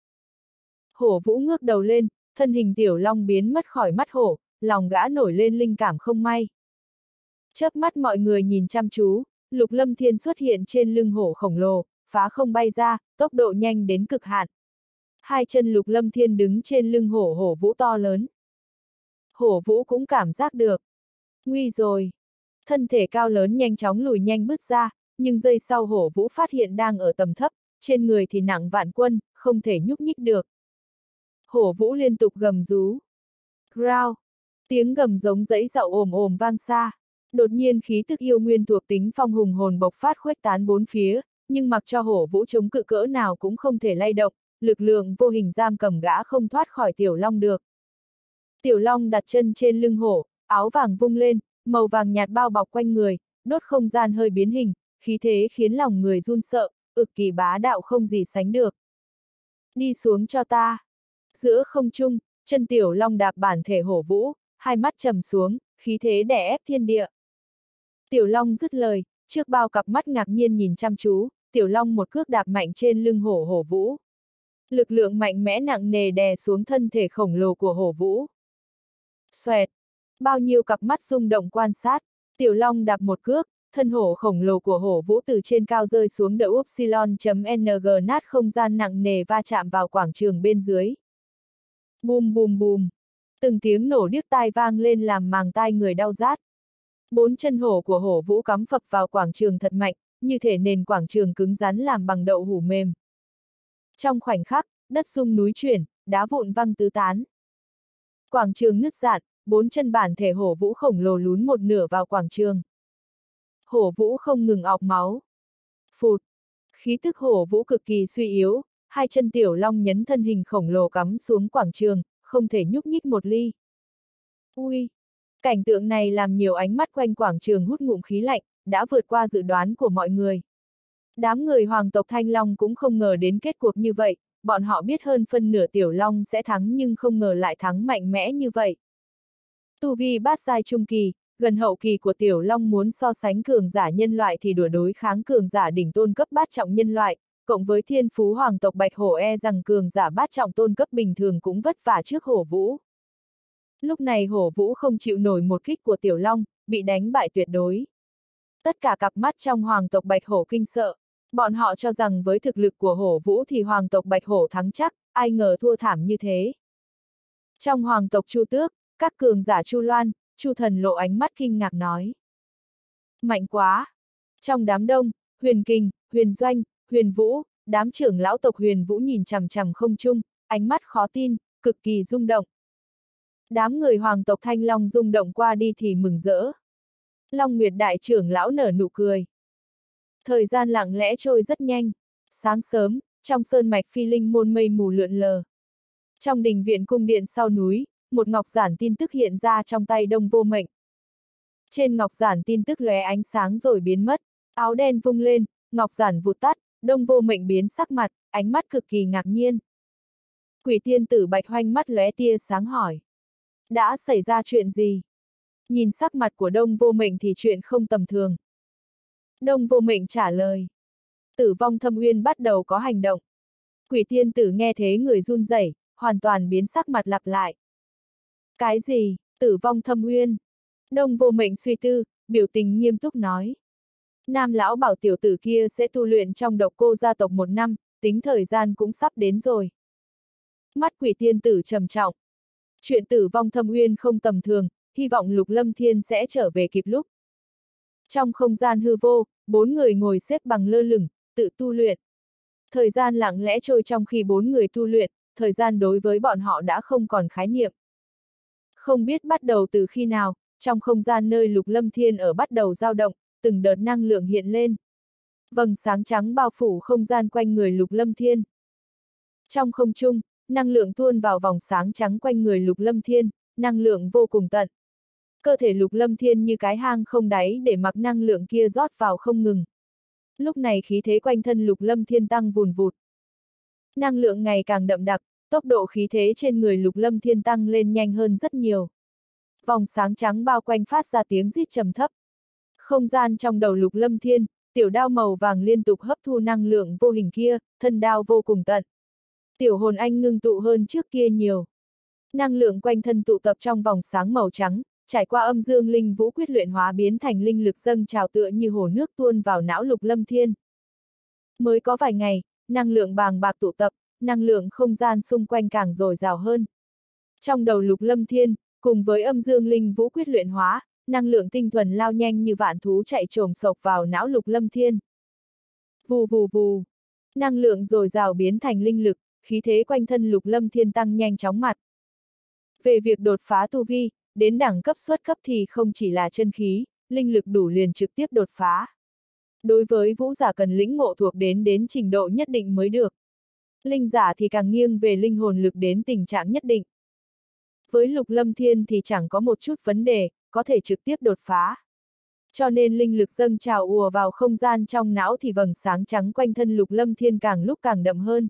Hổ Vũ ngước đầu lên, thân hình Tiểu Long biến mất khỏi mắt hổ, lòng gã nổi lên linh cảm không may. Chớp mắt mọi người nhìn chăm chú, Lục Lâm Thiên xuất hiện trên lưng hổ khổng lồ, phá không bay ra, tốc độ nhanh đến cực hạn. Hai chân Lục Lâm Thiên đứng trên lưng hổ Hổ Vũ to lớn. Hổ Vũ cũng cảm giác được. Nguy rồi. Thân thể cao lớn nhanh chóng lùi nhanh bước ra, nhưng giây sau Hổ Vũ phát hiện đang ở tầm thấp, trên người thì nặng vạn quân, không thể nhúc nhích được. Hổ Vũ liên tục gầm rú. Growl. Tiếng gầm giống dãy dạo ồm ồm vang xa. Đột nhiên khí tức yêu nguyên thuộc tính phong hùng hồn bộc phát khuếch tán bốn phía, nhưng mặc cho Hổ Vũ chống cự cỡ nào cũng không thể lay động, lực lượng vô hình giam cầm gã không thoát khỏi Tiểu Long được. Tiểu Long đặt chân trên lưng hổ, áo vàng vung lên, màu vàng nhạt bao bọc quanh người, đốt không gian hơi biến hình, khí thế khiến lòng người run sợ, cực kỳ bá đạo không gì sánh được. Đi xuống cho ta. Giữa không trung, chân Tiểu Long đạp bản thể hổ vũ, hai mắt trầm xuống, khí thế đè ép thiên địa. Tiểu Long dứt lời, trước bao cặp mắt ngạc nhiên nhìn chăm chú, Tiểu Long một cước đạp mạnh trên lưng hổ hổ vũ. Lực lượng mạnh mẽ nặng nề đè xuống thân thể khổng lồ của hổ vũ. Xoẹt! Bao nhiêu cặp mắt rung động quan sát, Tiểu Long đạp một cước, thân hổ khổng lồ của hổ vũ từ trên cao rơi xuống đỡ upsilon.ng nát không gian nặng nề va chạm vào quảng trường bên dưới. Bùm bùm bùm! Từng tiếng nổ điếc tai vang lên làm màng tai người đau rát. Bốn chân hổ của hổ vũ cắm phập vào quảng trường thật mạnh, như thể nền quảng trường cứng rắn làm bằng đậu hũ mềm. Trong khoảnh khắc, đất rung núi chuyển, đá vụn văng tứ tán. Quảng trường nứt rạn, bốn chân bản thể hổ vũ khổng lồ lún một nửa vào quảng trường. Hổ vũ không ngừng ọc máu. Phụt! Khí tức hổ vũ cực kỳ suy yếu, hai chân Tiểu Long nhấn thân hình khổng lồ cắm xuống quảng trường, không thể nhúc nhích một ly. Ui! Cảnh tượng này làm nhiều ánh mắt quanh quảng trường hút ngụm khí lạnh, đã vượt qua dự đoán của mọi người. Đám người hoàng tộc Thanh Long cũng không ngờ đến kết cuộc như vậy, bọn họ biết hơn phân nửa Tiểu Long sẽ thắng nhưng không ngờ lại thắng mạnh mẽ như vậy. Tu vi bát giai trung kỳ, gần hậu kỳ của Tiểu Long muốn so sánh cường giả nhân loại thì đùa đối kháng cường giả đỉnh tôn cấp bát trọng nhân loại, cộng với thiên phú hoàng tộc Bạch Hổ e rằng cường giả bát trọng tôn cấp bình thường cũng vất vả trước hổ vũ. Lúc này hổ vũ không chịu nổi một kích của Tiểu Long, bị đánh bại tuyệt đối. Tất cả cặp mắt trong hoàng tộc Bạch Hổ kinh sợ, bọn họ cho rằng với thực lực của hổ vũ thì hoàng tộc Bạch Hổ thắng chắc, ai ngờ thua thảm như thế. Trong hoàng tộc Chu Tước, các cường giả Chu Loan, Chu Thần lộ ánh mắt kinh ngạc nói. Mạnh quá! Trong đám đông, Huyền Kình, Huyền Doanh, Huyền Vũ, đám trưởng lão tộc Huyền Vũ nhìn chằm chằm không trung, ánh mắt khó tin, cực kỳ rung động. Đám người hoàng tộc Thanh Long rung động qua đi thì mừng rỡ. Long Nguyệt đại trưởng lão nở nụ cười. Thời gian lặng lẽ trôi rất nhanh. Sáng sớm, trong sơn mạch phi linh môn mây mù lượn lờ. Trong đình viện cung điện sau núi, một ngọc giản tin tức hiện ra trong tay Đông Vô Mệnh. Trên ngọc giản tin tức lóe ánh sáng rồi biến mất, áo đen vung lên, ngọc giản vụt tắt, Đông Vô Mệnh biến sắc mặt, ánh mắt cực kỳ ngạc nhiên. Quỷ tiên tử Bạch Hoanh mắt lóe tia sáng hỏi. Đã xảy ra chuyện gì? Nhìn sắc mặt của Đông Vô Mệnh thì chuyện không tầm thường. Đông Vô Mệnh trả lời. Tử vong thâm uyên bắt đầu có hành động. Quỷ tiên tử nghe thế người run rẩy, hoàn toàn biến sắc mặt lặp lại. Cái gì? Tử vong thâm uyên? Đông Vô Mệnh suy tư, biểu tình nghiêm túc nói. Nam lão bảo tiểu tử kia sẽ tu luyện trong độc cô gia tộc một năm, tính thời gian cũng sắp đến rồi. Mắt quỷ tiên tử trầm trọng. Chuyện tử vong thâm uyên không tầm thường, hy vọng Lục Lâm Thiên sẽ trở về kịp lúc. Trong không gian hư vô, bốn người ngồi xếp bằng lơ lửng, tự tu luyện. Thời gian lặng lẽ trôi trong khi bốn người tu luyện, thời gian đối với bọn họ đã không còn khái niệm. Không biết bắt đầu từ khi nào, trong không gian nơi Lục Lâm Thiên ở bắt đầu dao động, từng đợt năng lượng hiện lên. Vầng sáng trắng bao phủ không gian quanh người Lục Lâm Thiên. Trong không trung, năng lượng tuôn vào vòng sáng trắng quanh người Lục Lâm Thiên, năng lượng vô cùng tận. Cơ thể Lục Lâm Thiên như cái hang không đáy để mặc năng lượng kia rót vào không ngừng. Lúc này khí thế quanh thân Lục Lâm Thiên tăng vùn vụt. Năng lượng ngày càng đậm đặc, tốc độ khí thế trên người Lục Lâm Thiên tăng lên nhanh hơn rất nhiều. Vòng sáng trắng bao quanh phát ra tiếng rít trầm thấp. Không gian trong đầu Lục Lâm Thiên, tiểu đao màu vàng liên tục hấp thu năng lượng vô hình kia, thân đao vô cùng tận. Tiểu hồn anh ngưng tụ hơn trước kia nhiều. Năng lượng quanh thân tụ tập trong vòng sáng màu trắng, trải qua âm dương linh vũ quyết luyện hóa biến thành linh lực dâng trào tựa như hồ nước tuôn vào não Lục Lâm Thiên. Mới có vài ngày, năng lượng bàng bạc tụ tập, năng lượng không gian xung quanh càng dồi dào hơn. Trong đầu Lục Lâm Thiên, cùng với âm dương linh vũ quyết luyện hóa, năng lượng tinh thuần lao nhanh như vạn thú chạy trồm sộc vào não Lục Lâm Thiên. Vù vù vù, năng lượng dồi dào biến thành linh lực, khí thế quanh thân Lục Lâm Thiên tăng nhanh chóng mặt. Về việc đột phá tu vi, đến đẳng cấp xuất cấp thì không chỉ là chân khí, linh lực đủ liền trực tiếp đột phá. Đối với vũ giả cần lĩnh ngộ thuộc đến đến trình độ nhất định mới được. Linh giả thì càng nghiêng về linh hồn lực đến tình trạng nhất định. Với Lục Lâm Thiên thì chẳng có một chút vấn đề, có thể trực tiếp đột phá. Cho nên linh lực dâng trào ùa vào không gian trong não thì vầng sáng trắng quanh thân Lục Lâm Thiên càng lúc càng đậm hơn.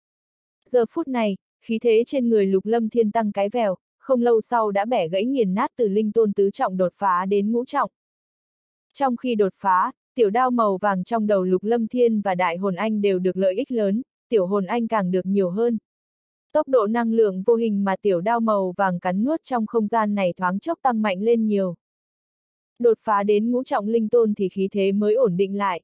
Giờ phút này, khí thế trên người Lục Lâm Thiên tăng cái vèo, không lâu sau đã bẻ gãy nghiền nát từ linh tôn tứ trọng đột phá đến ngũ trọng. Trong khi đột phá, tiểu đao màu vàng trong đầu Lục Lâm Thiên và đại hồn anh đều được lợi ích lớn, tiểu hồn anh càng được nhiều hơn. Tốc độ năng lượng vô hình mà tiểu đao màu vàng cắn nuốt trong không gian này thoáng chốc tăng mạnh lên nhiều. Đột phá đến ngũ trọng linh tôn thì khí thế mới ổn định lại.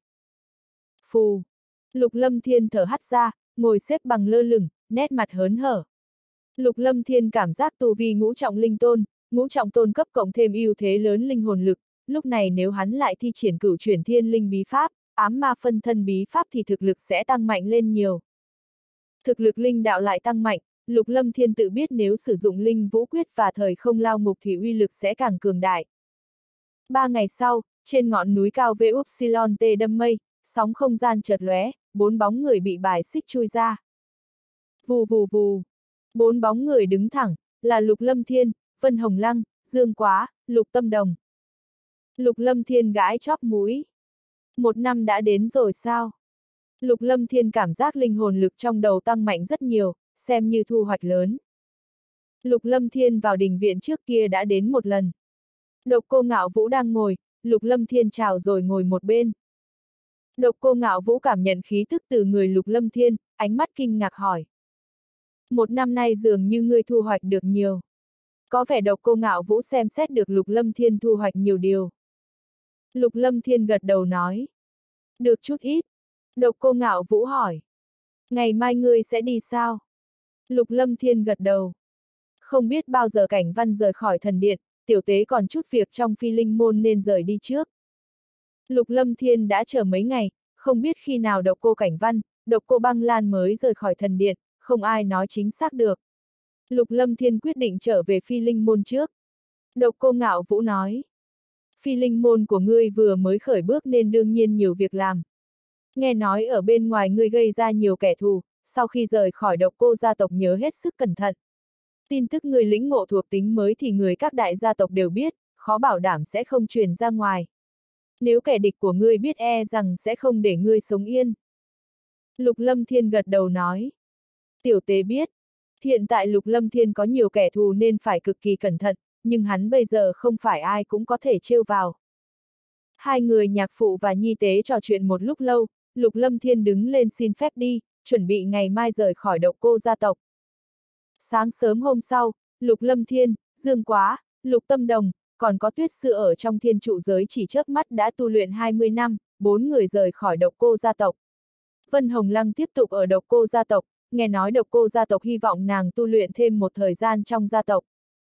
Phù! Lục Lâm Thiên thở hắt ra, ngồi xếp bằng lơ lửng, nét mặt hớn hở. Lục Lâm Thiên cảm giác tu vi ngũ trọng linh tôn, ngũ trọng tôn cấp cộng thêm ưu thế lớn linh hồn lực, lúc này nếu hắn lại thi triển cửu chuyển thiên linh bí pháp, ám ma phân thân bí pháp thì thực lực sẽ tăng mạnh lên nhiều. Thực lực linh đạo lại tăng mạnh, Lục Lâm Thiên tự biết nếu sử dụng linh vũ quyết và thời không lao ngục thì uy lực sẽ càng cường đại. Ba ngày sau, trên ngọn núi cao vê upsilon T đâm mây, sóng không gian chợt lóe, bốn bóng người bị bài xích chui ra. Vù vù vù. Bốn bóng người đứng thẳng, là Lục Lâm Thiên, Vân Hồng Lăng, Dương Quá, Lục Tâm Đồng. Lục Lâm Thiên gãi chóp mũi. Một năm đã đến rồi sao? Lục Lâm Thiên cảm giác linh hồn lực trong đầu tăng mạnh rất nhiều, xem như thu hoạch lớn. Lục Lâm Thiên vào đình viện trước kia đã đến một lần. Độc Cô Ngạo Vũ đang ngồi, Lục Lâm Thiên chào rồi ngồi một bên. Độc Cô Ngạo Vũ cảm nhận khí tức từ người Lục Lâm Thiên, ánh mắt kinh ngạc hỏi. Một năm nay dường như ngươi thu hoạch được nhiều. Có vẻ Độc Cô Ngạo Vũ xem xét được Lục Lâm Thiên thu hoạch nhiều điều. Lục Lâm Thiên gật đầu nói. Được chút ít. Độc Cô Ngạo Vũ hỏi. Ngày mai ngươi sẽ đi sao? Lục Lâm Thiên gật đầu. Không biết bao giờ Cảnh Văn rời khỏi thần điện, tiểu tế còn chút việc trong Phi Linh môn nên rời đi trước. Lục Lâm Thiên đã chờ mấy ngày, không biết khi nào Độc Cô Cảnh Văn, Độc Cô Băng Lan mới rời khỏi thần điện, không ai nói chính xác được. Lục Lâm Thiên quyết định trở về Phi Linh môn trước. Độc Cô Ngạo Vũ nói. Phi Linh môn của ngươi vừa mới khởi bước nên đương nhiên nhiều việc làm. Nghe nói ở bên ngoài ngươi gây ra nhiều kẻ thù, sau khi rời khỏi Độc Cô gia tộc nhớ hết sức cẩn thận. Tin tức ngươi lĩnh ngộ thuộc tính mới thì người các đại gia tộc đều biết, khó bảo đảm sẽ không truyền ra ngoài. Nếu kẻ địch của ngươi biết e rằng sẽ không để ngươi sống yên. Lục Lâm Thiên gật đầu nói. Tiểu tế biết, hiện tại Lục Lâm Thiên có nhiều kẻ thù nên phải cực kỳ cẩn thận, nhưng hắn bây giờ không phải ai cũng có thể trêu vào. Hai người nhạc phụ và nhi tế trò chuyện một lúc lâu, Lục Lâm Thiên đứng lên xin phép đi, chuẩn bị ngày mai rời khỏi Độc Cô gia tộc. Sáng sớm hôm sau, Lục Lâm Thiên, Dương Quá, Lục Tâm Đồng, còn có Tuyết Sư ở trong thiên trụ giới chỉ chớp mắt đã tu luyện hai mươi năm, bốn người rời khỏi Độc Cô gia tộc. Vân Hồng Lăng tiếp tục ở Độc Cô gia tộc, nghe nói Độc Cô gia tộc hy vọng nàng tu luyện thêm một thời gian trong gia tộc.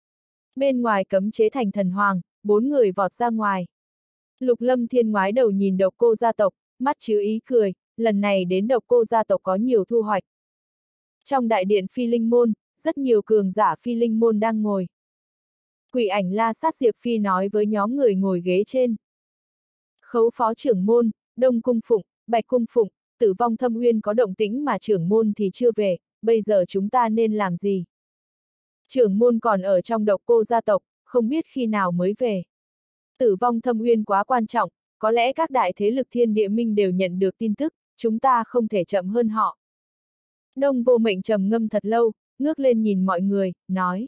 Bên ngoài cấm chế thành thần hoàng, bốn người vọt ra ngoài. Lục Lâm Thiên ngoái đầu nhìn Độc Cô gia tộc, mắt chứa ý cười, lần này đến Độc Cô gia tộc có nhiều thu hoạch. Trong đại điện Phi Linh môn, rất nhiều cường giả Phi Linh môn đang ngồi. Quỷ Ảnh La Sát Diệp Phi nói với nhóm người ngồi ghế trên. Khấu phó trưởng môn, Đông Cung Phụng, Bạch Cung Phụng, Tử Vong Thâm Uyên có động tĩnh mà trưởng môn thì chưa về, bây giờ chúng ta nên làm gì? Trưởng môn còn ở trong Độc Cô gia tộc, không biết khi nào mới về. Tử Vong Thâm Uyên quá quan trọng, có lẽ các đại thế lực thiên địa minh đều nhận được tin tức, chúng ta không thể chậm hơn họ. Đông Vô Mệnh trầm ngâm thật lâu, ngước lên nhìn mọi người, nói.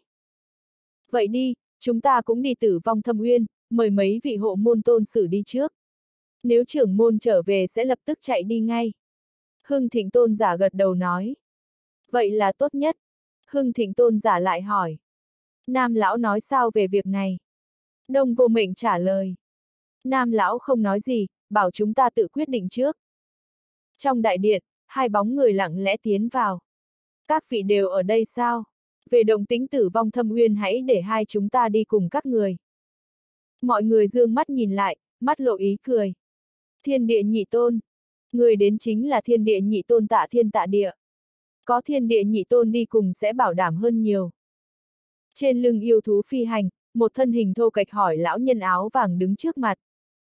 Vậy đi, chúng ta cũng đi Tử Vong Thâm Uyên, mời mấy vị hộ môn tôn sử đi trước. Nếu trưởng môn trở về sẽ lập tức chạy đi ngay. Hưng Thịnh Tôn giả gật đầu nói. Vậy là tốt nhất. Hưng Thịnh Tôn giả lại hỏi. Nam lão nói sao về việc này? Đông Vô Mệnh trả lời. Nam lão không nói gì, bảo chúng ta tự quyết định trước. Trong đại điện, hai bóng người lặng lẽ tiến vào. Các vị đều ở đây sao? Về động tĩnh Tử Vong Thâm Uyên hãy để hai chúng ta đi cùng các người. Mọi người dương mắt nhìn lại, mắt lộ ý cười. Thiên địa nhị tôn. Người đến chính là thiên địa nhị tôn Tạ Thiên Tạ Địa. Có thiên địa nhị tôn đi cùng sẽ bảo đảm hơn nhiều. Trên lưng yêu thú phi hành, một thân hình thô kệch hỏi lão nhân áo vàng đứng trước mặt.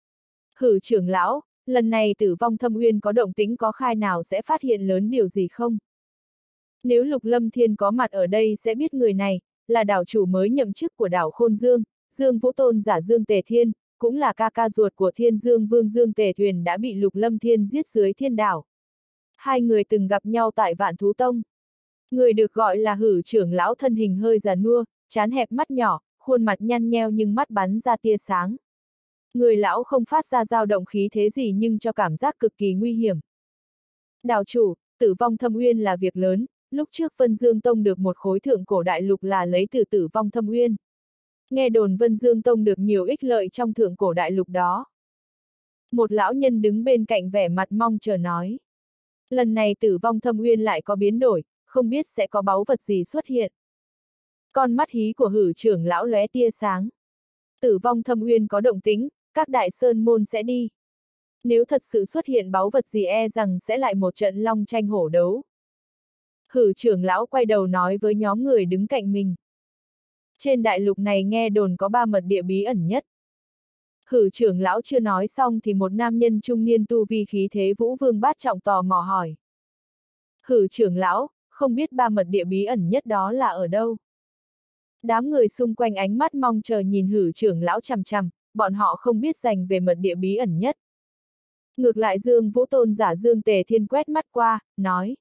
Hử trưởng lão, lần này Tử Vong Thâm Uyên có động tĩnh có khai nào sẽ phát hiện lớn điều gì không? Nếu Lục Lâm Thiên có mặt ở đây sẽ biết người này, là đảo chủ mới nhậm chức của đảo Khôn Dương, Dương Vũ Tôn giả Dương Tề Thiên, cũng là ca ca ruột của Thiên Dương Vương Dương Tề Thuyền đã bị Lục Lâm Thiên giết dưới thiên đảo. Hai người từng gặp nhau tại Vạn Thú Tông. Người được gọi là Hử trưởng lão thân hình hơi già nua, trán hẹp mắt nhỏ, khuôn mặt nhăn nheo nhưng mắt bắn ra tia sáng. Người lão không phát ra dao động khí thế gì nhưng cho cảm giác cực kỳ nguy hiểm. Đảo chủ, tử vong thâm uyên là việc lớn, lúc trước Vân Dương Tông được một khối thượng cổ đại lục là lấy từ tử vong thâm uyên. Nghe đồn Vân Dương Tông được nhiều ích lợi trong thượng cổ đại lục đó. Một lão nhân đứng bên cạnh vẻ mặt mong chờ nói. Lần này tử vong thâm uyên lại có biến đổi, không biết sẽ có báu vật gì xuất hiện. Con mắt hí của Hử trưởng lão lóe tia sáng. Tử vong thâm uyên có động tĩnh, các đại sơn môn sẽ đi. Nếu thật sự xuất hiện báu vật gì e rằng sẽ lại một trận long tranh hổ đấu. Hử trưởng lão quay đầu nói với nhóm người đứng cạnh mình. Trên đại lục này nghe đồn có ba mật địa bí ẩn nhất. Hử trưởng lão chưa nói xong thì một nam nhân trung niên tu vi khí thế vũ vương bát trọng tò mò hỏi. Hử trưởng lão, không biết ba mật địa bí ẩn nhất đó là ở đâu? Đám người xung quanh ánh mắt mong chờ nhìn Hử trưởng lão chằm chằm, bọn họ không biết dành về mật địa bí ẩn nhất. Ngược lại Dương Vũ Tôn giả Dương Tề Thiên quét mắt qua, nói.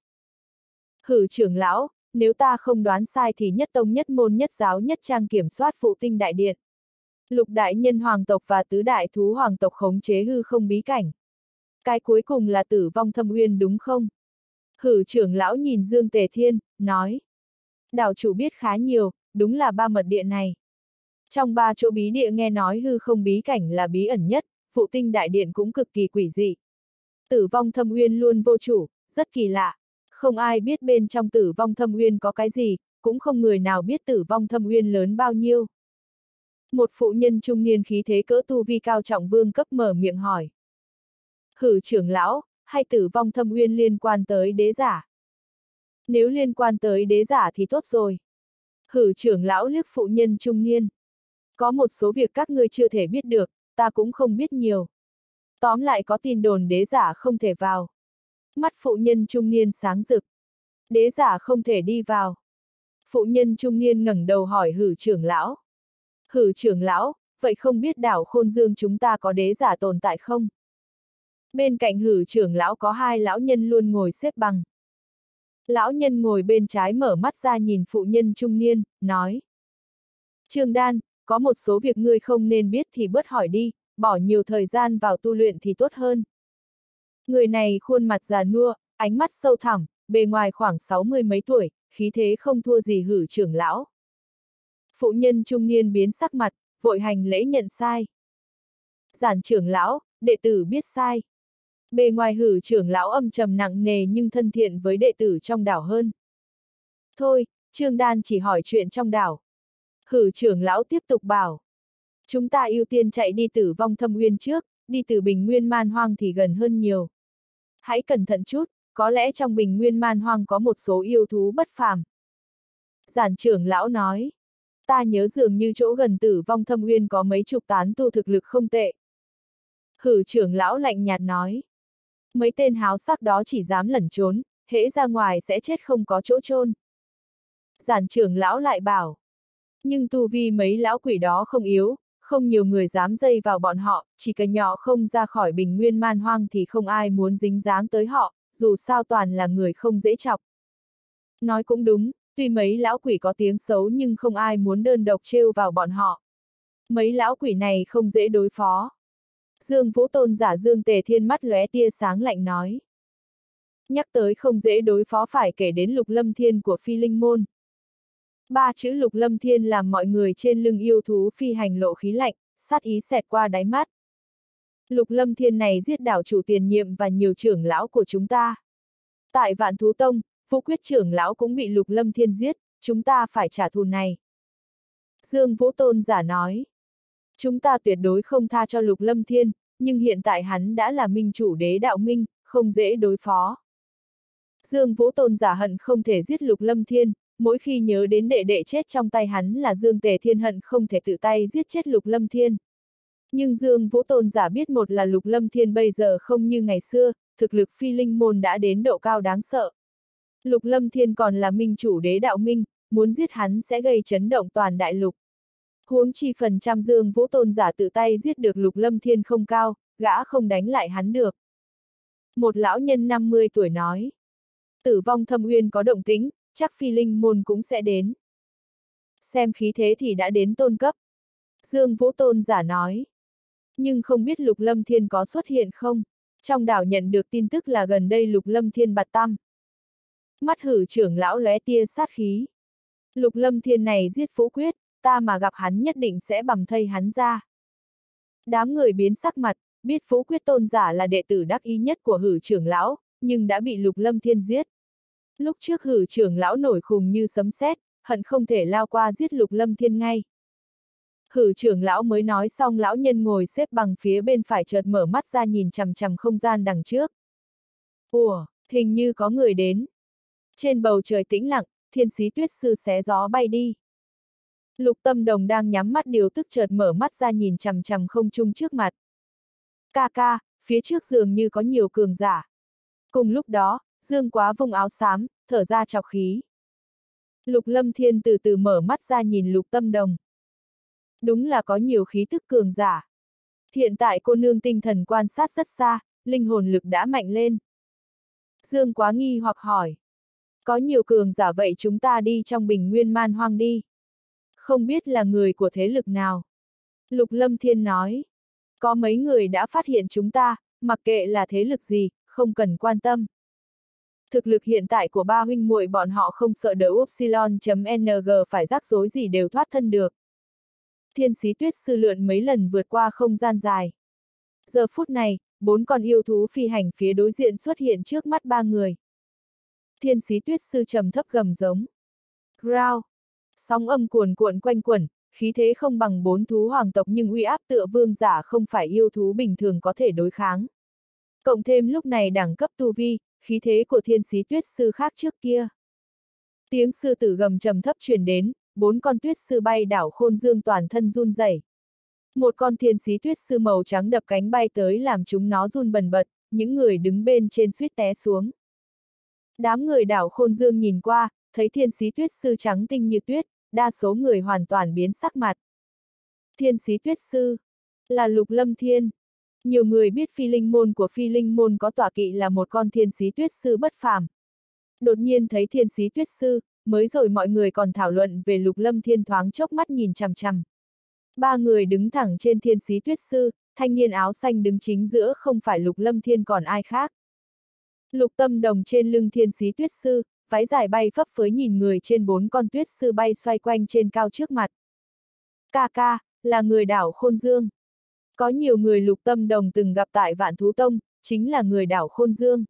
Hử trưởng lão, nếu ta không đoán sai thì nhất tông nhất môn nhất giáo nhất trang kiểm soát phụ tinh đại điện. Lục đại nhân hoàng tộc và tứ đại thú hoàng tộc khống chế hư không bí cảnh. Cái cuối cùng là tử vong thâm uyên đúng không? Hử trưởng lão nhìn Dương Tề Thiên, nói. Đảo chủ biết khá nhiều, đúng là ba mật địa này. Trong ba chỗ bí địa nghe nói hư không bí cảnh là bí ẩn nhất, phụ tinh đại điện cũng cực kỳ quỷ dị. Tử vong thâm uyên luôn vô chủ, rất kỳ lạ. Không ai biết bên trong tử vong thâm uyên có cái gì, cũng không người nào biết tử vong thâm uyên lớn bao nhiêu. Một phụ nhân trung niên khí thế cỡ tu vi cao trọng vương cấp mở miệng hỏi. Hử trưởng lão, hay tử vong thâm uyên liên quan tới đế giả? Nếu liên quan tới đế giả thì tốt rồi. Hử trưởng lão liếc phụ nhân trung niên. Có một số việc các ngươi chưa thể biết được, ta cũng không biết nhiều. Tóm lại có tin đồn đế giả không thể vào. Mắt phụ nhân trung niên sáng rực. Đế giả không thể đi vào. Phụ nhân trung niên ngẩng đầu hỏi Hử trưởng lão. Hử trưởng lão, vậy không biết đảo Khôn Dương chúng ta có đế giả tồn tại không? Bên cạnh Hử trưởng lão có hai lão nhân luôn ngồi xếp bằng. Lão nhân ngồi bên trái mở mắt ra nhìn phụ nhân trung niên, nói. Trương Đan, có một số việc ngươi không nên biết thì bớt hỏi đi, bỏ nhiều thời gian vào tu luyện thì tốt hơn. Người này khuôn mặt già nua, ánh mắt sâu thẳm, bề ngoài khoảng sáu mươi mấy tuổi, khí thế không thua gì Hử trưởng lão. Phụ nhân trung niên biến sắc mặt, vội hành lễ nhận sai. Giản trưởng lão, đệ tử biết sai. Bề ngoài Hử trưởng lão âm trầm nặng nề nhưng thân thiện với đệ tử trong đảo hơn. Thôi, Trương Đan chỉ hỏi chuyện trong đảo. Hử trưởng lão tiếp tục bảo. Chúng ta ưu tiên chạy đi tử vong thâm uyên trước, đi từ Bình Nguyên Man Hoang thì gần hơn nhiều. Hãy cẩn thận chút, có lẽ trong Bình Nguyên Man Hoang có một số yêu thú bất phàm. Giản trưởng lão nói. Ta nhớ dường như chỗ gần tử vong thâm uyên có mấy chục tán tu thực lực không tệ. Hử trưởng lão lạnh nhạt nói. Mấy tên háo sắc đó chỉ dám lẩn trốn, hễ ra ngoài sẽ chết không có chỗ chôn. Giản trưởng lão lại bảo. Nhưng tu vi mấy lão quỷ đó không yếu, không nhiều người dám dây vào bọn họ, chỉ cần nhỏ không ra khỏi Bình Nguyên Man Hoang thì không ai muốn dính dáng tới họ, dù sao toàn là người không dễ chọc. Nói cũng đúng, tuy mấy lão quỷ có tiếng xấu nhưng không ai muốn đơn độc trêu vào bọn họ. Mấy lão quỷ này không dễ đối phó. Dương Vũ Tôn giả Dương Tề Thiên mắt lóe tia sáng lạnh nói. Nhắc tới không dễ đối phó phải kể đến Lục Lâm Thiên của Phi Linh Môn. Ba chữ Lục Lâm Thiên làm mọi người trên lưng yêu thú phi hành lộ khí lạnh, sát ý xẹt qua đáy mắt. Lục Lâm Thiên này giết đảo chủ tiền nhiệm và nhiều trưởng lão của chúng ta. Tại Vạn Thú Tông, Vũ Quyết trưởng lão cũng bị Lục Lâm Thiên giết, chúng ta phải trả thù này. Dương Vũ Tôn giả nói. Chúng ta tuyệt đối không tha cho Lục Lâm Thiên, nhưng hiện tại hắn đã là minh chủ đế đạo minh, không dễ đối phó. Dương Vũ Tôn giả hận không thể giết Lục Lâm Thiên, mỗi khi nhớ đến đệ đệ chết trong tay hắn là Dương Tề Thiên hận không thể tự tay giết chết Lục Lâm Thiên. Nhưng Dương Vũ Tôn giả biết một là Lục Lâm Thiên bây giờ không như ngày xưa, thực lực Phi Linh Môn đã đến độ cao đáng sợ. Lục Lâm Thiên còn là minh chủ đế đạo minh, muốn giết hắn sẽ gây chấn động toàn đại lục. Huống chi phần trăm Dương Vũ tôn giả tự tay giết được Lục Lâm Thiên không cao, gã không đánh lại hắn được. Một lão nhân năm mươi tuổi nói. Tử vong thâm uyên có động tĩnh, chắc phi linh môn cũng sẽ đến. Xem khí thế thì đã đến tôn cấp. Dương Vũ tôn giả nói. Nhưng không biết Lục Lâm Thiên có xuất hiện không? Trong đảo nhận được tin tức là gần đây Lục Lâm Thiên bạt tăm. Mắt Hử trưởng lão lóe tia sát khí. Lục Lâm Thiên này giết Phú Quyết, ta mà gặp hắn nhất định sẽ bầm thây hắn ra. Đám người biến sắc mặt, biết Phú Quyết tôn giả là đệ tử đắc ý nhất của Hử trưởng lão, nhưng đã bị Lục Lâm Thiên giết. Lúc trước Hử trưởng lão nổi khùng như sấm sét, hận không thể lao qua giết Lục Lâm Thiên ngay. Hử trưởng lão mới nói xong, lão nhân ngồi xếp bằng phía bên phải chợt mở mắt ra nhìn chằm chằm không gian đằng trước. Ủa, hình như có người đến. Trên bầu trời tĩnh lặng, Thiên Sĩ Tuyết Sư xé gió bay đi. Lục Tâm Đồng đang nhắm mắt điều tức chợt mở mắt ra nhìn chằm chằm không trung trước mặt. Ca ca, phía trước dường như có nhiều cường giả. Cùng lúc đó, Dương Quá vung áo xám, thở ra chọc khí. Lục Lâm Thiên từ từ mở mắt ra nhìn Lục Tâm Đồng. Đúng là có nhiều khí tức cường giả. Hiện tại cô nương tinh thần quan sát rất xa, linh hồn lực đã mạnh lên. Dương Quá nghi hoặc hỏi. Có nhiều cường giả vậy chúng ta đi trong bình nguyên man hoang đi. Không biết là người của thế lực nào. Lục Lâm Thiên nói. Có mấy người đã phát hiện chúng ta, mặc kệ là thế lực gì, không cần quan tâm. Thực lực hiện tại của ba huynh muội bọn họ không sợ đỡ Upsilon.ng phải rắc rối gì đều thoát thân được. Thiên Sĩ Tuyết Sư lượn mấy lần vượt qua không gian dài. Giờ phút này, bốn con yêu thú phi hành phía đối diện xuất hiện trước mắt ba người. Thiên Sĩ Tuyết Sư trầm thấp gầm giống. Growl. Sóng âm cuồn cuộn quanh quẩn, khí thế không bằng bốn thú hoàng tộc nhưng uy áp tựa vương giả không phải yêu thú bình thường có thể đối kháng. Cộng thêm lúc này đẳng cấp tu vi, khí thế của Thiên Sĩ Tuyết Sư khác trước kia. Tiếng sư tử gầm trầm thấp truyền đến, bốn con tuyết sư bay đảo Khôn Dương toàn thân run rẩy. Một con Thiên Sĩ Tuyết Sư màu trắng đập cánh bay tới làm chúng nó run bần bật, những người đứng bên trên suýt té xuống. Đám người đảo Khôn Dương nhìn qua, thấy Thiên Sĩ Tuyết Sư trắng tinh như tuyết, đa số người hoàn toàn biến sắc mặt. Thiên Sĩ Tuyết Sư là Lục Lâm Thiên. Nhiều người biết phi linh môn của phi linh môn có tọa kỵ là một con Thiên Sĩ Tuyết Sư bất phàm. Đột nhiên thấy Thiên Sĩ Tuyết Sư, mới rồi mọi người còn thảo luận về Lục Lâm Thiên thoáng chốc mắt nhìn chằm chằm. Ba người đứng thẳng trên Thiên Sĩ Tuyết Sư, thanh niên áo xanh đứng chính giữa không phải Lục Lâm Thiên còn ai khác. Lục Tâm Đồng trên lưng Thiên Sĩ Tuyết Sư, váy dài bay phấp phới nhìn người trên bốn con tuyết sư bay xoay quanh trên cao trước mặt. Ca ca, là người đảo Khôn Dương. Có nhiều người Lục Tâm Đồng từng gặp tại Vạn Thú Tông, chính là người đảo Khôn Dương.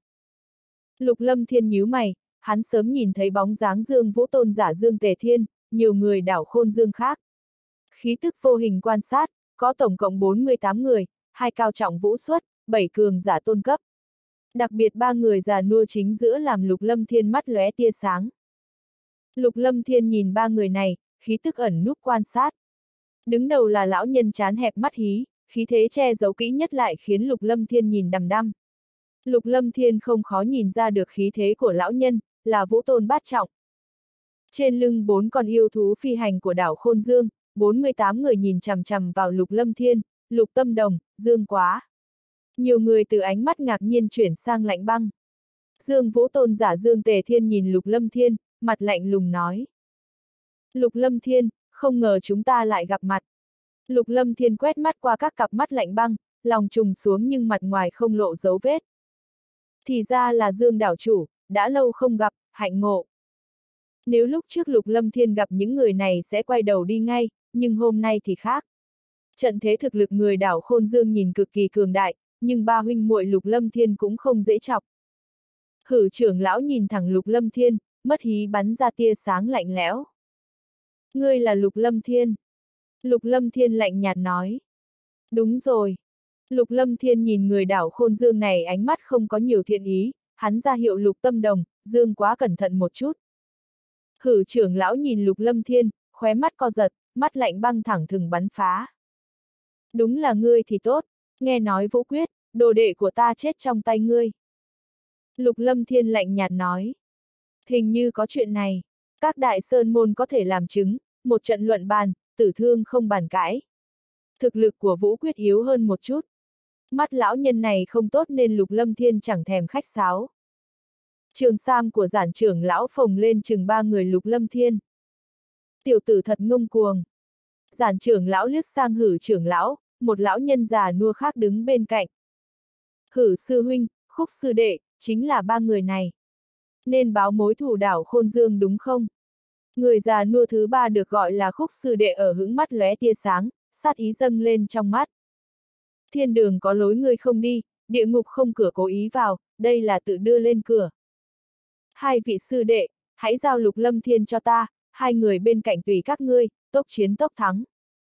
Lục Lâm Thiên nhíu mày, hắn sớm nhìn thấy bóng dáng Dương Vũ tôn giả Dương Tề Thiên, nhiều người đảo Khôn Dương khác. Khí tức vô hình quan sát, có tổng cộng bốn mươi tám người, hai cao trọng vũ xuất, bảy cường giả tôn cấp. Đặc biệt ba người già nua chính giữa làm Lục Lâm Thiên mắt lóe tia sáng. Lục Lâm Thiên nhìn ba người này, khí tức ẩn núp quan sát. Đứng đầu là lão nhân trán hẹp mắt hí, khí thế che giấu kỹ nhất lại khiến Lục Lâm Thiên nhìn đăm đăm. Lục Lâm Thiên không khó nhìn ra được khí thế của lão nhân, là vũ tôn bát trọng. Trên lưng bốn con yêu thú phi hành của đảo Khôn Dương, bốn mươi tám người nhìn chằm chằm vào Lục Lâm Thiên, Lục Tâm Đồng, Dương Quá. Nhiều người từ ánh mắt ngạc nhiên chuyển sang lạnh băng. Dương Vũ tôn giả Dương Tề Thiên nhìn Lục Lâm Thiên, mặt lạnh lùng nói. Lục Lâm Thiên, không ngờ chúng ta lại gặp mặt. Lục Lâm Thiên quét mắt qua các cặp mắt lạnh băng, lòng trùng xuống nhưng mặt ngoài không lộ dấu vết. Thì ra là Dương đảo chủ, đã lâu không gặp, hạnh ngộ. Nếu lúc trước Lục Lâm Thiên gặp những người này sẽ quay đầu đi ngay, nhưng hôm nay thì khác. Trận thế thực lực người đảo Khôn Dương nhìn cực kỳ cường đại, nhưng ba huynh muội Lục Lâm Thiên cũng không dễ chọc. Hử trưởng lão nhìn thẳng Lục Lâm Thiên, mất hí bắn ra tia sáng lạnh lẽo. Ngươi là Lục Lâm Thiên. Lục Lâm Thiên lạnh nhạt nói. Đúng rồi. Lục Lâm Thiên nhìn người đảo Khôn Dương này ánh mắt không có nhiều thiện ý, hắn ra hiệu Lục Tâm Đồng, Dương Quá cẩn thận một chút. Hử trưởng lão nhìn Lục Lâm Thiên, khóe mắt co giật, mắt lạnh băng thẳng thừng bắn phá. Đúng là ngươi thì tốt, nghe nói Vũ Quyết, đồ đệ của ta chết trong tay ngươi. Lục Lâm Thiên lạnh nhạt nói. Hình như có chuyện này. Các đại sơn môn có thể làm chứng, một trận luận bàn, tử thương không bàn cãi. Thực lực của Vũ Quyết yếu hơn một chút. Mắt lão nhân này không tốt nên Lục Lâm Thiên chẳng thèm khách sáo. Trường sam của giản trưởng lão phồng lên chừng ba người Lục Lâm Thiên. Tiểu tử thật ngông cuồng. Giản trưởng lão liếc sang Hử trưởng lão, một lão nhân già nua khác đứng bên cạnh. Hử sư huynh, Khúc sư đệ, chính là ba người này. Nên báo mối thù đảo Khôn Dương đúng không? Người già nua thứ ba được gọi là Khúc sư đệ ở hững mắt lóe tia sáng, sát ý dâng lên trong mắt. Thiên đường có lối ngươi không đi, địa ngục không cửa cố ý vào, đây là tự đưa lên cửa. Hai vị sư đệ, hãy giao Lục Lâm Thiên cho ta, hai người bên cạnh tùy các ngươi, tốc chiến tốc thắng.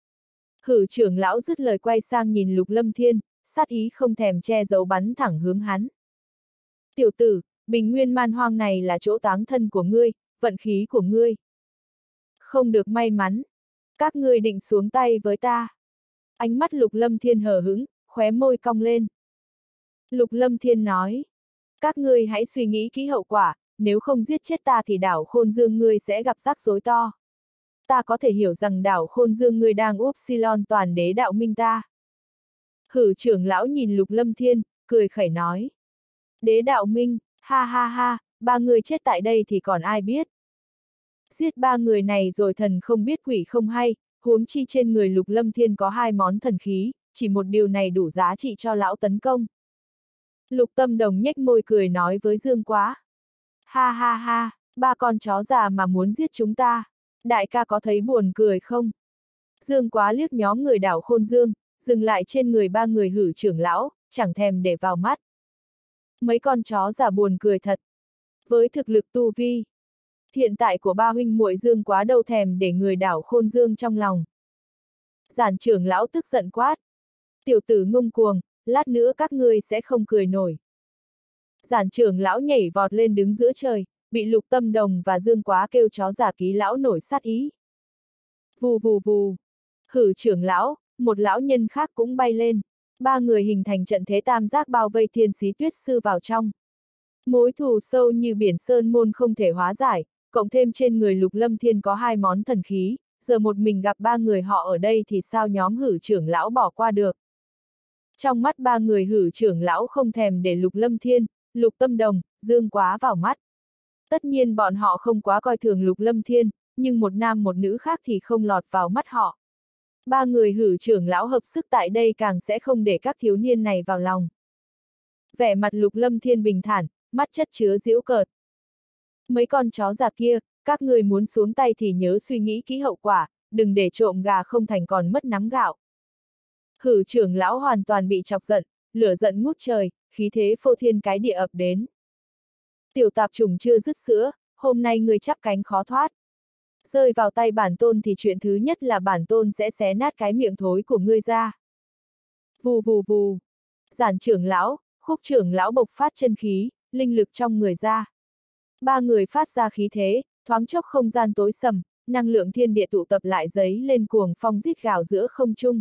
Hử trưởng lão dứt lời quay sang nhìn Lục Lâm Thiên, sát ý không thèm che giấu bắn thẳng hướng hắn. Tiểu tử, bình nguyên man hoang này là chỗ táng thân của ngươi, vận khí của ngươi. Không được may mắn. Các ngươi định xuống tay với ta. Ánh mắt Lục Lâm Thiên hờ hững, khóe môi cong lên. Lục Lâm Thiên nói. Các ngươi hãy suy nghĩ kỹ hậu quả, nếu không giết chết ta thì đảo Khôn Dương ngươi sẽ gặp rắc rối to. Ta có thể hiểu rằng đảo Khôn Dương ngươi đang upsilon toàn đế đạo minh ta. Hử trưởng lão nhìn Lục Lâm Thiên, cười khẩy nói. Đế đạo minh, ha ha ha, ba người chết tại đây thì còn ai biết. Giết ba người này rồi thần không biết quỷ không hay, huống chi trên người Lục Lâm Thiên có hai món thần khí, chỉ một điều này đủ giá trị cho lão tấn công. Lục Tâm Đồng nhếch môi cười nói với Dương Quá. Ha ha ha, ba con chó già mà muốn giết chúng ta, đại ca có thấy buồn cười không? Dương Quá liếc nhóm người đảo Khôn Dương, dừng lại trên người ba người Hử trưởng lão, chẳng thèm để vào mắt. Mấy con chó già buồn cười thật. Với thực lực tu vi hiện tại của ba huynh muội Dương Quá đâu thèm để người đảo Khôn Dương trong lòng. Giản trưởng lão tức giận quát. Tiểu tử ngông cuồng, lát nữa các ngươi sẽ không cười nổi. Giản trưởng lão nhảy vọt lên đứng giữa trời, bị Lục Tâm Đồng và Dương Quá kêu chó giả ký lão nổi sát ý. Vù vù vù. Hử trưởng lão, một lão nhân khác cũng bay lên. Ba người hình thành trận thế tam giác bao vây Thiên Xí Tuyết Sư vào trong. Mối thù sâu như biển sơn môn không thể hóa giải, cộng thêm trên người Lục Lâm Thiên có hai món thần khí, giờ một mình gặp ba người họ ở đây thì sao nhóm Hử trưởng lão bỏ qua được. Trong mắt ba người Hử trưởng lão không thèm để Lục Lâm Thiên, Lục Tâm Đồng, Dương Quá vào mắt. Tất nhiên bọn họ không quá coi thường Lục Lâm Thiên, nhưng một nam một nữ khác thì không lọt vào mắt họ. Ba người Hử trưởng lão hợp sức tại đây càng sẽ không để các thiếu niên này vào lòng. Vẻ mặt Lục Lâm Thiên bình thản, mắt chất chứa giễu cợt. Mấy con chó già kia, các người muốn xuống tay thì nhớ suy nghĩ kỹ hậu quả, đừng để trộm gà không thành còn mất nắm gạo. Hử trưởng lão hoàn toàn bị chọc giận, lửa giận ngút trời, khí thế phô thiên cái địa ập đến. Tiểu tạp chủng chưa dứt sữa, hôm nay người chắp cánh khó thoát. Rơi vào tay bản tôn thì chuyện thứ nhất là bản tôn sẽ xé nát cái miệng thối của ngươi ra. Vù vù vù. Giản trưởng lão, Khúc trưởng lão bộc phát chân khí, linh lực trong người ra. Ba người phát ra khí thế, thoáng chốc không gian tối sầm, năng lượng thiên địa tụ tập lại giấy lên cuồng phong rít gào giữa không trung.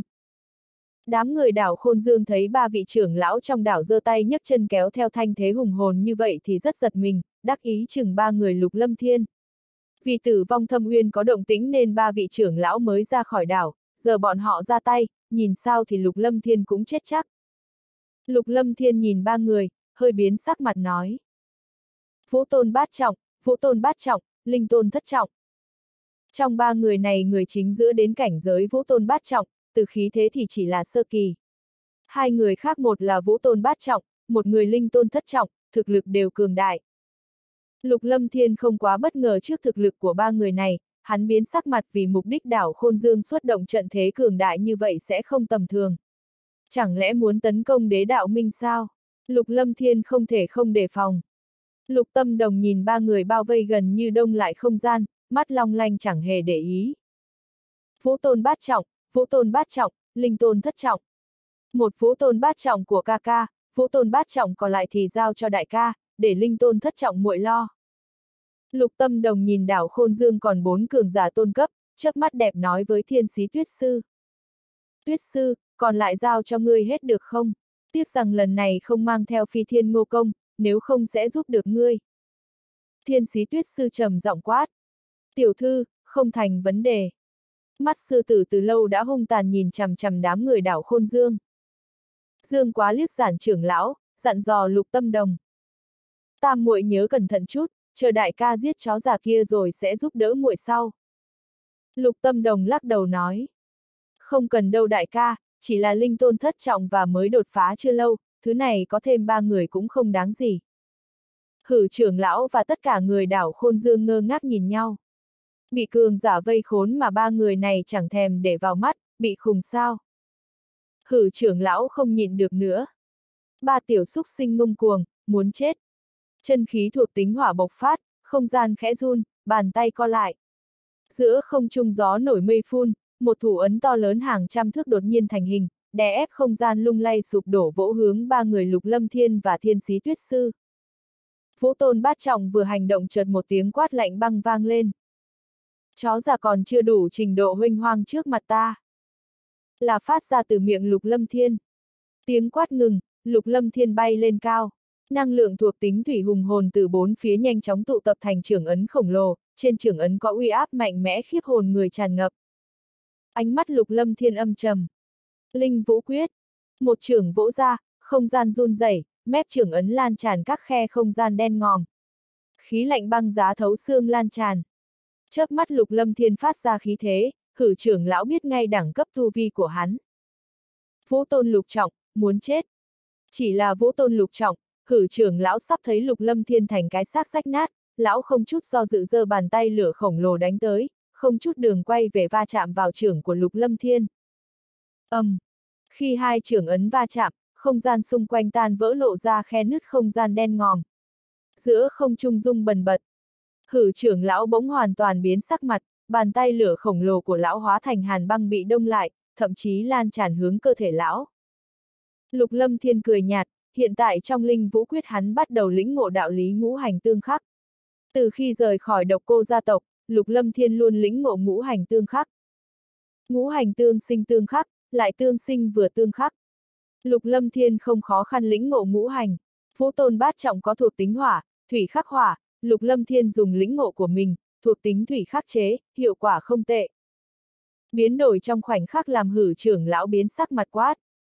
Đám người đảo Khôn Dương thấy ba vị trưởng lão trong đảo giơ tay nhấc chân kéo theo thanh thế hùng hồn như vậy thì rất giật mình, đắc ý chừng ba người Lục Lâm Thiên. Vì Tử Vong Thâm Uyên có động tĩnh nên ba vị trưởng lão mới ra khỏi đảo, giờ bọn họ ra tay, nhìn sao thì Lục Lâm Thiên cũng chết chắc. Lục Lâm Thiên nhìn ba người, hơi biến sắc mặt nói. Vũ Tôn bát trọng, Vũ Tôn bát trọng, Linh Tôn thất trọng. Trong ba người này người chính giữa đến cảnh giới Vũ Tôn bát trọng, từ khí thế thì chỉ là sơ kỳ. Hai người khác một là Vũ Tôn bát trọng, một người Linh Tôn thất trọng, thực lực đều cường đại. Lục Lâm Thiên không quá bất ngờ trước thực lực của ba người này, hắn biến sắc mặt vì mục đích đảo Khôn Dương xuất động trận thế cường đại như vậy sẽ không tầm thường. Chẳng lẽ muốn tấn công đế đạo minh sao? Lục Lâm Thiên không thể không đề phòng. Lục Tâm Đồng nhìn ba người bao vây gần như đông lại không gian, mắt long lanh chẳng hề để ý. Vũ Tôn bát trọng, Vũ Tôn bát trọng, Linh Tôn thất trọng. Một Vũ Tôn bát trọng của ca ca, Vũ Tôn bát trọng còn lại thì giao cho đại ca, để Linh Tôn thất trọng muội lo. Lục Tâm Đồng nhìn đảo Khôn Dương còn bốn cường giả tôn cấp, chớp mắt đẹp nói với Thiên Xí Tuyết Sư. Tuyết Sư, còn lại giao cho ngươi hết được không? Tiếc rằng lần này không mang theo Phi Thiên Ngô Công, nếu không sẽ giúp được ngươi. Thiên Sĩ Tuyết Sư trầm giọng quát. Tiểu thư, không thành vấn đề. Mắt sư tử từ lâu đã hung tàn nhìn chằm chằm đám người đảo Khôn Dương. Dương Quá liếc Giản trưởng lão, dặn dò Lục Tâm Đồng. Tam muội nhớ cẩn thận chút, chờ đại ca giết chó già kia rồi sẽ giúp đỡ muội sau. Lục Tâm Đồng lắc đầu nói. Không cần đâu đại ca, chỉ là linh tôn thất trọng và mới đột phá chưa lâu, thứ này có thêm ba người cũng không đáng gì. Hử trưởng lão và tất cả người đảo Khôn Dương ngơ ngác nhìn nhau. Bị cường giả vây khốn mà ba người này chẳng thèm để vào mắt, bị khùng sao. Hử trưởng lão không nhịn được nữa. Ba tiểu xúc sinh ngông cuồng, muốn chết. Chân khí thuộc tính hỏa bộc phát, không gian khẽ run, bàn tay co lại. Giữa không trung gió nổi mây phun, một thủ ấn to lớn hàng trăm thước đột nhiên thành hình, đè ép không gian lung lay sụp đổ vỗ hướng ba người Lục Lâm Thiên và Thiên Sĩ Tuyết Sư. Vũ Tôn Bát Trọng vừa hành động chợt một tiếng quát lạnh băng vang lên. Chó già còn chưa đủ trình độ huênh hoang trước mặt ta. Là phát ra từ miệng Lục Lâm Thiên. Tiếng quát ngừng, Lục Lâm Thiên bay lên cao. Năng lượng thuộc tính thủy hùng hồn từ bốn phía nhanh chóng tụ tập thành trưởng ấn khổng lồ, trên trưởng ấn có uy áp mạnh mẽ khiếp hồn người tràn ngập. Ánh mắt Lục Lâm Thiên âm trầm. Linh Vũ Quyết. Một trưởng vỗ ra, không gian run rẩy, mép trưởng ấn lan tràn các khe không gian đen ngòm. Khí lạnh băng giá thấu xương lan tràn. Chớp mắt Lục Lâm Thiên phát ra khí thế, hử trưởng lão biết ngay đẳng cấp tu vi của hắn. Vũ Tôn lục trọng, muốn chết. Chỉ là Vũ Tôn lục trọng, hử trưởng lão sắp thấy Lục Lâm Thiên thành cái xác rách nát, lão không chút do dự giơ bàn tay lửa khổng lồ đánh tới, không chút đường quay về va chạm vào trưởng của Lục Lâm Thiên. Ầm. Um, khi hai trưởng ấn va chạm, không gian xung quanh tan vỡ lộ ra khe nứt không gian đen ngòm. Giữa không trung rung bần bật. Hử trưởng lão bỗng hoàn toàn biến sắc mặt, bàn tay lửa khổng lồ của lão hóa thành hàn băng bị đông lại, thậm chí lan tràn hướng cơ thể lão. Lục Lâm Thiên cười nhạt, hiện tại trong Linh Vũ Quyết hắn bắt đầu lĩnh ngộ đạo lý ngũ hành tương khắc. Từ khi rời khỏi Độc Cô gia tộc, Lục Lâm Thiên luôn lĩnh ngộ ngũ hành tương khắc. Ngũ hành tương sinh tương khắc, lại tương sinh vừa tương khắc. Lục Lâm Thiên không khó khăn lĩnh ngộ ngũ hành. Vũ Tôn Bát Trọng có thuộc tính hỏa, thủy khắc hỏa, Lục Lâm Thiên dùng lĩnh ngộ của mình, thuộc tính thủy khắc chế, hiệu quả không tệ. Biến đổi trong khoảnh khắc làm hử trưởng lão biến sắc mặt quát.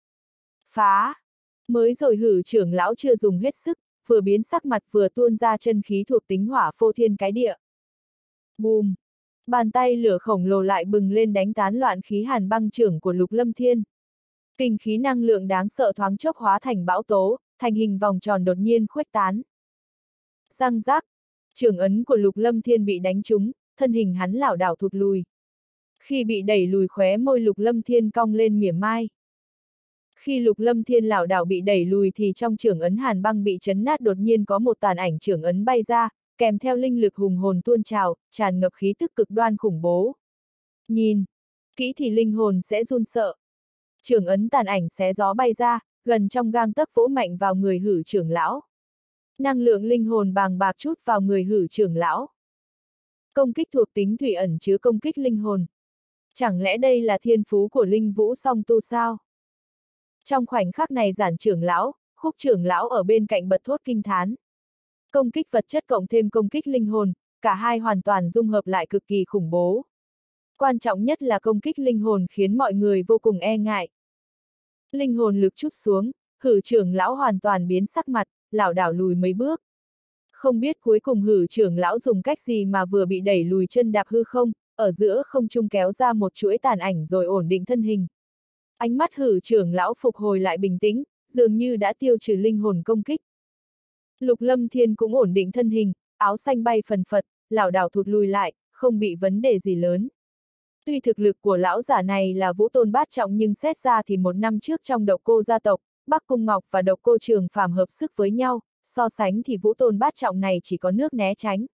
Phá! Mới rồi hử trưởng lão chưa dùng hết sức, vừa biến sắc mặt vừa tuôn ra chân khí thuộc tính hỏa phô thiên cái địa. Bùm! Bàn tay lửa khổng lồ lại bừng lên đánh tán loạn khí hàn băng trưởng của Lục Lâm Thiên. Kinh khí năng lượng đáng sợ thoáng chốc hóa thành bão tố, thành hình vòng tròn đột nhiên khuếch tán. Răng rác! Trưởng ấn của Lục Lâm Thiên bị đánh trúng, thân hình hắn lảo đảo thụt lùi. Khi bị đẩy lùi khóe môi Lục Lâm Thiên cong lên mỉa mai. Khi Lục Lâm Thiên lảo đảo bị đẩy lùi thì trong trưởng ấn hàn băng bị chấn nát đột nhiên có một tàn ảnh trưởng ấn bay ra, kèm theo linh lực hùng hồn tuôn trào, tràn ngập khí tức cực đoan khủng bố. Nhìn kỹ thì linh hồn sẽ run sợ. Trưởng ấn tàn ảnh xé gió bay ra, gần trong gang tấc vỗ mạnh vào người hử trưởng lão. Năng lượng linh hồn bàng bạc chút vào người hử trưởng lão. Công kích thuộc tính thủy ẩn chứa công kích linh hồn. Chẳng lẽ đây là thiên phú của linh vũ song tu sao? Trong khoảnh khắc này Giản trưởng lão, Khúc trưởng lão ở bên cạnh bật thốt kinh thán. Công kích vật chất cộng thêm công kích linh hồn, cả hai hoàn toàn dung hợp lại cực kỳ khủng bố. Quan trọng nhất là công kích linh hồn khiến mọi người vô cùng e ngại. Linh hồn lực chút xuống, hử trưởng lão hoàn toàn biến sắc mặt, lảo đảo lùi mấy bước. Không biết cuối cùng hử trưởng lão dùng cách gì mà vừa bị đẩy lùi chân đạp hư không, ở giữa không trung kéo ra một chuỗi tàn ảnh rồi ổn định thân hình. Ánh mắt hử trưởng lão phục hồi lại bình tĩnh, dường như đã tiêu trừ linh hồn công kích. Lục Lâm Thiên cũng ổn định thân hình, áo xanh bay phần phật, lảo đảo thụt lùi lại, không bị vấn đề gì lớn. Tuy thực lực của lão giả này là Vũ Tôn Bát Trọng nhưng xét ra thì một năm trước trong Độc Cô gia tộc, Bắc Cung Ngọc và Độc Cô Trường Phàm hợp sức với nhau, so sánh thì Vũ Tôn Bát Trọng này chỉ có nước né tránh.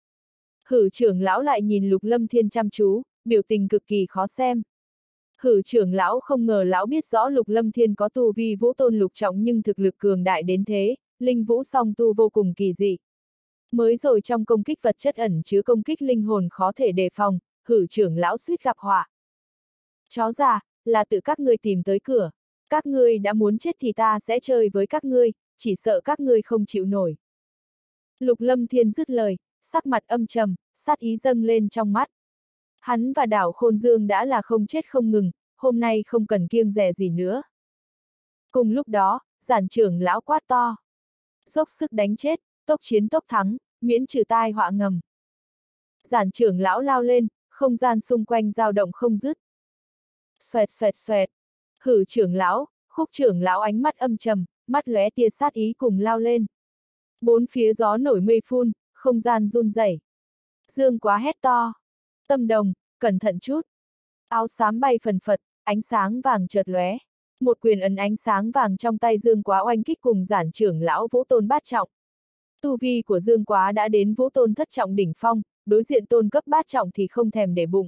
Hử trưởng lão lại nhìn Lục Lâm Thiên chăm chú, biểu tình cực kỳ khó xem. Hử trưởng lão không ngờ lão biết rõ Lục Lâm Thiên có tu vi Vũ Tôn lục trọng nhưng thực lực cường đại đến thế, linh vũ song tu vô cùng kỳ dị. Mới rồi trong công kích vật chất ẩn chứa công kích linh hồn khó thể đề phòng, hử trưởng lão suýt gặp họa. Chó già, là tự các ngươi tìm tới cửa. Các ngươi đã muốn chết thì ta sẽ chơi với các ngươi, chỉ sợ các ngươi không chịu nổi. Lục Lâm Thiên dứt lời, sắc mặt âm trầm, sát ý dâng lên trong mắt. Hắn và đảo Khôn Dương đã là không chết không ngừng, hôm nay không cần kiêng dè gì nữa. Cùng lúc đó, Giản trưởng lão quát to. Dốc sức đánh chết, tốc chiến tốc thắng, miễn trừ tai họa ngầm. Giản trưởng lão lao lên, không gian xung quanh dao động không dứt. Xoẹt xoẹt xoẹt. Hử trưởng lão, Khúc trưởng lão ánh mắt âm trầm, mắt lóe tia sát ý cùng lao lên. Bốn phía gió nổi mây phun, không gian run rẩy. Dương Quá hét to. Tâm Đồng, cẩn thận chút. Áo xám bay phần phật, ánh sáng vàng chợt lóe. Một quyền ấn ánh sáng vàng trong tay Dương Quá oanh kích cùng Giản trưởng lão Vũ Tôn bát trọng. Tu vi của Dương Quá đã đến Vũ Tôn thất trọng đỉnh phong, đối diện tôn cấp bát trọng thì không thèm để bụng.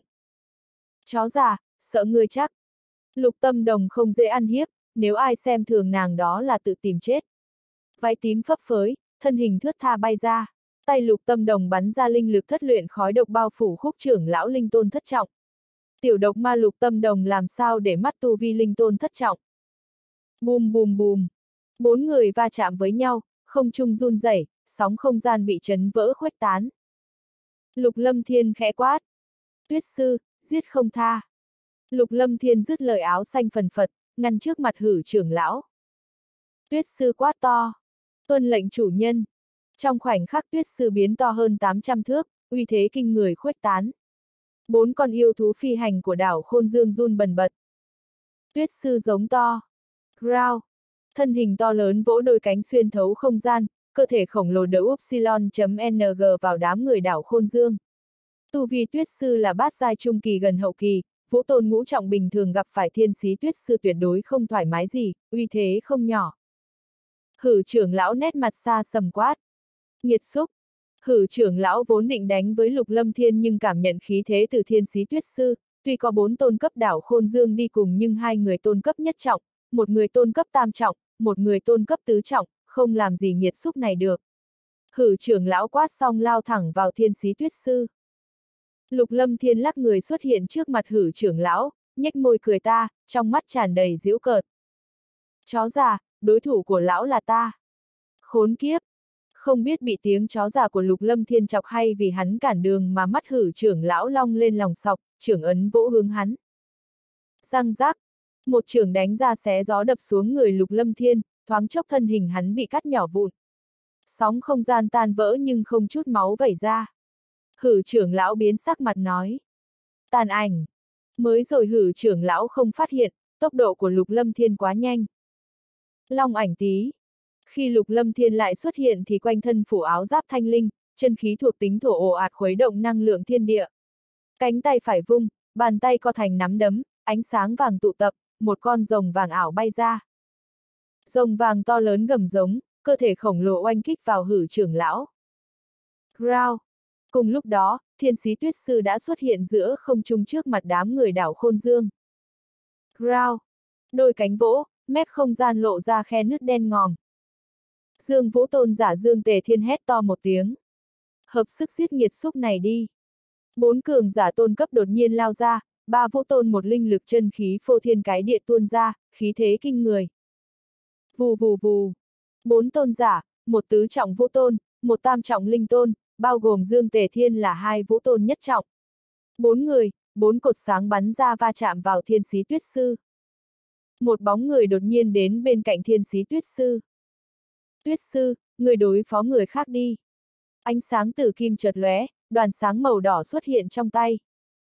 Chó già, sợ ngươi chắc. Lục Tâm Đồng không dễ ăn hiếp, nếu ai xem thường nàng đó là tự tìm chết. Váy tím phấp phới, thân hình thướt tha bay ra. Tay Lục Tâm Đồng bắn ra linh lực thất luyện khói độc bao phủ Khúc trưởng lão linh tôn thất trọng. Tiểu độc ma Lục Tâm Đồng làm sao để mắt tu vi linh tôn thất trọng. Bùm bùm bùm. Bốn người va chạm với nhau, không trung run rẩy, sóng không gian bị chấn vỡ khuếch tán. Lục Lâm Thiên khẽ quát. Tuyết sư, giết không tha. Lục Lâm Thiên dứt lời áo xanh phần phật, ngăn trước mặt Hử trưởng lão. Tuyết sư quát to. Tuân lệnh chủ nhân. Trong khoảnh khắc Tuyết sư biến to hơn tám trăm thước, uy thế kinh người khuếch tán. Bốn con yêu thú phi hành của đảo Khôn Dương run bần bật. Tuyết sư giống to. Growl. Thân hình to lớn vỗ đôi cánh xuyên thấu không gian, cơ thể khổng lồ đỡ Upsilon.ng vào đám người đảo Khôn Dương. Tu vi Tuyết sư là bát giai trung kỳ gần hậu kỳ, Vũ Tôn ngũ trọng bình thường gặp phải thiên sĩ Tuyết sư tuyệt đối không thoải mái gì, uy thế không nhỏ. Hử trưởng lão nét mặt xa sầm quát. Nghiệt xúc. Hử trưởng lão vốn định đánh với Lục Lâm Thiên nhưng cảm nhận khí thế từ thiên sĩ Tuyết sư, tuy có bốn tôn cấp đảo Khôn Dương đi cùng nhưng hai người tôn cấp nhất trọng, một người tôn cấp tam trọng, một người tôn cấp tứ trọng, không làm gì nghiệt xúc này được. Hử trưởng lão quát xong lao thẳng vào thiên sĩ Tuyết sư. Lục Lâm Thiên lắc người xuất hiện trước mặt Hử trưởng lão, nhếch môi cười ta, trong mắt tràn đầy giễu cợt. Chó già, đối thủ của lão là ta. Khốn kiếp. Không biết bị tiếng chó già của Lục Lâm Thiên chọc hay vì hắn cản đường mà mắt Hử trưởng lão long lên lòng sọc, trưởng ấn vỗ hướng hắn. Răng rác. Một trưởng đánh ra xé gió đập xuống người Lục Lâm Thiên, thoáng chốc thân hình hắn bị cắt nhỏ vụn. Sóng không gian tan vỡ nhưng không chút máu vẩy ra. Hử trưởng lão biến sắc mặt nói. Tàn ảnh. Mới rồi Hử trưởng lão không phát hiện, tốc độ của Lục Lâm Thiên quá nhanh. Long ảnh tí. Khi Lục Lâm Thiên lại xuất hiện thì quanh thân phủ áo giáp thanh linh, chân khí thuộc tính thổ ồ ạt khuấy động năng lượng thiên địa. Cánh tay phải vung, bàn tay co thành nắm đấm, ánh sáng vàng tụ tập, một con rồng vàng ảo bay ra. Rồng vàng to lớn gầm giống, cơ thể khổng lồ oanh kích vào Hử trưởng lão. Growl. Cùng lúc đó, thiên sĩ Tuyết sư đã xuất hiện giữa không trung trước mặt đám người đảo Khôn Dương. Growl. Đôi cánh vỗ, mép không gian lộ ra khe nứt đen ngòm. Dương Vũ Tôn giả Dương Tề Thiên hét to một tiếng. Hợp sức giết nghiệt xúc này đi. Bốn cường giả tôn cấp đột nhiên lao ra, ba Vũ Tôn một linh lực chân khí phô thiên cái địa tuôn ra, khí thế kinh người. Vù vù vù. Bốn tôn giả, một tứ trọng Vũ Tôn, một tam trọng linh tôn, bao gồm Dương Tề Thiên là hai Vũ Tôn nhất trọng. Bốn người, bốn cột sáng bắn ra va chạm vào thiên sĩ Tuyết sư. Một bóng người đột nhiên đến bên cạnh thiên sĩ Tuyết sư. Tuyết sư, người đối phó người khác đi. Ánh sáng tử kim chợt lóe, đoàn sáng màu đỏ xuất hiện trong tay.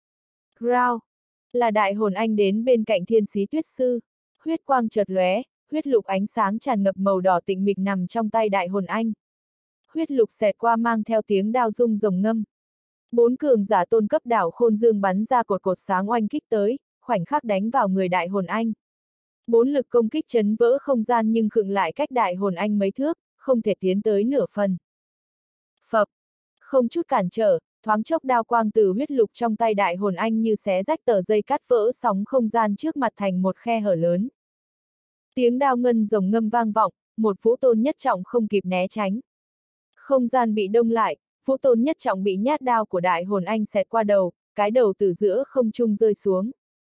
Growl. Là đại hồn anh đến bên cạnh thiên sĩ Tuyết sư. Huyết quang chợt lóe, huyết lục ánh sáng tràn ngập màu đỏ tịnh mịch nằm trong tay đại hồn anh. Huyết lục xẹt qua mang theo tiếng đao rung rồng ngâm. Bốn cường giả tôn cấp đảo Khôn Dương bắn ra cột cột sáng oanh kích tới, khoảnh khắc đánh vào người đại hồn anh. Bốn lực công kích chấn vỡ không gian nhưng khựng lại cách đại hồn anh mấy thước, không thể tiến tới nửa phần. Phập. Không chút cản trở, thoáng chốc đao quang từ huyết lục trong tay đại hồn anh như xé rách tờ dây cắt vỡ sóng không gian trước mặt thành một khe hở lớn. Tiếng đao ngân rồng ngâm vang vọng, một Vũ Tôn nhất trọng không kịp né tránh. Không gian bị đông lại, Vũ Tôn nhất trọng bị nhát đao của đại hồn anh xẹt qua đầu, cái đầu từ giữa không trung rơi xuống.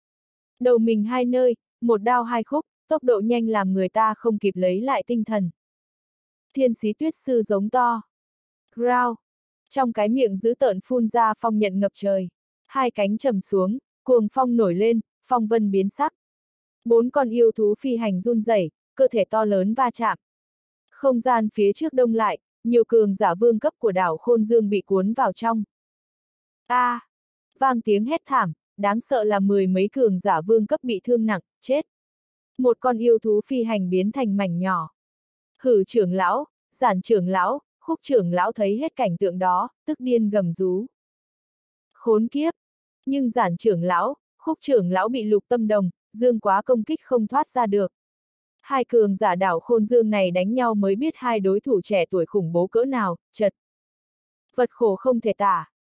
Đầu mình hai nơi, một đao hai khúc, tốc độ nhanh làm người ta không kịp lấy lại tinh thần. Thiên sĩ Tuyết sư giống to. Growl. Trong cái miệng dữ tợn phun ra phong nhận ngập trời. Hai cánh trầm xuống, cuồng phong nổi lên, phong vân biến sắc. Bốn con yêu thú phi hành run rẩy, cơ thể to lớn va chạm. Không gian phía trước đông lại, nhiều cường giả vương cấp của đảo Khôn Dương bị cuốn vào trong. A! À, vang tiếng hét thảm, đáng sợ là mười mấy cường giả vương cấp bị thương nặng, chết. Một con yêu thú phi hành biến thành mảnh nhỏ. Hử trưởng lão, Giản trưởng lão, Khúc trưởng lão thấy hết cảnh tượng đó, tức điên gầm rú. Khốn kiếp! Nhưng Giản trưởng lão, Khúc trưởng lão bị Lục Tâm Đồng, Dương Quá công kích không thoát ra được. Hai cường giả đảo Khôn Dương này đánh nhau mới biết hai đối thủ trẻ tuổi khủng bố cỡ nào, chật. Vật khổ không thể tả.